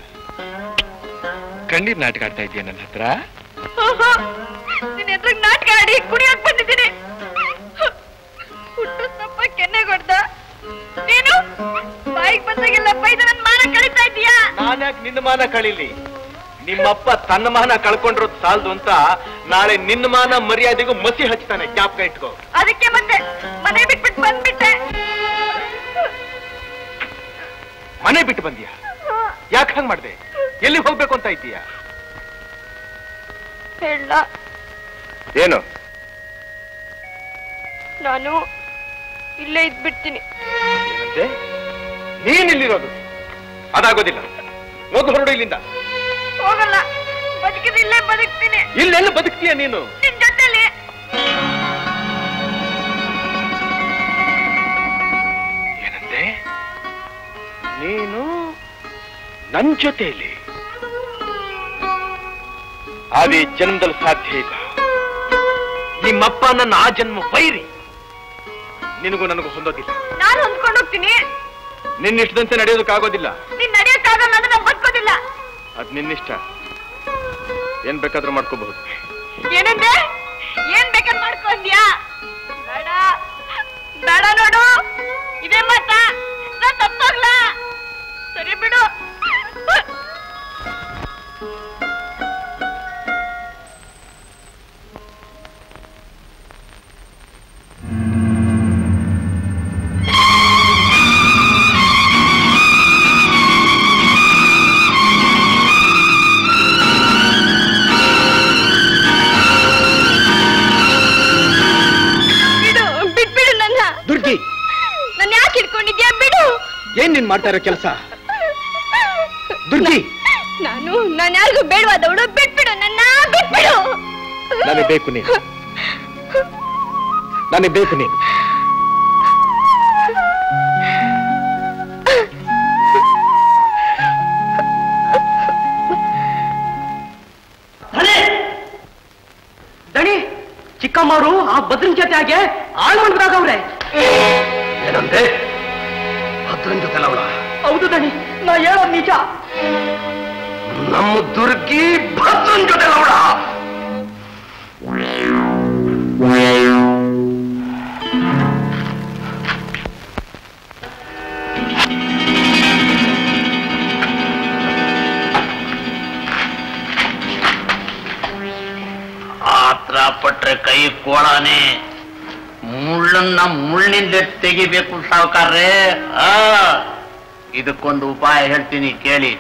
ಕಣ್ಣೀರ್ ನಾಟಕ ಆಡ್ತಾ ಇದೀಯ ನನ್ನ ಹತ್ರ? ನಿನ್ನ ಎದುರು ನಾಟಕ ಆಡಿ ಕುಣಿಯಕ್ ಬಂದಿದ್ದೀನಿ. ಹುಟ್ಟು ತಪ್ಪ ಕೆನ್ನೆ ಕೊಡ್ದ ನೀನು ಬಾಯಿಗೆ ಬಂದಾಗೆಲ್ಲ ಬೈದ ನನ್ನ ಮಾನ ಕಳೀತಾ ಇದೀಯಾ? ನಾನ್ಯಾಕೆ ನಿನ್ನ ಮಾನ ಕಳೀಲಿ? ನಿಮ್ಮಪ್ಪ ತನ್ನ ಮಾನ ಕಳ್ಕೊಂಡಿರೋದು ಸಾಲದು ಅಂತ ನಾಳೆ ನಿನ್ನ ಮಾನ ಮರ್ಯಾದೆಗೂ ಮಸಿ ಹಚ್ತಾನೆ, ಜ್ಞಾಪಕ ಇಟ್ಕೋ. ಅದಕ್ಕೆ ಮತ್ತೆ ಮನೆ ಬಿಟ್ಬಿಟ್ಟು ಬಂದ್ಬಿಟ್ಟೆ. ಮನೆ ಬಿಟ್ಟು ಬಂದ್ಯಾ? ಯಾಕೆ ಹಂಗ್ ಮಾಡ್ದೆ? ಎಲ್ಲಿ ಹೋಗ್ಬೇಕು ಅಂತ ಇದ್ದೀಯ? ಹೇಳ, ಏನು? ನಾನು ಇಲ್ಲೇ ಇದ್ಬಿಡ್ತೀನಿ. ಏನಂತೆ? ನೀನಿಲ್ಲಿರೋದು ಅದಾಗೋದಿಲ್ಲ. ಹೋಗು, ಹೊರಡು ಇಲ್ಲಿಂದ. ಹೋಗಲ್ಲ, ಬದುಕಿದ್ರೆ ಇಲ್ಲೇ ಬದುಕ್ತೀನಿ. ಇಲ್ಲೆಲ್ಲ ಬದುಕ್ತೀಯ ನೀನು? ನಿನ್ ಜೊತೆಲಿ. ಏನಂತೆ? ನೀನು ನನ್ ಜೊತೆಯಲ್ಲಿ? ಅದು ಈ ಜನ್ಮದಲ್ಲಿ ಸಾಧ್ಯ ಇಲ್ಲ. ನಿಮ್ಮಪ್ಪ ನನ್ನ ಆ ಜನ್ಮ ವೈರಿ. ನಿನಗೂ ನನಗೂ ಹೊಂದೋದಿಲ್ಲ. ನಾನು ಹೊಂದ್ಕೊಂಡು ಹೋಗ್ತೀನಿ. ನಿನ್ನಿಷ್ಟದಂತೆ ನಡೆಯೋದಕ್ಕಾಗೋದಿಲ್ಲ. ನೀನ್ ನಡೆಯೋಕ್ಕಾಗಲ್ಲ ಅಂದ್ರೆ ನಾನು ಬದುಕೋದಿಲ್ಲ. ಅದ್ ನಿನ್ನಿಷ್ಟ. ಏನ್ ಬೇಕಾದ್ರೂ ಮಾಡ್ಕೋಬಹುದು. ಏನಂದ್ರೆ ಏನ್ ಬೇಕಾದ್ರೆ ಮಾಡ್ಕೊಂಡ್ಯಾ? ಬೇಡ ಬೇಡ, ನೋಡು ಇದೇ ಮಾತ. ನಾನ್ ತಪ್ಪೋಗ್ಲಾ? ಸರಿ ಬಿಡು. ಏನ್ ನೀನ್ ಮಾಡ್ತಾ ಇರೋ ಕೆಲಸ? ದುರ್ಗಿ, ನಾನು ಯಾರಿಗೂ ಬೇಡವಾದವಳು. ಬಿಟ್ಬಿಡು, ನನ್ನ ಬಿಟ್ಬಿಡು. ನನಗೆ ಬೇಕು ನೀನು, ನನಗೆ ಬೇಕು ನೀನು. ದಣಿ, ಚಿಕ್ಕಮ್ಮವರು ಆ ಭದ್ರನ್ ಜೊತೆಗೆ ಆಳ್ಮಂಡ್ರಾಗವ್ರೆ. ಏನಂತೆ? ಭದ್ರನ್ ಜೊತೆ ಅವಳ? ಹೌದು ದಣಿ, ನಾ ಹೇಳೋದು ನಿಜ. ನಮ್ಮ ದುರ್ಗಿ ಭದ್ರನ್ ಜೊತೆ ಅವಳ? ಆತ್ರ ಪಟ್ರೆ ಕೈ ಕೋಳಾನೆ, ಮುಳ್ಳನ್ನ ಮುಳ್ಳಿಂದ ತೆಗಿಬೇಕು ಸಾವುಕಾರ್ರೆ. ಇದಕ್ಕೊಂದು ಉಪಾಯ ಹೇಳ್ತೀನಿ ಕೇಳಿ.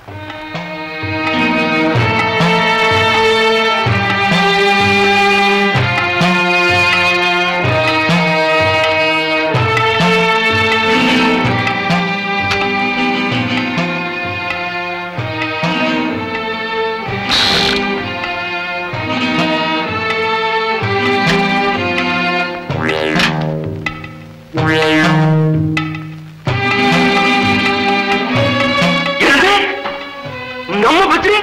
ನಮ್ಮ ಭದ್ರಿ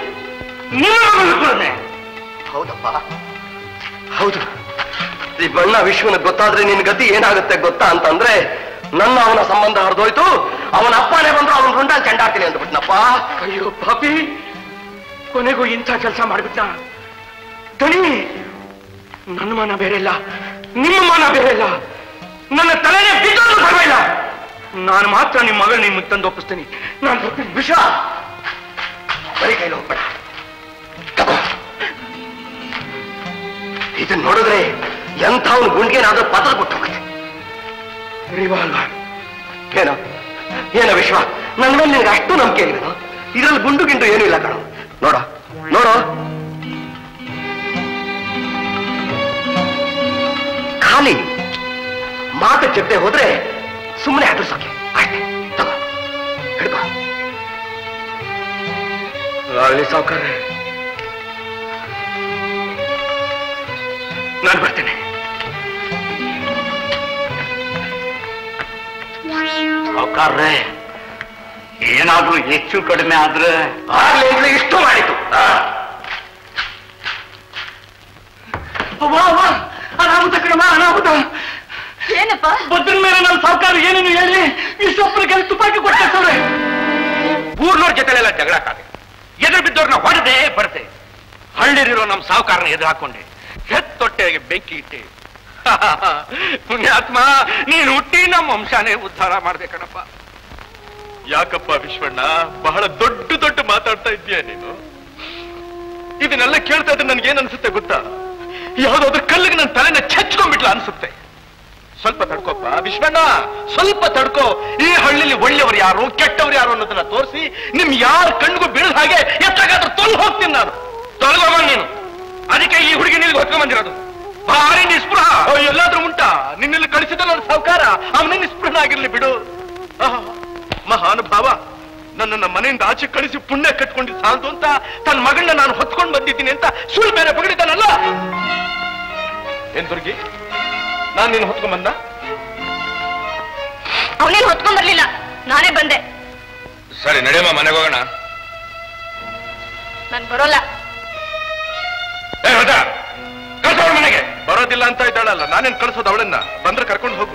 ಹೌದಪ್ಪ, ಹೌದು. ಈ ಬಣ್ಣ ವಿಶ್ವನ ಗೊತ್ತಾದ್ರೆ ನಿನ್ ಗತಿ ಏನಾಗುತ್ತೆ ಗೊತ್ತಾ ಅಂತಂದ್ರೆ, ನನ್ನ ಅವನ ಸಂಬಂಧ ಹರಿದೋಯ್ತು, ಅವನ ಅಪ್ಪನೇ ಬಂದ್ರು ಅವನ ರುಂಡ ಚೆಂಡಾಡ್ತೀನಿ ಅಂದ್ಬಿಟ್ನಪ್ಪ. ಅಯ್ಯೋ ಪಾಪಿ, ಕೊನೆಗೂ ಇಂಥ ಕೆಲಸ ಮಾಡ್ಬಿಟ್ಟ. ದಣಿ, ನನ್ನ ಮಾನ ಬೇರೆ ಇಲ್ಲ, ನಿಮ್ಮ ಮಾನ ಬೇರೆ ಇಲ್ಲ, ನನ್ನ ತಲೆನೇ ಬಿದ್ದೋದು ಪರವಾಗಿಲ್ಲ. ನಾನು ಮಾತ್ರ ನಿಮ್ಮ ಮಗಳು ನಿಮ್ಗೆ ತಂದು ಒಪ್ಪಿಸ್ತೀನಿ. ನಾನು ಬರ್ತೀನಿ. ವಿಷ ಬರೀ ಕೈಲಿ ಹೋಗ್ಬೇಡ. ಇದನ್ನ ನೋಡಿದ್ರೆ ಎಂಥವನು ಗುಂಡ್ಗೇನಾದ್ರೂ ಪತ್ರ ಕೊಟ್ಟು ಹೋಗುತ್ತೆ. ರಿವಾಲ್ವರ್ ಏನೋ ಏನೋ ವಿಶ್ವ, ನನ್ನ ಮೇಲೆ ನಿನಗೆ ಅಷ್ಟು ನಂಬಿಕೆ ಇಲ್ಲ. ಇದ್ರಲ್ಲಿ ಗುಂಡು ಗಿಂಡು ಏನೂ ಇಲ್ಲ ಕಣೋ. ನೋಡ ನೋಡೋ, ಖಾಲಿ ಮಾತು ಚೆಪ್ಪದೆ ಹೋದ್ರೆ ಸುಮ್ಮನೆ ಅಡ್ರಸೋಕೆ ಅಷ್ಟೇ. ತಗೋ, ಹಿಡ್ಕೋ. ಅಲ್ಲಿ ಸಾವುಕಾರ, ನಾನು ಬರ್ತೇನೆ. ಸಾವುಕಾರ್ರೆ, ಏನಾದ್ರೂ ಹೆಚ್ಚು ಕಡಿಮೆ ಆದ್ರೆ ಆಗ್ಲೇ ಇಷ್ಟು ಮಾಡಿತು. ಅನಾಹುತ ಕಣಮ್ಮ, ಅನಾಹುತ. ಏನಪ್ಪ? ಬದ್ರ ಮೇಲೆ ನಮ್ಮ ಸಾವುಕಾರ ಏನೇನು ಹೇಳಿ ಇಷ್ಟೊಬ್ಬರಿಗೆ ತುಪಾಕಿ ಕೊಡ್ತಾರೆ. ಊರ್ನವ್ರ ಜೊತೆಲೆಲ್ಲ ಜಗಳಕ್ಕಾಗ ಎದುರು ಬಿದ್ದವ್ರನ್ನ ಹೊಡೆದೆ ಬರ್ದೆ. ಹಳ್ಳಿರಿರೋ ನಮ್ಮ ಸಾವುಕಾರನ ಎದುರು ಹಾಕೊಂಡೆ, ಹೆತ್ತೊಟ್ಟೆಗೆ ಬೆಂಕಿ ಇಟ್ಟೆ. ಪುಣ್ಯಾತ್ಮ, ನೀನು ಹುಟ್ಟಿ ನಮ್ಮ ವಂಶಾನೇ ಉದ್ಧಾರ ಮಾಡ್ದೆ ಕಣಪ್ಪ. ಯಾಕಪ್ಪ ವಿಶ್ವಣ್ಣ, ಬಹಳ ದೊಡ್ಡ ದೊಡ್ಡ ಮಾತಾಡ್ತಾ ಇದ್ದೀಯ ನೀನು. ಇದನ್ನೆಲ್ಲ ಕೇಳ್ತಾ ಇದ್ರೆ ನನ್ಗೇನ್ ಅನ್ಸುತ್ತೆ ಗೊತ್ತಾ? ಯಾವ್ದಾದ್ರು ಕಲ್ಲಿಗೆ ನನ್ನ ತಲೆನ ಚೆಚ್ಕೊಂಡ್ಬಿಟ್ಲ ಅನ್ಸುತ್ತೆ. ಸ್ವಲ್ಪ ತಡ್ಕೋಪ್ಪ ವಿಶ್ವಣ್ಣ, ಸ್ವಲ್ಪ ತಡ್ಕೋ. ಈ ಹಳ್ಳಿಲಿ ಒಳ್ಳೆಯವರು ಯಾರು ಕೆಟ್ಟವ್ರು ಯಾರು ಅನ್ನೋದನ್ನ ತೋರಿಸಿ ನಿಮ್ ಯಾರ ಕಣ್ಣಿಗೂ ಬೀಳದ ಹಾಗೆ ಎತ್ತಾಗಾದ್ರೂ ತೊಲ್ ಹೋಗ್ತೀನಿ ನಾನು. ತೊಲಗೋಮ ನೀನು. ಅದಕ್ಕೆ ಈ ಹುಡುಗಿ ನಿಲ್ಗೆ ಹೊತ್ಕೊಂಡ್ ಬಂದಿರೋದು. ಭಾರಿ ನಿಸ್ಪೃಹ ಎಲ್ಲಾದ್ರೂ ಉಂಟಾ? ನಿನ್ನೆಲ್ಲ ಕಳಿಸಿದ ನನ್ನ ಸಾವುಕಾರ, ಅವನೇ ನಿಸ್ಪೃಹನಾಗಿರ್ಲಿ ಬಿಡು. ಮಹಾನುಭಾವ, ನನ್ನನ್ನ ಮನೆಯಿಂದ ಆಚೆ ಕಳಿಸಿ ಪುಣ್ಯ ಕಟ್ಕೊಂಡಿದ್ದು ಸಾಲದು ಅಂತ ತನ್ನ ಮಗಳನ್ನ ನಾನು ಹೊತ್ಕೊಂಡು ಬಂದಿದ್ದೀನಿ ಅಂತ ಸುಳ್ಳು ಬೇರೆ ಬಗಡಿದ್ದಾನಲ್ಲ. ಏನ್ ದುರ್ಗಿ, ನಾನು ನೀನು ಹೊತ್ಕೊಂಡ್ ಬಂದ? ಅವನೇನು ಹೊತ್ಕೊಂಡ್ ಬರ್ಲಿಲ್ಲ, ನಾನೇ ಬಂದೆ. ಸರಿ ನಡೆಯಮ್ಮ, ಮನೆಗೆ ಹೋಗೋಣ. ನಾನು ಬರೋಲ್ಲ. ಕಳ್ಸೋಳ ಮನೆಗೆ. ಬರೋದಿಲ್ಲ ಅಂತ ಇದ್ದಾಳಲ್ಲ, ನಾನೇನ್ ಕಳ್ಸೋದು ಅವಳನ್ನ? ಬಂದ್ರೆ ಕರ್ಕೊಂಡು ಹೋಗು.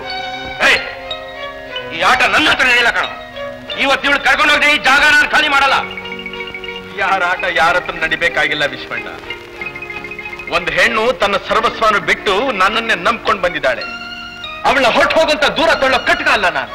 ಈ ಆಟ ನನ್ನ ಹತ್ರ ನಡೆಯಲ್ಲ ಕಣ. ಇವತ್ತು ಇವಳು ಕರ್ಕೊಂಡು ಹೋಗಿ ಈ ಜಾಗ ನಾನು ಖಾಲಿ ಮಾಡಲ್ಲ. ಯಾರ ಆಟ ಯಾರ ಹತ್ರ ನಡಿಬೇಕಾಗಿಲ್ಲ ವಿಶ್ವಣ್ಣ. ಒಂದು ಹೆಣ್ಣು ತನ್ನ ಸರ್ವಸ್ವನು ಬಿಟ್ಟು ನನ್ನನ್ನೇ ನಂಬ್ಕೊಂಡು ಬಂದಿದ್ದಾಳೆ. ಅವಳನ್ನ ಹೊಟ್ಟು ಹೋಗುವಂತ ದೂರ ತಳ್ಳೋ ಕಟ್ಕ ಅಲ್ಲ ನಾನು.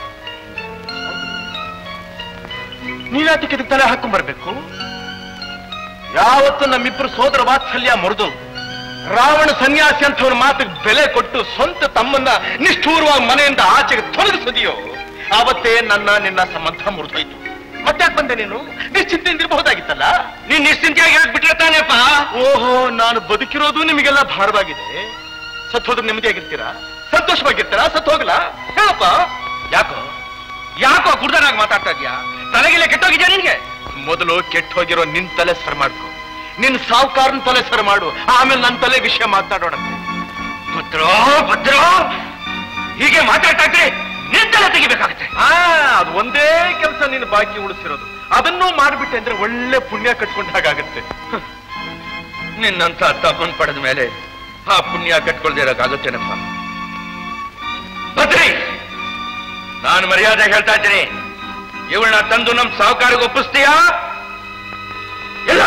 ನೀವ್ಯಾತಕ್ಕೆ ಇದಕ್ಕೆ ತಲೆ ಹಾಕೊಂಡ್ ಬರ್ಬೇಕು? ಯಾವತ್ತು ನಮ್ಮಿಬ್ರು ಸೋದರ ವಾತ್ಸಲ್ಯ ಮುರಿದು ರಾವಣ ಸನ್ಯಾಸಿ ಅಂತವನ ಮಾತಿಗೆ ಬೆಲೆ ಕೊಟ್ಟು ಸ್ವಂತ ತಮ್ಮನ್ನ ನಿಷ್ಠೂರವಾಗಿ ಮನೆಯಿಂದ ಆಚೆಗೆ ತೊಲಗಿಸಿದೆಯೋ ಆವತ್ತೇ ನಿನ್ನ ಸಂಬಂಧ ಮುರಿದೋಯ್ತು. ಮತ್ತ್ಯಾಕೆ ಬಂದೆ ನೀನು? ನಿಶ್ಚಿಂತೆಯಿಂದ ಇರಬಹುದಾಗಿತ್ತಲ್ಲ. ನೀನ್ ನಿಶ್ಚಿಂತೆಯಾಗಿ ಬಿಟ್ರೆ ತಾನೇಪ್ಪ. ಓಹೋ, ನಾನು ಬದುಕಿರೋದು ನಿಮಗೆಲ್ಲ ಭಾರವಾಗಿದೆ. ಸತ್ತೋದ್ರೆ ನೆಮ್ಮದಿಯಾಗಿರ್ತೀರಾ? ಸಂತೋಷವಾಗಿರ್ತೀರಾ? ಸತ್ತೋಗಲ್ಲ ಹೇಳಪ್ಪ. ಯಾಕೋ ಯಾಕೋ ಗುಡ್ದನಾಗಿ ಮಾತಾಡ್ತಾ ಇದ್ಯಾ? ತಲೆಗೆಲ್ಲ ಕೆಟ್ಟೋಗಿದ್ಯಾ ನಿನ್ಗೆ? ಮೊದಲು ಕೆಟ್ಟೋಗಿರೋ ನಿನ್ ತಲೆ ಸರ್ ಮಾಡ್ಕೊ, ನಿನ್ ಸಾವುಕಾರನ ತಲೆ ಸರ್ ಮಾಡು, ಆಮೇಲೆ ನನ್ನ ತಲೆ ವಿಷಯ ಮಾತಾಡೋಣಂತೆ. ಭದ್ರ ಹೀಗೆ ಮಾತಾಡ್ತಾ ಇದ್ರೆ ನಿನ್ ತಲೆ ತೆಗಿಬೇಕಾಗತ್ತೆ. ಅದು ಒಂದೇ ಕೆಲಸ ನೀನು ಬಾಕಿ ಉಳಿಸಿರೋದು. ಅದನ್ನೂ ಮಾಡ್ಬಿಟ್ಟೆ ಅಂದ್ರೆ ಒಳ್ಳೆ ಪುಣ್ಯ ಕಟ್ಕೊಂಡ ಹಾಗಾಗತ್ತೆ. ನಿನ್ನಂತ ತಪ್ಪನ್ ಪಡೆದ ಮೇಲೆ ಆ ಪುಣ್ಯ ಕಟ್ಕೊಳ್ದೇ ಇರೋಕ್ಕಾಗತ್ತೇನಪ್ಪ? ಭದ್ರಿ, ನಾನು ಮರ್ಯಾದೆ ಹೇಳ್ತಾ ಇದ್ದೀನಿ, ಇವಳನ್ನ ತಂದು ನಮ್ ಸಾಹುಕಾರಿಗೆ ಒಪ್ಪಿಸ್ತೀಯಾ? ಇಲ್ಲ.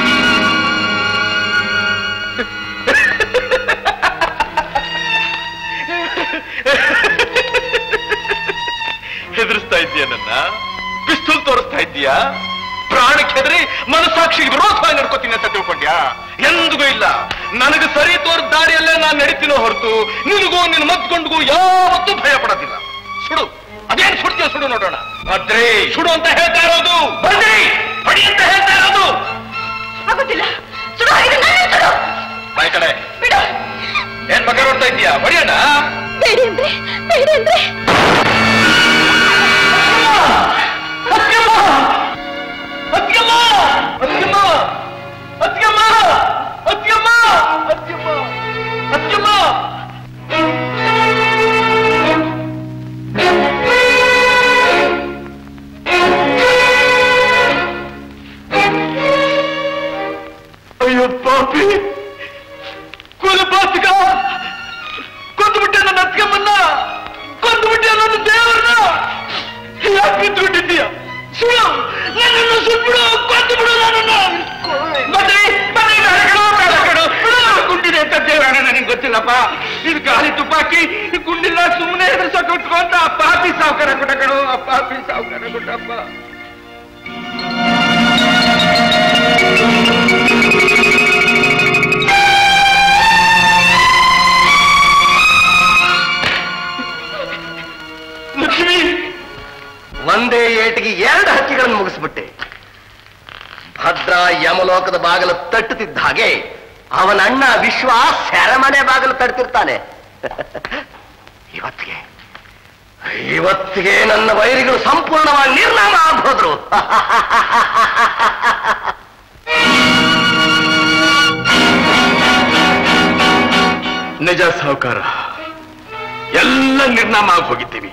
ಹೆದರಿಸ್ತಾ ಇದೀಯ ನನ್ನ? ಪಿಸ್ತೂಲ್ ತೋರಿಸ್ತಾ ಇದೀಯಾ? ಪ್ರಾಣಕ್ಕೆ ಹೆದರಿ ಮನಸ್ಸಾಕ್ಷಿಗೆ ವಿರೋಧವಾಗಿ ನಡ್ಕೋತೀನಿ ಅಂತ ತಿಳ್ಕೊಂಡ್ಯಾ? ಎಂದಿಗೂ ಇಲ್ಲ. ನನಗೆ ಸರಿ ತೋರಿದ ದಾರಿಯಲ್ಲೇ ನಾನು ನಡೀತೀನೋ ಹೊರತು ನಿನಗೂ ನಿನ್ನ ಮತ್ಕೊಂಡ್ಗೂ ಯಾವತ್ತೂ ಭಯ ಪಡೋದಿಲ್ಲ. ಸುಡು, ಅದೇನ್ ಸುಡ್ತೀಯ ಸುಡು ನೋಡೋಣ. ಭದ್ರಿ, ಸುಡು ಅಂತ ಹೇಳ್ತಾ ಇರೋದು. ಭದ್ರಿ, ಹೊಡಿ ಅಂತ ಹೇಳ್ತಾ ಇರೋದು. ಆಗುತ್ತಿಲ್ಲ, ಬಾಯ್ ಕಡೆ ಏನ್ ಮಗ ನೋಡ್ತಾ ಇದೀಯಾ? ಹೊಡಿಯೋಣ. ಬೇಡಿ ಅಂದ್ರೆ ಬೇಡಿ ಅಂದ್ರೆ ಅಯ್ಯೋ ಪಾಪಿ, ಕುಲಪಾತಕ, ಕೊಂದುಬಿಟ್ಟೆ ನನ್ನ ಅತ್ಕಮ್ಮನ್ನ, ಕೊಂದುಬಿಟ್ಟೆ ನನ್ನ ದೇವರನ್ನ. ಯಾಕೆ ಬಿದ್ದುಬಿಟ್ಟಿದ್ದೀಯ? ನನ್ನನ್ನು ಸುಟ್ಬಿಡು, ಕೊಂದು ಬಿಡು ನನ್ನನ್ನು. ಗುಂಡಿದೆ ಅಂತ ದೇವರ ನನಗೆ ಗೊತ್ತಿಲ್ಲಪ್ಪ. ಇದು ಗಾಳಿ ತುಪಾಕಿ ಗುಂಡಿಲ್ಲ, ಸುಮ್ಮನೆ ಹೆದರ್ಸೋಕೆ ಅಂತ ಆ ಪಾಪಿ ಸಾವುಕಾರ ಕೊಟ್ಟ ಕಣೋ, ಆ ಪಾಪಿ ಸಾವುಕಾರ ಕೊಟ್ಟಪ್ಪ. ಲಕ್ಷ್ಮಿ, ಒಂದೇ ಏಟಿಗೆ 2 ಹಕ್ಕಿಗಳನ್ನು ಮುಗಿಸ್ಬಿಟ್ಟೆ. ಭದ್ರ ಯಮಲೋಕದ ಬಾಗಿಲು ತಟ್ಟುತ್ತಿದ್ದ ಹಾಗೆ ಅವನ ಅಣ್ಣ ವಿಶ್ವ ಸೆರೆಮನೆ ಬಾಗಿಲು ತಡ್ತಿರ್ತಾನೆ. ಇವತ್ತಿಗೆ ನನ್ನ ವೈರಿಗಳು ಸಂಪೂರ್ಣವಾಗಿ ನಿರ್ನಾಮ ಆಗ್ಬೋದ್ರು. ನಿಜ ಸಾಹುಕಾರ, ಎಲ್ಲ ನಿರ್ನಾಮ ಆಗಿ ಹೋಗಿದ್ದೀವಿ.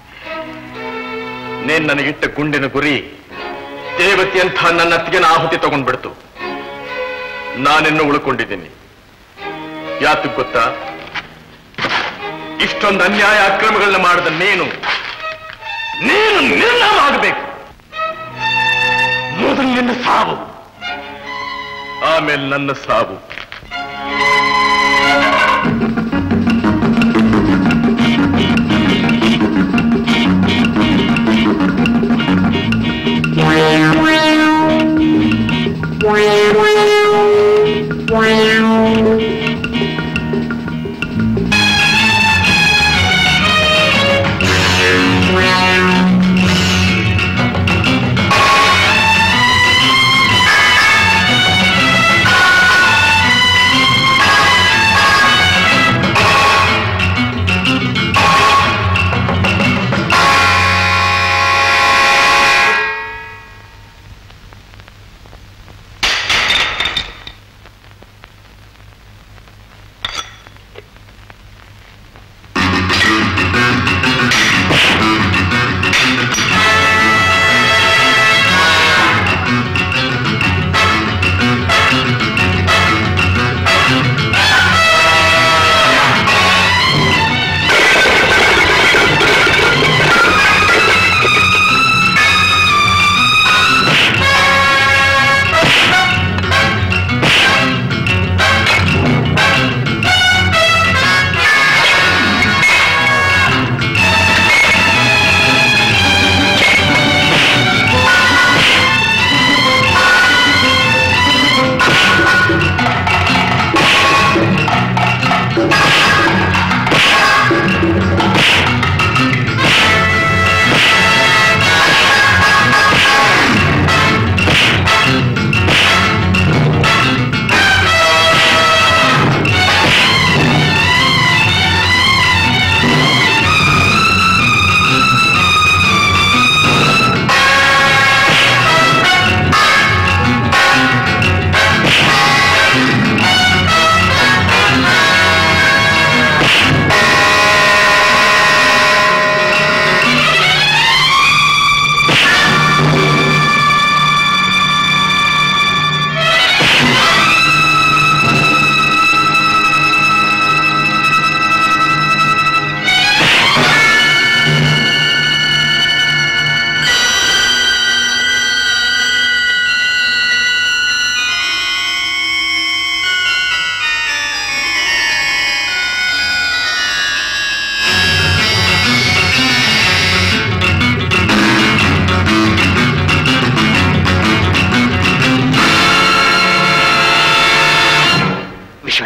ನೀನ್ ನನಗಿಟ್ಟ ಗುಂಡಿನ ಗುರಿ ದೇವತೆ ಅಂತ ನನ್ನ ಅತ್ತಿಗೆನ ಆಹುತಿ ತಗೊಂಡ್ಬಿಡ್ತು. ನಾನಿನ್ನು ಉಳ್ಕೊಂಡಿದ್ದೀನಿ. ಯಾತಕ್ ಗೊತ್ತಾ? ಇಷ್ಟೊಂದು ಅನ್ಯಾಯ ಅಕ್ರಮಗಳನ್ನ ಮಾಡಿದ ನೀನು ನಿರ್ನಾಮ ಆಗಬೇಕು. ಮೊದಲು ನಿನ್ನ ಸಾವು, ಆಮೇಲೆ ನನ್ನ ಸಾವು.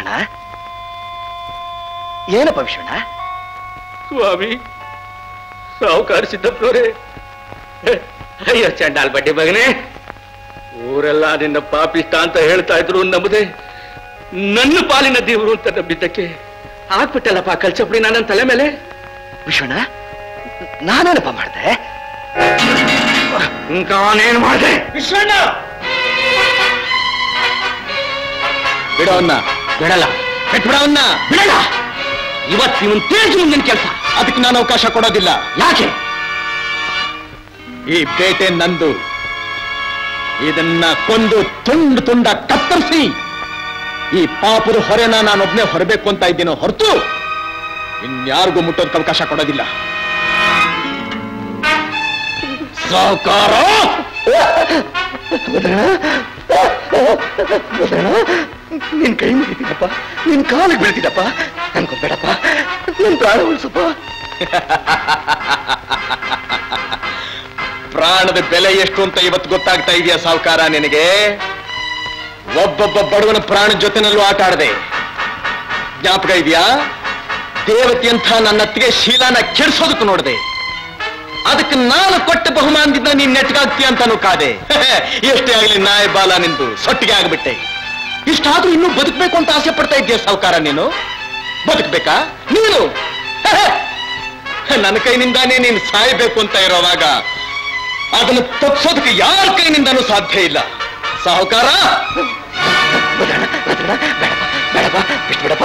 ಏನಪ್ಪ ವಿಶ್ವಣ್ಣ? ಸ್ವಾಮಿ, ಸಾವುಕಾರ ಸಿದ್ದಪ್ಪನವರೇ, ಅಯ್ಯೋ ಚಂಡಾಲ್ ಬಡ್ಡಿ ಮಗನೇ, ಊರೆಲ್ಲ ನಿನ್ನ ಪಾಪಿಷ್ಟ ಅಂತ ಹೇಳ್ತಾ ಇದ್ರು, ನಮ್ಮದೇ ನನ್ನ ಪಾಲಿನ ದೇವರು ಅಂತ ನಂಬಿದ್ದಕ್ಕೆ ಹಾಕ್ಬಿಟ್ಟಲ್ಲಪ್ಪ ಕಲ್ಚಪುಡಿ ನನ್ನ ತಲೆ ಮೇಲೆ. ವಿಶ್ವಣ್ಣ, ನಾನೇನಪ್ಪ ಮಾಡ್ದೆ? ನಾನೇನು ಮಾಡಿದೆ? ವಿಶ್ವಣ್ಣ ಬಿಡೋನ್ನ ಬಿಡಲ್ಲ, ಬಿಟ್ಬಿಡವನ್ನ ಬಿಡಲ್ಲ. ಇವತ್ತು ಇವನ್ ತೇಜ್ ಮುಂದಿನ ಕೆಲಸ, ಅದಕ್ಕೆ ನಾನು ಅವಕಾಶ ಕೊಡೋದಿಲ್ಲ. ಯಾಕೆ? ಈ ಬೇಟೆ ನಂದು. ಇದನ್ನ ಕೊಂದು ತುಂಡು ತುಂಡ ಕತ್ತರಿಸಿ ಈ ಪಾಪದ ಹೊರೆನ ನಾನೊಬ್ನೇ ಹೊರಬೇಕು ಅಂತ ಇದ್ದೀನೋ ಹೊರತು ಇನ್ಯಾರಿಗೂ ಮುಟ್ಟೋದಕ್ಕೆ ಅವಕಾಶ ಕೊಡೋದಿಲ್ಲ. ಸಾವುಕಾರ, ನಿನ್ ಕೈ ಮುಗಿತೀನಪ್ಪ, ನಿನ್ ಕಾಲಿಗೆ ಬೀಳ್ತೀನಪ್ಪ, ಅನ್ಕೊಬೇಡಪ್ಪ, ನನ್ ಪ್ರಾಣ ಉಳಿಸಪ್ಪ. ಪ್ರಾಣದ ಬೆಲೆ ಎಷ್ಟು ಅಂತ ಇವತ್ತು ಗೊತ್ತಾಗ್ತಾ ಇದೆಯಾ ಸಾವುಕಾರ ನಿನಗೆ? ಒಬ್ಬೊಬ್ಬ ಬಡವನ ಪ್ರಾಣ ಜೊತೆನಲ್ಲೂ ಆಟ ಆಡದೆ. ಜ್ಞಾಪಕ ಇದೆಯಾ? ದೇವತೆಯಂಥ ನನ್ನ ಅತ್ತಿಗೆ ಶೀಲಾನ ಕೆಡಿಸೋದಕ್ಕೆ ನೋಡಿದೆ. ಅದಕ್ಕೆ ನಾನು ಕೊಟ್ಟ ಬಹುಮಾನದಿಂದ ನೀನ್ ನೆಟ್ಗಾಗ್ತೀಯ ಅಂತಾನು ಕಾದೆ. ಎಷ್ಟೇ ಆಗ್ಲಿ ನಾಯಿ ಬಾಲ ನಿಂದು ಸೊಟ್ಟಿಗೆ ಆಗ್ಬಿಟ್ಟೆ. ಇಷ್ಟಾದ್ರೂ ಇನ್ನೂ ಬದುಕಬೇಕು ಅಂತ ಆಸೆ ಪಡ್ತಾ ಇದೆಯಾ ಸಾವುಕಾರ ನೀನು? ಬದುಕಬೇಕಾ ನೀನು? ನನ್ನ ಕೈನಿಂದಾನೇ ನೀನು ಸಾಯಬೇಕು ಅಂತ ಇರೋವಾಗ ಅದನ್ನು ತಪ್ಪಿಸೋದಕ್ಕೆ ಯಾರ ಕೈನಿಂದನೂ ಸಾಧ್ಯ ಇಲ್ಲ ಸಾಹುಕಾರ. ಬೇಡಪ್ಪ, ಇಷ್ಟು ಬಿಡಪ್ಪ.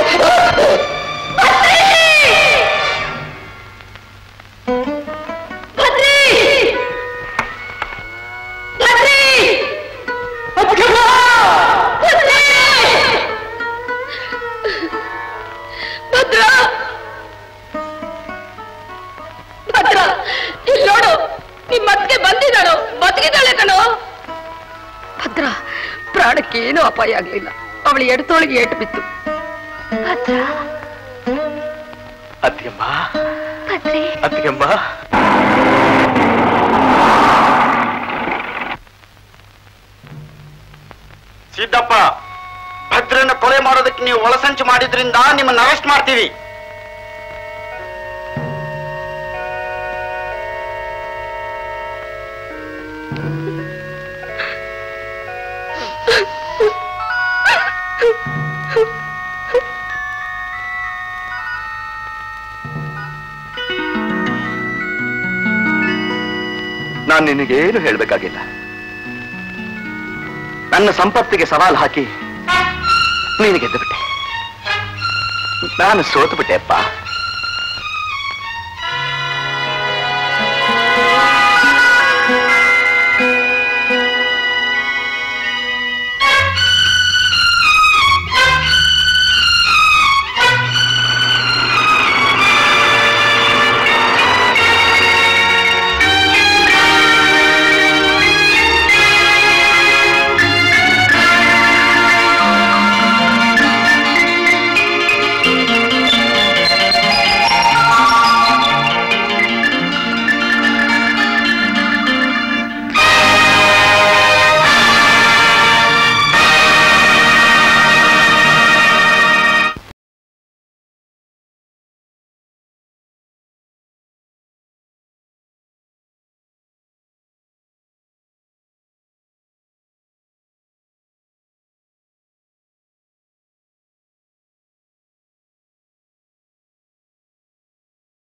ಇಲ್ಲಿ ನೋಡು, ನಿಮ್ ಮತ್ತೆ ಬಂದಿದ್ದಾಳು, ಬದುಕಿದ್ದಾಳೆ ಕಣೋ. ಭದ್ರ, ಪ್ರಾಣಕ್ಕೆ ಏನೂ ಅಪಾಯ ಆಗ್ಲಿಲ್ಲ. ಅವಳು ಎಡತೋಳಿಗೆ ಏಟು ಬಿತ್ತು. ಅತ್ತಿಗೆಮ್ಮ, ಅತ್ತಿಗೆಮ್ಮ, ಸಿದ್ದಪ್ಪ, ಭದ್ರನ ಕೊಲೆ ಮಾಡೋದಕ್ಕೆ ನೀವು ಒಳಸಂಚು ಮಾಡಿದ್ರಿಂದ ನಿಮ್ಮನ್ನ ಅರೆಸ್ಟ್ ಮಾಡ್ತೀವಿ. ನಾನು ನಿನಗೇನು ಹೇಳ್ಬೇಕಾಗಿಲ್ಲ. ನನ್ನ ಸಂಪತ್ತಿಗೆ ಸವಾಲು ಹಾಕಿ ನೀನು ಗೆದ್ದು ಬಿಟ್ಟೆ. ನಾನು ಸೋತು ಬಿಟ್ಟೆ ಅಪ್ಪ.